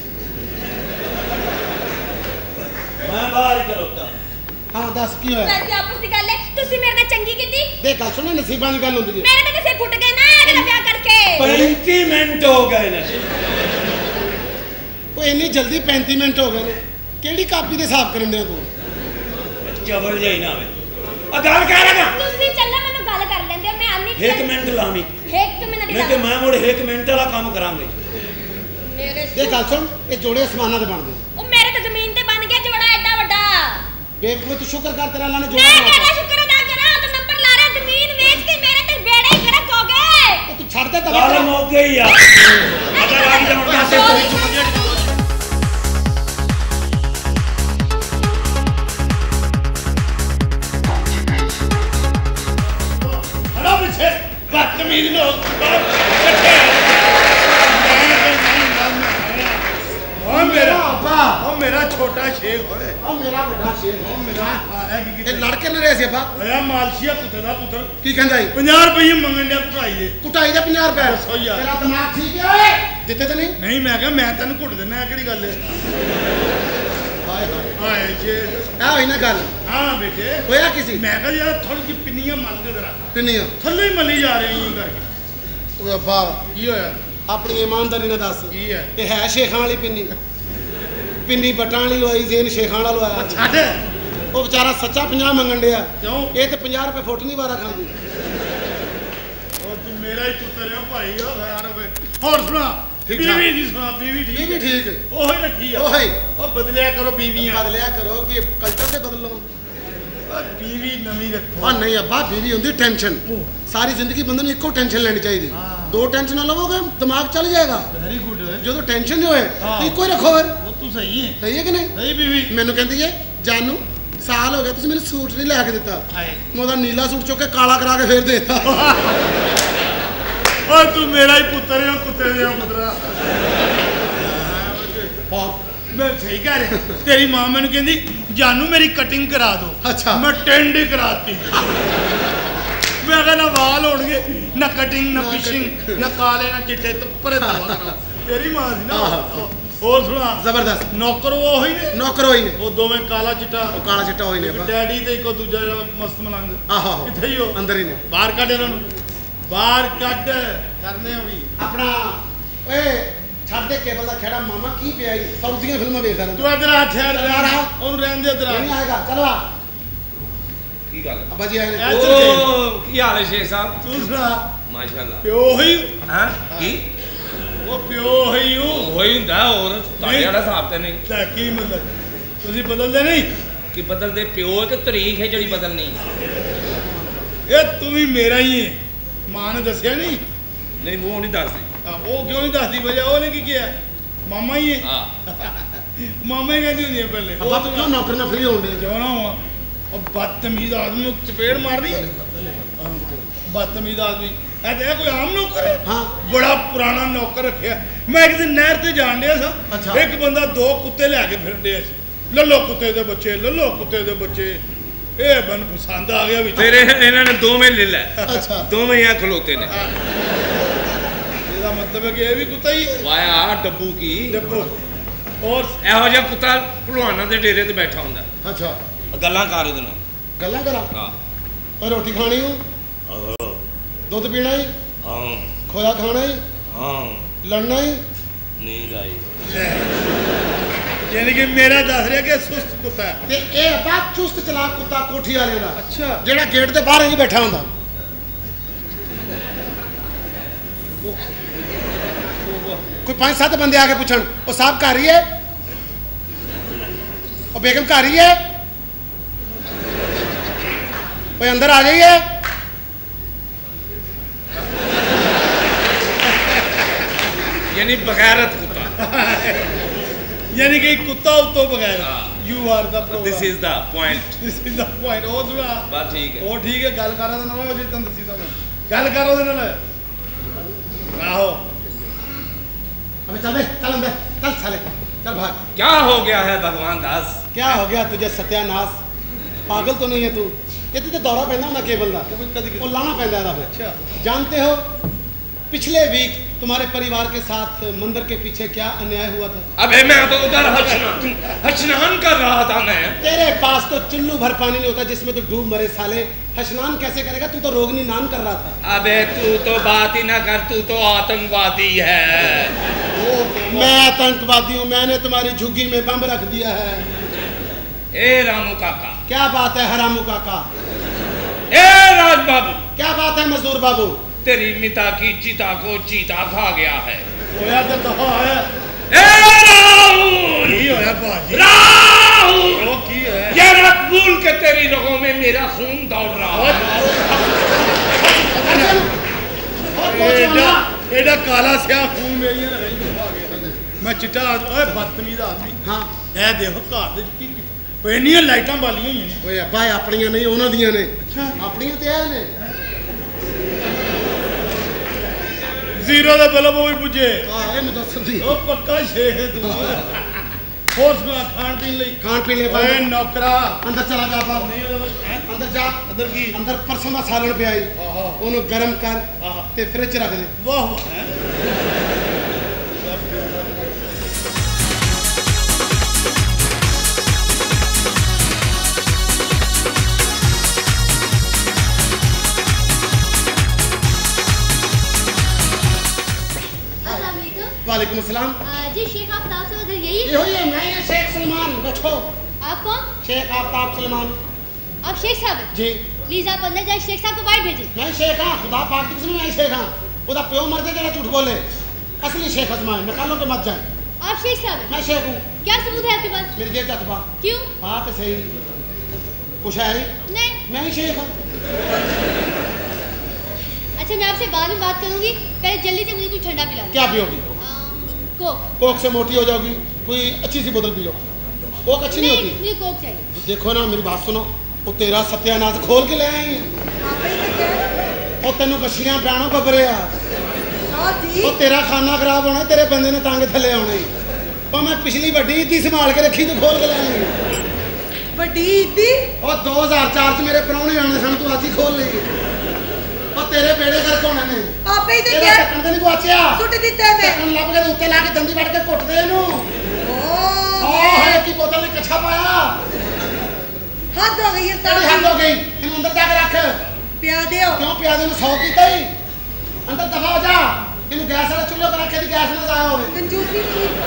D: मैं बाहर ही खलोता।
B: ਹਾਂ ਦੱਸ ਕੀ ਹੋਇਆ?
C: वैसे आपस की गल है तुसी मेरे नाल चंगी कीती।
B: ਦੇਖ ਗੱਲ ਸੁਣ, ਨਸੀਬਾਂ ਦੀ ਗੱਲ ਹੁੰਦੀ ਹੈ।
C: मेरे तो नसीब फुट गए ना तेरा ब्याह करके।
D: 35 मिनट हो गए ने।
B: ਉਹ ਇੰਨੀ ਜਲਦੀ 35 ਮਿੰਟ ਹੋ ਗਏ ਨੇ? ਕਿਹੜੀ ਕਾਪੀ ਦੇ ਹਿਸਾਬ ਕਰਨ ਡਿਆ ਤੂੰ?
D: चबल जाई ना आवे। आ गल कह रहा
C: तुसी चलो मैनू गल कर लेंदे हो, मैं आनी
D: 1 मिनट लावी।
C: 1 मिनट
D: मैं कि मैं मुड़ 1 मिनट वाला काम करांगे।
C: मेरे
B: ਦੇਖ ਗੱਲ ਸੁਣ, ਇਹ ਜੋੜੇ ਅਸਮਾਨਾਂ ਦੇ ਬਣਦੇ।
C: ओ मेरे तो जमीन ते बन गया जोड़ा एडा बड़ा।
B: ਬੇਵਕੂਫ, ਤੂੰ ਸ਼ੁਕਰ ਕਰ ਤੇਰਾ ਅੱਲਾ ਨੇ
C: मैं
B: ਜੋੜਾ
C: केड़ा
B: ਬਣਾਇਆ।
C: शुक्र अदा करा तो नंबर ला रहा जमीन बेच के मेरे ते बेड़े ही गरक हो गए।
B: ਉਹ ਤੂੰ ਛੱਡ ਦੇ
D: गल
B: ਦਵਾ।
D: मुक गई यार। अगर आगे जाऊं कैसे कोई हड़ा पीछे बदतमीज लोग इकट्ठे।
B: ਅੱਬਾ,
F: मेरा छोटा शेख होए
B: ਉਹ ਮੇਰਾ ਵੱਡਾ ਸ਼ੇਰ ਹੈ।
F: मेरा
B: ਇਹ ਲੜ ਕੇ ਨਾ ਰਿਹਾ ਸੀ ਅੱਬਾ।
F: होया मालशिया पुत्र दा पुत्र
B: ਕੀ ਕਹਿੰਦਾ ਈ?
F: 50 रुपये मंगन दिया भुकाई दे
B: ਕੁਟਾਈ ਦਾ 50 ਰੁਪਏ।
F: ਦੱਸੋ ਯਾਰ।
B: ਤੇਰਾ ਦਿਮਾਗ ਠੀਕ ਹੈ ਓਏ? ਦਿੱਤੇ ਤਾਂ ਨਹੀਂ?
F: नहीं मैं क्या मैं तेन घुट देना केड़ी गल है
B: ਹਾਏ ਹਾਏ
F: ਹਾਏ ਜੇ
B: ਆ ਹੋਈ ਨਾ ਗੱਲ
F: ਹਾਂ ਬੇਟੇ
B: ਹੋਇਆ ਕਿਸੇ
F: ਮੈਂ ਕਿਹਾ ਯਾਰ ਥੋੜੀ ਜਿਹੀ ਪਿੰਨੀਆਂ ਮਲ ਕੇ ਜ਼ਰਾ
B: ਪਿੰਨੀਆਂ
F: ਥੱਲੇ ਹੀ ਮਲੀ ਜਾ ਰਹੀ ਹਾਂ ਕਰਕੇ
B: ਓਏ ਅੱਬਾ
F: ਕੀ ਹੋਇਆ
B: ਆਪਣੀ ਇਮਾਨਦਾਰੀ ਨਾਲ ਦੱਸ
F: ਕੀ ਹੈ
B: ਇਹ ਹੈ ਸ਼ੇਖਾਂ ਵਾਲੀ ਪਿੰਨੀ ਪਿੰਨੀ ਬਟਾਂ ਵਾਲੀ ਲਵਾਈ ਜ਼ੇਨ ਸ਼ੇਖਾਂ ਵਾਲਾ ਲਵਾਇਆ
F: ਛੱਡ
B: ਉਹ ਵਿਚਾਰਾ ਸੱਚਾ 50 ਮੰਗਣ ਡਿਆ
F: ਕਿਉਂ
B: ਇਹ ਤੇ 50 ਰੁਪਏ ਫੁੱਟ ਨਹੀਂ ਵਾਰਾ ਖਾਂਦੀ
F: ਉਹ ਤੂੰ ਮੇਰਾ ਹੀ ਪੁੱਤਰ ਆ ਭਾਈ ਉਹ ਯਾਰ ਹੋਰ ਸੁਣਾ
B: ਠੀਕ ਠਾਕ।
F: ਬੀਵੀ ਦੀ ਸੁਣਾ ਬੀਵੀ
B: ਇਹ
F: ਠੀਕ
B: ਵੀ ਠੀਕ ਹੈ
F: ਉਹ ਹੀ ਰੱਖੀ ਆ
B: ਓਏ
F: ਉਹ ਬਦਲਿਆ ਕਰੋ ਬੀਵੀਆਂ
B: ਬਦਲਿਆ ਕਰੋ ਕਿ ਕਲਚਰ ਤੇ ਬਦਲ ਲਓ
F: ਉਹ ਬੀਵੀ ਨਵੀਂ ਰੱਖੋ
B: ਆ ਨਹੀਂ ਅੱਬਾ ਬੀਵੀ ਹੁੰਦੀ ਟੈਨਸ਼ਨ ਸਾਰੀ ਜ਼ਿੰਦਗੀ ਬੰਦੇ ਨੂੰ ਇੱਕੋ ਟੈਨਸ਼ਨ ਲੈਣੀ ਚਾਹੀਦੀ
F: ਹਾਂ।
B: ਦੋ ਟੈਨਸ਼ਨਾਂ ਲਵੋਗੇ ਦਿਮਾਗ ਚੱਲ ਜਾਏਗਾ
F: ਵੈਰੀ ਗੁੱਡ
B: ਜਦੋਂ ਟੈਨਸ਼ਨ ਹੋਏ
F: ਹਾਂ।
B: ਤਾਂ ਇੱਕੋ ਹੀ ਰੱਖੋ ਫਿਰ
F: ਉਹ ਤੂੰ ਸਹੀ ਹੈ
B: ਸਹੀ ਹੈ ਕਿ ਨਹੀਂ
F: ਸਹੀ ਬੀਵੀ
B: ਮੈਨੂੰ ਕਹਿੰਦੀ ਹੈ ਜਾਨੂ ਸਾਲ ਹੋ ਗਿਆ ਤੁਸੀਂ ਮੈਨੂੰ ਸੂਟ ਨਹੀਂ ਲੈ ਕੇ ਦਿੱਤਾ
F: ਹਾਏ
B: ਮੈਂ ਉਹਦਾ ਨੀਲਾ ਸੂਟ ਚੁੱਕ ਕੇ ਕਾਲਾ ਕਰਾ ਕੇ ਫੇਰ ਦੇਤਾ
F: ਓਏ ਤੂੰ ਮੇਰਾ ਹੀ ਪੁੱਤਰ ਹੈ ਕੁੱਤੇ ਦੇ ਪੁੱਤਰਾ ਮੈਂ ਸਹੀ ਕਹਿ ਰਿਹਾ ਤੇਰੀ ਮਾਂ ਮੈਨੂੰ ਕਹਿੰਦੀ ਜਾਨੂ ਮੇਰੀ ਕਟਿੰਗ ਕਰਾ ਦੋ
B: ਅੱਛਾ।
F: ਮੈਂ ਟੈਂਡ ਹੀ ਕਰਾਤੀ ਮੈਂ ਕਹਿੰਦਾ ਵਾਲ ਹੋਣਗੇ ਨਾ ਕਟਿੰਗ ਨਾ ਫਿਸ਼ਿੰਗ ਨਾ ਕਾਲੇ ਨਾ ਚਿੱਟੇ ਤੇ ਪਰੇ ਦਵਾ ਤੇਰੀ ਮਾਂ ਸੀ ਨਾ
B: ਆਹੋ।
F: ਹੋਰ ਸੁਣਾ
B: ਜ਼ਬਰਦਸਤ
F: ਨੌਕਰ ਉਹ ਹੀ ਨੇ
B: ਨੌਕਰ ਹੋਈ ਨੇ
F: ਉਹ ਦੋਵੇਂ ਕਾਲਾ ਚਿੱਟਾ
B: ਉਹ ਕਾਲਾ ਚਿੱਟਾ ਹੋਈ ਨੇ
F: ਇੱਕ
B: ਅੱਬਾ
F: ਡੈਡੀ ਤੇ ਇੱਕੋ ਦੂਜਾ ਜਿਹੜਾ ਮਸਤ ਮਲੰਗ
B: ਆਹੋ ਆਹੋ।
F: ਕਿੱਥੇ ਹੀ ਹੋ
B: ਅੰਦਰ ਹੀ ਨੇ
F: ਬਾਹਰ ਕੱਢ ਇਹਨਾਂ ਨੂੰ ਬਾਹਰ ਕੱਢ ਕਰਨੇ ਆ ਵੀ
B: ਆਪਣਾ ਓਏ ਛੱਡ ਦੇ ਕੇਬਲ ਦਾ ਖੇੜਾ ਮਾਮਾ ਕੀ ਪਿਆ ਈ ਸਾਊਥੀਆਂ ਫਿਲਮਾਂ ਵੇਖਦਾ ਰਹਿੰਦਾ
F: ਤੂੰ ਇਧਰ ਆ ਠਹਿਰ ਉਹਨੂੰ ਰਹਿਣ ਦੇ ਇਧਰ ਆ
B: ਨਹੀਂ ਆਏਗਾ ਚਲੋ ਆ
E: ਕੀ ਗੱਲ
B: ਅੱਬਾ ਜੀ ਆਏ ਨੇ
F: ਐ- ਇੱਧਰ
E: ਓ ਕੀ ਹਾਲ ਹੈ ਸ਼ੇਖ ਸਾਹਿਬ
F: ਤੂੰ ਸੁਣਾ
E: ਮਾਸ਼ਾਅੱਲਾ
F: ਪਿਓ ਹੀ
E: ਹਾਂ ਕੀ
F: ਉਹ ਪਿਓ ਹੀ ਉਹ
E: ਉਹੀ ਹੁੰਦਾ ਹੋਰ ਤੁਹਾਡੇ ਵਾਲਾ ਹਿਸਾਬ ਤੇ ਨਹੀਂ
F: ਲੈ ਕੀ ਮਤਲਬ ਤੁਸੀਂ ਬਦਲਦੇ ਨਹੀਂ
E: ਕਿ ਬਦਲਦੇ ਪਿਓ ਕਿ ਤਰੀਕ ਹੈ ਜਿਹੜੀ ਬਦਲਣੀ
F: ਇਹ ਤੂੰ ਵੀ ਮੇਰਾ ਹੀ ਹੈ ਮਾਂ ਨੇ ਦੱਸਿਆ ਨਹੀਂ
E: ਨਹੀਂ ਮੂੰਹ ਨਹੀਂ ਦੱਸਦੀ
F: ਉਹ ਕਿਉਂ ਨਹੀਂ ਦੱਸਦੀ ਵਜ੍ਹਾ ਉਹਨੇ ਕੀ ਕਿਹਾ ਮਾਮਾ ਹੀ ਹੈ
E: ਹਾਂ
F: ਮਾਮਾ ਹੀ ਕਹਿੰਦੀ ਹੁੰਦੀ ਹੈ ਪਹਿਲੇ
B: ਅੱਬਾ ਤੂੰ ਕਿਉਂ ਨੌਕਰ ਨਾਲ ਫਰੀ ਹੋਣ ਦੇ
F: ਕਿਉਂ ਨਾ ਹੋਵਾਂ ਉਹ ਬਦਤਮੀਜ਼ ਆਦਮੀ ਨੂੰ ਚਪੇੜ ਮਾਰਨੀ ਬਦਤਮੀਜ਼ ਆਦਮੀ ਇਹ ਤੇ ਇਹ ਕੋਈ ਆਮ ਨੌਕਰ ਹੈ
B: ਹਾਂ
F: ਬੜਾ ਪੁਰਾਣਾ ਨੌਕਰ ਰੱਖਿਆ ਮੈਂ ਇੱਕ ਦਿਨ ਨਹਿਰ ਤੇ ਜਾਣ ਡਿਆ ਸਾਂ
B: ਅੱਛਾ।
F: ਇੱਕ ਬੰਦਾ ਦੋ ਕੁੱਤੇ ਲੈ ਕੇ ਫਿਰਦੇ ਸੀ ਲੱਲੋ ਕੁੱਤੇ ਦੇ ਬੱਚੇ ਲੱਲੋ ਕੁੱਤੇ ਦੇ ਬੱਚੇ ਇਹ ਮੈਨੂੰ ਪਸੰਦ ਆ ਗਿਆ ਵੀ
E: ਫਿਰ ਇਹਨਾਂ ਨੇ ਦੋਵੇਂ ਲੈ ਲੈ
B: ਅੱਛਾ
E: ਦੋਵੇਂ ਆ ਖਲੋਤੇ ਨੇ
F: ਇਹਦਾ ਮਤਲਬ ਹੈ ਕਿ ਇਹ ਵੀ ਕੁੱਤਾ ਹੀ ਹੈ।
E: ਵਾਇਆ ਡੱਬੂ ਕੀ
F: ਦੇਖੋ ਔਰ
E: ਇਹੋ ਜਿਹਾ ਕੁੱਤਾ ਭਲਵਾਨਾਂ ਦੇ ਡੇਰੇ ਤੇ ਬੈਠਾ ਹੁੰਦਾ
B: ਅੱਛਾ
E: ਗੱਲਾਂ ਕਰ ਉਹਦੇ ਨਾਲ
B: ਗੱਲਾਂ ਕਰਾਂ
E: ਹਾਂ
B: ਓਏ ਰੋਟੀ ਖਾਣੀ ਹੋ
E: ਆਹੋ,
B: ਦੁੱਧ ਪੀਣਾ ਹੀ
E: ਹਾਂ
B: ਖੋਇਆ ਖਾਣਾ ਹੀ
E: ਹਾਂ
B: ਲੜਨਾ ਹੀ
E: ਨੀਂਦ ਆਈ
F: ਯਾਨੀ ਕਿ ਮੇਰਾ ਦੱਸ ਰਿਹਾ ਕਿ ਸੁਸਤ ਕੁੱਤਾ ਹੈ
B: ਤੇ ਇਹ ਅੱਬਾ ਚੁਸਤ ਚਲਾਕ ਕੁੱਤਾ ਕੋਠੀ ਵਾਲੇ ਦਾ
F: ਅੱਛਾ
B: ਜਿਹੜਾ ਗੇਟ ਦੇ ਬਾਹਰ ਹੀ ਬੈਠਾ ਹੁੰਦਾ ਕੋਈ 5-7 ਬੰਦੇ ਆ ਕੇ ਪੁੱਛਣ ਉਹ ਸਾਹਿਬ ਘਰ ਹੀ ਹੈ ਉਹ ਬੇਗਮ ਘਰ ਹੀ ਹੈ ਕੋਈ ਅੰਦਰ ਆ ਜਾਈਏ
E: ਯਾਨੀ ਬਗੈਰਤ ਕੁੱਤਾ
F: ਯਾਨੀ ਕਿ ਕੁੱਤਾ ਉੱਤੋਂ ਬਗੈਰ
E: ਹਾਂ।
F: You are the
E: this is the point
F: this is the point ਉਹ ਸੁਣਾ
E: ਬਸ ਠੀਕ ਹੈ
F: ਉਹ ਠੀਕ ਹੈ ਗੱਲ ਕਰ ਉਹਦੇ ਨਾਲ ਉਹ ਜੀ ਤੈਨੂੰ ਦੱਸੀ ਤਾਂ ਮੈਂ ਗੱਲ ਕਰ ਉਹਦੇ ਨਾਲ ਆਹੋ
B: अबे चल बे चल अंदर चल साले चल भाग
E: क्या हो गया है भगवान दास
B: क्या हो गया तुझे सत्यानाश पागल तो नहीं है तू ये तो दौरा पैदा होना केबल का वो लाना पैदा है फिर
F: अच्छा
B: जानते हो पिछले वीक तुम्हारे परिवार के साथ मंदिर के पीछे क्या अन्याय हुआ था
E: अबे मैं तो उधर हचनान कर रहा था मैं
B: तेरे पास तो चुल्लू भर पानी नहीं होता जिसमें तो डूब मरे साले स्नान कैसे करेगा तू तो रोगनी नान कर रहा था
E: अबे तू तो बात ही ना कर तू तो आतंकवादी है
B: मैं आतंकवादी हूँ मैंने तुम्हारी झुग्गी में बम रख दिया है
E: ए रामू काका
B: क्या बात है हरामू काका
E: ए राज बाबू
B: क्या बात है मजदूर बाबू
E: तेरी मिता की चिता को चीता खा गया है
F: ਹੋਇਆ ਤਾਂ ਦਫਾ ਹੋਇਆ
E: ए राहुल
F: ਕੀ ਹੋਇਆ ਭਾਜੀ
E: राहुल
F: ਉਹ ਕੀ ਹੋਇਆ
E: ये मकबूल के तेरी रगों में मेरा खून दौड़ रहा है
F: ਇਹਦਾ ਕਾਲਾ ਸਿਆ ਖੂਨ ਮੇਰੀਆਂ ਰਹੀ ਦਫਾ ਗਿਆ ਮੈਂ ਚਿੱਟਾ ਓਏ ਬਦਤਮੀਜ਼ ਆਦਮੀ
B: हाँ
F: ਇਹ ਦੇਖੋ ਘਰ ਦੇ ਕੀ ਓਏ ਇੰਨੀਆਂ ਲਾਈਟਾਂ ਬਾਲੀਆਂ ਹੋਈਆਂ ਨੇ
B: ਓਏ ਅੱਬਾ ਇਹ ਆਪਣੀਆਂ ਨਹੀਂ ਉਹਨਾਂ ਦੀਆਂ ਨੇ ਆਪਣੀਆਂ ਤੇ ਇਹ ਨੇ
F: ਜ਼ੀਰੋ ਦਾ ਬਲਬ ਉਹ ਵੀ ਪੁੱਜੇ
B: ਆਹ ਇਹ ਮੁਦੱਸਰ ਦੀ
F: ਉਹ ਪੱਕਾ ਸ਼ੇਖ ਹੈ ਤੂੰ ਹੋਰ ਸੁਣਾ ਖਾਣ ਪੀਣ ਲਈ
B: ਖਾਣ ਪੀਣ ਲਈ
F: ਓਏ
B: ਬੰਦ
F: ਨੌਕਰਾ
B: ਅੰਦਰ ਚਲਾ ਜਾ ਬਾਹਰ ਅੰਦਰ ਜਾ
F: ਅੰਦਰ ਕੀ
B: ਅੰਦਰ ਪਰਸੋਂ ਦਾ ਸਾਲਣ ਪਿਆ ਈ
F: ਆਹਾ
B: ਉਹਨੂੰ ਗਰਮ ਕਰ
F: ਆਹਾ
B: ਤੇ ਫ੍ਰਿਜ 'ਚ ਰੱਖ ਦੇ
F: ਵਾਹ ਵਾਹ ਹੈਂ।
B: वालेकुम अस्सलाम।
C: जी शेख आफ्ताब साहब घर यही
B: ये हो ये मैं ये शेख सलमान बैठो।
C: आप कौन?
B: शेख आफ्ताब सलमान।
C: आप शेख साहब हैं?
B: जी
C: प्लीज आप अंदर जाए, शेख साहब को बाहर भेजें।
B: मैं शेख हाँ, खुदा पाक की कसम मैं शेख हाँ। खुदा प्यो मर जाए जरा झूठ बोले, असली शेख अजमाए निकालो के मत जाए।
C: आप शेख साहब हैं?
B: मैं शेख हूँ।
C: क्या सबूत है आपके पास?
B: मेरी जेब चतबा।
C: क्यों?
B: बात सही कुछ है ही
C: नहीं।
B: मैं ही शेख हूँ।
C: अच्छा मैं आपसे बाद में बात करूंगी, पहले जल्दी से मुझे कुछ ठंडा पिला दो।
B: क्या पियोगी?
C: कोक।
B: कोक से मोटी हो जाओगी, कोई अच्छी सी बोतल पी लो। कोक अच्छी नहीं होती।
C: मुझे कोक चाहिए।
B: देखो ना मेरी बात सुनो, वो तेरा सत्यानाश खोल के ले आई और तेनू कछियां पैणों बबरिया और तेरा खाना खराब होना, तेरे बंदे ने तांगे थले आने। और मैं पिछली वड्डी ईदी संभाल के रखी, तू खोल के ले आई।
A: ਵੱਡੀ ਈਦੀ
B: और 2004 च मेरे प्राहुणे आने सन, तू आज ही खोल ली। और तेरे बेड़े कर होने ने
A: ਆਪੇ ਹੀ ਤੇ
B: तेरा
A: ਕਿਹਾ
B: ढक्कन ते नहीं गुआचिया।
A: ਸੁੱਟ ਦਿੱਤੇ ਮੈਂ
B: ढक्कन लब के उत्ते ला के दंदी वड़ के घुट दे इनू।
A: ਓ
B: ओए की बोतल ने कच्छा पाया।
A: ਹੱਦ ਹੋ ਗਈ ਹੈ
B: तेरी हद
A: साहब
B: हो गई, इनू अंदर जाके रख।
A: ਪਿਆ ਦਿਓ
B: क्यों प्यादे ने 100 कीता ही अंदर दफा हो जा। इनू गैस वाले चूल्हे पर रखे दी गैस ना जाया होवे।
A: ਕੰਜੂਸੀ नहीं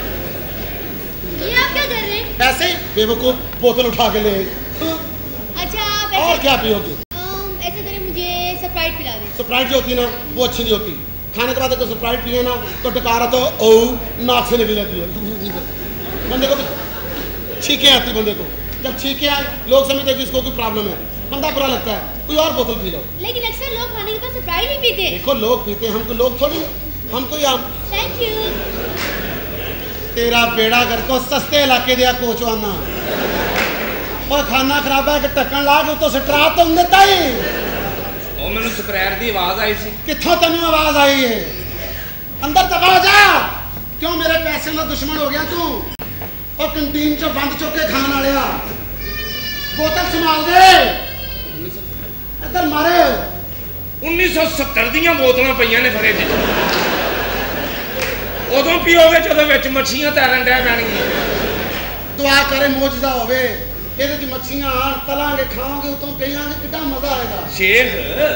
C: ये आप क्या कर रहे हैं?
B: ऐसे ही बेवकूफ बोतल उठा के ले आई।
C: अच्छा आप
B: और
C: ऐसे
B: क्या पियोगी?
C: ऐसे करें, मुझे स्प्राइट पिला दें।
B: स्प्राइट जो होती है ना वो अच्छी नहीं होती। खाने के बाद अगर स्प्राइट पिए ना तो डकारा तो ओ नाक से निकल जाती है। बंदे को छींकें आती बंदे को। जब छींकें आए लोग समझते हैं कि इसको कोई प्रॉब्लम है, बंदा बुरा लगता है, कोई और बोतल पी लो।
C: लेकिन अक्सर लोग खाने के बाद स्प्राइट ही पीते हैं।
B: देखो लोग पीते हैं, हमको लोग थोड़ी, हमको ही आम।
C: Thank you.
B: तेरा बेड़ा कर को सस्ते इलाके दिया कोचवाना और खाना खराब है कि ढक्कन ला के उतो सटरा तो नहीं देता ही।
E: ਉਹ ਮੈਨੂੰ ਸਪਰੇਅਰ ਦੀ ਆਵਾਜ਼ ਆਈ ਸੀ।
B: कित्थों तेनू आवाज आई है? अंदर दबा हो जा। क्यों मेरे पैसे का दुश्मन हो गया तू? और कैंटीन चो बंद चुके खान वाले बोतल संभाल दे। इधर मारे
E: 1970 ਦੀਆਂ ਬੋਤਲਾਂ ਪਈਆਂ ਨੇ ਫਰਿੱਜ 'ਚ। ਉਦੋਂ ਪੀਓਗੇ ਜਦੋਂ ਵਿੱਚ ਮੱਛੀਆਂ ਤੈਰਨ ਡੈ ਪੈਣਗੀਆਂ।
B: दुआ करे मोजदा होवे, ਇਹਦੇ ਚ ਮੱਛੀਆਂ ਆਣ ਤਲਾਂਗੇ ਖਾਵਾਂਗੇ ਉਤੋਂ ਪੀਵਾਂਗੇ ਕਿੰਨਾ ਮਜ਼ਾ ਆਏਗਾ।
E: शेख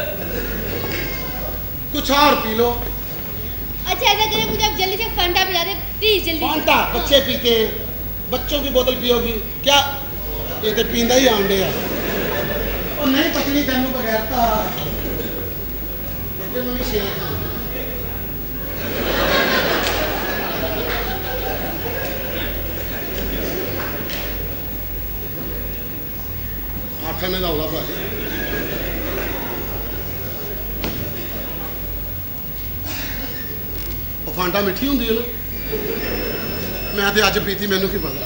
B: कुछ और पी लो।
C: अच्छा ऐसा करें, मुझे आप जल्दी से फंटा पिला दें प्लीज, जल्दी।
B: फांटा बच्चे पीते हैं, बच्चों की बोतल पियोगी क्या? ये तो पींदा ही आंडे है। और नहीं पत्नी तेनू बगैरता मम्मी शेख आठने का होगा भाजी। ਉਹ ਫਾਂਟਾ ਮਿੱਠੀ ਹੁੰਦੀ ਹੈ ਨਾ। ਮੈਂ ਤੇ ਅੱਜ ਪੀਤੀ, ਮੈਨੂੰ ਕੀ ਪਤਾ।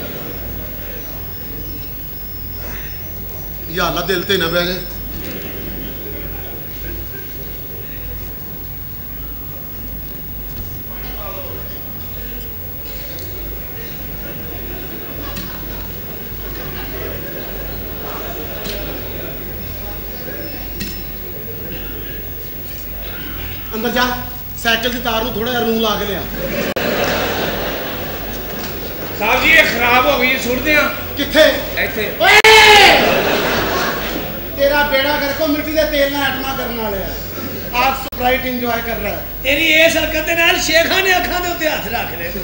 B: ਯਾ ਅੱਲਾ ਦਿਲ ਤੇ ਨਾ ਬਹਿ ਜਾਏ। अंदर जा, साइकिल की तार थोड़ा जिहा रूं ला के लिया।
E: साहब जी ये खराब हो गई, सुट दियां
B: किथे?
E: ਇੱਥੇ।
B: तेरा बेड़ा कर को मिट्टी के तेल ਨਾਲ आइटमा करने वाले हैं। आज स्प्राइट इंजॉय कर रहा है।
D: तेरी इस हरकत दे नाल शेखां ने अखां दे उत्ते हथ रख ले।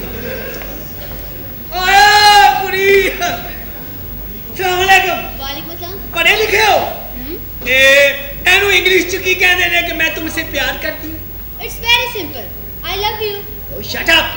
D: ओए कुड़ी, अस्सलाम वालेकुम।
C: वालेकुम अस्सलाम।
D: पढ़े लिखे हो? एनू इंग्लिश च की कहंदे ने कि मैं तुमसे प्यार करती हूं?
C: It's very simple, I love you.
D: Oh, shut up!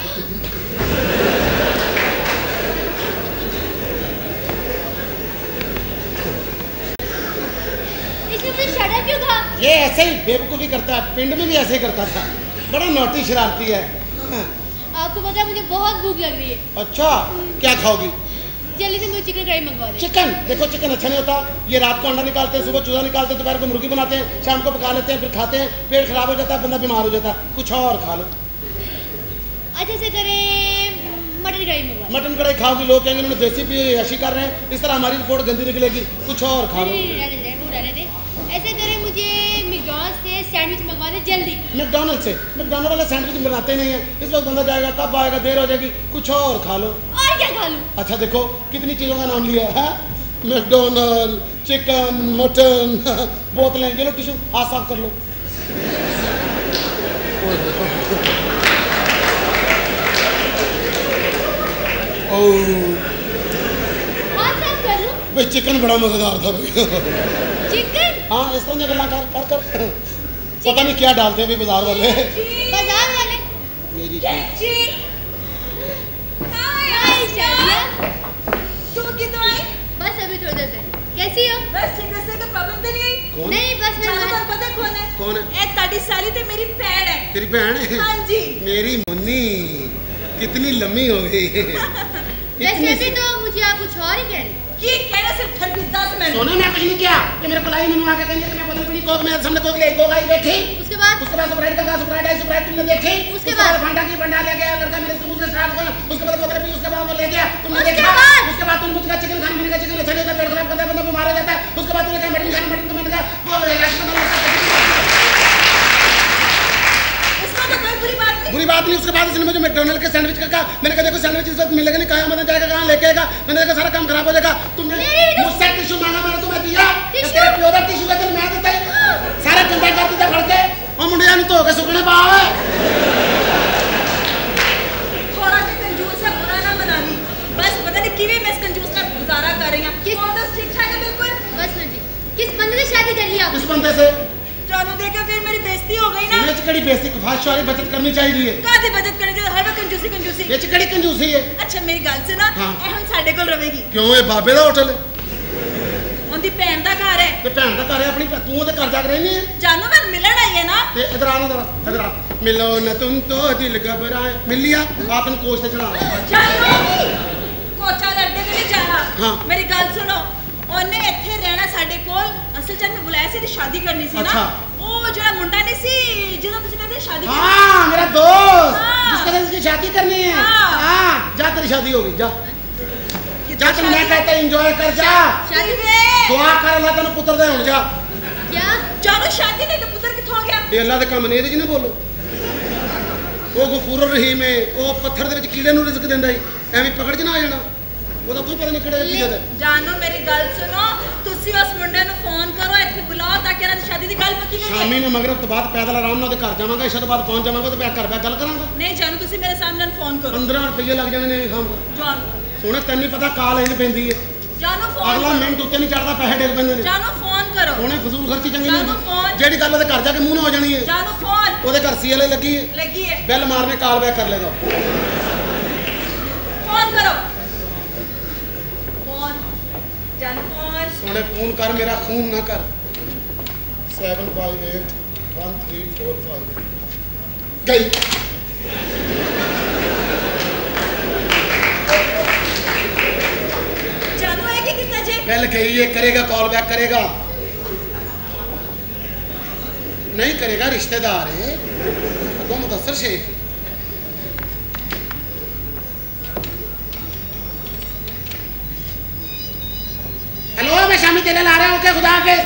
C: इसने मुझे शट अप क्यों कहा?
B: ये ऐसे ही बेवकूफ़ी करता है, पिंड में भी ऐसे ही करता था। बड़ा नौटी शरारती है।
C: आपको पता है मुझे बहुत भूख लग रही है।
B: अच्छा क्या खाओगी?
C: जल्दी से मुझे चिकन करी मंगवा दे।
B: चिकन? देखो चिकन अच्छा नहीं होता। ये रात को अंडा निकालते हैं, सुबह चूजा निकालते हैं, दोपहर को मुर्गी बनाते हैं, शाम को पका लेते हैं, फिर खाते हैं, पेट खराब हो जाता है, बंदा बीमार हो जाता है। कुछ और खा लो।
C: अच्छा से करें मटन करी मंगवा।
B: मटन कढ़ाई खाओगी, लोग कहेंगे उन्होंने देसी पी ऐसी कर रहे हैं, इस तरह हमारी रिपोर्ट गंदी निकलेगी। कुछ और खा लो।
C: रहने दे। ऐसे करें मुझे मैकडॉनल्ड्स से सैंडविच मंगवा दे जल्दी।
B: मैकडॉनल्ड से? मैकडॉनल्ड वाले सैंडविच बनाते ही नहीं है, इस वक्त बंदा जाएगा, कब आएगा, देर हो जाएगी। कुछ और खा लो।
C: और क्या खा लूं?
B: अच्छा देखो कितनी चीज़ों का नाम लिया है। मैकडॉनल्ड, चिकन, मटन, बोतलें। ये लो टिश्यू, हाथ साफ कर लो।
C: हाथ साफ कर लूं?
B: भाई चिकन बड़ा मजेदार था भाई।
C: चिकन?
B: हाँ इस तरह गल्ला कर पता नहीं क्या डालते हैं भाई बाजार वाले।
C: बाजार वाले?
B: मेरी
C: जी हाय शादिया, तू किधर आई? बस अभी थोड़ी देर पहले। कैसी हो?
G: बस ठीक है, कोई प्रॉब्लम तो नहीं आई?
C: नहीं बस मैं
G: ਤੁਹਾਨੂੰ ਪਤਾ ਕੌਣ ਹੈ?
B: कौन है?
G: ਇਹ ਤੁਹਾਡੀ ਸਾਲੀ ਤੇ ਮੇਰੀ ਭੈਣ ਹੈ।
B: तेरी बहन है?
G: हाँ जी।
B: मेरी मुन्नी कितनी लम्बी हो गई।
C: वैसे भी तो मुझे आप कुछ और ही कह रहे हैं।
G: ਕੀ ਕਹਿਣਾ ਸਿਰਫ ठरबिद्दा से मैंने।
B: सोना मैं कुछ नहीं किया कि मेरे पलाई में आके कहेंगे कि मैं बोल रही कोक मेरे सामने कोक ले कोक आई बैठी।
C: उसके बाद
B: स्प्राइट का स्प्राइट आई स्प्राइट तुमने देखी?
C: उसके बाद
B: फंडा की फंडा ले गया लड़का मेरे मुंह से स्टार्ट कर। उसके बाद बोतल पी, उसके बाद वो ले गया तुमने
C: उसके
B: देखा?
C: बाद?
B: उसके बाद तुम मुझका चिकन खाने मैंने कहा चिकन अच्छा नहीं होता, पेट खराब करता है, बंदा बीमार हो जाता है। उसके बाद तुमने कहा मटन खाना, मटन का मैंने कहा वो
G: इसमें तो कोई बुरी बात नहीं।
B: बुरी बात नहीं। उसके बाद इसने मुझे मैकडॉनल्ड के सैंडविच का कहा, मैंने कहा देखो सैंडविच इस वक्त मिलेगा नहीं, कहाँ मदन जाएगा, कहाँ लेके आएगा, मैंने कहा सारा काम खराब हो जाएगा। तुमने मुझसे टिश्यू मांगा, मैंने तुम्हें दिया। तेरे प्योर टिश्यू का मैं देता ही सारा गंदा कर दिया फड़ के और मुंडिया ने तो के सुकने पावे।
G: थोड़ा सा कंजूस है, बुरा ना मना ली। बस पता नहीं किਵੇਂ मैं इस कंजूस का गुजारा कर रही हूं। और तो ठीक ठाक है बिल्कुल।
C: बस मैं ठीक। किस बंदे से शादी कर ली आपने?
B: इस बंदे से
G: जानू देखा फिर मेरी बेइज्जती हो गई ना।
B: ये चिकड़ी बेसिक फास्ट वाली बचत करनी चाहिए।
G: कादी बचत करनी चाहिए, हर वक्त कंजूसी कंजूसी।
B: ये चिकड़ी कंजूसी है।
G: अच्छा मेरी गल से ना
B: हाँ।
G: ਇਹ ਹੁਣ ਸਾਡੇ ਕੋਲ ਰਵੇਗੀ।
B: क्यों ये बाबे का होटल है?
G: ਉਹਦੀ ਭੈਣ ਦਾ ਘਰ ਹੈ।
B: ते भैन का घर है अपनी तू ओदे घर जाके रहनी है।
G: जानू मैं मिलन आई है ना।
B: ते इधर आ ना इधर आ मिलो न तुम तो दिल घबराए मिल लिया आपन कोच ते चढ़ा।
G: जानू ਕੋਚਾ ਦੇ ਅੱਡੇ ਤੇ ਨਹੀਂ ਜਾਣਾ।
B: हाँ।
G: ਮੇਰੀ ਗੱਲ ਸੁਣੋ, ਉਹਨੇ ਇੱਥੇ ਰਹਿਣਾ ਸਾਡੇ ਕੋਲ। ਅਸਲ 'ਚ ਮੈਂ ਬੁਲਾਇਆ ਸੀ ਤੇ ਸ਼ਾਦੀ ਕਰਨੀ ਸੀ ਨਾ।
B: अच्छा।
G: ਉਹ ਜਿਹੜਾ ਮੁੰਡਾ ਨਹੀਂ ਸੀ ਜਦੋਂ ਤੁਸੀਂ ਕਹਿੰਦੇ ਸ਼ਾਦੀ ਕਰਨੀ।
B: हाँ मेरा दोस्त
G: हाँ।
B: जिसके साथ इसकी शादी करनी है।
G: हाँ।
B: हाँ जा तेरी शादी हो गई जा जा तुम मैं कहता एंजॉय कर जा
G: शादी वे
B: दुआ कर अल्लाह तेन पुत्र दे हुन जा।
C: क्या?
G: जानू शादी नहीं तो पुत्र किथों गया?
B: ये अल्लाह दे काम ने ਇਹਦੇ ਚ ਨਾ ਬੋਲੋ। ਉਹ ਗਫੂਰ ਰਹੀਮ ਹੈ, ਉਹ ਪੱਥਰ ਦੇ ਵਿੱਚ ਕੀੜੇ ਨੂੰ ਰਿਜ਼ਕ ਦਿੰਦਾ ਹੈ, ਐਵੇਂ ਪਕੜ ਚ ਨਾ ਆ ਜਾਣਾ। ਉਹਦਾ ਕੋਈ ਪਤਾ ਨਹੀਂ ਕਿਹੜੇ ਕੀ ਹੈ।
G: जानू मेरी गल सुनो, ਤੁਸੀਂ ਉਸ ਮੁੰਡੇ ਨੂੰ ਫੋਨ ਕਰੋ, ਇੱਥੇ ਬੁਲਾਓ ਤਾਂ ਕਿ ਇਹਨਾਂ ਦੀ ਸ਼ਾਦੀ ਦੀ ਗੱਲ ਪੱਕੀ ਕਰੀਏ।
B: ਸ਼ਾਮੀ ਨੂੰ ਮਗਰਬ ਤੋਂ ਬਾਅਦ ਪੈਦਲ ਆਰਾਮ ਨਾਲ ਉਹਦੇ ਘਰ ਜਾਵਾਂਗਾ, ਇਸ਼ਾ ਤੋਂ ਬਾਅਦ ਪਹੁੰਚ ਜਾਵਾਂਗਾ ਤੇ ਮੈਂ ਘਰ ਬੈ ਗੱਲ ਕਰਾਂਗਾ।
G: ਨਹੀਂ जानू ਤੁਸੀਂ ਮੇਰੇ ਸਾਹਮਣੇ ਫੋਨ ਕਰੋ।
B: 15 ਰੁਪਏ ਲੱਗ ਜਾਣੇ ਨੇ ਖਾਮ
G: जानू
B: ਸੋਹਣੇ ਤੈਨੂੰ ਨਹੀਂ ਪਤਾ ਕਾਲ ਇੰਜ ਪੈਂਦੀ ਹੈ।
G: जानू फोन
B: ਅਗਲਾ
G: करो।
B: ਮਿੰਟ ਉੱਤੇ ਨਹੀਂ ਚੜਦਾ, ਪੈਸੇ ਡੇਲ ਪੈਂਦੇ ਨੇ।
G: जानू फोन करो।
B: ਸੋਹਣੇ ਫਜ਼ੂਲ ਖਰਚੀ ਚੰਗੀ
G: जानू
B: ਨਹੀਂ
G: फोन
B: ਜਿਹੜੀ ਗੱਲ ਉਹਦੇ ਘਰ ਜਾ ਕੇ ਮੂੰਹ ਨਾ ਹੋ ਜਾਣੀ ਹੈ।
G: जानू फोन
B: ਉਹਦੇ ਘਰ ਸੀਐਲਏ ਲੱਗੀ ਹੈ,
G: लगी है।
B: ਬੈਲ ਮਾਰਨੇ ਕਾਲ ਬੈਕ ਕਰ ਲੇਗਾ।
G: फोन करो। फोन जानू फोन
B: ਸੋਹਣੇ ਫੋਨ ਕਰ, ਮੇਰਾ ਖੂਨ ਨਾ ਕਰ। 7581345 ਗਈ।
G: जानू है कि कितना जे
B: बेल गई है, करेगा कॉल बैक करेगा नहीं करेगा, रिश्तेदार है अगो मुदस्सर शेख। हेलो मैं शामी तेरे ला रहा हूँ क्या खुदा के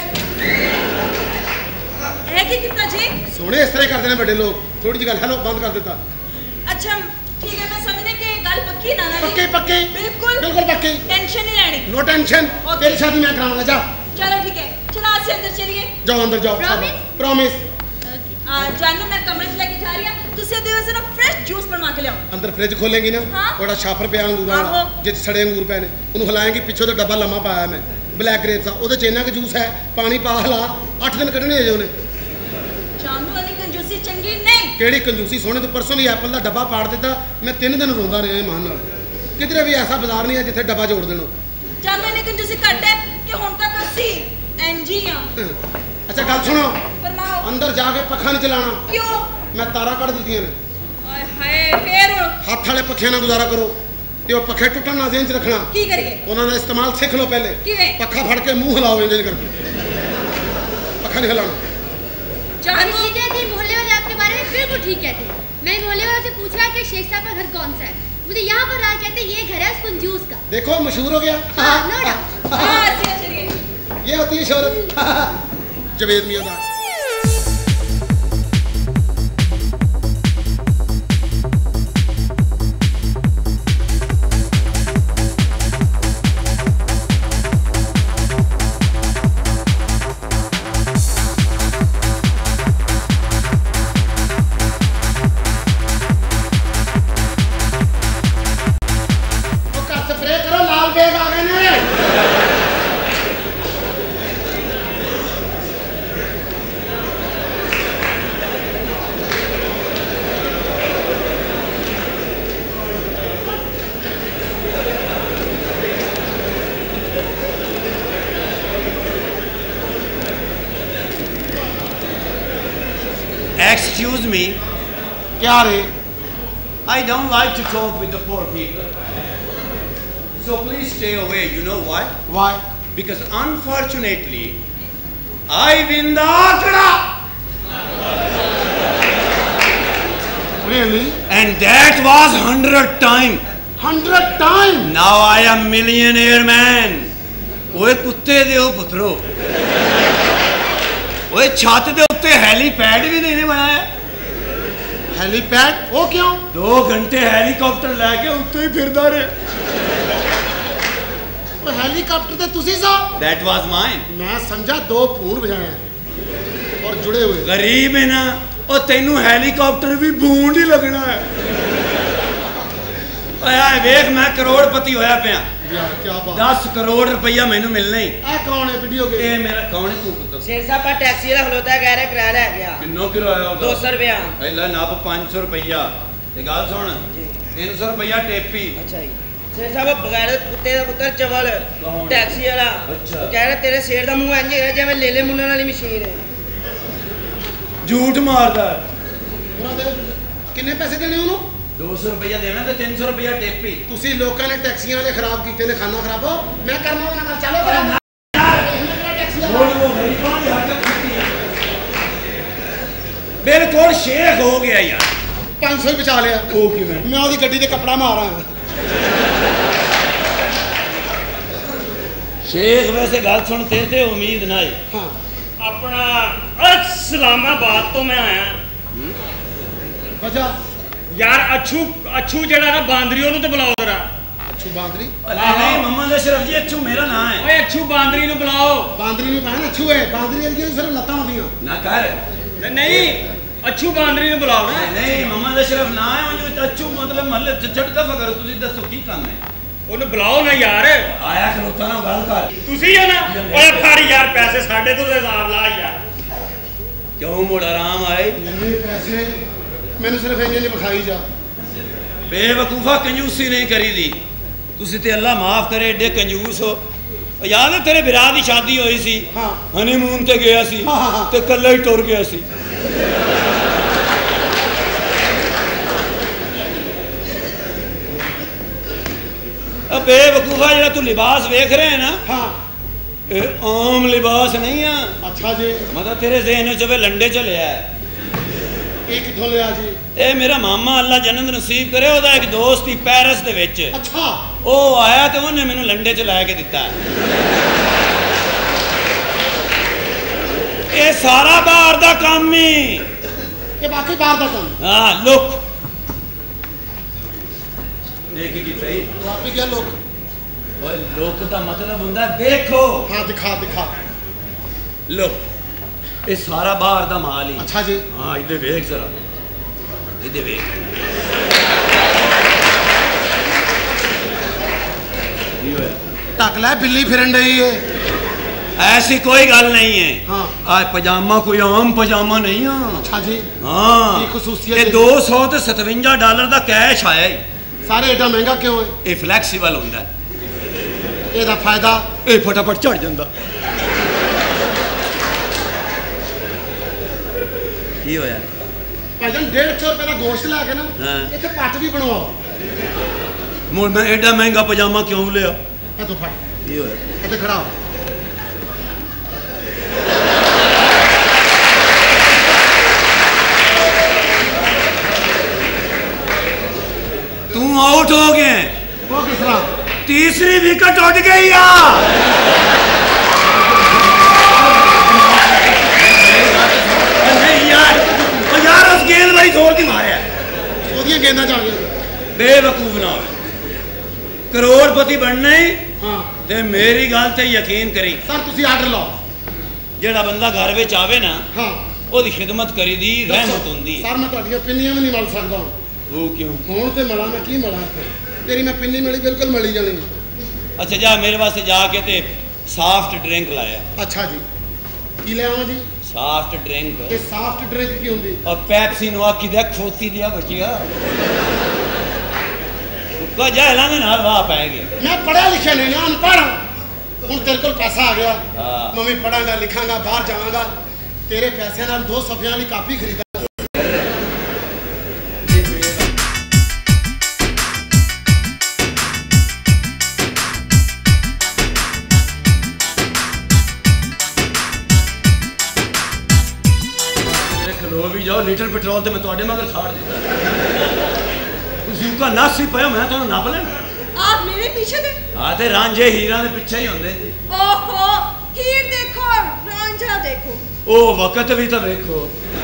G: है कि कितना जे।
B: सोने इस तरह करते हैं बड़े लोग, थोड़ी सी गल हेलो बंद कर देता।
G: अच्छा ठीक है, मैं समझने की गल पक्की ना ना
B: पक्के पक्के
G: बिल्कुल
B: बिल्कुल पक्के,
G: टेंशन नहीं लेनी।
B: No tension.
G: Okay.
B: तेरी शादी मैं कराऊंगा, जा
G: चलो ठीक है, चलो आज से अंदर चलिए।
B: जाओ अंदर जाओ।
C: Promise?
B: प्रॉमिस।
G: जानू मैं कमरे से लेके जा रही हूँ, तुझसे दे वैसे ना फ्रेश जूस बनवा के ले आओ।
B: अंदर फ्रिज खोलेंगी ना,
G: हाँ।
B: बड़ा छापर पिया अंगूर
G: आहो।
B: वाला जिस सड़े अंगूर पे ने ਉਹਨੂੰ ਹਿਲਾਏਂਗੀ, ਪਿੱਛੋਂ ਤੇ ਡੱਬਾ ਲੰਮਾ ਪਾਇਆ ਮੈਂ ਬਲੈਕ ਗ੍ਰੇਪਸ ਦਾ, ਉਹਦੇ ਚ ਇੰਨਾ ਕੁ ਜੂਸ ਹੈ, ਪਾਣੀ ਪਾ ਹਲਾ 8 ਦਿਨ ਕੱਢਣੇ ਅਜੇ ਉਹਨੇ।
G: जानू वाली कंजूसी चंगी नहीं।
B: ਕਿਹੜੀ ਕੰਜੂਸੀ, ਸੋਹਣੇ ਤੋਂ ਪਰਸੋਂ ਵੀ ਐਪਲ ਦਾ ਡੱਬਾ ਪਾੜ ਦਿੱਤਾ, ਮੈਂ 3 ਦਿਨ ਰੋਂਦਾ ਰਿਹਾ ਮਾਂ ਨਾਲ। ਕਿਧਰੇ ਵੀ ਐਸਾ ਬਾਜ਼ਾਰ ਨਹੀਂ ਹੈ ਜਿੱਥੇ ਡੱਬਾ ਜੋੜ ਦੇਣ।
G: जानू वाली कंजूसी घट है कि हुन तक ਅਸੀਂ एनजी हां।
B: ਅੱਛਾ ਗੱਲ ਸੁਣੋ,
G: फरमाओ।
B: ਅੰਦਰ ਜਾ ਕੇ ਪੱਖਾ ਨਹੀਂ ਚਲਾਣਾ,
G: क्यों?
B: ਮੈਂ ਤਾਰਾਂ ਕੱਢ ਦਿੱਤੀਆਂ ਨੇ।
G: आय हाय फिर
B: ਹੱਥ ਵਾਲੇ ਪੱਖਿਆਂ ਨਾਲ ਗੁਜ਼ਾਰਾ ਕਰੋ ਤੇ ਉਹ ਪੱਖੇ ਟੁੱਟਣ ਨਾ ਜ਼ਿਹਨ ਚ ਰੱਖਣਾ।
G: की करिए?
B: ਉਹਨਾਂ ਦਾ ਇਸਤੇਮਾਲ ਸਿੱਖ ਲਓ ਪਹਿਲੇ।
G: ਕਿਵੇਂ?
B: ਪੱਖਾ ਫੜ ਕੇ ਮੂੰਹ ਹਿਲਾਓ ਇੰਜ ਕਰਕੇ, ਪੱਖਾ नहीं हिलाना।
G: जानू
C: जीजा जी मोहल्ले वाले आपके बारे में बिल्कुल ठीक कहते हैं। मैंने मोहल्ले वालों से पूछा कि शेख साहब का घर कौन सा है, मुझे यहाँ पर आ कहते ये घर है उस कंजूस का।
B: देखो मशहूर हो गया।
C: हाँ, no doubt।
G: हां चलिए।
B: ये होती है शोहरत। जवेद मियां दा।
D: excuse me.
B: क्या रे?
D: I don't like to talk with the poor people. So please stay away. You know why?
B: Why?
D: Because unfortunately, I win the Akra.
B: Really?
D: And that was 100 times.
B: 100 times?
D: Now I am millionaire man. ओए कुत्ते दे ओ पुत्रो, ओए छत दे उत्ते हेलीपैड भी देने बनाया।
B: हेलीपैड? वो क्यों?
D: 2 घंटे हेलीकॉप्टर लेके उत्ते ही फिरदा रहे।
B: वो हेलीकॉप्टर ते तुसी सा?
D: That was mine.
B: मैं समझा 2 भूंड बजाए और जुड़े हुए।
D: गरीब है ना, और तेनू हेलीकॉप्टर भी भूंड ही लगना है। ओए वेख मैं करोड़पति होया पिया।
B: यार क्या बात।
D: 10 करोड़ रुपया मैनू मिलना ही।
B: ए कौन है वीडियो के?
D: ए मेरा कौन है तू पुत्र?
H: शेर साहब का टैक्सी वाला खलोता है, कह रहा किराया ले गया।
D: किन्नो किराया होता?
H: 200 रुपया।
D: पहला नाप 500 रुपया। ये गल सुन, 300 रुपया टेपी।
H: अच्छा जी। शेर साहब बगैर कुत्ते दा पुत्र चवल टैक्सी वाला।
D: अच्छा।
H: कह रहा तेरे शेर दा मुंह इंज है जिवें लेले मुन्नन वाली मशीन है।
D: झूठ मारदा।
B: किन्ने पैसे देने उन्हों?
D: 200 रुपया देना तो 300 रुपया टेपी।
B: तुसी लोकां ने टैक्सियां वाले खराब कीते ने, खाना खराब हो। मैं करना वाला कर चलो करो।
D: वो गरीबां दी हरकत कीती है। बिल्कुल शेख हो गया यार।
B: 500 ही बचा लिया।
D: ओ किवें?
B: मैं ओदी गड्डी ते कपड़ा मारा हां।
D: शेख वैसे गल सुन तेरे ते उम्मीद ना है।
B: हां।
I: अपना इस्लामाबाद तो मैं आया।
B: वजह
I: यार अच्छू जेड़ा ना बांदरी ओनू ते बुलाओ जरा।
B: अच्छू बांदरी?
D: नहीं मोहम्मद अशरफ जी, अच्छू मेरा नाम है।
I: ओए अच्छू बांदरी नु बुलाओ।
B: बांदरी नहीं पाना, अच्छू है। बांदरी वाली सिर्फ लत्तां होंदियां।
D: ना कर।
I: नहीं अच्छू बांदरी नु बुलाओ ना।
D: नहीं मोहम्मद अशरफ ना है, वो अच्छू मतलब महल्ले झट दफा करो। तुसी दसो की काम है?
I: ओनू बुलाओ ना यार।
D: आया खलोता ना गल कर।
I: तुसी है ना? ओए फाड़ी यार पैसे साडे तो हिसाब ला यार।
D: क्यों मुड़ आराम आए?
B: इन्ने पैसे मैंने सिर्फ इंज विखाई जा।
D: बेवकूफा कंजूसी नहीं करी दी तुसी ते, अल्लाह माफ करे एडे कंजूस हो। याद है तेरे बिरा दी शादी हुई सी?
B: हाँ।
D: हनीमून ते गया सी।
B: हाँ।
D: ते कल्ला ही टुर गया सी। अब बेवकूफा जेड़ा तू लिबास वेख रहे है ना,
B: हाँ।
D: ए आम लिबास नहीं है।
B: अच्छा जी।
D: मतलब तेरे ज़हन च लंडे चले है।
B: ਇਹ ਕਿੱਥੋਂ ਲਿਆ ਜੀ?
D: ਇਹ ਮੇਰਾ ਮਾਮਾ ਅੱਲਾ ਜन्नत ਨਸੀਬ ਕਰੇ, ਉਹਦਾ ਇੱਕ ਦੋਸਤ ਹੀ ਪੈਰਿਸ ਦੇ ਵਿੱਚ।
B: ਅੱਛਾ।
D: ਉਹ ਆਇਆ ਤੇ ਉਹਨੇ ਮੈਨੂੰ ਲੰਡੇ ਚ ਲੈ ਕੇ ਦਿੱਤਾ। ਇਹ ਸਾਰਾ ਬਾਹਰ ਦਾ ਕੰਮ ਹੀ।
B: ਇਹ ਬਾਕੀ ਬਾਹਰ ਦਾ ਕੰਮ?
D: ਹਾਂ ਲੁੱਕ ਦੇਖੀ ਕੀ ਸਹੀ
B: ਵਾਪੀ ਗਿਆ ਲੁੱਕ।
D: ਓਏ ਲੁੱਕ ਦਾ ਮਤਲਬ ਹੁੰਦਾ ਦੇਖੋ।
B: ਹਾਂ ਦਿਖਾ ਦਿਖਾ।
D: ਲੁੱਕ ਇਹ ਸਾਰਾ ਬਾਹਰ ਦਾ ਮਾਲ ਹੀ।
B: ਅੱਛਾ ਜੀ।
D: ਹਾਂ ਇਹਦੇ ਵੇਖ ਜ਼ਰਾ, ਇਹਦੇ ਵੇਖ। ਕੀ ਹੋਇਆ?
B: ਢੱਕ ਲੈ ਬਿੱਲੀ ਫਿਰਨ ਡਈ ਏ।
D: ऐसी कोई गल नहीं है।
B: हाँ।
D: आज पजामा कोई आम पजामा नहीं है।
B: अच्छा जी।
D: हाँ
B: की खसूसियत?
D: ये 257 डॉलर का कैश आया है।
B: सारे एडा महंगा क्यों है?
D: ये फ्लैक्सीबल होता है।
B: ਇਹਦਾ फायदा?
D: ये फटाफट चढ़ जाता। की होया?
B: भाईजान 150 रुपए का गोश्त ला के ना इतने पट भी बनवाओ।
D: मुड़ मैं एडा महंगा पजामा क्यों लिया?
B: तो फट।
D: की होया?
B: इतने खड़ा हो।
D: तू आउट हो गए।
B: वो किस तरह?
D: तीसरी विकेट उठ गई नहीं यार, यार उस गेंदबाजी छोड़ के मारे
B: ਉਹਦੀਆਂ ਗੇਂਦਾਂ ਚ ਆ ਗਈਆਂ।
D: बेवकूफ ना हो। करोड़पति बनना ही
B: हाँ
D: ते मेरी गल ते यकीन करी।
B: सर ਤੁਸੀਂ ਆਰਡਰ ਲਾਓ।
D: जेड़ा बंदा घर विच आवे ना
B: हाँ
D: ओदी खिदमत करी दी रहमत हुंदी।
B: सर मैं ਤੁਹਾਡੀਆਂ ਪਿੰਨੀਆਂ ਵੀ ਨਹੀਂ ਮਲ ਸਕਦਾ।
D: वो क्यों?
B: ਹੁਣ ਤੇ ਮਲਾ ਮੈਂ ਕੀ ਮਲਾ ਤੇਰੀ ਮੈਂ ਪਿੰਨੀ ਮਿਲੀ ਬਿਲਕੁਲ ਮਿਲੀ ਜਾਣੀ।
D: अच्छा जा मेरे वास्ते जाके ते सॉफ्ट ड्रिंक लाया।
B: अच्छा जी ਕੀ ਲੈ ਆਵਾਂ ਜੀ?
D: Soft drink.
B: ਇਹ ਸਾਫਟ ਡਰਿੰਕ ਕੀ ਹੁੰਦੀ?
D: और पेप्सी नु आखी दे खोती दिया बचिया को जा लांगे नाल वाह पाएगी।
B: मैं पढ़ा लिखा नहीं ना, अनपढ़। ਹੁਣ ਤੇਰੇ ਕੋਲ ਪੈਸਾ ਆ ਗਿਆ।
D: हाँ
B: ਮੈਂ ਵੀ ਪੜਾਂਗਾ ਲਿਖਾਂਗਾ ਬਾਹਰ ਜਾਵਾਂਗਾ। ਤੇਰੇ ਪੈਸਿਆਂ ਨਾਲ 2 ਸਫ਼ਿਆਂ ਵਾਲੀ ਕਾਪੀ ਖਰੀਦਾਂ।
D: लीटर पेट्रोल तो मैं थोड़े मगर छाड़ दिता तुसी का नस ही पाया मैं तो नप लेना
G: आप मेरे पीछे थे
D: हाँ ते रांझे हीरा दे पीछे ही होंदे जी
G: ओहो हीर देखो रांझा देखो
D: ओ वक्त भी तो देखो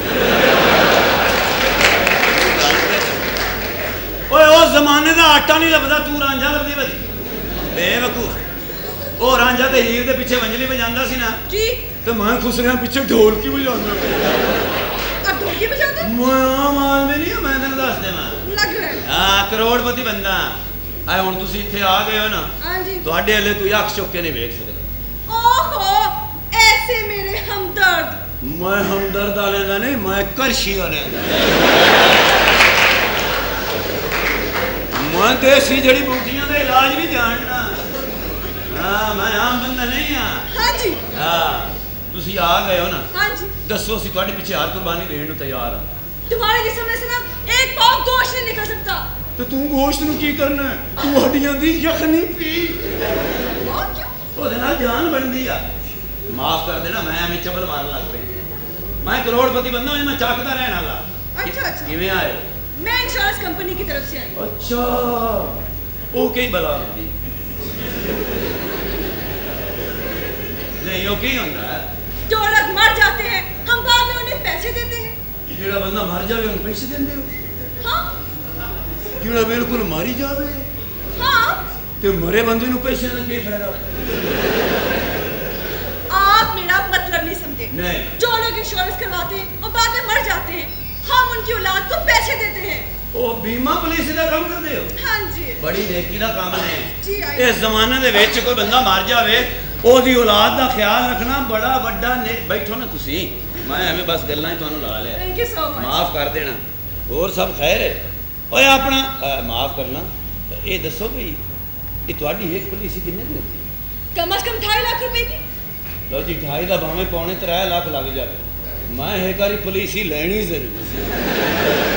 D: ओए उस जमाने का आटा नहीं लभदा तू रांझा लभदी बड़ी बेवकूफ ओ रांझा ते हीर दे पीछे वंजली बजांदा सी ना
G: जी
D: तो मैं खुसरियां पीछे ढोलकी बजांदा
G: अब ढोलकी बजाते
D: मैं माल में नहीं मैं तेन दस देवां
G: लग रहा है
D: हाँ करोड़पति बंदा आ हुण तुसीं इत्थे आ गए हो ना
G: हाँ जी
D: तुहाडे हले कोई अख चुक के नहीं वेख सकदा
G: ओहो ऐसे मेरे हमदर्द
D: मैं हमदर्द वाले का नहीं मैं करशी वाले का मैं देसी जड़ी बूटियां का इलाज भी जानना हाँ मैं आम बंदा नहीं हाँ
G: हाँ जी
D: हाँ तुसी आ गए हो ना
G: हाँ जी
D: दसो असीं तुहाडे पीछे हर कुर्बानी देने को तैयार हाँ
G: तुम्हारे जिस्म में से ना एक पाव गोश्त नहीं निकल सकता
D: तो तू गोश्त नूं की करना है तू हड्डियां दी यखनी पी
G: और क्यों
D: ओदे नाल जान बनदी आ माफ कर देना मैं एवें चबल मारन लग पे मैं करोड़पति बंदा हूं मैं चाकदा रहने वाला
G: अच्छा अच्छा
D: किवें आए
G: मैं इंश्योरेंस कंपनी की तरफ से आई
D: अच्छा ओके बला होंदी नहीं ओके ही होंदा है
G: जो लोग मर जाते हैं हम बाद में उन्हें पैसे देते हैं
D: जेड़ा बंदा मर जावे उन्हें पैसे देंदे हो
G: हाँ
D: जेड़ा बिल्कुल मारी जावे
G: हाँ
D: ते मरे बंदे नूं पैसे दा की फायदा
G: आप मेरा मतलब नहीं समझे
D: नहीं
G: जो लोग इंश्योरेंस करवाते हैं और बाद में मर जाते हैं हम उनकी औलाद को पैसे देते हैं
D: ओ बीमा पॉलिसी दा काम करदे हो
G: हाँ जी
D: बड़ी नेकी दा काम है
G: जी
D: इस जमाने दे विच कोई बंदा मर जावे ओदी औलाद दा ख्याल रखना बड़ा वड्डा बैठो ना तुसी मैं एवें बस गल्लां ही तुहानू ला लिया
G: थैंक यू सो मच
D: माफ कर देना और सब खैर है ओए अपना माफ करना ये दसो भाई ये तुहाडी एक पॉलिसी किन्ने दी होंदी
G: कम से कम 2.5 लाख रुपए की
D: लो जी 2.5 दा भावें 3.5 लाख लग जाए मैं एक बारी पॉलिसी लेनी जरूर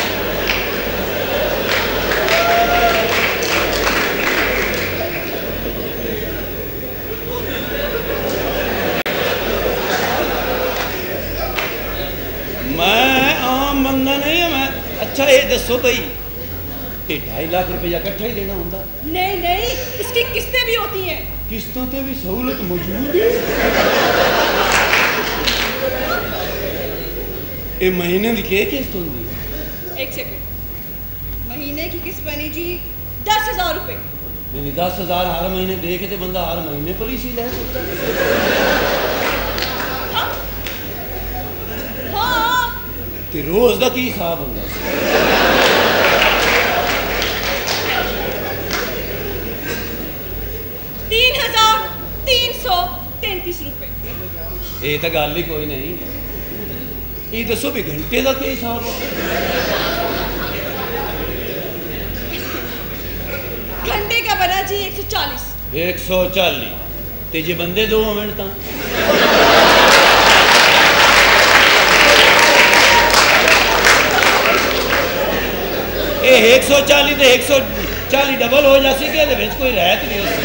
D: मैं आम बंदा नहीं है मैं अच्छा ये दसो भाई ये 2.5 लाख रुपया इकट्ठा ही देना होंदा
G: नहीं नहीं इसकी किस्तें भी होती हैं
D: किस्तों पे भी सहूलत मौजूद है ये महीने की क्या किस्त होंगी
G: एक सेकंड महीने की किस्त बनी जी 10,000 रुपए
D: नहीं 10,000 हर महीने दे के ते बंदा हर महीने पॉलिसी ले सकता
G: हाँ हाँ
D: ते रोज का की हिसाब होंदा
G: 3,333 रुपए
D: ये तो गल ही कोई नहीं ये दसो भी घंटे का क्या हिसाब हो
G: घंटे का बना जी 140
D: 140 ते जे बंदे 2 होवन तां ये 140 ते 140 डबल हो जासी के कोई रहत नहीं होती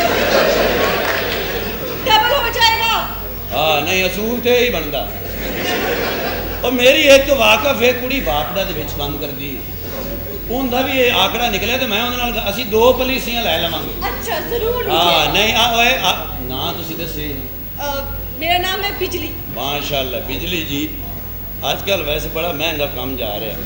G: डबल हो जाएगा
D: हाँ नहीं असूल तो यही बनता और मेरी एक वाकफ है कुड़ी बापड़ा दे काम करती उनका भी ये आंकड़ा निकलिया तो मैं उन्होंने असी 2 पॉलिसियां लै लवांगे
G: अच्छा जरूर
D: हाँ नहीं ना तुसी दसे
G: मेरा नाम है बिजली
D: माशाल्लाह बिजली जी आजकल वैसे बड़ा महंगा काम जा रहा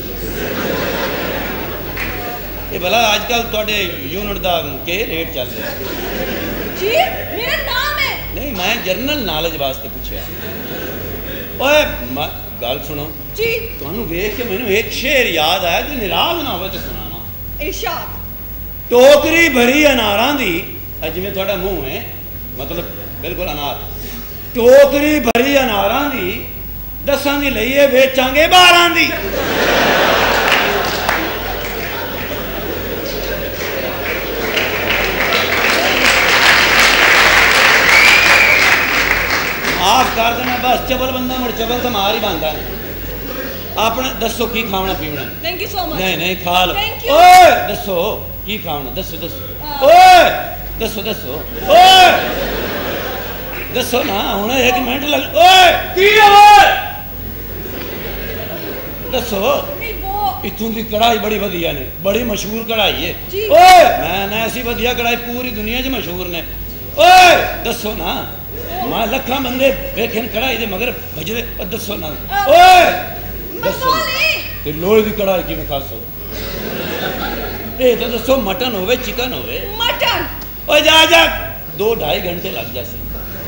D: ये भला आजकल थोड़े यूनिट का के रेट चल रहा
G: जी मेरा नाम है
D: नहीं मैं जनरल नॉलेज वास्ते पूछा ओए गल सुनो
G: जी
D: तुहानू वेख के मैनू एक शेर याद आया जो निराज ना हो तो सुनावा
G: इरशाद
D: टोकरी भरी अनारां दी जिवें तुहाडा मुंह है मतलब बिल्कुल अनार टोकरी भरी अनारां दी 10 दी लईए वेचांगे 12 दी माफ कर देना बस चबल बंदा मुड़ चबल तो मार ही बनता है अपना दसो की खावना पीवना
G: थैंक यू सो मच
D: नहीं नहीं खा लो
G: Thank you.
D: ओए दसो की खावना दसो दसो ओए दसो दसो ओए दसो ना हुणे 1 मिनट लग ओए की ओए दसो
G: नहीं वो
D: इत्थों की कढ़ाई बड़ी वधिया ने, बड़ी मशहूर कढ़ाई है।
G: जी।
D: ओए मैं ऐसी वधिया कढ़ाई पूरी दुनिया च मशहूर ने। ओए दसो ना, मैं लखा बंदे वेखे कढ़ाई दे मगर भजदे, दसो ना। ओए दसो ते लोहे की कढ़ाई किवें खासो? ए तो दसो मटन होवे चिकन होवे?
G: मटन।
D: ओए जा जा 2-2.5 घंटे लग जासे।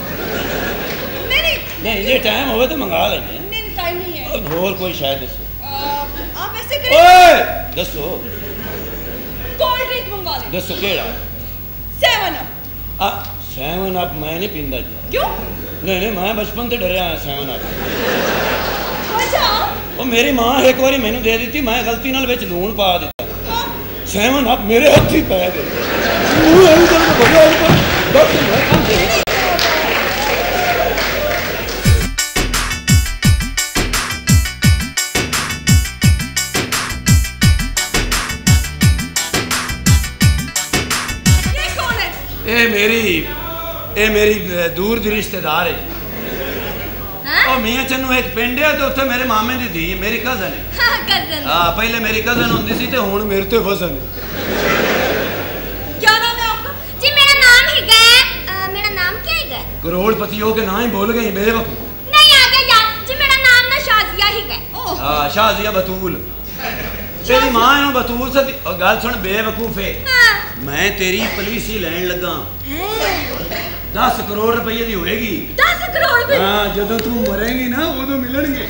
D: नहीं ये टाइम होवे तो मंगा लेंगे।
G: नहीं टाइम नहीं है।
D: अब और कोई शायद दसो।
G: आप ऐसे करें।
D: ओए दसो
G: कोल्ड ड्रिंक मंगवा लें।
D: दसो केड़ा?
G: 7 अप।
D: 7 अप मैं नहीं पींदा जी।
G: क्यों?
D: नहीं मैं बचपन से डरिया हाँ 7 अप।
G: अच्छा
D: वो मेरी माँ एक बारी मैंने दे दी थी, मैं गलती नाल विच लूण पा दिता। 7 अप मेरे हथ ही पै गए। ए मेरी दूर दी रिश्तेदार है। और मियाँ चन्नू एक पिंड है तो उत्थे मेरे मामे दी धी मेरी कजन है।
C: हाँ कजन।
D: हाँ पहले मेरी कजन होंदी सी ते हुण मेरे ते वजन है।
G: क्या नाम है आपका?
C: जी मेरा नाम ही गया। मेरा नाम क्या है गया?
D: करोड़पतियों के नाम ही बोल गई बेवकूफ।
C: नहीं आ गया यार जी, मेरा नाम ना शाजिया ही गया।
G: ओह
D: हाँ शाजिया बतूल। तेरी माँ है बतूल से और गल सुन बेवकूफ है।
C: हाँ।
D: मैं तेरी पॉलिसी लैन लगा 10 करोड़ रुपये की होएगी।
C: 10 करोड़ भी?
D: हाँ जदों तू मरेगी ना उदों मिलणगे।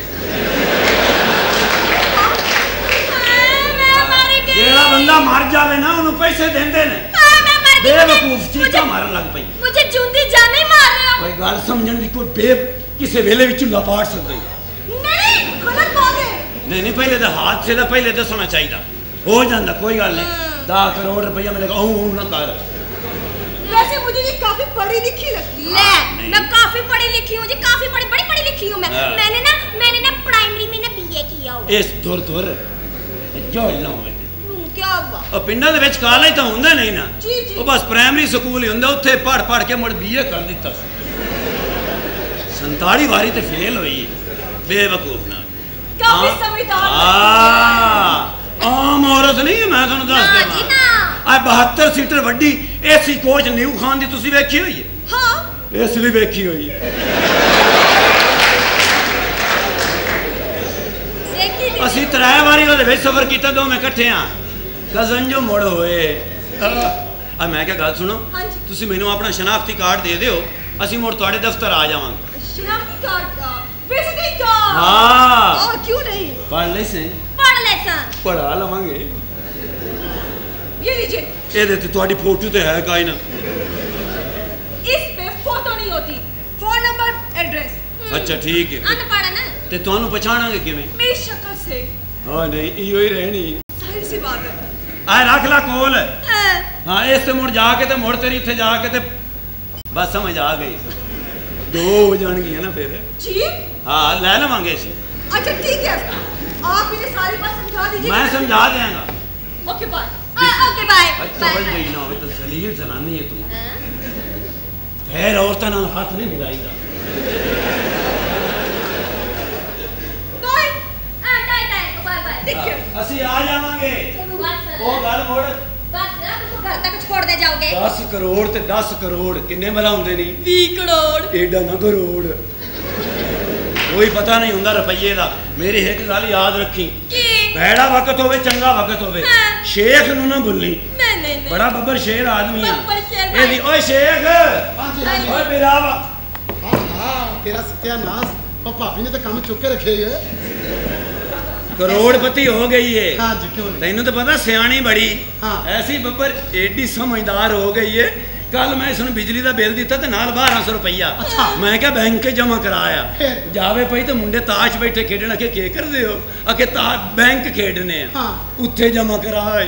D: जेड़ा बंदा मर जावे ना उन्हें पैसे देंदे ने। बेवकूफ चीचा मारन लग पई।
C: मुझे जूंदी जान नहीं मार रहे हो।
D: कोई गल समझण दी कोई बे किसे वेले विच लपाट सकदा है।
G: नहीं गलत बात है।
D: नहीं पहले तो हाथ से पहले दसना चाहिए हो जाता कोई गल नहीं। 10 करोड़ रुपया मिलेगा ना कर।
G: वैसे मुझे ये काफी पढ़ी लिखी लगती है।
C: ले मैं काफी पढ़ी लिखी हूँ जी, काफी बड़ी पढ़ी लिखी हूँ मैं। मैंने ना प्राइमरी में ना बीए किया हुआ।
D: इस दूर जोड़ ना होवे।
C: क्या हुआ?
D: और पिंडां दे विच कॉलेज तो हुंदा नहीं ना।
G: जी जी।
D: वो बस प्राइमरी स्कूल ही हुंदा, उत्थे पढ़ के मुड़ बीए कर दिता। 47 बारी ते फेल होई बेवकूफ ना।
G: काफी समझदार।
D: आम औरत नहीं है मैं तुहानू दस देवां। आ 72 सीटर वड्डी एसी कोच न्यू खान दी तुसी वेखी होई है?
G: हाँ
D: इस लिए वेखी होई है। असी 3 बारी ओहदे विच सफर कीता, दोवें इकट्ठे हां कजन जो मुड़ होए। आ मैं क्या गल सुनो, तुसी मैनू अपना शनाख्ती कार्ड दे दिओ, असी मुड़ तुहाडे दफ्तर आ जावांगे।
G: शनाख्ती कार्ड का? Visiting card?
D: हाँ
G: क्यों नहीं?
D: पढ़ ले से पढ़ा लवांगे।
G: ये लीजिए।
D: ये तो तुम्हारी फोटो तो है काई ना।
G: इस पे फोटो नहीं होती, फोन नंबर एड्रेस।
D: अच्छा ठीक है।
C: अनपढ़ है ना
D: ते तुहानू पहचानांगे किवें?
G: मेरी शक्ल से।
D: हां नहीं इयो ही रहनी।
G: सारी सी बात है।
D: आ रख ला कोल। हां इस ते मुड़ जाके ते मुड़ तेरी इत्थे जाके ते बस समझ आ गई। 2 हो जाणगियां ना फिर।
G: जी
D: हां ले लवांगे इसी।
G: अच्छा ठीक है, आप इन्हें सारी बात समझा दीजिए।
D: मैं समझा देंगा।
G: Okay bye.
C: Okay bye.
D: समझ गई ना हो तो सलील जनानी है तू। फिर औरतां नाल हाथ नहीं मिलाईदा।
C: बाय। बाय
G: ठीक है।
D: ਅਸੀਂ ਆ ਜਾਵਾਂਗੇ। ਉਹ ਗੱਲ ਮੋੜ
C: बस ना तुम घर तक छोड़ दे जाओगे।
D: 10 करोड़ ਤੇ 10 ਕਰੋੜ ਕਿੰਨੇ ਬਲਾ ਹੁੰਦੇ ਨਹੀਂ?
G: 20 ਕਰੋੜ।
D: ਏਡਾ ਨਾ ਕਰੋੜ ਕੋਈ ਪਤਾ ਨਹੀਂ ਹੁੰਦਾ ਰੁਪਈਏ ਦਾ। ਮੇਰੀ ਇੱਕ ਗੱਲ ਯਾਦ ਰੱਖੀ, ਭੈੜਾ ਵਕਤ ਹੋਵੇ ਚੰਗਾ ਵਕਤ ਹੋਵੇ, ਸ਼ੇਖ ਨੂੰ ਨਾ ਭੁੱਲੀ।
G: ਨਹੀਂ
D: ਬੜਾ ਬੱਬਰ ਸ਼ੇਰ ਆਦਮੀ ਹੈ।
G: ਬੱਬਰ ਸ਼ੇਰ
D: ਇਹਦੀ ਓਏ ਸ਼ੇਖ ਓਏ ਮੇਰਾ ਵਾ।
B: ਹਾਂ ਤੇਰਾ ਸਤਿਆਨਾਸ਼। ਉਹ ਭਾਬੀ ਨੇ ਤਾਂ ਕੰਮ ਚੁੱਕ ਕੇ ਰੱਖੇ ਹੀ ਹੈ।
D: करोड़पति हो गई है।
B: हाँ जी क्यों नहीं?
D: तेनू तो पता सियाणी बड़ी।
B: हाँ।
D: ऐसी बब्बर एडी समझदार हो गई है। कल मैं इसने बिजली का बिल दिता ते नाल 1200 रुपया।
B: अच्छा।
D: मैं क्या बैंक के जमा कराया।
B: फिर?
D: जावे पई तो मुंडे ताश बैठे खेडन के कर दे हो आके बैंक खेडने
B: हाँ।
D: उत्थे जमा कराए।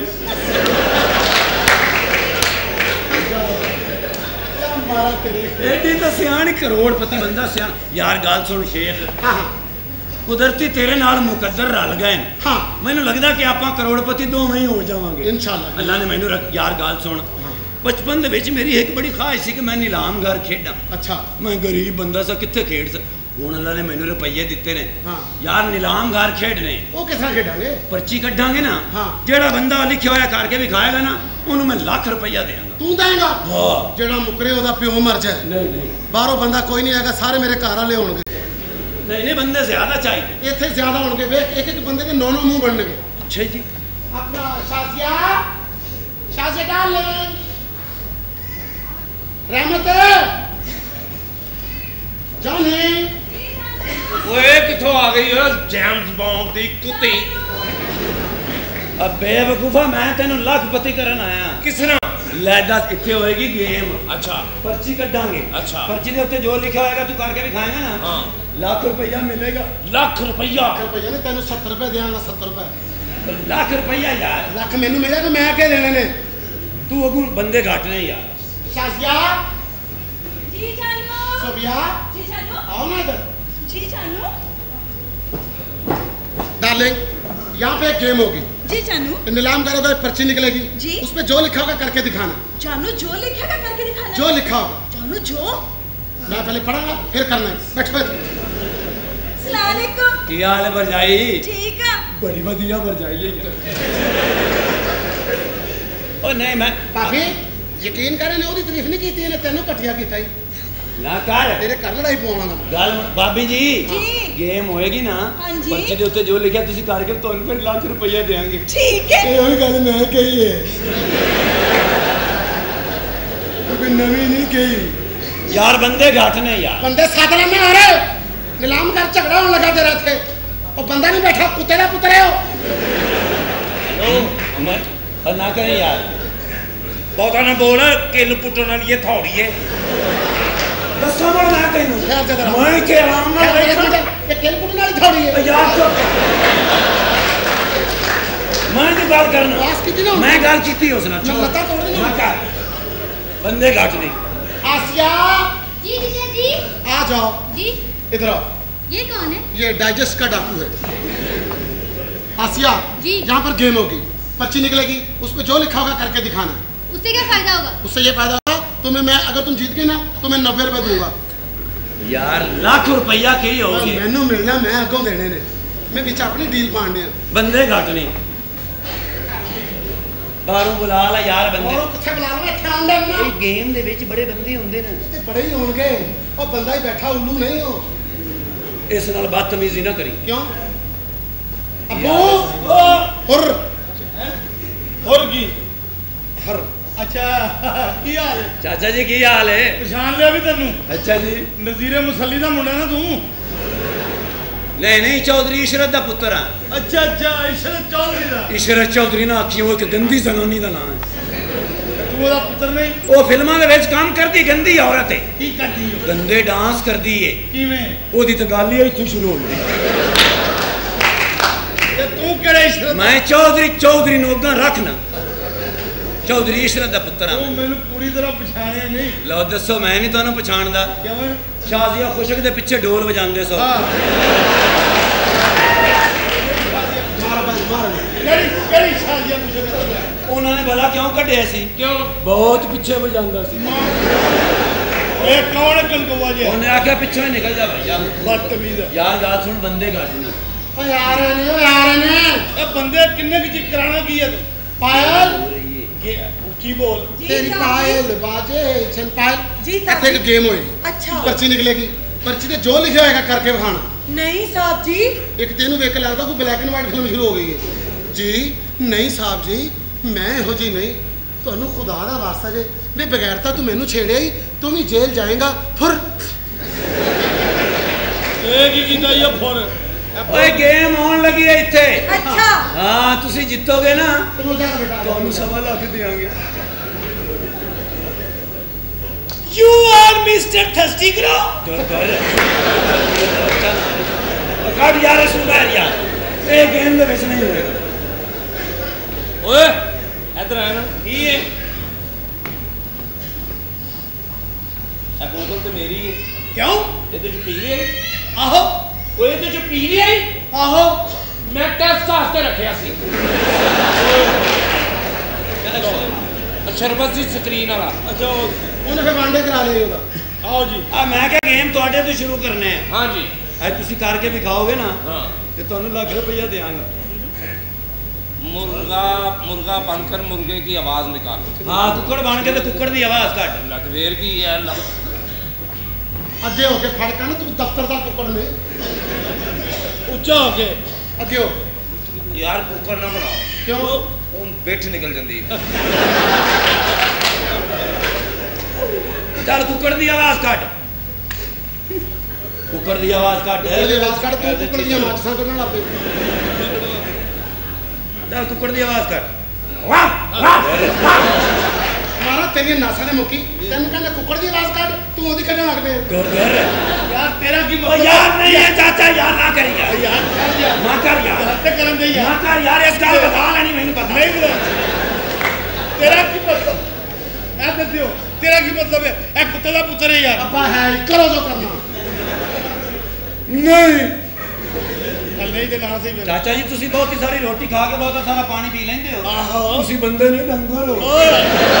D: एडी तो सियाणी करोड़पति बंदा सियाण। यार गल सुन शेख।
B: हाँ
D: कुदरती तेरे नाल मुकद्दर रल गए।
B: हाँ
D: मैनू लगदा कि आपां करोड़पति दोवें ही हो जावांगे
B: इंशाअल्लाह।
D: अल्लाह ने मैनू यार गल सुन, बचपन दे विच मेरी एक बड़ी ख्वाहिश सी कि मैं नीलाम घर खेडां।
B: अच्छा
D: मैं गरीब बंदा सा कित्थे खेड सा। ਹੁਣ ਅੱਲਾ ਨੇ ਮੈਨੂੰ ਰੁਪਈਏ ਦਿੱਤੇ ਨੇ
B: ਹਾਂ
D: ਯਾਰ ਨਿਲਾਮਗਾਰ ਖੇਡਨੇ
B: ਉਹ ਕਿਸ ਤਰ੍ਹਾਂ ਖੇਡਾਂਗੇ
D: ਪਰਚੀ ਕੱਢਾਂਗੇ ਨਾ
B: ਹਾਂ
D: ਜਿਹੜਾ ਬੰਦਾ ਲਿਖਿਆ ਹੋਇਆ ਕਰਕੇ ਵਿਖਾਏਗਾ ਨਾ ਉਹਨੂੰ ਮੈਂ ਲੱਖ ਰੁਪਈਆ ਦੇਵਾਂਗਾ
B: ਤੂੰ ਦੇਂਗਾ
D: ਹਾਂ
B: ਜਿਹੜਾ ਮੁਕਰੇ ਉਹਦਾ ਪਿਓ ਮਰ ਜਾਏ
D: ਨਹੀਂ
B: ਬਾਹਰੋਂ ਬੰਦਾ ਕੋਈ ਨਹੀਂ ਆਏਗਾ ਸਾਰੇ ਮੇਰੇ ਘਰ ਵਾਲੇ ਹੋਣਗੇ
D: ਨਹੀਂ ਬੰਦੇ ਜ਼ਿਆਦਾ ਚਾਹੀਦੇ
B: ਇੱਥੇ ਜ਼ਿਆਦਾ ਹੋਣਗੇ ਵੇਖ ਇੱਕ ਬੰਦੇ ਦੇ 9 ਮੂੰਹ ਬਣਨਗੇ
D: ਅੱਛਾ ਜੀ
B: ਆਪਣਾ ਸ਼ਾਜ਼ੀਆ ਡਾਰਲਿੰਗ ਰਹਿਮਤ ਜਾਨੀ
E: ਓਏ ਕਿੱਥੋਂ ਆ ਗਈ ਓ ਜੇਮਸ ਬੌਂਡ ਦੀ ਕੁੱਤੀ
D: अब बेवकूफा मैं तेन लखपति करन आया
E: किस तरह
D: ਲੈ ਦੱਸ ਇੱਥੇ ਹੋਏਗੀ ਗੇਮ
E: अच्छा
D: पर्ची कटांगे
E: अच्छा
D: पर्ची ਦੇ ਉੱਤੇ ਜੋ ਲਿਖਿਆ ਹੋਏਗਾ ਤੂੰ ਕਰਕੇ ਦਿਖਾਏਗਾ ਨਾ
E: हाँ
D: ਲੱਖ ਰੁਪਈਆ ਮਿਲੇਗਾ
E: ਲੱਖ ਰੁਪਈਆ
B: ਨੇ ਤੈਨੂੰ 70 ਰੁਪਏ ਦੇਵਾਂਗਾ 70 ਰੁਪਏ
D: ਲੱਖ ਰੁਪਈਆ ਯਾਰ
B: ਲੱਖ ਮੈਨੂੰ ਮਿਲੇਗਾ ਮੈਂ ਕਿਹ ਦੇਣੇ ਨੇ
D: ਤੂੰ ਅਗੂ ਬੰਦੇ ਘੱਟ ਨੇ ਯਾਰ
B: ਸ਼ਾਜ਼ੀਆ
C: जी जानू
B: सोफिया
C: जी जानू
B: आओ ना इधर
C: जी जानू
B: डार्लिंग यहाँ पे एक गेम होगी
G: जी जानू
B: नीलाम करोगे पर्ची निकलेगी
G: जी
B: उसमें जो लिखा होगा करके दिखाना
G: जानू जो लिखेगा करके दिखाना
B: जो लिखा होगा
G: जानू जो
B: मैं पहले पढ़ाऊंगा फिर करना है बैठ
G: अस्सलाम वालेकुम
D: ਕੀ ਹਾਲ ਹੈ ਭਰਜਾਈ
G: ठीक है
D: ਬੜੀ ਵਧੀਆ ਭਰਜਾਈ ਹੈ ਉਹ ਨਹੀਂ ਮੈਂ
B: भाभी यकीन करे ने ओदी तारीफ नहीं कीती ने तेनों कटिया कीता ही
D: ਨਾ ਕਰ
B: तेरे घर लड़ाई पवावांगा
D: ਗੱਲ ਬਾਬੀ ਜੀ
G: जी
D: ਗੇਮ ਹੋਏਗੀ ਨਾ
G: ਹਾਂਜੀ।
D: ਪਰਚੀ ਦੇ ਉੱਤੇ ਜੋ ਲਿਖਿਆ ਤੁਸੀਂ ਕਰਕੇ ਤੁਹਾਨੂੰ ਫਿਰ ਲੱਖ ਰੁਪਈਆ ਦੇਵਾਂਗੇ
G: ठीक है
B: ਇਹ ਉਹੀ ਗੱਲ ਮੈਂ ਕਹੀ ਹੈ ਕੋਈ ਨਵੀਂ ਨਹੀਂ ਕਹੀ
D: ਯਾਰ ਬੰਦੇ ਘੱਟ ਨੇ ਯਾਰ
B: ਬੰਦੇ ਸਾਥ ਲੈਣੇ ਆ ਰਹੇ नीलाम कर झगड़ा होने लगा तेरा थे और बंदा नहीं बैठा कुत्ते ना पुतरे हो
D: मैं और ना करें यार
E: ਬਹੁਤਾ ਨਾ ਬੋਲ ਕਿਲ ਪੁੱਟਣ ਵਾਲੀ ਇਹ ਥੌੜੀ ਏ
D: दसो मैं ना कहूं
B: खैर से जरा
D: मैं के आराम ना बैठा
B: ये खेल कूद वाली थोड़ी है
D: यार चुप मैं की बात करना
B: आवाज कितनी ना
D: मैं गाल कीती उसने
B: मैं लता तोड़ देना
D: मैं कर बंदे घाट नहीं
B: आसिया
C: जी जीजा जी
B: आ जाओ
C: जी
B: इधर आओ
C: ये कौन है
B: ये डाइजेस्ट का डाकू है आसिया
C: जी
B: यहाँ पर गेम होगी पर्ची निकलेगी उसमें जो लिखा होगा करके दिखाना
C: उससे क्या फायदा होगा
B: उससे ये फायदा होगा तुम्हें मैं अगर तुम जीत गई ना तो मैं 90 रुपए दूंगा
D: यार लाख रुपया की हो गया
B: मैनू मिलना मैं अगों देने ने मैं बिच अपनी डील पाने
D: बंदे घट नहीं बाहरों बुला ला यार बंदे
B: और किथे बुला ला इथे आंदे ना
D: ਇਹ ਗੇਮ ਦੇ ਵਿੱਚ ਬੜੇ ਬੰਦੇ ਹੁੰਦੇ ਨੇ
B: ਤੇ ਬੜੇ ਹੀ ਹੋਣਗੇ ਉਹ ਬੰਦਾ ਹੀ ਬੈਠਾ ਉੱਲੂ ਨਹੀਂ ਹੋ
D: ਇਸ ਨਾਲ ਬਦਤਮੀਜ਼ੀ ਨਾ ਕਰੀ
B: ਕਿਉਂ ਅੱਬੂ ਹੁਰ
F: ਹੋਰ ਕੀ
B: ਹਰ
F: ਅੱਛਾ ਕੀ ਹਾਲ ਹੈ
D: ਚਾਚਾ ਜੀ ਕੀ ਹਾਲ ਹੈ
F: ਪਛਾਣ ਲਿਆ ਵੀ ਤੈਨੂੰ
D: ਅੱਛਾ ਜੀ
F: ਨਜ਼ੀਰੇ ਮੁਸੱਲੀ ਦਾ ਮੁੰਡਾ ਨਾ ਤੂੰ
D: ਨਹੀਂ ਨਹੀਂ ਚੌਧਰੀ ਇਸ਼ਰਤ ਦਾ ਪੁੱਤਰ ਆ
F: ਅੱਛਾ ਇਸ਼ਰਤ ਚੌਧਰੀ ਦਾ
D: ਇਸ਼ਰਤ ਚੌਧਰੀ ਨਾ ਆਖੀ ਉਹ ਇੱਕ ਗੰਦੀ ਜ਼ਨਾਨੀ ਦਾ ਨਾਮ ਹੈ
F: ਤੂੰ ਉਹਦਾ ਪੁੱਤਰ ਨਹੀਂ
D: ਉਹ ਫਿਲਮਾਂ ਦੇ ਵਿੱਚ ਕੰਮ ਕਰਦੀ ਗੰਦੀ ਔਰਤ ਹੈ
F: ਕੀ ਕਰਦੀ ਹੋ
D: ਗੰਦੇ ਡਾਂਸ ਕਰਦੀ ਏ
F: ਕਿਵੇਂ
D: ਉਹਦੀ ਤਾਂ ਗੱਲ ਹੀ ਇੱਥੋਂ ਸ਼ੁਰੂ ਹੁੰਦੀ
F: ਤੇ ਤੂੰ ਕਿਹੜੇ ਇਸ਼ਰਤ
D: ਮੈਂ ਚੌਧਰੀ ਨੂੰ ਅੱਗਾ ਰੱਖਣਾ ਚੌਧਰੀ ਇਸ਼ਰਤ ਦਾ ਪੁੱਤਰ ਆ
F: ਤੂੰ ਮੈਨੂੰ ਪੂਰੀ ਤਰ੍ਹਾਂ ਪਛਾਣਿਆ ਨਹੀਂ
D: ਲਓ ਦੱਸੋ ਮੈਂ ਨਹੀਂ ਤੁਹਾਨੂੰ ਪਛਾਣਦਾ
F: ਕਿਵੇਂ
D: ਸ਼ਾਜ਼ੀਆ ਖੁਸ਼ਕ ਦੇ ਪਿੱਛੇ ਢੋਲ ਵਜਾਉਂਦੇ ਸੋ
F: ਹਾਂ
B: ਮਾਰ
F: ਕਿਹੜੀ ਸ਼ਾਜ਼ੀਆ ਪੁੱਛ
D: ਉਹਨਾਂ ਨੇ ਭਲਾ ਕਿਉਂ ਕੱਢਿਆ ਸੀ
E: ਕਿਉਂ
D: ਬਹੁਤ ਪਿੱਛੇ ਵਜਾਉਂਦਾ ਸੀ
F: ਇਹ ਕੌਣ ਕੰਗਵਾ ਜੀ
D: ਉਹਨੇ ਆਖਿਆ ਪਿੱਛੋਂ ਹੀ ਨਿਕਲ ਜਾ ਭਈਆ
F: ਬਦਤਮੀਜ਼ ਹੈ
D: ਯਾਰ ਗੱਲ ਸੁਣ ਬੰਦੇ ਘੱਟ ਨਹੀਂ
B: ਓ ਯਾਰ ਨੇ
F: ਇਹ ਬੰਦੇ ਕਿੰਨੇ ਕੁ ਚਿਕ ਕਰਾਣਾ ਕੀ ਹੈ
B: ਪਾਇਲ
F: ਕੀ ਬੋਲ
B: तेरी पायल बाजे चल पायल
G: जी
B: ਇੱਥੇ ਇੱਕ ਗੇਮ ਹੋਏਗੀ
G: अच्छा
B: ਪਰਚੀ ਨਿਕਲੇਗੀ ਪਰਚੀ ਤੇ ਜੋ ਲਿਖਿਆ ਹੋਏਗਾ ਕਰਕੇ ਵਿਖਾਣਾ
G: नहीं साहब जी
B: ਇੱਕ ਤੈਨੂੰ ਵੇਖ ਕੇ ਲੱਗਦਾ ਕੋਈ ਬਲੈਕ ਐਂਡ ਵਾਈਟ ਫਿਲਮ ਸ਼ੁਰੂ ਹੋ ਗਈ ਹੈ ਜੀ ਨਹੀਂ ਸਾਹਿਬ ਜੀ ਮੈਂ ਇਹੋ ਜੀ ਨਹੀਂ ਤੁਹਾਨੂੰ ਖੁਦਾ ਦਾ ਵਾਸਤਾ ਜੇ ਵੀ ਬਗੈਰ ਤਾਂ ਤੂੰ ਮੈਨੂੰ ਛੇੜਿਆ ਹੀ ਤੂੰ ਵੀ ਜੇਲ੍ਹ ਜਾਏਗਾ ਫਿਰ
F: ਇਹ ਕੀ ਕੀਤਾ ਇਹ ਫੁਰ
D: ਓਏ ਗੇਮ ਆਉਣ ਲੱਗੀ ਹੈ ਇੱਥੇ
G: अच्छा
D: ਹਾਂ ਤੁਸੀਂ ਜਿੱਤੋਗੇ ਨਾ
B: ਤੈਨੂੰ ਜਾ ਬੇਟਾ
D: ਤੁਹਾਨੂੰ 1.5 ਲੱਖ ਦੇਵਾਂਗੇ You are Mr. Thirsty Crow. ਕੱਢ ਯਾਰ ਇਸ ਨੂੰ ਬਾਹਰ ਯਾਰ ਇਹ ਗੇਮ ਦੇ ਵਿੱਚ ਨਹੀਂ ਹੋਏਗਾ
E: ਓਏ ਇਧਰ ਆ ਨਾ ਕੀ ਹੈ ਇਹ ਬੋਤਲ ਤੇ ਮੇਰੀ ਹੈ
F: ਕਿਉਂ
E: ਇਹਦੇ ਚ ਪੀ ਲਈ
F: ਆਹੋ
E: ਓਏ ਇਹਦੇ ਚ ਪੀ ਲਈ
F: ਆਹੋ
E: ਮੈਂ ਟੈਸਟ ਵਾਸਤੇ ਰੱਖਿਆ ਸੀ ਸ਼ਰਬਤ ਦੀ ਸਕਰੀਨ ਵਾਲਾ
F: ਅੱਛਾ
B: ਉਹਨੇ ਫਿਰ ਵਾਂਡੇ ਕਰਾ ਲਏ ਉਹਦਾ
F: आओ जी
D: मैं क्या गेम ਤੁਹਾਡੇ ਤੋਂ ਸ਼ੁਰੂ ਕਰਨੇ ਆ
E: हाँ जी
D: ਅੱਜ ਤੁਸੀਂ ਕਰਕੇ ਵਿਖਾਓਗੇ ਨਾ
E: हाँ
D: ਤੇ ਤੁਹਾਨੂੰ ਲੱਖ ਰੁਪਈਆ ਦੇਵਾਂਗਾ
E: मुर्गा मुर्गा बनकर मुर्गे की आवाज निकालो
D: ਹਾਂ ਕੁੱਕੜ ਬਣ ਕੇ ਤੇ ਕੁੱਕੜ ਦੀ ਆਵਾਜ਼ ਕੱਢ
E: लटवेर की है
B: ਅੱਗੇ ਹੋ ਕੇ ਫੜ ਕੇ ਨਾ ਤੂੰ ਦਫ਼ਤਰ ਦਾ ਕੁੱਕੜ ਨੇ
F: ਉੱਚਾ ਹੋ ਕੇ
B: ਅੱਗੇ ਹੋ
E: यार कुकर ना बनाओ
B: ਕਿਉਂ
E: वो बिठ निकल जाती
D: ਚੱਲ ਕੁੱਕੜ ਦੀ ਆਵਾਜ਼ ਕੱਢ ਕੁੱਕੜ ਦੀ ਆਵਾਜ਼ ਕੱਢ
B: ਇਹਦੀ ਆਵਾਜ਼ ਕੱਢ ਤੂੰ ਕੁੱਕੜ ਦੀਆਂ ਮਾਚਸਾਂ ਕੱਢਣ ਲੱਗ ਪਈ
D: ਚੱਲ ਕੁੱਕੜ ਦੀ ਆਵਾਜ਼ ਕੱਢ
B: ਮਾਰਾ ਤੇਰੀਆਂ ਨਾਸਾਂ ਨੇ ਮੁੱਕੀ ਤੈਨੂੰ ਕਹਿੰਦਾ ਕੁੱਕੜ ਦੀ ਆਵਾਜ਼ ਕੱਢ ਤੂੰ ਉਹਦੀ ਕੱਢਣ ਲੱਗ ਪਿਆ
D: ਗੁਰਦਰ
F: ਯਾਰ ਤੇਰਾ ਕੀ
D: ਓ
F: ਮਤਲਬ
D: ਯਾਰ ਨਹੀਂ ਹੈ ਚਾਚਾ ਯਾਰ ਨਾ ਕਰੀ ਯਾਰ
B: ਯਾਰ ਕਰ ਯਾਰ
D: ਨਾ ਕਰ ਯਾਰ
F: ਤੇ ਕਰਨ ਦੇ ਯਾਰ
D: ਨਾ ਕਰ ਯਾਰ ਇਸ ਗੱਲ ਬਤਾ ਲੈਣੀ ਮੈਨੂੰ ਪਤਾ
F: ਨਹੀਂ ਬੁਲਾ ਤੇਰਾ ਕੀ ਮਤਲਬ ਇਹ ਦੱਸਿਓ ਤੇਰਾ ਕੀ ਮਤਲਬ ਹੈ ਇਹ ਕੁੱਤੇ ਦਾ ਪੁੱਤਰ ਹੈ ਯਾਰ
B: ਆਪਾਂ ਹੈ ਕਰੋ ਜੋ ਕਰਨਾ
F: ਨਹੀਂ ਚੱਲ ਨਹੀਂ ਤੇ ਨਾ ਸਹੀ ਫਿਰ
D: ਚਾਚਾ ਜੀ ਤੁਸੀਂ ਬਹੁਤੀ ਸਾਰੀ ਰੋਟੀ ਖਾ ਕੇ ਬਹੁਤਾ ਸਾਰਾ ਪਾਣੀ ਪੀ ਲੈਂਦੇ ਹੋ
F: ਆਹੋ
D: ਤੁਸੀਂ ਬੰਦੇ ਨਹੀਂ ਡੰਗਰ ਹੋ
F: ਓਏ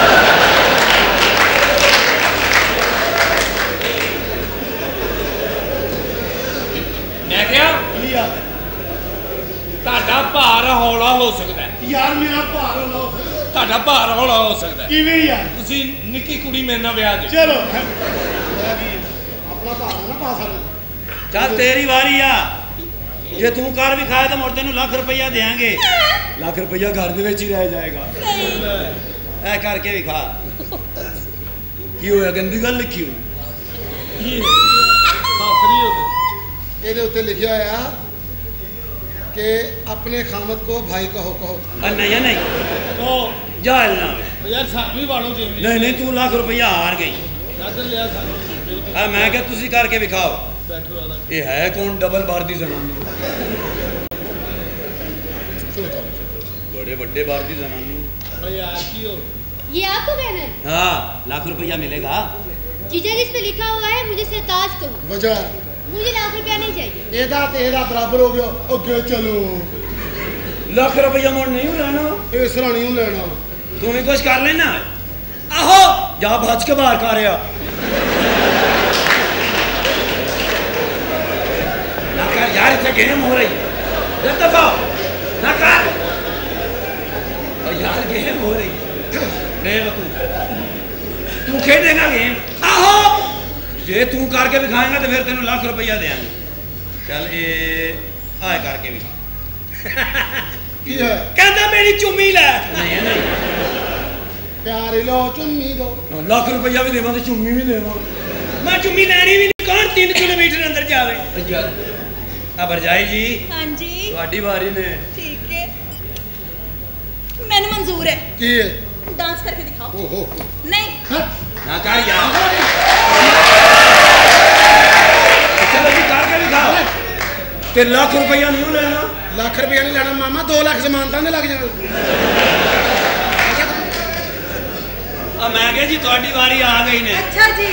E: मैं क्या
F: ਕੀ ਆ
E: ਤੁਹਾਡਾ ਭਾਰ ਹੌਲਾ ਹੋ ਸਕਦਾ ਹੈ
F: ਯਾਰ ਮੇਰਾ ਭਾਰ ਲੋ
E: ਤੁਹਾਡਾ ਭਾਰ ਹੌਲਾ ਹੋ ਸਕਦਾ ਹੈ
F: ਕਿਵੇਂ ਯਾਰ
E: ਤੁਸੀਂ ਨਿੱਕੀ ਕੁੜੀ ਮੇਰੇ ਨਾਲ ਵਿਆਹ ਦਿਓ
F: ਚਲੋ
B: ਆਪਣਾ ਭਾਰ ਨਾ ਪਾ ਸਕਦੇ
D: ਚੱਲ ਤੇਰੀ ਵਾਰੀ ਆ ਜੇ ਤੂੰ ਕਰ ਵੀ ਖਾਇਆ ਤਾਂ ਮੁੜ ਤੈਨੂੰ ਲੱਖ ਰੁਪਈਆ ਦੇਾਂਗੇ ਲੱਖ ਰੁਪਈਆ ਘਰ ਦੇ ਵਿੱਚ ਹੀ ਰਹਿ ਜਾਏਗਾ ਐ ਕਰਕੇ ਵੀ ਖਾ ਕੀ ਹੋਇਆ ਗੰਦੀ ਗੱਲ ਲਿਖੀ ਹੋਈ
B: ਇਹਦੇ ਉੱਤੇ ਲਿਖਿਆ ਹੋਇਆ ਕਿ ਆਪਣੇ ਖਾਮਦ ਕੋ ਭਾਈ ਕਹੋ
D: ਨਹੀਂ ਨਹੀਂ
F: ਉਹ
D: ਜਾ ਨਾ
F: ਯਾਰ ਸਾਨੂੰ ਵੀ ਬਾੜੋ ਜਿਵੇਂ
D: ਨਹੀਂ ਨਹੀਂ ਤੂੰ ਲੱਖ ਰੁਪਈਆ ਹਾਰ ਗਈ
F: ਨਜ਼ਰ ਲਿਆ ਸਾਨੂੰ
D: ਮੈਂ ਕਿਹਾ ਤੁਸੀਂ ਕਰਕੇ ਵਿਖਾਓ
F: ਬੈਠੋ ਆਦਾ
D: ਇਹ ਹੈ ਕੌਣ ਡਬਲ ਬਾਰ ਦੀ ਜ਼ਨਾਨੀ बड़े बड़े बार की जनानी
F: ਓ ਯਾਰ ਕੀ ਹੋ
C: ये आपको कहना है
D: हाँ लाख रुपया मिलेगा
C: जीजा जिस पे लिखा हुआ है मुझे सरताज करो
B: ਵਜ੍ਹਾ
C: मुझे लाख रुपया नहीं चाहिए
B: ਇਹਦਾ ਤੇ ਇਹਦਾ ਬਰਾਬਰ ਹੋ ਗਿਆ ਅੱਗੇ ਚਲੋ
D: लाख रुपया मोड़ नहीं लेना
B: ਇਹ ਸਰਾਣੀ ਨੂੰ ਲੈਣਾ
D: तू भी कुछ कर लेना आहो जा भज के बाहर खा रहा ना कर यार इतने गेम हो रही एक दफा ना कर यार गेम हो रही बेवकूफ तू खेलेगा गेम आहो जे तू करके दिखाएगा तो फिर तेन लाख रुपया देंगे चल ये आए करके दिखा
B: ਕੀ ਹੈ
D: कहता मेरी चुम्मी लै नहीं नहीं
B: ਪਿਆਰੇ ਲੋ ਚੁੰਮੀ ਦੋ
D: ਲੱਖ ਰੁਪਇਆ ਵੀ ਦੇਵਾਂ ਤੇ ਚੁੰਮੀ ਵੀ ਦੇਵਾਂ ਮੈਂ ਚੁੰਮੀ ਲੈਣੀ ਵੀ ਨਹੀਂ ਕੌਣ 3 ਕਿਲੋਮੀਟਰ ਅੰਦਰ ਜਾਵੇ ਆ ਭਰਜਾਈ ਜੀ
G: हाँ जी
D: ਤੁਹਾਡੀ ਵਾਰੀ ਨੇ
G: ठीक है मैंने मंजूर है
B: ਕੀ ਹੈ
G: डांस करके दिखाओ
B: ਓਹੋ
G: नहीं
D: ਨਾ ਕਰ ਯਾਰ ਚਲੋ ਜੀ ਕਰਕੇ ਦਿਖਾਓ ਤੇ ਲੱਖ ਰੁਪਇਆ ਨਹੀਂ ਲੈਣਾ
B: ਲੱਖ ਰੁਪਇਆ ਨਹੀਂ ਲੈਣਾ ਮਾਮਾ 2 ਲੱਖ ਜ਼ਮਾਨਤਾਂ ਦੇ ਲੱਗ ਜਾਣਾ
D: ਆ ਮੈਂ ਕਿਹਾ ਜੀ ਤੁਹਾਡੀ ਵਾਰੀ ਆ ਗਈ ਨੇ
G: अच्छा जी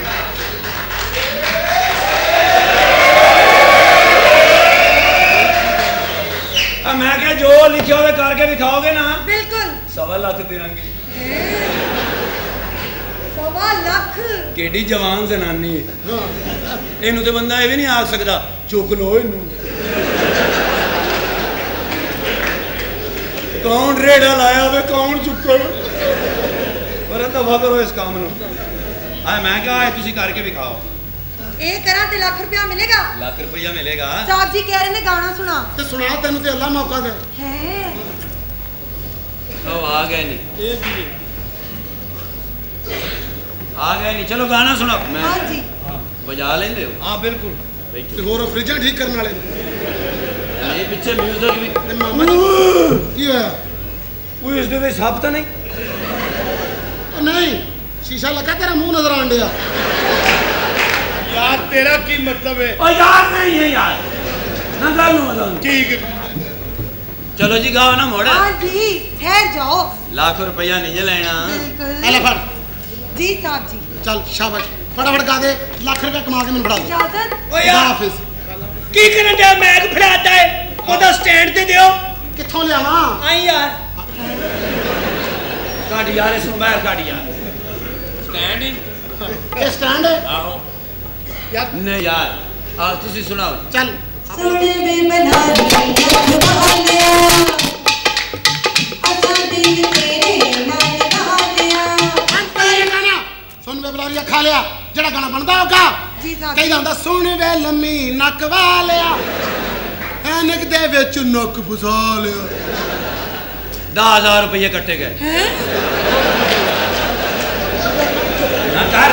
D: ਆ ਮੈਂ ਕਿਹਾ ਜੋ ਲਿਖਿਆ ਹੋਵੇ ਕਰਕੇ ਦਿਖਾਓਗੇ ਨਾ
G: बिल्कुल
D: 1.25 ਲੱਖ ਦੇਵਾਂਗੇ
G: 1.25 लाख
D: ਕਿਹੜੀ ਜਵਾਨ ਜ਼ਨਾਨੀ ਹੈ ਇਹਨੂੰ ਤੇ ਬੰਦਾ ਇਹ ਵੀ ਨਹੀਂ ਆਖ ਸਕਦਾ ਚੁੱਕ ਲੋ ਇਹਨੂੰ ਕੌਣ ਰੇੜਾ ਲਾਇਆ ਵੇ ਕੌਣ ਚੁੱਕੇ ਪਰ ਦਫਾ ਕਰੋ ਇਸ ਕੰਮ ਨੂੰ ਆ ਮੈਂ ਕਿਹਾ ਤੁਸੀਂ ਕਰਕੇ ਵਿਖਾਓ
G: ਇਹ ਕਰਾਂ ਤੇ ਲੱਖ ਰੁਪਇਆ ਮਿਲੇਗਾ
D: ਲੱਖ ਰੁਪਇਆ ਮਿਲੇਗਾ
G: ਸਾਹਿਬ ਜੀ ਕਹਿ ਰਹੇ ਨੇ ਗਾਣਾ ਸੁਣਾ
B: ਤੇ ਸੁਣਾ ਤੈਨੂੰ ਤੇ ਅੱਲਾ ਮੌਕਾ ਦੇ
G: ਹੈ
D: ਉਹ ਆ ਗਏ ਨਹੀਂ
F: ਇਹ ਵੀ
D: ਆ ਗਏ ਨਹੀਂ ਚਲੋ ਗਾਣਾ ਸੁਣਾਓ ਮੈਂ
G: हाँ जी
D: ਵਜਾ ਲੈਂਦੇ ਹੋ
B: ਹਾਂ ਬਿਲਕੁਲ ਤੇ ਹੋਰ ਫਰਿੱਜਾਂ ਠੀਕ ਕਰਨ ਵਾਲੇ
D: ਇਹ ਪਿੱਛੇ ਮਿਊਜ਼ਿਕ ਵੀ
B: ਤੇ ਮਾਮਾ ਜੀ ਕੀ ਹੋਇਆ
D: ਉਹ ਇਸ ਦੇ ਵਿੱਚ ਸੱਪ ਤਾਂ ਨਹੀਂ
B: ਉਹ ਨਹੀਂ ਸ਼ੀਸ਼ਾ ਲੱਗਾ ਤੇਰਾ ਮੂੰਹ ਨਜ਼ਰ ਆਣ ਡਿਆ
F: ਯਾਰ ਤੇਰਾ ਕੀ ਮਤਲਬ ਹੈ
D: ਓ ਯਾਰ ਨਹੀਂ ਹੈ ਯਾਰ ਨਾ ਗੱਲ ਨੂੰ ਮਦਨ
F: ਠੀਕ ਹੈ
D: ਚਲੋ ਜੀ ਗਾਓ ਨਾ ਮੋੜ
G: हाँ जी ठहर जाओ
D: ਲੱਖ ਰੁਪਇਆ ਨਹੀਂ ਜੇ ਲੈਣਾ
G: बिल्कुल
B: ਲੈ ਫੜ
G: जी साहब जी
B: ਚੱਲ ਸ਼ਾਬਾਸ਼ ਫਟਾਫਟ ਗਾ ਦੇ ਲੱਖ ਰੁਪਇਆ ਕਮਾ ਕੇ ਮੈਨੂੰ ਫੜਾ ਦੇ
G: इजाजत
D: ਓ
B: ਖੁਦਾ
D: ਯਾਰ
B: ਹਾਫਿਜ਼
D: ਕੀ ਕਰਨ ਦਾ ਮੈਗ ਫੜਾਤਾ ਹੈ ਉਹਦਾ ਸਟੈਂਡ ਤੇ ਦਿਓ
B: ਕਿੱਥੋਂ ਲਿਆਵਾਂ
G: आई यार
D: ਕਾਢ ਯਾਰ ਇਸ ਨੂੰ ਬਾਹਰ ਕਾਢ ਯਾਰ
E: ਸਟੈਂਡ ਹੀ
B: ਇਹ ਸਟੈਂਡ ਹੈ
E: ਆਹੋ
B: ਯਾਰ
D: नहीं यार तुसी सुनाओ
B: ਚੱਲ
J: ਸੁਣ ਵੇ ਬਣਾ ਦੀ ਵਾਲਿਆ ਅਸਾਂ ਦਿਲ ਤੇਰੇ ਨਾਲ ਗਾਲਿਆ
B: ਇਹ ਗਾਣਾ ਸੁਣ ਵੇ ਬਲਾਰੀਆ ਖਾ ਲਿਆ ਜਿਹੜਾ ਗਾਣਾ ਬਣਦਾ ਹੋਗਾ
G: ਜੀ ਸਾਹਿਬ
B: ਕਹਿੰਦਾ ਹੁੰਦਾ ਸੁਣ ਵੇ ਲੰਮੀ ਨੱਕ ਵਾਲਿਆ ਐਨਕ ਦੇ ਵਿੱਚ ਨੱਕ ਫਸਾ ਲਿਆ
D: 10,000 रुपये कट्टे गए ना कर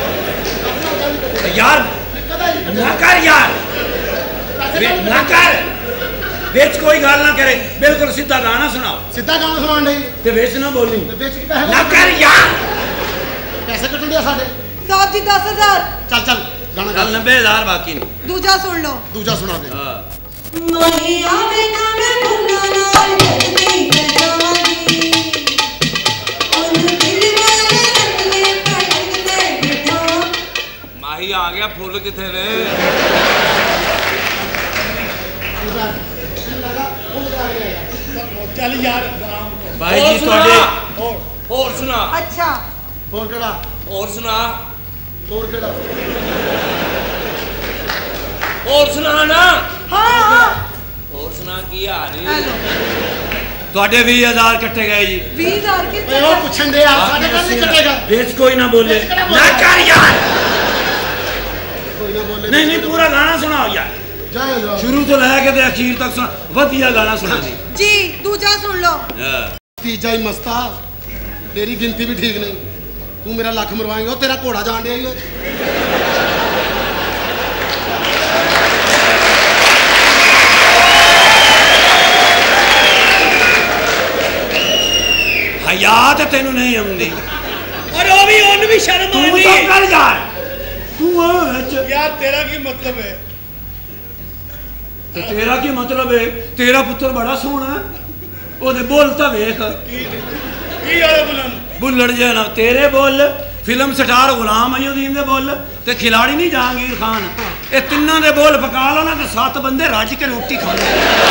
D: यार ना कर यार ना कर बेच कोई गाल ना करे बिल्कुल सीधा गाना सुनाओ
B: ਸਿੱਧਾ ਗਾਣਾ ਸੁਣਾਉਣ ਲਈ
D: ते बेच ना बोलनी
B: ਤੇ ਵਿੱਚ ਕੀ ਪੈਸੇ
D: ना कर यार
B: ਪੈਸੇ ਕੱਟਣ ਦਿਆ ਸਾਡੇ
G: ਸਾਹਿਬ ਜੀ 10,000
B: ਚੱਲ ਚੱਲ ਗਾਣਾ
D: कल 90,000 बाकी नहीं
G: ਦੂਜਾ ਸੁਣ ਲਓ
B: ਦੂਜਾ ਸੁਣਾ ਦੇ
D: हाँ
J: ਮਾਹੀ ਆਵੇ ਨਾ ਮੈਂ ਭੁੱਲਾਂ ਨਾਲ ਜਲਦੀ ਜਾਵਾਂਗੀ ਉਹਨੂੰ ਦਿਲ ਵਾਲੇ ਰੰਗਲੇ ਪਲੰਗ ਤੇ ਬਿਠਾ
E: ਮਾਹੀ ਆ ਗਿਆ ਫੁੱਲ ਕਿੱਥੇ ਨੇ
F: ਚੱਲ ਯਾਰ
D: भाई जी
E: सुना।
D: थोड़े
E: ਹੋਰ ਸੁਣਾ
G: ਅੱਛਾ
B: ਹੋਰ ਕਿਹੜਾ
E: ਹੋਰ ਸੁਣਾ
B: ਹੋਰ ਕਿਹੜਾ
E: ਹੋਰ ਸੁਣਾ ਨਾ
G: ਹਾਂ ਹਾਂ
E: ਹੋਰ ਸੁਣਾ ਕੀ ਹਾਲ ਏ
G: ਹੈਲੋ
D: थोड़े 20,000 कट्टे गए जी
G: 20,000 ਕਿੱਥੇ
B: ਓਏ ਉਹ ਪੁੱਛਣ ਦੇ ਆ ਸਾਡੇ ਘਰ ਨਹੀਂ ਕੱਟੇਗਾ
D: बेच कोई ना बोले ना कर यार
B: ਕੋਈ ਨਾ ਬੋਲੇ
D: नहीं नहीं पूरा गाना सुनाओ यार
B: ਜਾ ਜਾ
D: शुरू तो लेके ते आखिर तक सुना वधिया गाना सुना दी
G: ਜੀ ਦੂਜਾ ਸੁਣ ਲਓ
D: हाँ
B: ਤੀਜਾ ਹੀ ਮਸਤਾ ਤੇਰੀ ਗਿਣਤੀ ਵੀ ਠੀਕ ਨਹੀਂ ਤੂੰ ਮੇਰਾ ਲੱਖ ਮਰਵਾਏਂਗਾ ਉਹ ਤੇਰਾ ਘੋੜਾ ਜਾਣ ਡਿਆ ਈ ਓਏ
D: हयात तेन नहीं आती
I: और वो भी उन भी शर्म
D: तू
I: आती
D: तो कर यार तू
F: यार तेरा की मतलब है
D: तेरा की मतलब है तेरा पुत्र बड़ा सोहना है ओदे बोल तो वेख
F: की वाले बुलंद
D: बुल्लड़ जे ना तेरे बोल फिल्म स्टार गुलाम अयूदीन दे बोल ते खिलाड़ी नहीं जहांगीर खान ये तिन्ना दे बोल पका लो ना तो 7 बंदे रज के रोटी खाने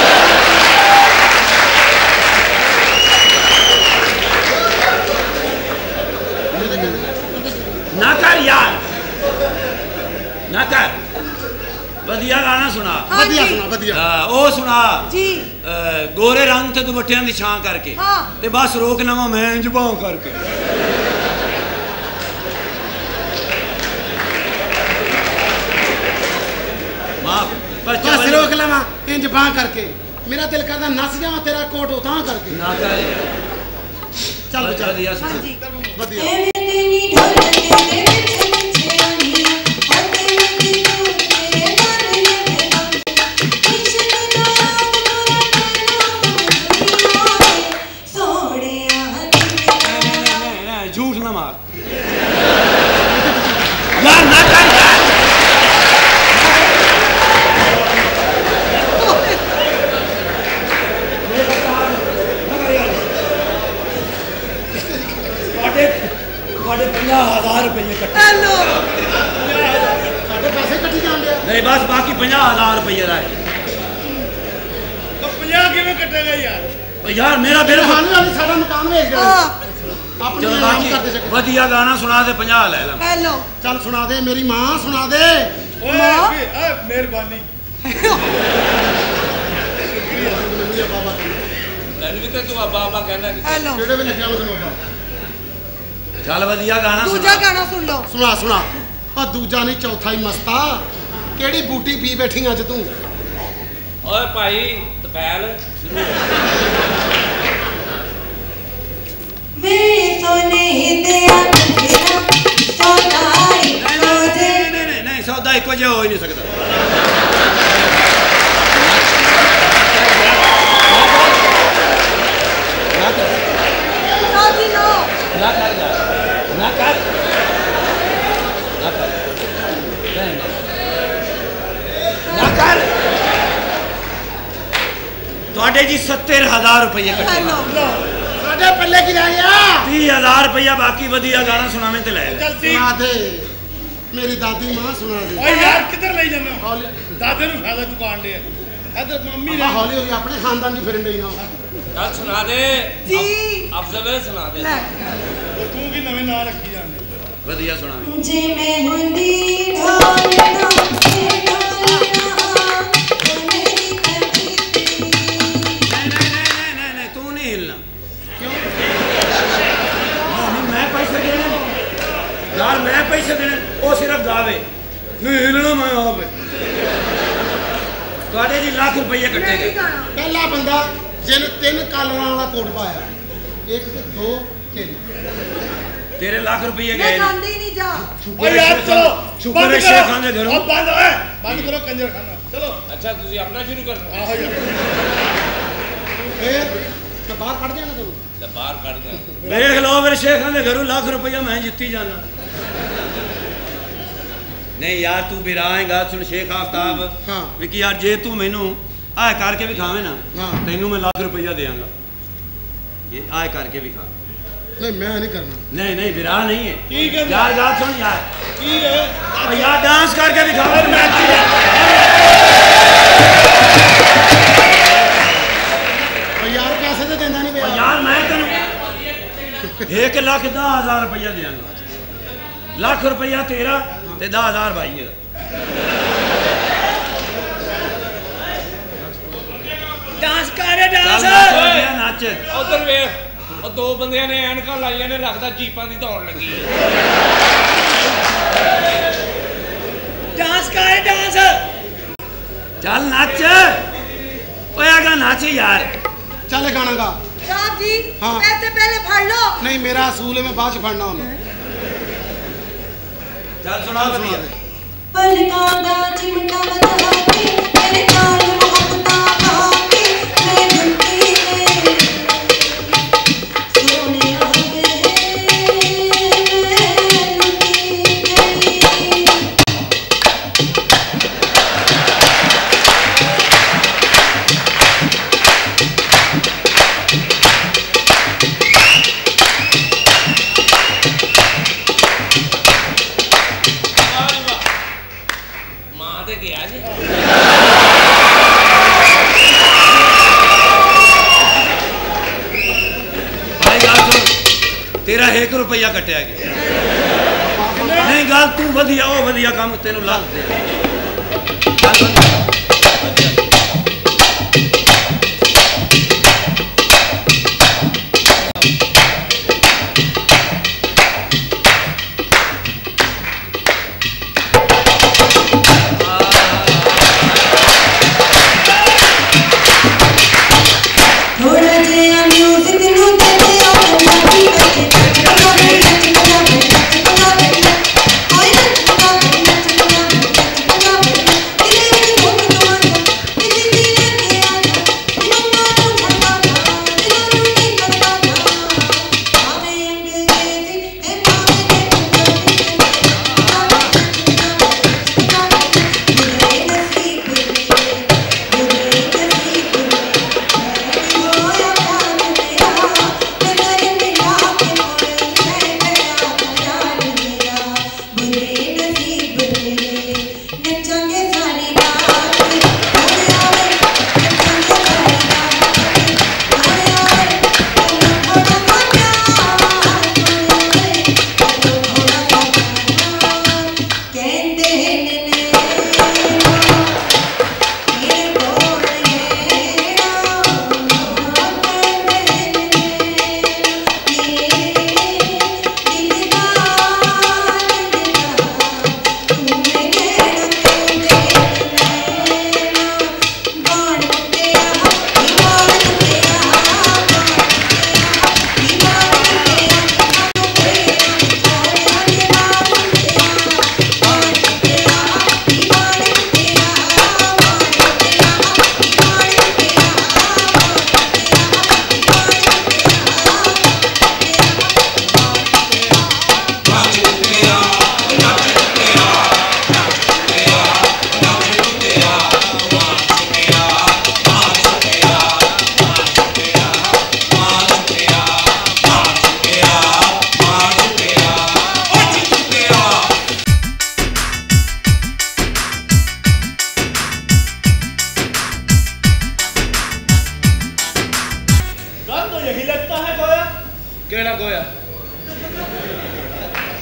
D: ना कर यार ना कर वधिया गाना सुना
G: हाँ
B: ਵਧੀਆ
G: जी
B: ਸੁਣਾ ਵਧੀਆ
D: ओ सुना
G: जी
D: गोरे रंग ते दुपट्टियां दी छां करके
G: हाँ।
D: ते बस रोक लवा मैं जुबां करके माफ पर
B: ਬਸ ਰੋਕ ਲਵਾਂ ਇੰਜ ਬਾਹ ਕਰਕੇ ਮੇਰਾ ਦਿਲ ਕਰਦਾ ਨੱਸ ਜਾਵਾਂ ਤੇਰਾ ਕੋਟ ਉਤਾਂ ਕਰਕੇ
D: ना कर
B: ਚੱਲ ਚੱਲ
D: वधिया सुना
G: हाँ जी
B: ਵਧੀਆ
J: ਐਵੇਂ ਤੇਰੀ ਢੋਲ ਤੇਰੇ ਵਿੱਚ ਪਿੱਛੇ ਆਣੀਆਂ ਹੱਥੇ ਮੱਤੀ ਤੂੰ ਤੇਰੇ ਮਨ ਲਵੇਗਾ ਇਸ਼ਕ ਦਾ ਸੋਹਣਿਆ
D: नहीं, झूठ ना मार यार ना कर यार ਤੁਹਾਡੇ 50,000 रुपये कट्टे
G: हेलो
B: ਸਾਡੇ ਪੈਸੇ ਕੱਟੀ ਜਾਣ ਡਿਆ
D: नहीं बस बाकी 50,000 रुपये रहा है
F: तो 50 किਵੇਂ ਕੱਟੇਗਾ ਯਾਰ
D: यार मेरा बिल
B: ਹਾਲੇ ਵਾਲੀ ਸਾਡਾ ਮਕਾਨ ਵੇਚ ਗਿਆ
G: हाँ
B: ਆਪਣੀ
D: चल
B: ਆਰਾਮ
D: बाकी
B: ਕਰਦੇ ਚੱਕ
D: वधिया गाना सुना दे 50 ले ला
G: हेलो
B: ਚੱਲ ਸੁਣਾ ਦੇ ਮੇਰੀ ਮਾਂ ਸੁਣਾ ਦੇ
F: ਓਏ ਮਿਹਰਬਾਨੀ
E: ਮੈਨੂੰ ਵੀ ਤਾਂ ਤੂੰ ਬਾਬਾ ਬਾਬਾ ਕਹਿਣਾ ਕਿ
G: हेलो
B: ਕਿਹੜੇ ਵੇਲੇ ਲਿਖਿਆ ਉਸ ਨੂੰ
D: चल वधिया गाना
G: दूजा
D: सुना
G: गाना सुन लो
B: ਸੁਣਾ ਸੁਣਾ ਆ ਦੂਜਾ ਨਹੀਂ ਚੌਥਾ ਹੀ ਮਸਤਾ ਕਿਹੜੀ ਬੂਟੀ ਪੀ ਬੈਠੀ ਅੱਜ ਤੂੰ
E: ਓਏ ਭਾਈ ਤਪੈਲ ਸ਼ੁਰੂ
J: ਵੇ ਸੋਨੇ ਦੇ ਅੰਧੇਰਾ ਸੋਨਾਈ ਰੋਜੇ
D: नहीं सौदा एको जो हो ही नहीं सकता
G: साहब जी लो
D: ना कर यार ना कर ना कर नहीं ना कर ਤੁਹਾਡੇ ਜੀ 70,000 रुपये कट्टे
G: हेलो
B: ਸਾਡੇ ਪੱਲੇ ਕੀ ਰਹਿ ਗਿਆ
D: 30,000 रुपया बाकी वधिया गाना सुनावे ते ले ले
F: ਚਲਦੀ
B: ਸੁਣਾ ਦੇ ਮੇਰੀ ਦਾਦੀ ਮਾਂ ਸੁਣਾ ਦੇ
F: ਓਏ ਯਾਰ ਕਿੱਧਰ ਲਈ ਜਾਂਦਾ
B: ਹੌਲੀ
F: ਦਾਦੇ ਨੂੰ ਫਾਇਦਾ ਚੁਕਾਣ ਦੇ ਇੱਧਰ ਮੰਮੀ
B: ਆਪਾਂ ਹੌਲੀ ਹੌਲੀ ਆਪਣੇ ਖਾਨਦਾਨ ਦੀ ਫਿਰਨ ਡਈ ਨਾ
E: ਚੱਲ ਸੁਣਾ ਦੇ
G: जी
E: ਅਫਜ਼ਲ ਸੁਣਾ ਦੇ
G: ले
F: ਤੂੰ ਕੀ ਨਵੇਂ ਨਾਂ ਰੱਖੀ ਜਾਂਦੇ
D: ਵਧੀਆ ਸੁਣਾਵੇਂ।
J: ਜੇ ਮੈਂ ਹੁੰਦੀ ਢੋਲਣਾ
D: ਤੂੰ ਨਹੀਂ ਹਿਲਣਾ। ਕਿਉਂ? ਮੈਂ ਪੈਸੇ ਦੇਣੇ यार, मैं पैसे देने वो सिर्फ गावे नहीं हिलना मैं आप ਤੁਹਾਡੇ ਜੀ ਲੱਖ ਰੁਪਏ ਕੱਟੇਗਾ।
B: ਪਹਿਲਾ ਬੰਦਾ ਜਿਹਨੇ 3 ਕਾਲਰਾਂ ਵਾਲਾ ਕੋਟ ਪਾਇਆ 1 2 3
D: तेरे लाख रुपये गए।
G: मैं गांधी नहीं जा।
F: ओ यार चलो
D: शुक्र है शेखान दे घरों।
F: अब बंद है, बंद करो कंजर खाना। चलो
E: अच्छा तुझे अपना शुरू करना।
F: आहो यार
B: ए तो बाहर काट देना तू
E: बाहर काट दे।
D: देख लो मेरे शेखान दे घरों लाख रुपया मैं जित्ती जाना। नहीं यार तू भी आएगा सुन शेख आफ्ताब।
B: हाँ
D: विकी यार जे तू मैनू आए करके भी खावे ना तेनू मैं लाख रुपया देंगा। ये आए करके भी खा।
B: नहीं मैं नहीं करना।
D: नहीं नहीं विरा नहीं है।
F: ठीक है
D: यार बात सुन यार।
F: ठीक है
D: यार डांस करके भी खावे मैं
B: यार पैसे तो देना नहीं
D: यार। यार मैं तेन 1,10,000 रुपया देंगा। लाख रुपया तेरा ते 10,000 भाई है।
H: डांस कर डांस
D: नाच
E: उधर वे और 2 बंदियां ने एनका लाइया ने लगदा जीपां दी दौड़ लगी है।
H: डांस कर डांस
D: चल नाच ओएगा नाच यार।
B: चल गाना गा
G: साहब जी
B: हाँ।
G: पैसे पहले फाड़ लो।
B: नहीं मेरा असूल है मैं बाद च फड़ना हूं।
D: चल सुना बढ़िया।
J: पलकों दा चिमटा बजा के मेरे नाल मोहब्बतां आके मैं दुखी सोने आ गए
E: गया जी।
D: भाई गल सुन तेरा 1 रुपया कटिया गया। नहीं गल तू वधिया वो वधिया काम तेनू लाख दे।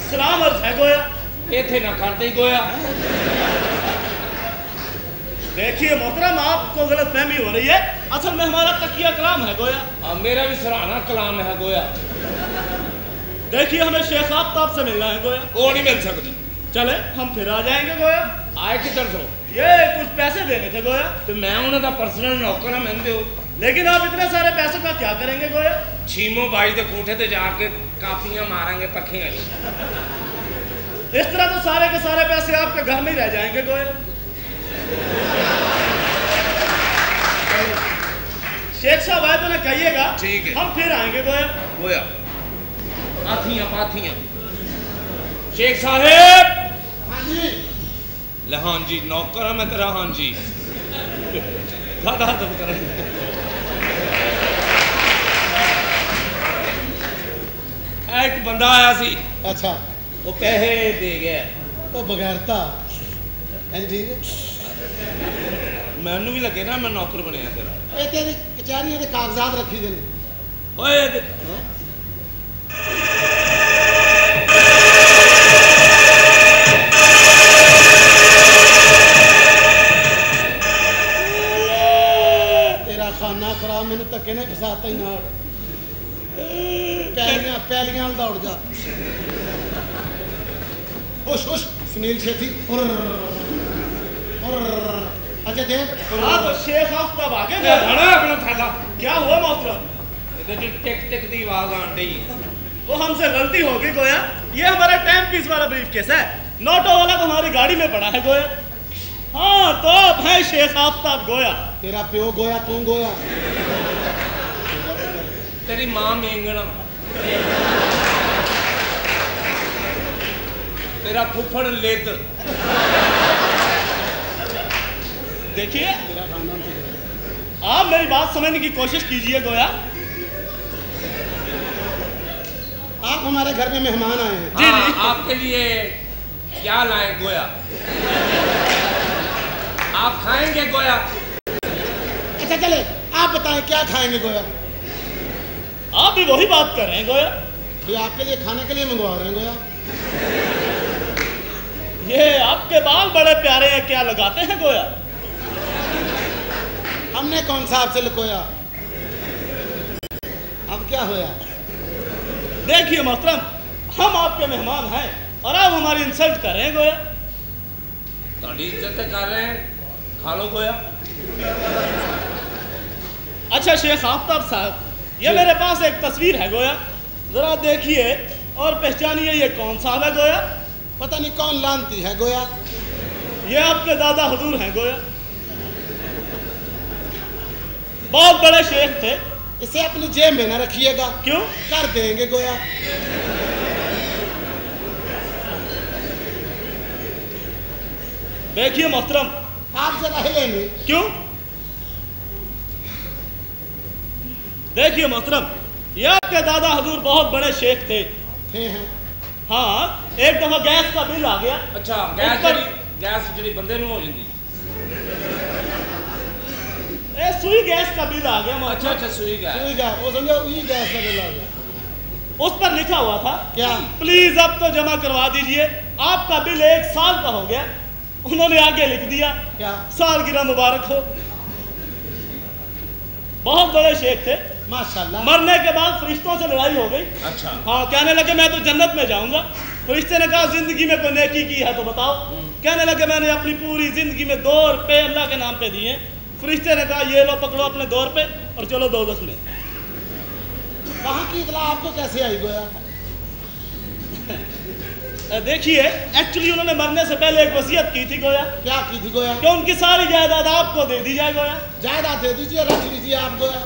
I: सलाम अर्ज है गोया।
E: इथे ना करते ही गोया।
I: देखिए मोहतरम, आपको गलत फहमी हो रही है। असल में हमारा तकिया कलाम है गोया।
E: मेरा भी सराहना कलाम है गोया।
I: देखिए हमें शेख आफ्ताब से मिलना है गोया।
E: वो नहीं मिल सकती।
I: चले हम फिर आ जाएंगे गोया।
E: आए किधर सो?
I: ये कुछ पैसे देने थे गोया।
E: तो मैं उन्होंने पर्सनल नौकर है, मैंने दो।
I: लेकिन आप इतने सारे पैसों का क्या करेंगे गोया?
E: छीमो बाई के कोठे ते जाके कापियां मारेंगे पखियां।
I: इस तरह तो सारे के सारे पैसे आपके घर में ही रह जाएंगे गोया। शेख साहब आए तो ना कहिएगा।
E: ठीक है,
I: हम फिर आएंगे गोया।
E: गोया आथियां पाथियां। शेख साहेब।
B: हाँ जी।
E: लहान जी नौकर है मैं तेरा। हां जी एक बंदा आया सी।
B: अच्छा।
E: वो पैसे दे गया।
B: वो बगैरता है ठीक है।
E: मैनू भी लगे ना मैं नौकर बनया तेरा।
B: ये तेरी कचहरी के कागजात रखी दे।
E: ओए
B: तेरा खाना खराब, मैंने धक्के ने फसाता ही ना। पैलियां दौड़ जा। हुश हुश सुनील शेट्टी। अच्छा देव।
I: हाँ तो शेख आफ्ताब आगे
E: अपना थैला।
I: क्या हुआ मोहतरम?
E: टिक टिक की आवाज आन रही।
I: वो हमसे गलती हो गई गोया। ये हमारा टाइम पीस वाला ब्रीफ केस है। नोटो वाला तो हमारी गाड़ी में पड़ा है गोया। हाँ तो अब है शेख आफ्ताब गोया।
B: तेरा प्यो गोया, तू गोया।
E: तेरी मां मेंगना। तेरा फुफड़ लेद।
I: देखिए आप मेरी बात समझने की कोशिश कीजिए गोया।
B: आप हमारे घर में मेहमान आए हैं।
E: जी जी। आपके लिए क्या लाए गोया? आप खाएंगे गोया?
B: अच्छा चले आप बताएं क्या खाएंगे गोया?
I: आप भी वही बात कर रहे हैं गोया।
B: ये आपके लिए खाने के लिए मंगवा रहे हैं गोया।
I: ये आपके बाल बड़े प्यारे हैं, क्या लगाते हैं गोया?
B: हमने कौन सा आपसे लुकोया? अब क्या होया?
I: देखिए मोहतरम, हम आपके मेहमान हैं और आप हमारी इंसल्ट कर रहे हैं गोया।
E: थोड़ी इज्जत कर रहे हैं, खा लो गोया।
I: अच्छा शेख आफ्ताब साहब, ये मेरे पास एक तस्वीर है गोया, जरा देखिए और पहचानिए ये कौन साहब है गोया।
B: पता नहीं कौन लानती है गोया।
I: ये आपके दादा हुजूर हैं गोया, बहुत बड़े शेख थे।
B: इसे अपनी जेब में न रखिएगा।
I: क्यों?
B: कर देंगे गोया।
I: देखिए मोहतरम,
B: आप जरा हिलेंगे।
I: क्यों? देखिए मोहतरम, ये आपके दादा हुजूर बहुत बड़े शेख थे
B: हैं।
I: हाँ, एक दफा गैस का बिल आ गया।
E: अच्छा, गैस जी बंदे में हो जाती।
I: सुई गैस का बिल आ गया।
E: अच्छा अच्छा, सुई गैस।
B: वो समझो वही गैस का बिल आ गया।
I: उस पर लिखा हुआ था
B: क्या?
I: प्लीज अब तो जमा करवा दीजिए, आपका बिल 1 साल का हो गया। उन्होंने आगे लिख दिया
B: क्या?
I: सालगिरह मुबारक हो। बहुत बड़े शेख थे
B: माशाल्लाह।
I: मरने के बाद फरिश्तों से लड़ाई हो गई।
E: अच्छा।
I: हाँ, कहने लगे मैं तो जन्नत में जाऊंगा। फरिश्ते ने कहा जिंदगी में कोई नेकी की है तो बताओ। कहने लगे मैंने अपनी पूरी जिंदगी में 2 रुपए अल्लाह के नाम पे दिए। फरिश्ते ने कहा ये लो पकड़ो अपने 2 रुपए और चलो दोज़ख में।
B: कहाँ की इतला आपको कैसे आई गोया?
I: देखिए एक्चुअली उन्होंने मरने से पहले एक वसीयत की थी गोया।
B: क्या की थी गोया?
I: कि उनकी सारी जायदाद आपको दे दी जाए गोया।
B: जायदाद दे दीजिए, रख लीजिए आप गोया।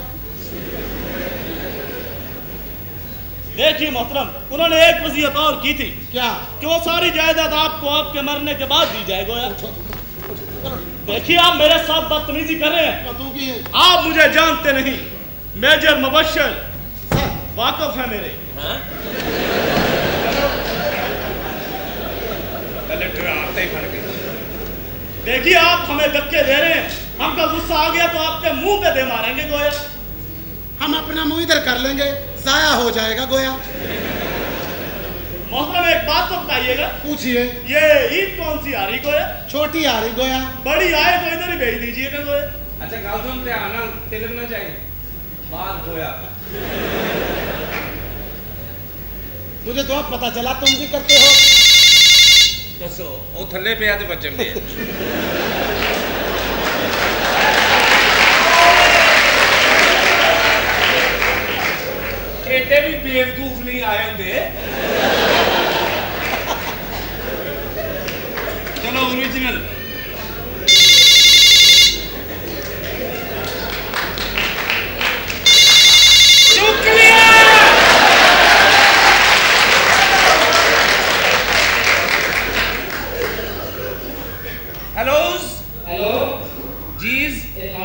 I: देखिए मोहतरम, उन्होंने एक वसीयत और की थी।
B: क्या?
I: कि वो सारी जायदाद आपको आपके मरने के बाद दी जाए गोया। देखिए आप मेरे साथ बदतमीजी कर रहे हैं।
B: तू की
I: आप मुझे जानते नहीं, मेजर मुबश्शिर वाकिफ है मेरे। देखिए आप हमें धक्के दे रहे हैं, हमका गुस्सा आ गया तो आपके मुंह पे दे मारेंगे गोया।
B: हम अपना मुंह इधर कर लेंगे, जाया हो जाएगा गोया।
I: मोहतरम एक बात तो बताइएगा,
B: पूछिए।
I: ये ईद कौन सी आ रही गोया?
B: छोटी आ रही गोया।
I: बड़ी आए तो इधर ही भेज दीजिएगा गोया।
E: अच्छा गल सुन, ध्यान नाल तिलक ना जाए बात होया।
B: मुझे तो अब पता चला तुम भी करते हो।
E: दसो वो थल्ले पे आते बच्चन दे। एटे भी बेवकूफ नहीं आए होंगे। चलो ओरिजिनल चुक लिया। हेलो हेलो जीज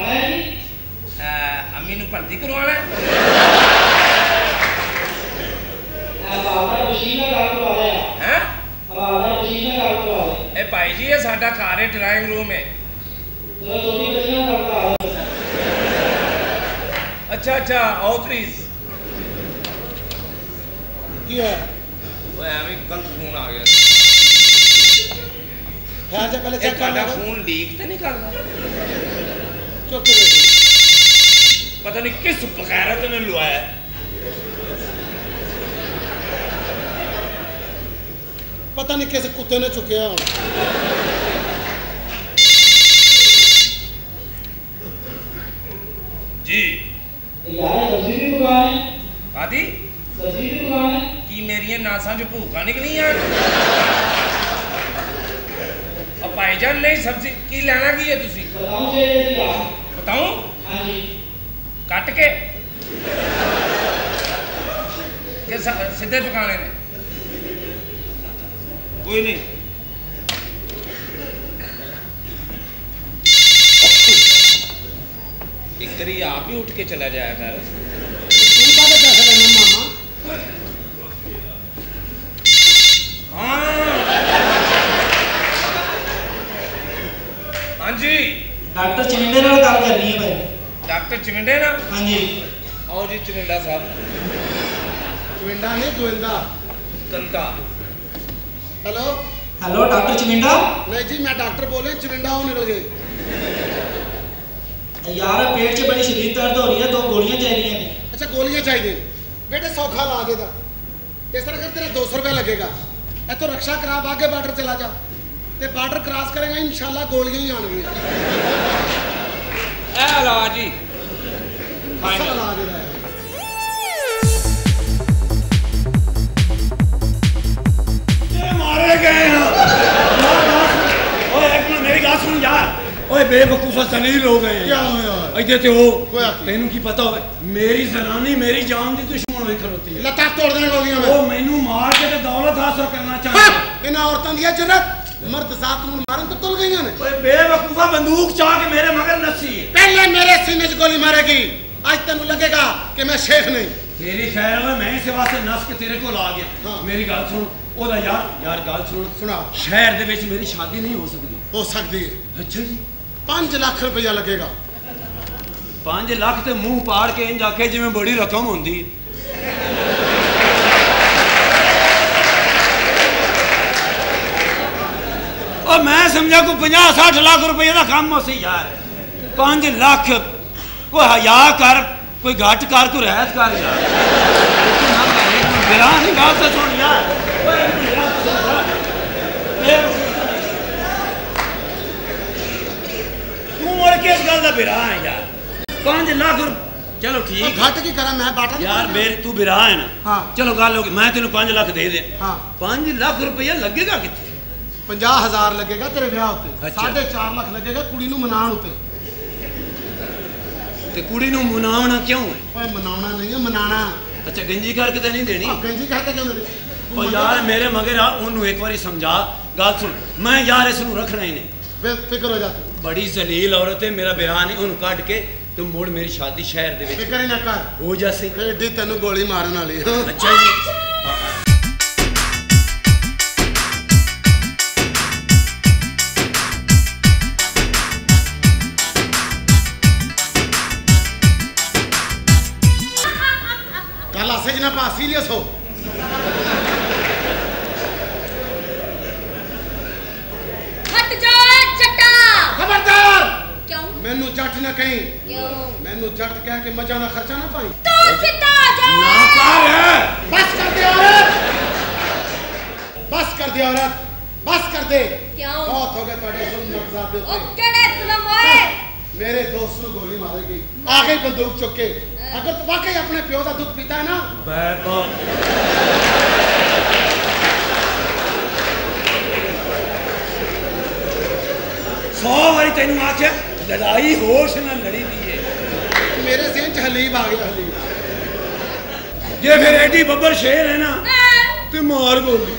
E: अम्मी नु भर्ती करवाना है। ए भाई जी ये साडा घर है, ड्राइंग रूम है। अच्छा अच्छा आओ प्लीज।
B: क्या
E: ओए अभी गलत फोन आ गया।
B: खैर से पहले चेक कर लो।
E: फोन लीक तो नहीं करता?
B: चुप के देखो।
E: पता नहीं किस बगैरत ने लुआया।
B: पता नहीं किस कुत्ते ने चुके हो।
E: जी
K: यार सब्जी की दुकान है।
E: आदि
K: सब्जी की दुकान है।
E: की मेरी नासा जो भूखा निकली है। अब भाईजान नहीं सब्जी की लेना की है तुसी?
K: बताऊं चाहिए क्या?
E: बताऊं?
K: हाँ जी।
E: कट के सीधे पकाने ने? कोई नहीं। एक करी आप ही उठ के चला जाया कर।
B: तुम का पैसे लेना मामा?
E: हाँ जी
K: डॉक्टर चिमिंडे नाल गल करनी है भाई।
E: डॉक्टर चिमिंडे ना?
K: हाँ जी।
E: आओ जी चिमिंडा साहब।
B: चिमिंडा नहीं Govinda
E: Kanta.
B: Hello
K: hello doctor Chiminda.
B: नहीं जी मैं डॉक्टर बोले चिमिंडा हो निकल गए।
K: यार पेट से बड़ी शरीर दर्द हो रही है, 2 गोलियां चाहिए।
B: अच्छा गोलियां चाहिए बेटे, सौखा ला देगा। इस तरह कर तेरा 200 रुपया लगेगा। ए तो रक्षा करा आगे बॉर्डर चला जा, ते बॉर्डर क्रॉस करेगा इंशाल्लाह गोलियां ही आएंगी।
E: ए ला जी
B: फाइनल ला दे रहा है।
D: ये मारे गए हैं। ओए एक मिनट मेरी बात सुन यार। ओए बेवकूफा सलील हो गए।
B: क्या होया?
D: इधर ते हो
B: होया
D: तेनू की पता होवे मेरी जनानी मेरी जान दी दुश्मन होई खलोती है।
B: लता तोड़ देने गोलियां में।
D: ओ मैनू मार के ते दौलत हासिल करना चाहता।
B: इन औरतों दी जरूरत मर्द जात नूं मारन तो तुल गईयां ने।
D: ओए बेवकूफा बंदूक चाह के मेरे मगर नसी है।
B: पहले मेरे सीने 'च गोली मारेगी, आज तेनू लगेगा कि मैं शेख नहीं।
D: तेरी खैर है मैं इस वास्ते नस के तेरे को आ गया।
B: हाँ।
D: मेरी गल सुन ओदा यार गल सुन
B: सुना।
D: शहर दे विच मेरी शादी नहीं हो सकती।
B: हो सकती है।
D: अच्छा जी
B: 5 लाख रुपया लगेगा।
D: 5 लाख ते मुंह पाड़ के इंज आखे जिवें बड़ी रकम होंदी। और मैं समझा कोई 50-60 लाख रुपये का काम हो सी यार। 5 लाख कोई हया कर, कोई घट कर, कोई रहत कर यार। बिरा नहीं गल तो सुन यार। तू मुड़ के इस गल का बिरा है यार। 5 लाख चलो ठीक
B: घट की करा मैं बाटा
D: यार मेरे तू बिरा है ना।
B: हाँ।
D: चलो गल होगी मैं तेन 5 लाख दे दे।
B: हाँ।
D: 5 लाख रुपया लगेगा कितने?
B: 50,000 लगेगा तेरे ब्याह उत्ते।
D: अच्छा।
B: 4.5 लाख लगेगा कुड़ी नूं मनाउण उत्ते।
D: ते कुड़ी नूं मनावना क्यों है?
B: ओए मनाउणा नहीं है मनाना।
D: अच्छा गंजी करके तो नहीं देनी?
B: गंजी कहते क्यों नहीं?
D: और यार मेरे मगर आ ओनू एक बारी समझा। गल सुन मैं यार इसनू रखना ही नहीं।
B: बेफिक्र हो जा तू।
D: बड़ी जलील औरत है, मेरा बिरा नहीं। ओनू कट के तू मुड़ मेरी शादी शहर दे विच
B: फिक्र ही ना कर।
D: हो जासी।
B: एडी तेनू गोली मारन वाली।
D: अच्छा जी
B: कल आसे जना पा सीरियस हो। खबरदार
C: क्यों
B: मैनू जट न कहीं
C: क्यों
B: मैनू जट कह के मजा ना खर्चा ना पाई
C: तू सीधा आ जा
B: बस कर दे औरत बस कर दे औरत बस कर दे
C: क्यों
B: बहुत हो गए ਤੁਹਾਡੇ ਜ਼ੁਲਮ ਨਫਜ਼ਾਦੇ
C: ओ
B: ਉੱਤੇ
C: केड़े जुल्म होए
B: मेरे दोस्त ਨੂੰ ਗੋਲੀ ਮਾਰੇਗੀ आ गई बंदूक चुक के अगर तू वाकई अपने प्यो का दुख पीता है ना
D: सौ बारी तेन आख्या लड़ाई होश न लड़ी दी है
B: मेरे सेन च हलीब आ गया हलीब
D: जे फिर एडी बब्बर शेर है ना ते मार गोली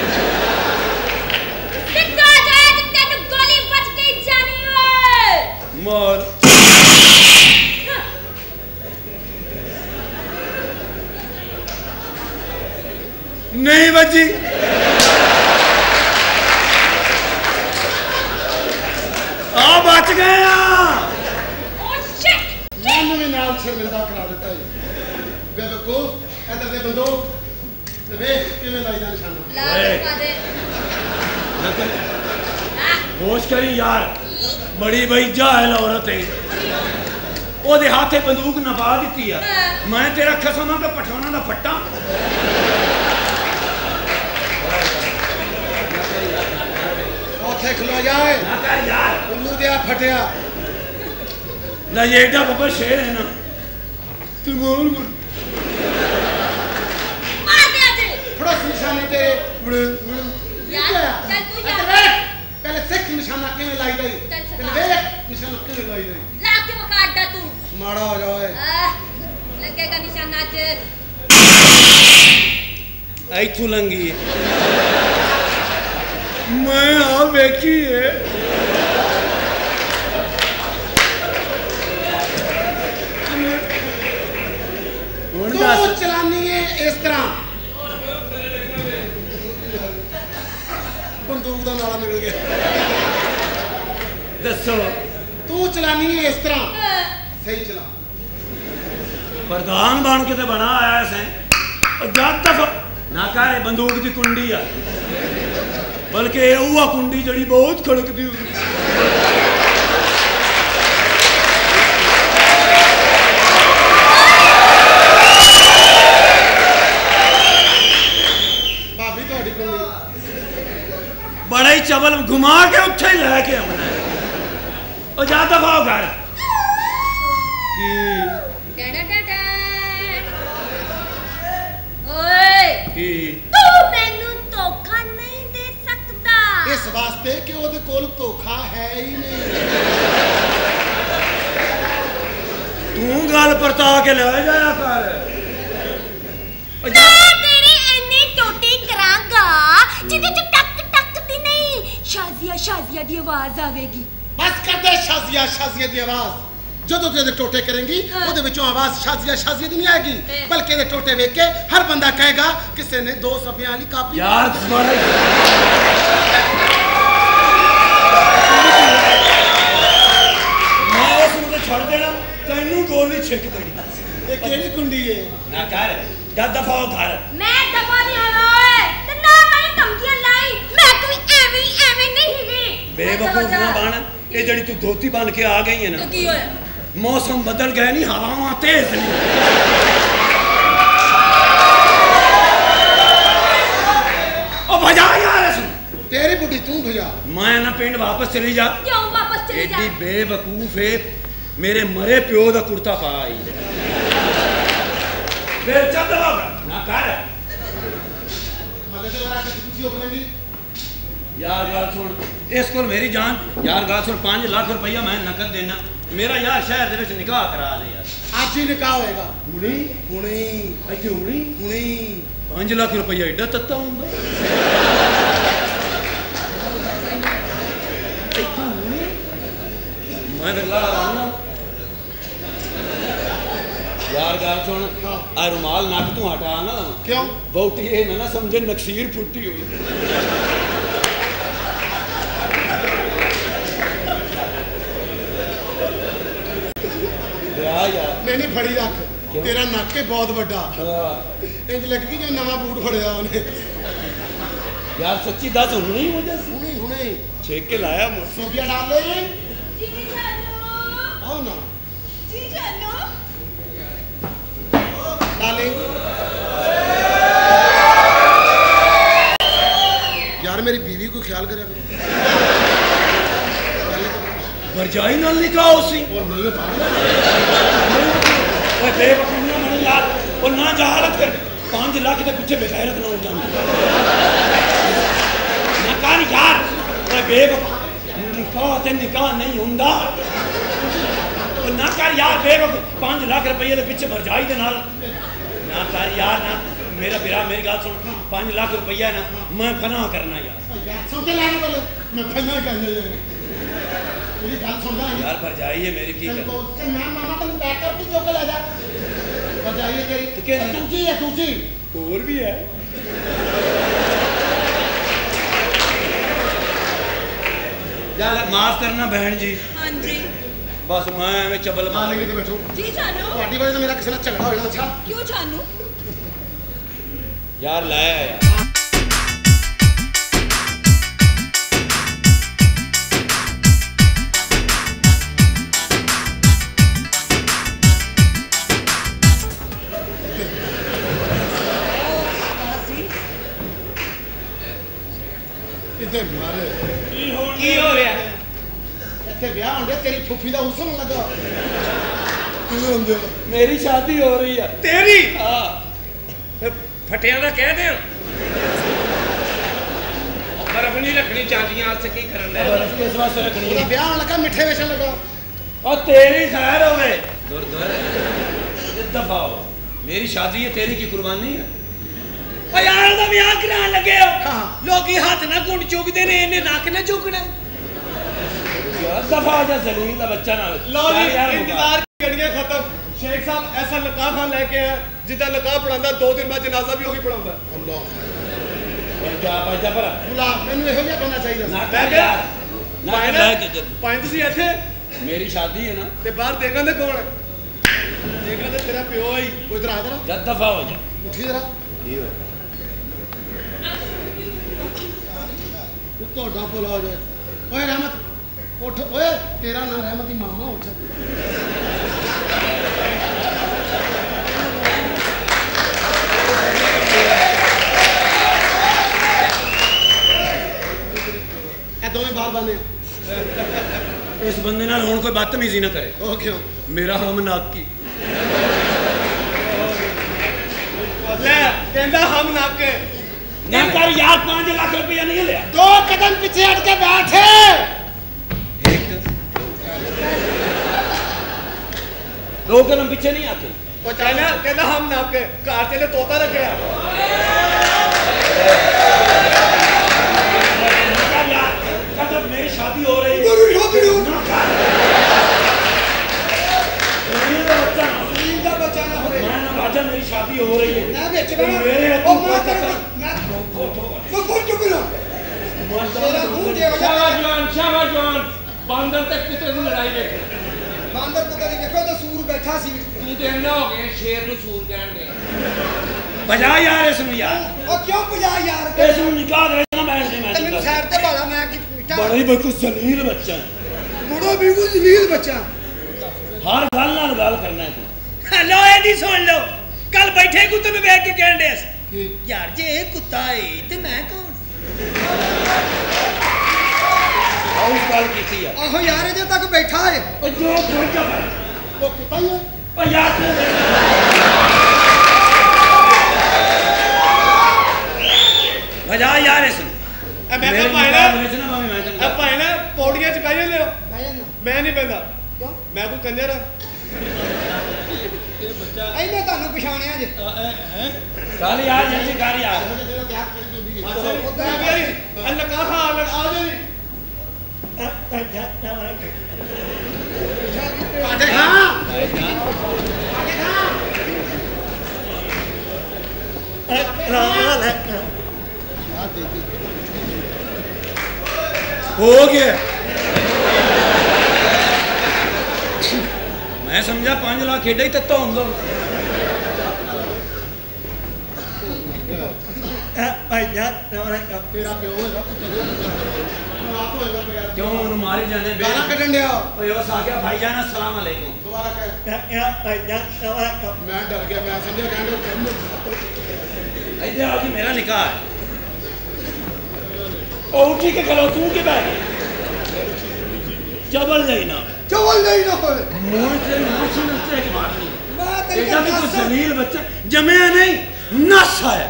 C: सीधा आ जा तेन गोली बच के जानी है
D: मार नहीं बची आ बच गए
B: मैंने भी नाम शर्मिंदा करा देता है बेवकूफ इधर दे बंदूक ते वेख किवें लाई दा निशाना
C: ला दे
D: होश करी यार बड़ी बई जाहल औरत है ओदे हाथे बंदूक न पा दी है मैं तेरा खसम के पठाना दा फट्टा
B: ओथे खलो जाए
D: ना कर यार
B: उल्लू दिया फटिया
D: ना ये एडा बब्बर शेर है ना तू मोर
C: मार दे आज
B: फड़ोस निशाने तेरे
C: यार चल तू जा
B: पहले सिख निशाना किवें लाई दई पहले वेख निशाना किवें लाई दई
C: ला के काट दा तू
B: माड़ा हो जाए
C: लगेगा निशाना च
D: ऐथू लंगी मैं आ वेखी है
B: तू चलानी है इस तरह बंदूक का नाला निकल गया
D: दसो
B: तू चलानी है इस तरह सही चला
D: प्रधान बन के तो बना आया से जब तक ना करे बंदूक की कुंडी आ बल्कि वो कुंडी जड़ी बहुत खड़कती
B: भाभी थोड़ी कुंडी
D: बड़ा ही चबल घुमा के उठे ही लेके आना और जा दफा घर
C: ओए तू मैनू धोखा नहीं दे सकता
B: इस वास्ते कि ओदे कोल धोखा है ही नहीं
D: तू गल परता के ले जाया कर
C: तेरी इन्नी टोटी करांगा जिदे च टक टक दी नहीं शाजिया शाजिया दी आवाज आवेगी
B: बस कर दे शाजिया शाजिया दी आवाज ਜਦੋਂ ਤੇ ਟੋਟੇ ਕਰੇਂਗੀ ਉਹਦੇ ਵਿੱਚੋਂ ਆਵਾਜ਼ ਸ਼ਾਜ਼ੀਆ ਸ਼ਾਜ਼ੀਆ ਦੀ ਨਹੀਂ ਆਏਗੀ ਬਲਕਿ ਇਹਦੇ ਟੋਟੇ ਵੇਖ ਕੇ ਹਰ ਬੰਦਾ ਕਹੇਗਾ ਕਿਸੇ ਨੇ ਦੋ ਸਫਿਆਂ ਵਾਲੀ ਕਾਪੀ
D: ਯਾਰ तुम्हारा मैं उसਨੂੰ तो छोड़ देना ਤੈਨੂੰ ਗੋਲੀ ਛਿੱਕ ਦੇਣੀ
B: ਇਹ ਕਿਹੜੀ ਕੁੰਡੀ ਏ
D: ना कर जा दफा हो घर
C: मैं दफा नहीं होना ओए ते ना मैंने धमकियां लाई मैं कोई एਵੇਂ नहीं हुई
D: बेवकूफ ना बन ये जड़ी तू धोती बन के आ गई है ना
C: की होया
D: मौसम बदल गए नहीं हवावां तेज नहीं ओ भजा यार
B: तेरी बुढ़ी तू भजा
D: मैं ना पिंड वापस चली जा
C: क्यों वापस चली जा
D: एडी बेवकूफ है मेरे मरे प्यो दा कुर्ता पा आई फिर चल दवा ना कर
B: मले ते वाला किसी कुछ होगी
D: यार गाल सुन इस को मेरी जान यार गाल सुन 5 लाख रुपया मैं नकद देना मेरा यार शहर दे विच निकाह करा दे यार
B: आज ही निकाह होएगा
D: हुणे
B: हुणे
D: इत्थे हुणे
B: हुणे
D: 5 लाख रुपया एडा तत्ता हुंदा मैं वेला आना यार गाल सुन आ रुमाल नक तू हटा ना
B: क्यों
D: बहुती ये ना समझे नक्सीर फुटी हुई
B: नहीं फड़ी रख तेरा नक है बहुत बड़ा इंज लगेगी जो नवा बूट फड़िया उन्हें
D: यार सच्ची दस हुणे ही वजह
B: हुणे हुणे
D: छेक के लाया
B: सोबिया डाल ले
G: जी जानू
B: आओ ना
G: जी जानू
B: डार्लिंग यार मेरी बीवी को ख्याल करा करो
D: भरजाई नाल निकाह उसी
B: और नहीं पागल
D: ओए बेवकूफ ना मन यार और ना जहालत कर 5 लाख के पीछे बेगैरत ना हो जाना ना कान यार ओए बेवकूफ निकाह नहीं हुंदा और ना कर यार बेवकूफ 5 लाख रुपए के पीछे भरजाई दे नाल ना कर यार ना मेरा बिरा मेरी गल सुन 5 लाख रुपया ना मैं फना करना यार
B: सुन के लाने वाले मैं फना करना यार मेरी बात सुन रहा है
D: यार भरजाई है मेरी की कर
B: मैं मामा तेन पैक करके चुक ले जा भरजाई है तेरी
D: तो क्या
B: दूसरी है दूसरी
D: और भी है यार माफ करना बहन जी
G: हाँ जी
D: बस मैं चबल
B: हाँ लेके बैठो
G: जी जानू
B: ਤੁਹਾਡੀ ਵਜ੍ਹਾ ਨਾਲ ਮੇਰਾ ਕਿਸੇ ਨਾਲ ਝਗੜਾ ਹੋਇਆ ਅੱਛਾ
G: क्यों जानू
D: यार लाया यार
B: ਇੱਥੇ ਮਾਰੇ
E: ਕੀ ਹੋ ਰਿਹਾ
B: ਇੱਥੇ ਵਿਆਹ ਹੁੰਦੇ ਤੇਰੀ ਫੁੱਫੀ ਦਾ ਹੁਸਨ ਲੱਗਾ ਕਿਵੇਂ ਹੁੰਦੇ
D: मेरी शादी हो रही है
E: ਤੇਰੀ
D: हाँ
E: ਫਟਿਆਂ ਦਾ ਕਹਿ ਦੇ ਬਰਫ ਨਹੀਂ ਰੱਖਣੀ ਚਾਂਦੀਆਂ ਆਸ ਕੀ ਕਰਨ ਲੈ
D: बर्फ किस वास्ते रखनी
B: ਉਹਦਾ
D: है
B: ਵਿਆਹ ਹੋਣ ਲੱਗਾ ਮਿੱਠੇ ਵੇਚਣ ਲੱਗਾ
D: और तेरी खैर हो गए दूर दफा हो मेरी शादी है तेरी की कुर्बानी है
E: ਓ ਯਾਰ ਦਾ ਵਿਆਹ ਕਰਾਉਣ ਲੱਗੇ ਹੋ
B: ਹਾਂ
E: ਲੋਕੀ ਹੱਥ ਨਾਲ ਗੁੰਡ ਚੁੱਕਦੇ ਨੇ ਇਹਨੇ ਨੱਕ ਨਾ ਚੁੱਕਣਾ
D: यार दफा हो जा जलील का बच्चा ना
I: लो जी
D: यार
I: इंतजार घड़ियां खत्म शेख साहब ऐसा लकाफ खान लेके आए जिदा लकाफ पढ़ांदा 2 दिन बाद जनाजा भी होगी पढ़ांदा
B: ਅੱਲਾਹ
D: क्या बाजा पर
B: ਬੁਲਾ ਮੈਨੂੰ ਇਹੋ ਜਿਹਾ ਬੰਦਾ ਚਾਹੀਦਾ
D: ना
I: मैं
D: कर
I: क्या?
D: यार ना कर ला के जब
I: पाए ਤੁਸੀਂ ਇੱਥੇ
D: मेरी शादी है ना
I: ਤੇ ਬਾਹਰ ਦੇਖਾਂ ਤੇ ਕੌਣ ਹੈ ਦੇਖਾਂ ਤੇ ਤੇਰਾ ਪਿਓ ਹੀ
B: ਕੋਈ ਇਧਰ ਆ ਜਰਾ
D: जब दफा हो जा
B: ਉੱਠੀ ਜਰਾ ਤੂੰ ਤੁਹਾਡਾ ਭਲਾ ਹੋ ਜਾਏ ਓਏ ਰਹਿਮਤ ਉੱਠ ਓਏ ਤੇਰਾ ਨਾਂ ਰਹਿਮਤ ਦੀ ਮਾਮਾ ਉੱਠ ਇਹ ਦੋਵੇਂ ਬਾਹਰ ਬੰਨੇ
D: इस बंदे नाल हुण कोई बदतमीजी ना करे
B: ਉਹ ਕਿਉਂ
D: मेरा हम नाक की
I: ਲੈ ਕਹਿੰਦਾ ਹਮ ਨਾਕੇ
D: ना कर यार 5 लाख रुपया नहीं लिया
B: ਦੋ ਕਦਮ ਪਿੱਛੇ ਹਟ ਕੇ ਬੈਠ
D: एक 2 कदम पीछे नहीं आते
I: ਉਹ ਕਹਿੰਦਾ ਹਮ ਨਾਕੇ ਘਰ ਚਲੇ ਤੋਤਾ ਰੱਖਿਆ
D: यार मेरी शादी हो रही है मेरी शादी हो रही है
E: ਸ਼ਾਬਾਸ਼ ਜਵਾਨ ਬਾਂਦਰ ਤੱਕ ਕਿਤੇ ਨੂੰ ਲੜਾਈ ਵੇਖ
A: ਬਾਂਦਰ ਪਤਾ ਨਹੀਂ ਦੇਖੋ ਤਾਂ ਸੂਰ ਬੈਠਾ ਸੀ
E: ਤੂੰ ਤੇ ਇੰਨਾ ਹੋ ਗਿਆ ਸ਼ੇਰ ਨੂੰ ਸੂਰ ਕਹਿਣ ਦੇ
D: बजा यार इसमें यार
A: ਉਹ ਕਿਉਂ ਭਜਾ ਯਾਰ
D: इसमें निकाह दे ना बैठ नहीं
A: ਤੇ ਮੈਨੂੰ
D: मैं
A: ਸਾਈਡ ਤੇ ਭਾਲਾ ਮੈਂ ਕੀ ਪੁੱਛਾਂ
D: बड़ा ही बिल्कुल जलील बच्चा है
A: ਬੜਾ ਬਿਲਕੁਲ ਜ਼ਲੀਲ ਬੱਚਾ
D: हर गल नाल गल करना है तू
E: ਲੋ ਇਹਦੀ ਸੁਣ ਲਓ ਕੱਲ ਬੈਠੇ ਕੁੱਤੇ ਨੂੰ ਵੇਖ ਕੇ ਕਹਿਣ ਦੇ ਯਾਰ ਜੇ ਇਹ ਕੁੱਤਾ ਏ ਤੇ ਮੈਂ ਕੌਣ
D: और गल की थी यार
A: ਆਹੋ ਯਾਰ ਅਜੇ ਤੱਕ ਬੈਠਾ ਏ
D: ओ जो बोल जा
B: ਉਹ ਕੁੱਤਾ ਹੀ ਹੈ
D: ओ यार तू बजा यार इसमें
I: ਇਹ ਮੈਂ
D: मेरे
I: ਕਹਾਂ ਭਾਈ
D: निकाह
I: ਨਾ
D: में ना मैं
I: ਇਹ ਭਾਈ ਨਾ ਪੌੜੀਆਂ ਚ ਬਹਿ ਜਾਂਦੇ ਹੋ
A: ਬਹਿ ਜਾਂਦਾ
I: ਮੈਂ ਨਹੀਂ ਪੈਂਦਾ
A: ਕਿਉਂ
I: ਮੈਂ ਕੋਈ ਕੰਜਰ ਆ
A: ਇਹਨੇ ਤੁਹਾਨੂੰ ਪਛਾਣਿਆ ਜੇ
D: चल यार जल्दी कर यार
B: ਜਿਹੜਾ ਤਿਆਗ ਕਰੀ ਹੁੰਦੀ ਹੈ
I: ਮੈਂ ਵੀ ਅੱਲਾ ਕਹਾ ਆ ਜਾ ਜੀ
B: ਆਡੇ ਖਾਂ ਆਡੇ ਖਾਂ
D: हो गया मैं समझा 5 लाख खेड़ा ही तत्ता होगा ਭਾਈਜਾਨ
B: ਤੇਰਾ ਪਿਓ ਹੈਗਾ ਆਪ ਹੋਏਗਾ ਬਗੈਰ
D: क्यों ਉਹਨੂੰ ਮਾਰੀ ਜਾਂਦੇ
B: ਗਾਲਾਂ ਕੱਢਣ ਡਿਆ
D: ਓਏ ਉਸ ਆ ਗਿਆ ਭਾਈਜਾਨ अस्सलाम वालेकुम
B: ਦੁਬਾਰਾ ਕਹਿ
I: भाईजान
B: ਮੈਂ ਡਰ ਗਿਆ ਮੈਂ ਸਮਝਿਆ ਕਹਿੰਦੇ
D: ਇੱਥੇ ਆ ਜੀ ਮੇਰਾ ਨਿਕਾਹ ਹੈ ਉਹ ਉੱਠੀ ਕੇ ਖਲੋ ਤੂੰ ਕਿ ਬੈ ਚਬਲ ਜਾਈ ਨਾ
A: ਹੋਏ
D: ਮੂੰਹ ਤੇ ਮੂੰਹ ਤੇ ਇੱਕ ਮਾਰਨੀ
A: ਮੈਂ ਤੇਰੀ
D: ਇਹਦਾ ਵੀ ਕੋਈ ਜ਼ਲੀਲ ਬੱਚਾ ਜਮਿਆ ਨਹੀਂ ਨਸ ਹੈ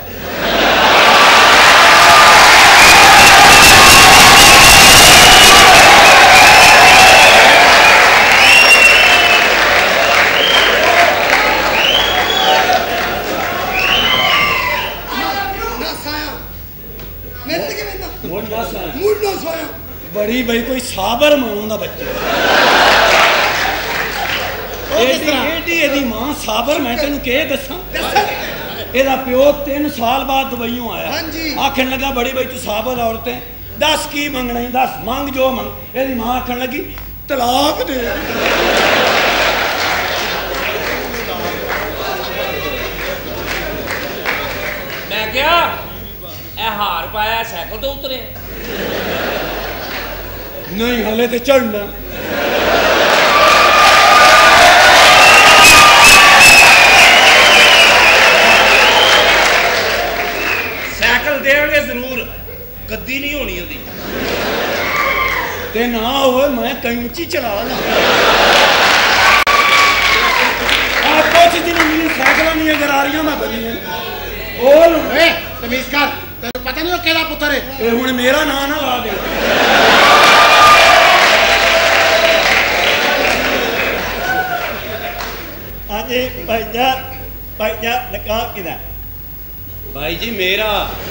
D: बड़ी भाई कोई साबर मां दा बच्चा एडी मां साबर मैं तेन के दसा एदा प्यो 3 साल बाद दुबईयों आया आखन लगा बड़ी भाई तू साबर औरतें दस की मंगना ही दस मंग जो मंग एदी मां आखन लगी तलाक दे
E: मैं क्या ए हार पाया साइकिल तो उतरे
D: नहीं हले तो चढ़ना
E: साइकिल देंगे जरूर गद्दी नहीं होनी ओदी
D: ते ना होए मैं कैंची चला ला आप कुछ दिन मेरी साइकिल नहीं गरारियां मैं बनी है बोल
B: ए तमीज कर तेरे पता नहीं वो केड़ा पुत्र है
D: ए हुन मेरा नाम ना ला दे
I: आजे भाईजान निकाह किदा
D: भाई जी मेरा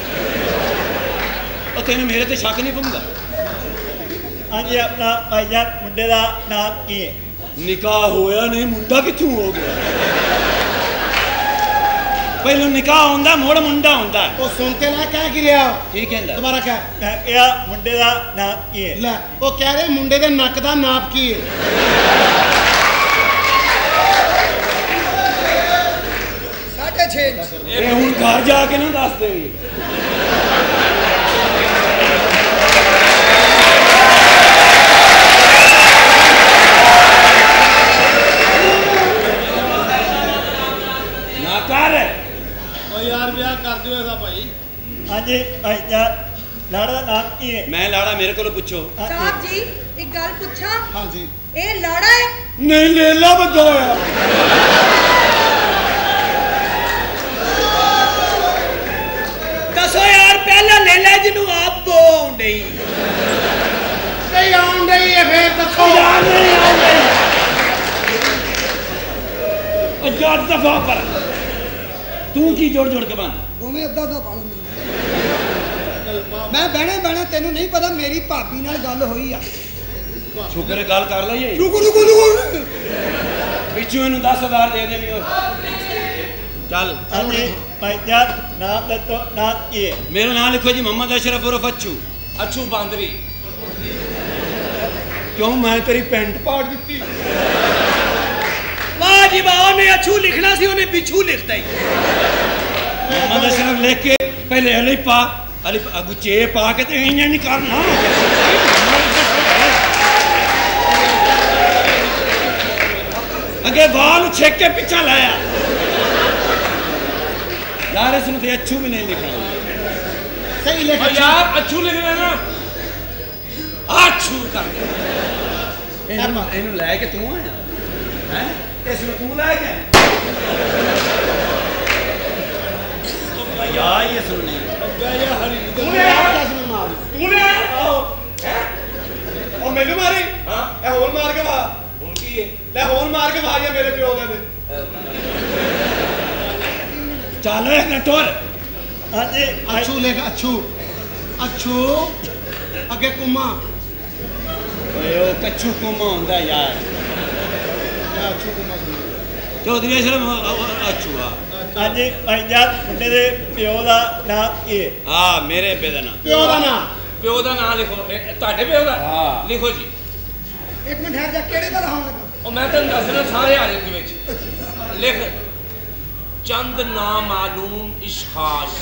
D: और तेन मेरे ते शक नहीं पऊंगा
I: आजे अपना भाईजान मुंडे दा नाम की है
D: निकाह होया नहीं मुंडा कित्थों हो गया पहले निकाह होंदा मोड़ मुंडा होंदा
B: ओ सुनते ना कह की रिया
D: ठीक है
B: दोबारा कह
I: क्या मुंडे दा नाम की है
B: ले ओ कह रहे मुंडे दे नक दा नाप की है
A: छे
D: हुण घर जाके ना दस देगी ना कर
I: ओ यार ब्याह कर दियो ऐसा भाई हाजी भाईजान लाड़ा दा नाम की है
D: मैं लाड़ा मेरे को पूछो
G: साहब जी एक गल पूछा
B: हां जी
G: ए लाड़ा है
D: नहीं लेला बंदा होया
E: दसो यार पहला ले ले जिन्नू आप दो नहीं
B: आउं डई है फिर दसो
D: यार नहीं आउं डई अजाद दफा कर तू की जोड़ जोड़ के बन
A: दोवें अद्धा दा बन मैं बहने तेनू नहीं पता मेरी भाभी नाल गल होई आ
D: शुक्र है गल कर लई
A: रुको
D: पिछू इनू 10,000 दे देनी चल
I: भाईजान नाम दसो नाम की है
D: मेरा नाम लिखो जी मोहम्मद अशरफ उर्फ अच्छू
E: अच्छू बांदरी
D: क्यों मैं तेरी पेंट पाड़ दी
E: वाह जी वाह ने अच्छू लिखना सी उन्हें बिच्छू लिखता ही
D: मोहम्मद अशरफ लिख के पहले अली पा अली अगू चे पा के ते इयां नहीं करना अगे बाल छेक के पीछा लाया यार इसमें तो अच्छू भी नहीं लिखना
B: सही लिख
E: यार अच्छू लिखना ना अच्छू कर
D: इन्हू लैके तू आया हैं इसमें तू लैके यार ये सुनने
B: तूने और मैनू मारी हां ए होर मार के वा
E: हुन की है
B: ले होर मार के मारिया मेरे पियो दे
D: चल नटोर
I: हाजी
B: अच्छू लिख अच्छू अच्छू अगे कुमा
D: ओए ओ कच्चू कुमा होंदा यार
B: अच्छू कुमा
D: चौधरी अशरफ अच्छू हां
I: हाजी भाईजान मुंडे दे पियो दा नाम की है
D: हां मेरे पे दा नाम
B: पियो दा नाम
E: लिखो ਤੁਹਾਡੇ ਪਿਓ ਦਾ ਲਿਖੋ ਜੀ
A: एक मिनट ठहर जा केड़े दा लाउन लगा
E: ਉਹ ਮੈਂ ਤੁਹਾਨੂੰ ਦੱਸਣਾ ਸਾਰੇ ਆ ਜਾਂਦੇ ਵਿੱਚ ਲਿਖ चंद नामालूम इश्खास।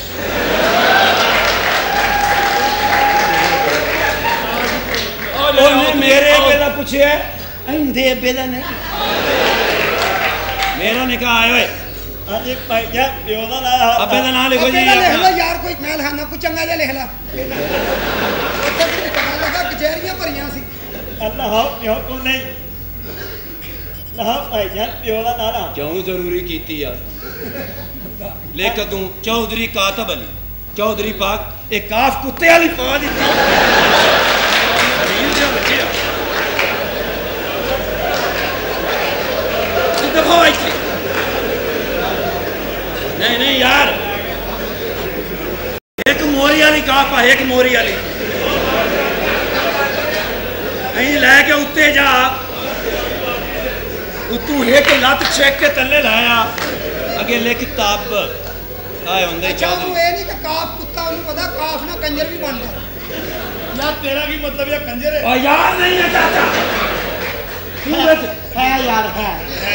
D: मेरे अब्बे का पूछे इंदे अब्बे का नहीं। मेरा निकाह आए हुए
I: अरे भैया प्यो दा नाम
D: अब्बे का नाम लिखो जी।
A: लिख लो यार, कोई मैं लिखाना कोई चंगा जिहा लिख ला। उत्थे भी पता लगा कचहरियां भरियां सी।
I: अल्लाह प्यो को नहीं ना भैया प्यो दा नाम
D: क्यों जरूरी कीती यार। लिख तू चौधरी कातब अली चौधरी पाक एक काफ कुत्ते वाली पा दी बच्चे दफा नहीं नहीं यार, एक मोरी वाली काफ है, एक मोरी वाली नहीं लैके उत्ते जा तू एक लत चेक के तले लाया अगे लिख तब आए होंदे।
A: अच्छा तू ये नहीं कि काफ कुत्ता उन्हें पता काफ ना कंजर भी बनता
I: यार। तेरा की मतलब ये कंजर है
D: यार नहीं है चाचा
B: है यार है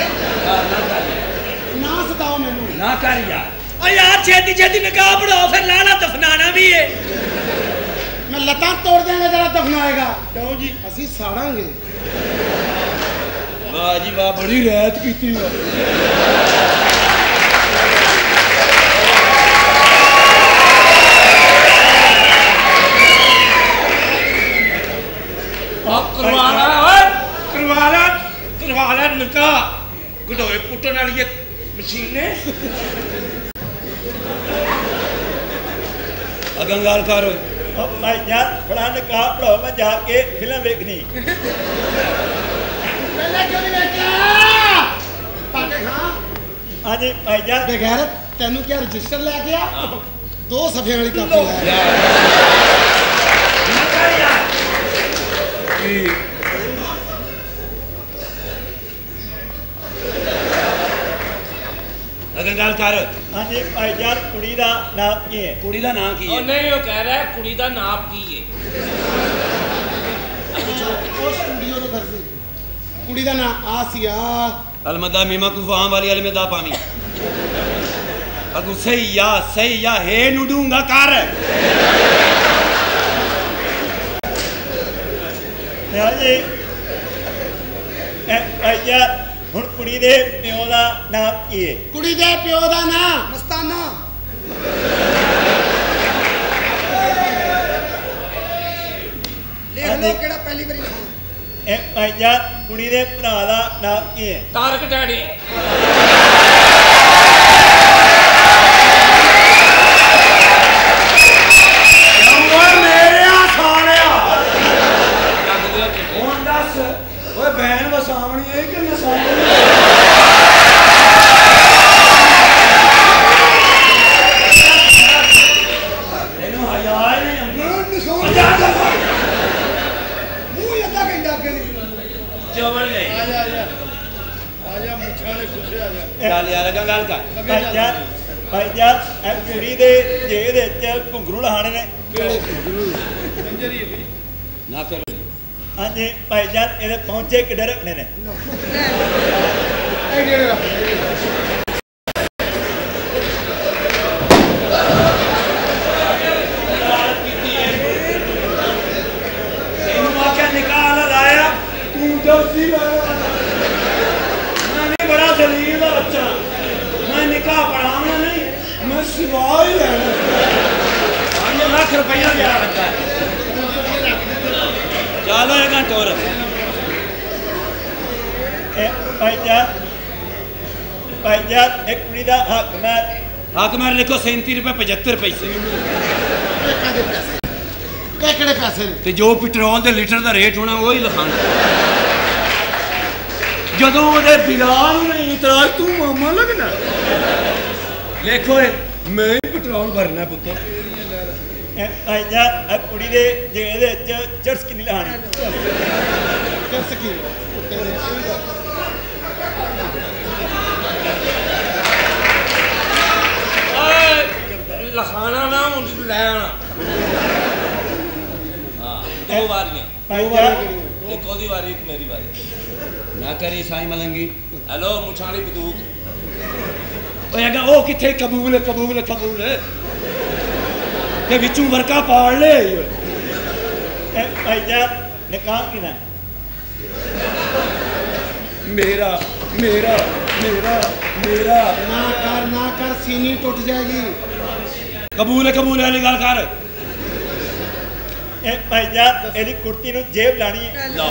B: ना सताओ मैनू
D: ना कर यार।
E: यार छेती छेती निकाह पढ़ाओ फिर लाना दफनाना भी है।
B: मैं लतां तोड़ देंगे जरा दफनाएगा। क्यों जी असी साड़ांगे।
D: वाह जी वाह बड़ी रायत की थी।
E: करवाला निकाह गडोए पुट्टन वाली मशीन ने
D: अगंगाल करो
I: भाई यार बड़ा निकाह पढ़ाओ मैं जाके फिल्म देखनी।
B: पहले क्यों नहीं लेके पाटे खां
I: हाँ जी भाई यार
B: बेगैरत तेनू क्या रजिस्टर लेके आ 2 सफे वाली कापी लै
D: अगंगाल कर।
I: हाँ जी भाई यार कुड़ी दा नाम की है।
D: कुड़ी दा नाम की है?
E: नहीं वो कह रहा है कुड़ी दा नाम की है।
B: स्टूडियो तो दर्जी कुड़ी दा नाम आसिया
D: अलमदा मीमा कुफाम वाली अलमदा पामी अगु सही या हे नुडूंगा कर।
I: हाँ जी भाई यार हुण कुड़ी दे प्यो दा नाम की है?
B: कुड़ी दे प्यो दा नाम
A: मस्ताना। लिख लो केड़ा पहली बारी लिखा।
I: भाई यार कुड़ी दे भरा दा नाम की है?
E: तारक डैडी।
D: मेरे सालिया हुण दस ओए बहन वसावणी है कि नसावणी? ਇਹਨੂੰ ਹਯਾ ਨਹੀਂ ਆਉਂਦੀ।
A: ਮੂੰਹ ਲੱਗਾ ਕਹਿੰਦਾ ਅੱਗੇ ਦੀ
E: चवल नहीं
I: आजा मुछा ने खुश आ जा।
D: ਚੱਲ ਯਾਰ ਗੱਲ ਕਰ।
I: भाई यार कुड़ी दे जेब दे विच घुंघरू लहाने ने
B: कंजरी है
D: ना कर।
I: हाँ जी भाई यार ਇਹਦੇ ਪਹੁੰਚੇ ਕਿੱਡੇ ਰੱਖਣੇ ਨੇ?
B: ए डेढ़ रख
D: निकाल लाया तू दोस्ती मैं बड़ा जलील का बच्चा मैं निकाह पढ़ाना नहीं मैं सिवा ही लेना। 5 लाख रुपया गया बच्चा। चलो एक घंटे और
I: भाई यार एक कुड़ी दा हक
D: मैं लिखो 37 रुपए 75 पैसे
B: केकड़े पैसे
D: ते जो पेट्रोल के लीटर का रेट होना वही लिखाना। ਜਦੋਂ ਉਹਦੇ ਬਿਲਾਲ ਨਹੀਂ ਇਤਰਾਜ਼ ਤੂੰ ਮਾਮਾ ਲੱਗਣਾ। ਦੇਖੋ ਮੈਂ ਹੀ ਪੈਟਰੋਲ ਭਰਨਾ ਪੁੱਤ।
I: ਭਾਈ ਯਾਰ ਕੁੜੀ ਦੇ ਜੇਬ ਦੇ ਵਿੱਚ ਚਰਸ ਕਿੰਨੀ ਲਹਾਣੀ?
B: चर्स की
E: लखाना ना मुझे ले आना। हाँ 2 बारियां एक ओदी बारी एक मेरी बारी।
D: ना करी साई मलंगी।
E: हेलो मुछानी बंदूक
D: ओ किथे कबूल कबूल कबूल ते विचों वर्का पाड़ ले
I: भाईजान निकाह किना
D: मेरा मेरा मेरा मेरा
B: ना कर सीनी टूट जाएगी।
D: कबूल कबूल वाली गल कर
I: भाईजान एदी कुर्ती नु जेब लानी है
D: ला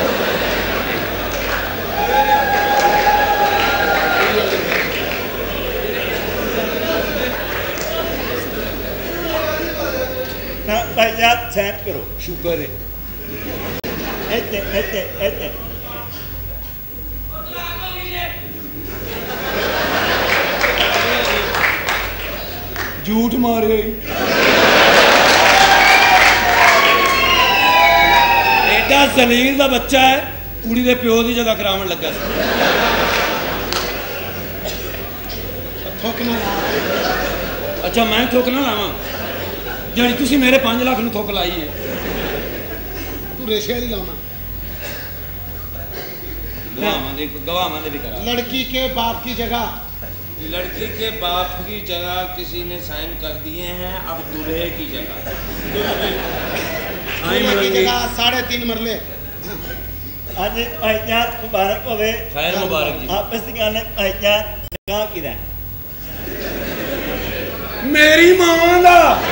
I: भाईजान सहन करो।
D: शुक्र है
I: ऐसे
D: झूठ मारे एडा जलील दा बच्चा है कुड़ी दे प्यो दी जगह करावन लगा
B: थोक ना ला।
D: अच्छा मैं थोक ना लावां जानी तुसी मेरे 5 लाख नु थोक लाई है
B: तू रेशे वाली लामा।
D: गवाहां दे भी करा।
B: लड़की के बाप की जगह
E: लड़की के बाप की जगह किसी ने साइन कर दिए हैं, अब दूल्हे की जगह।
B: दूल्हे की जगह 3.5 मरले।
I: आज भाईजान मुबारक होवे।
D: खैर मुबारक जी।
I: आपस की गल है भाईजान निकाह किदा
D: मेरी मां दा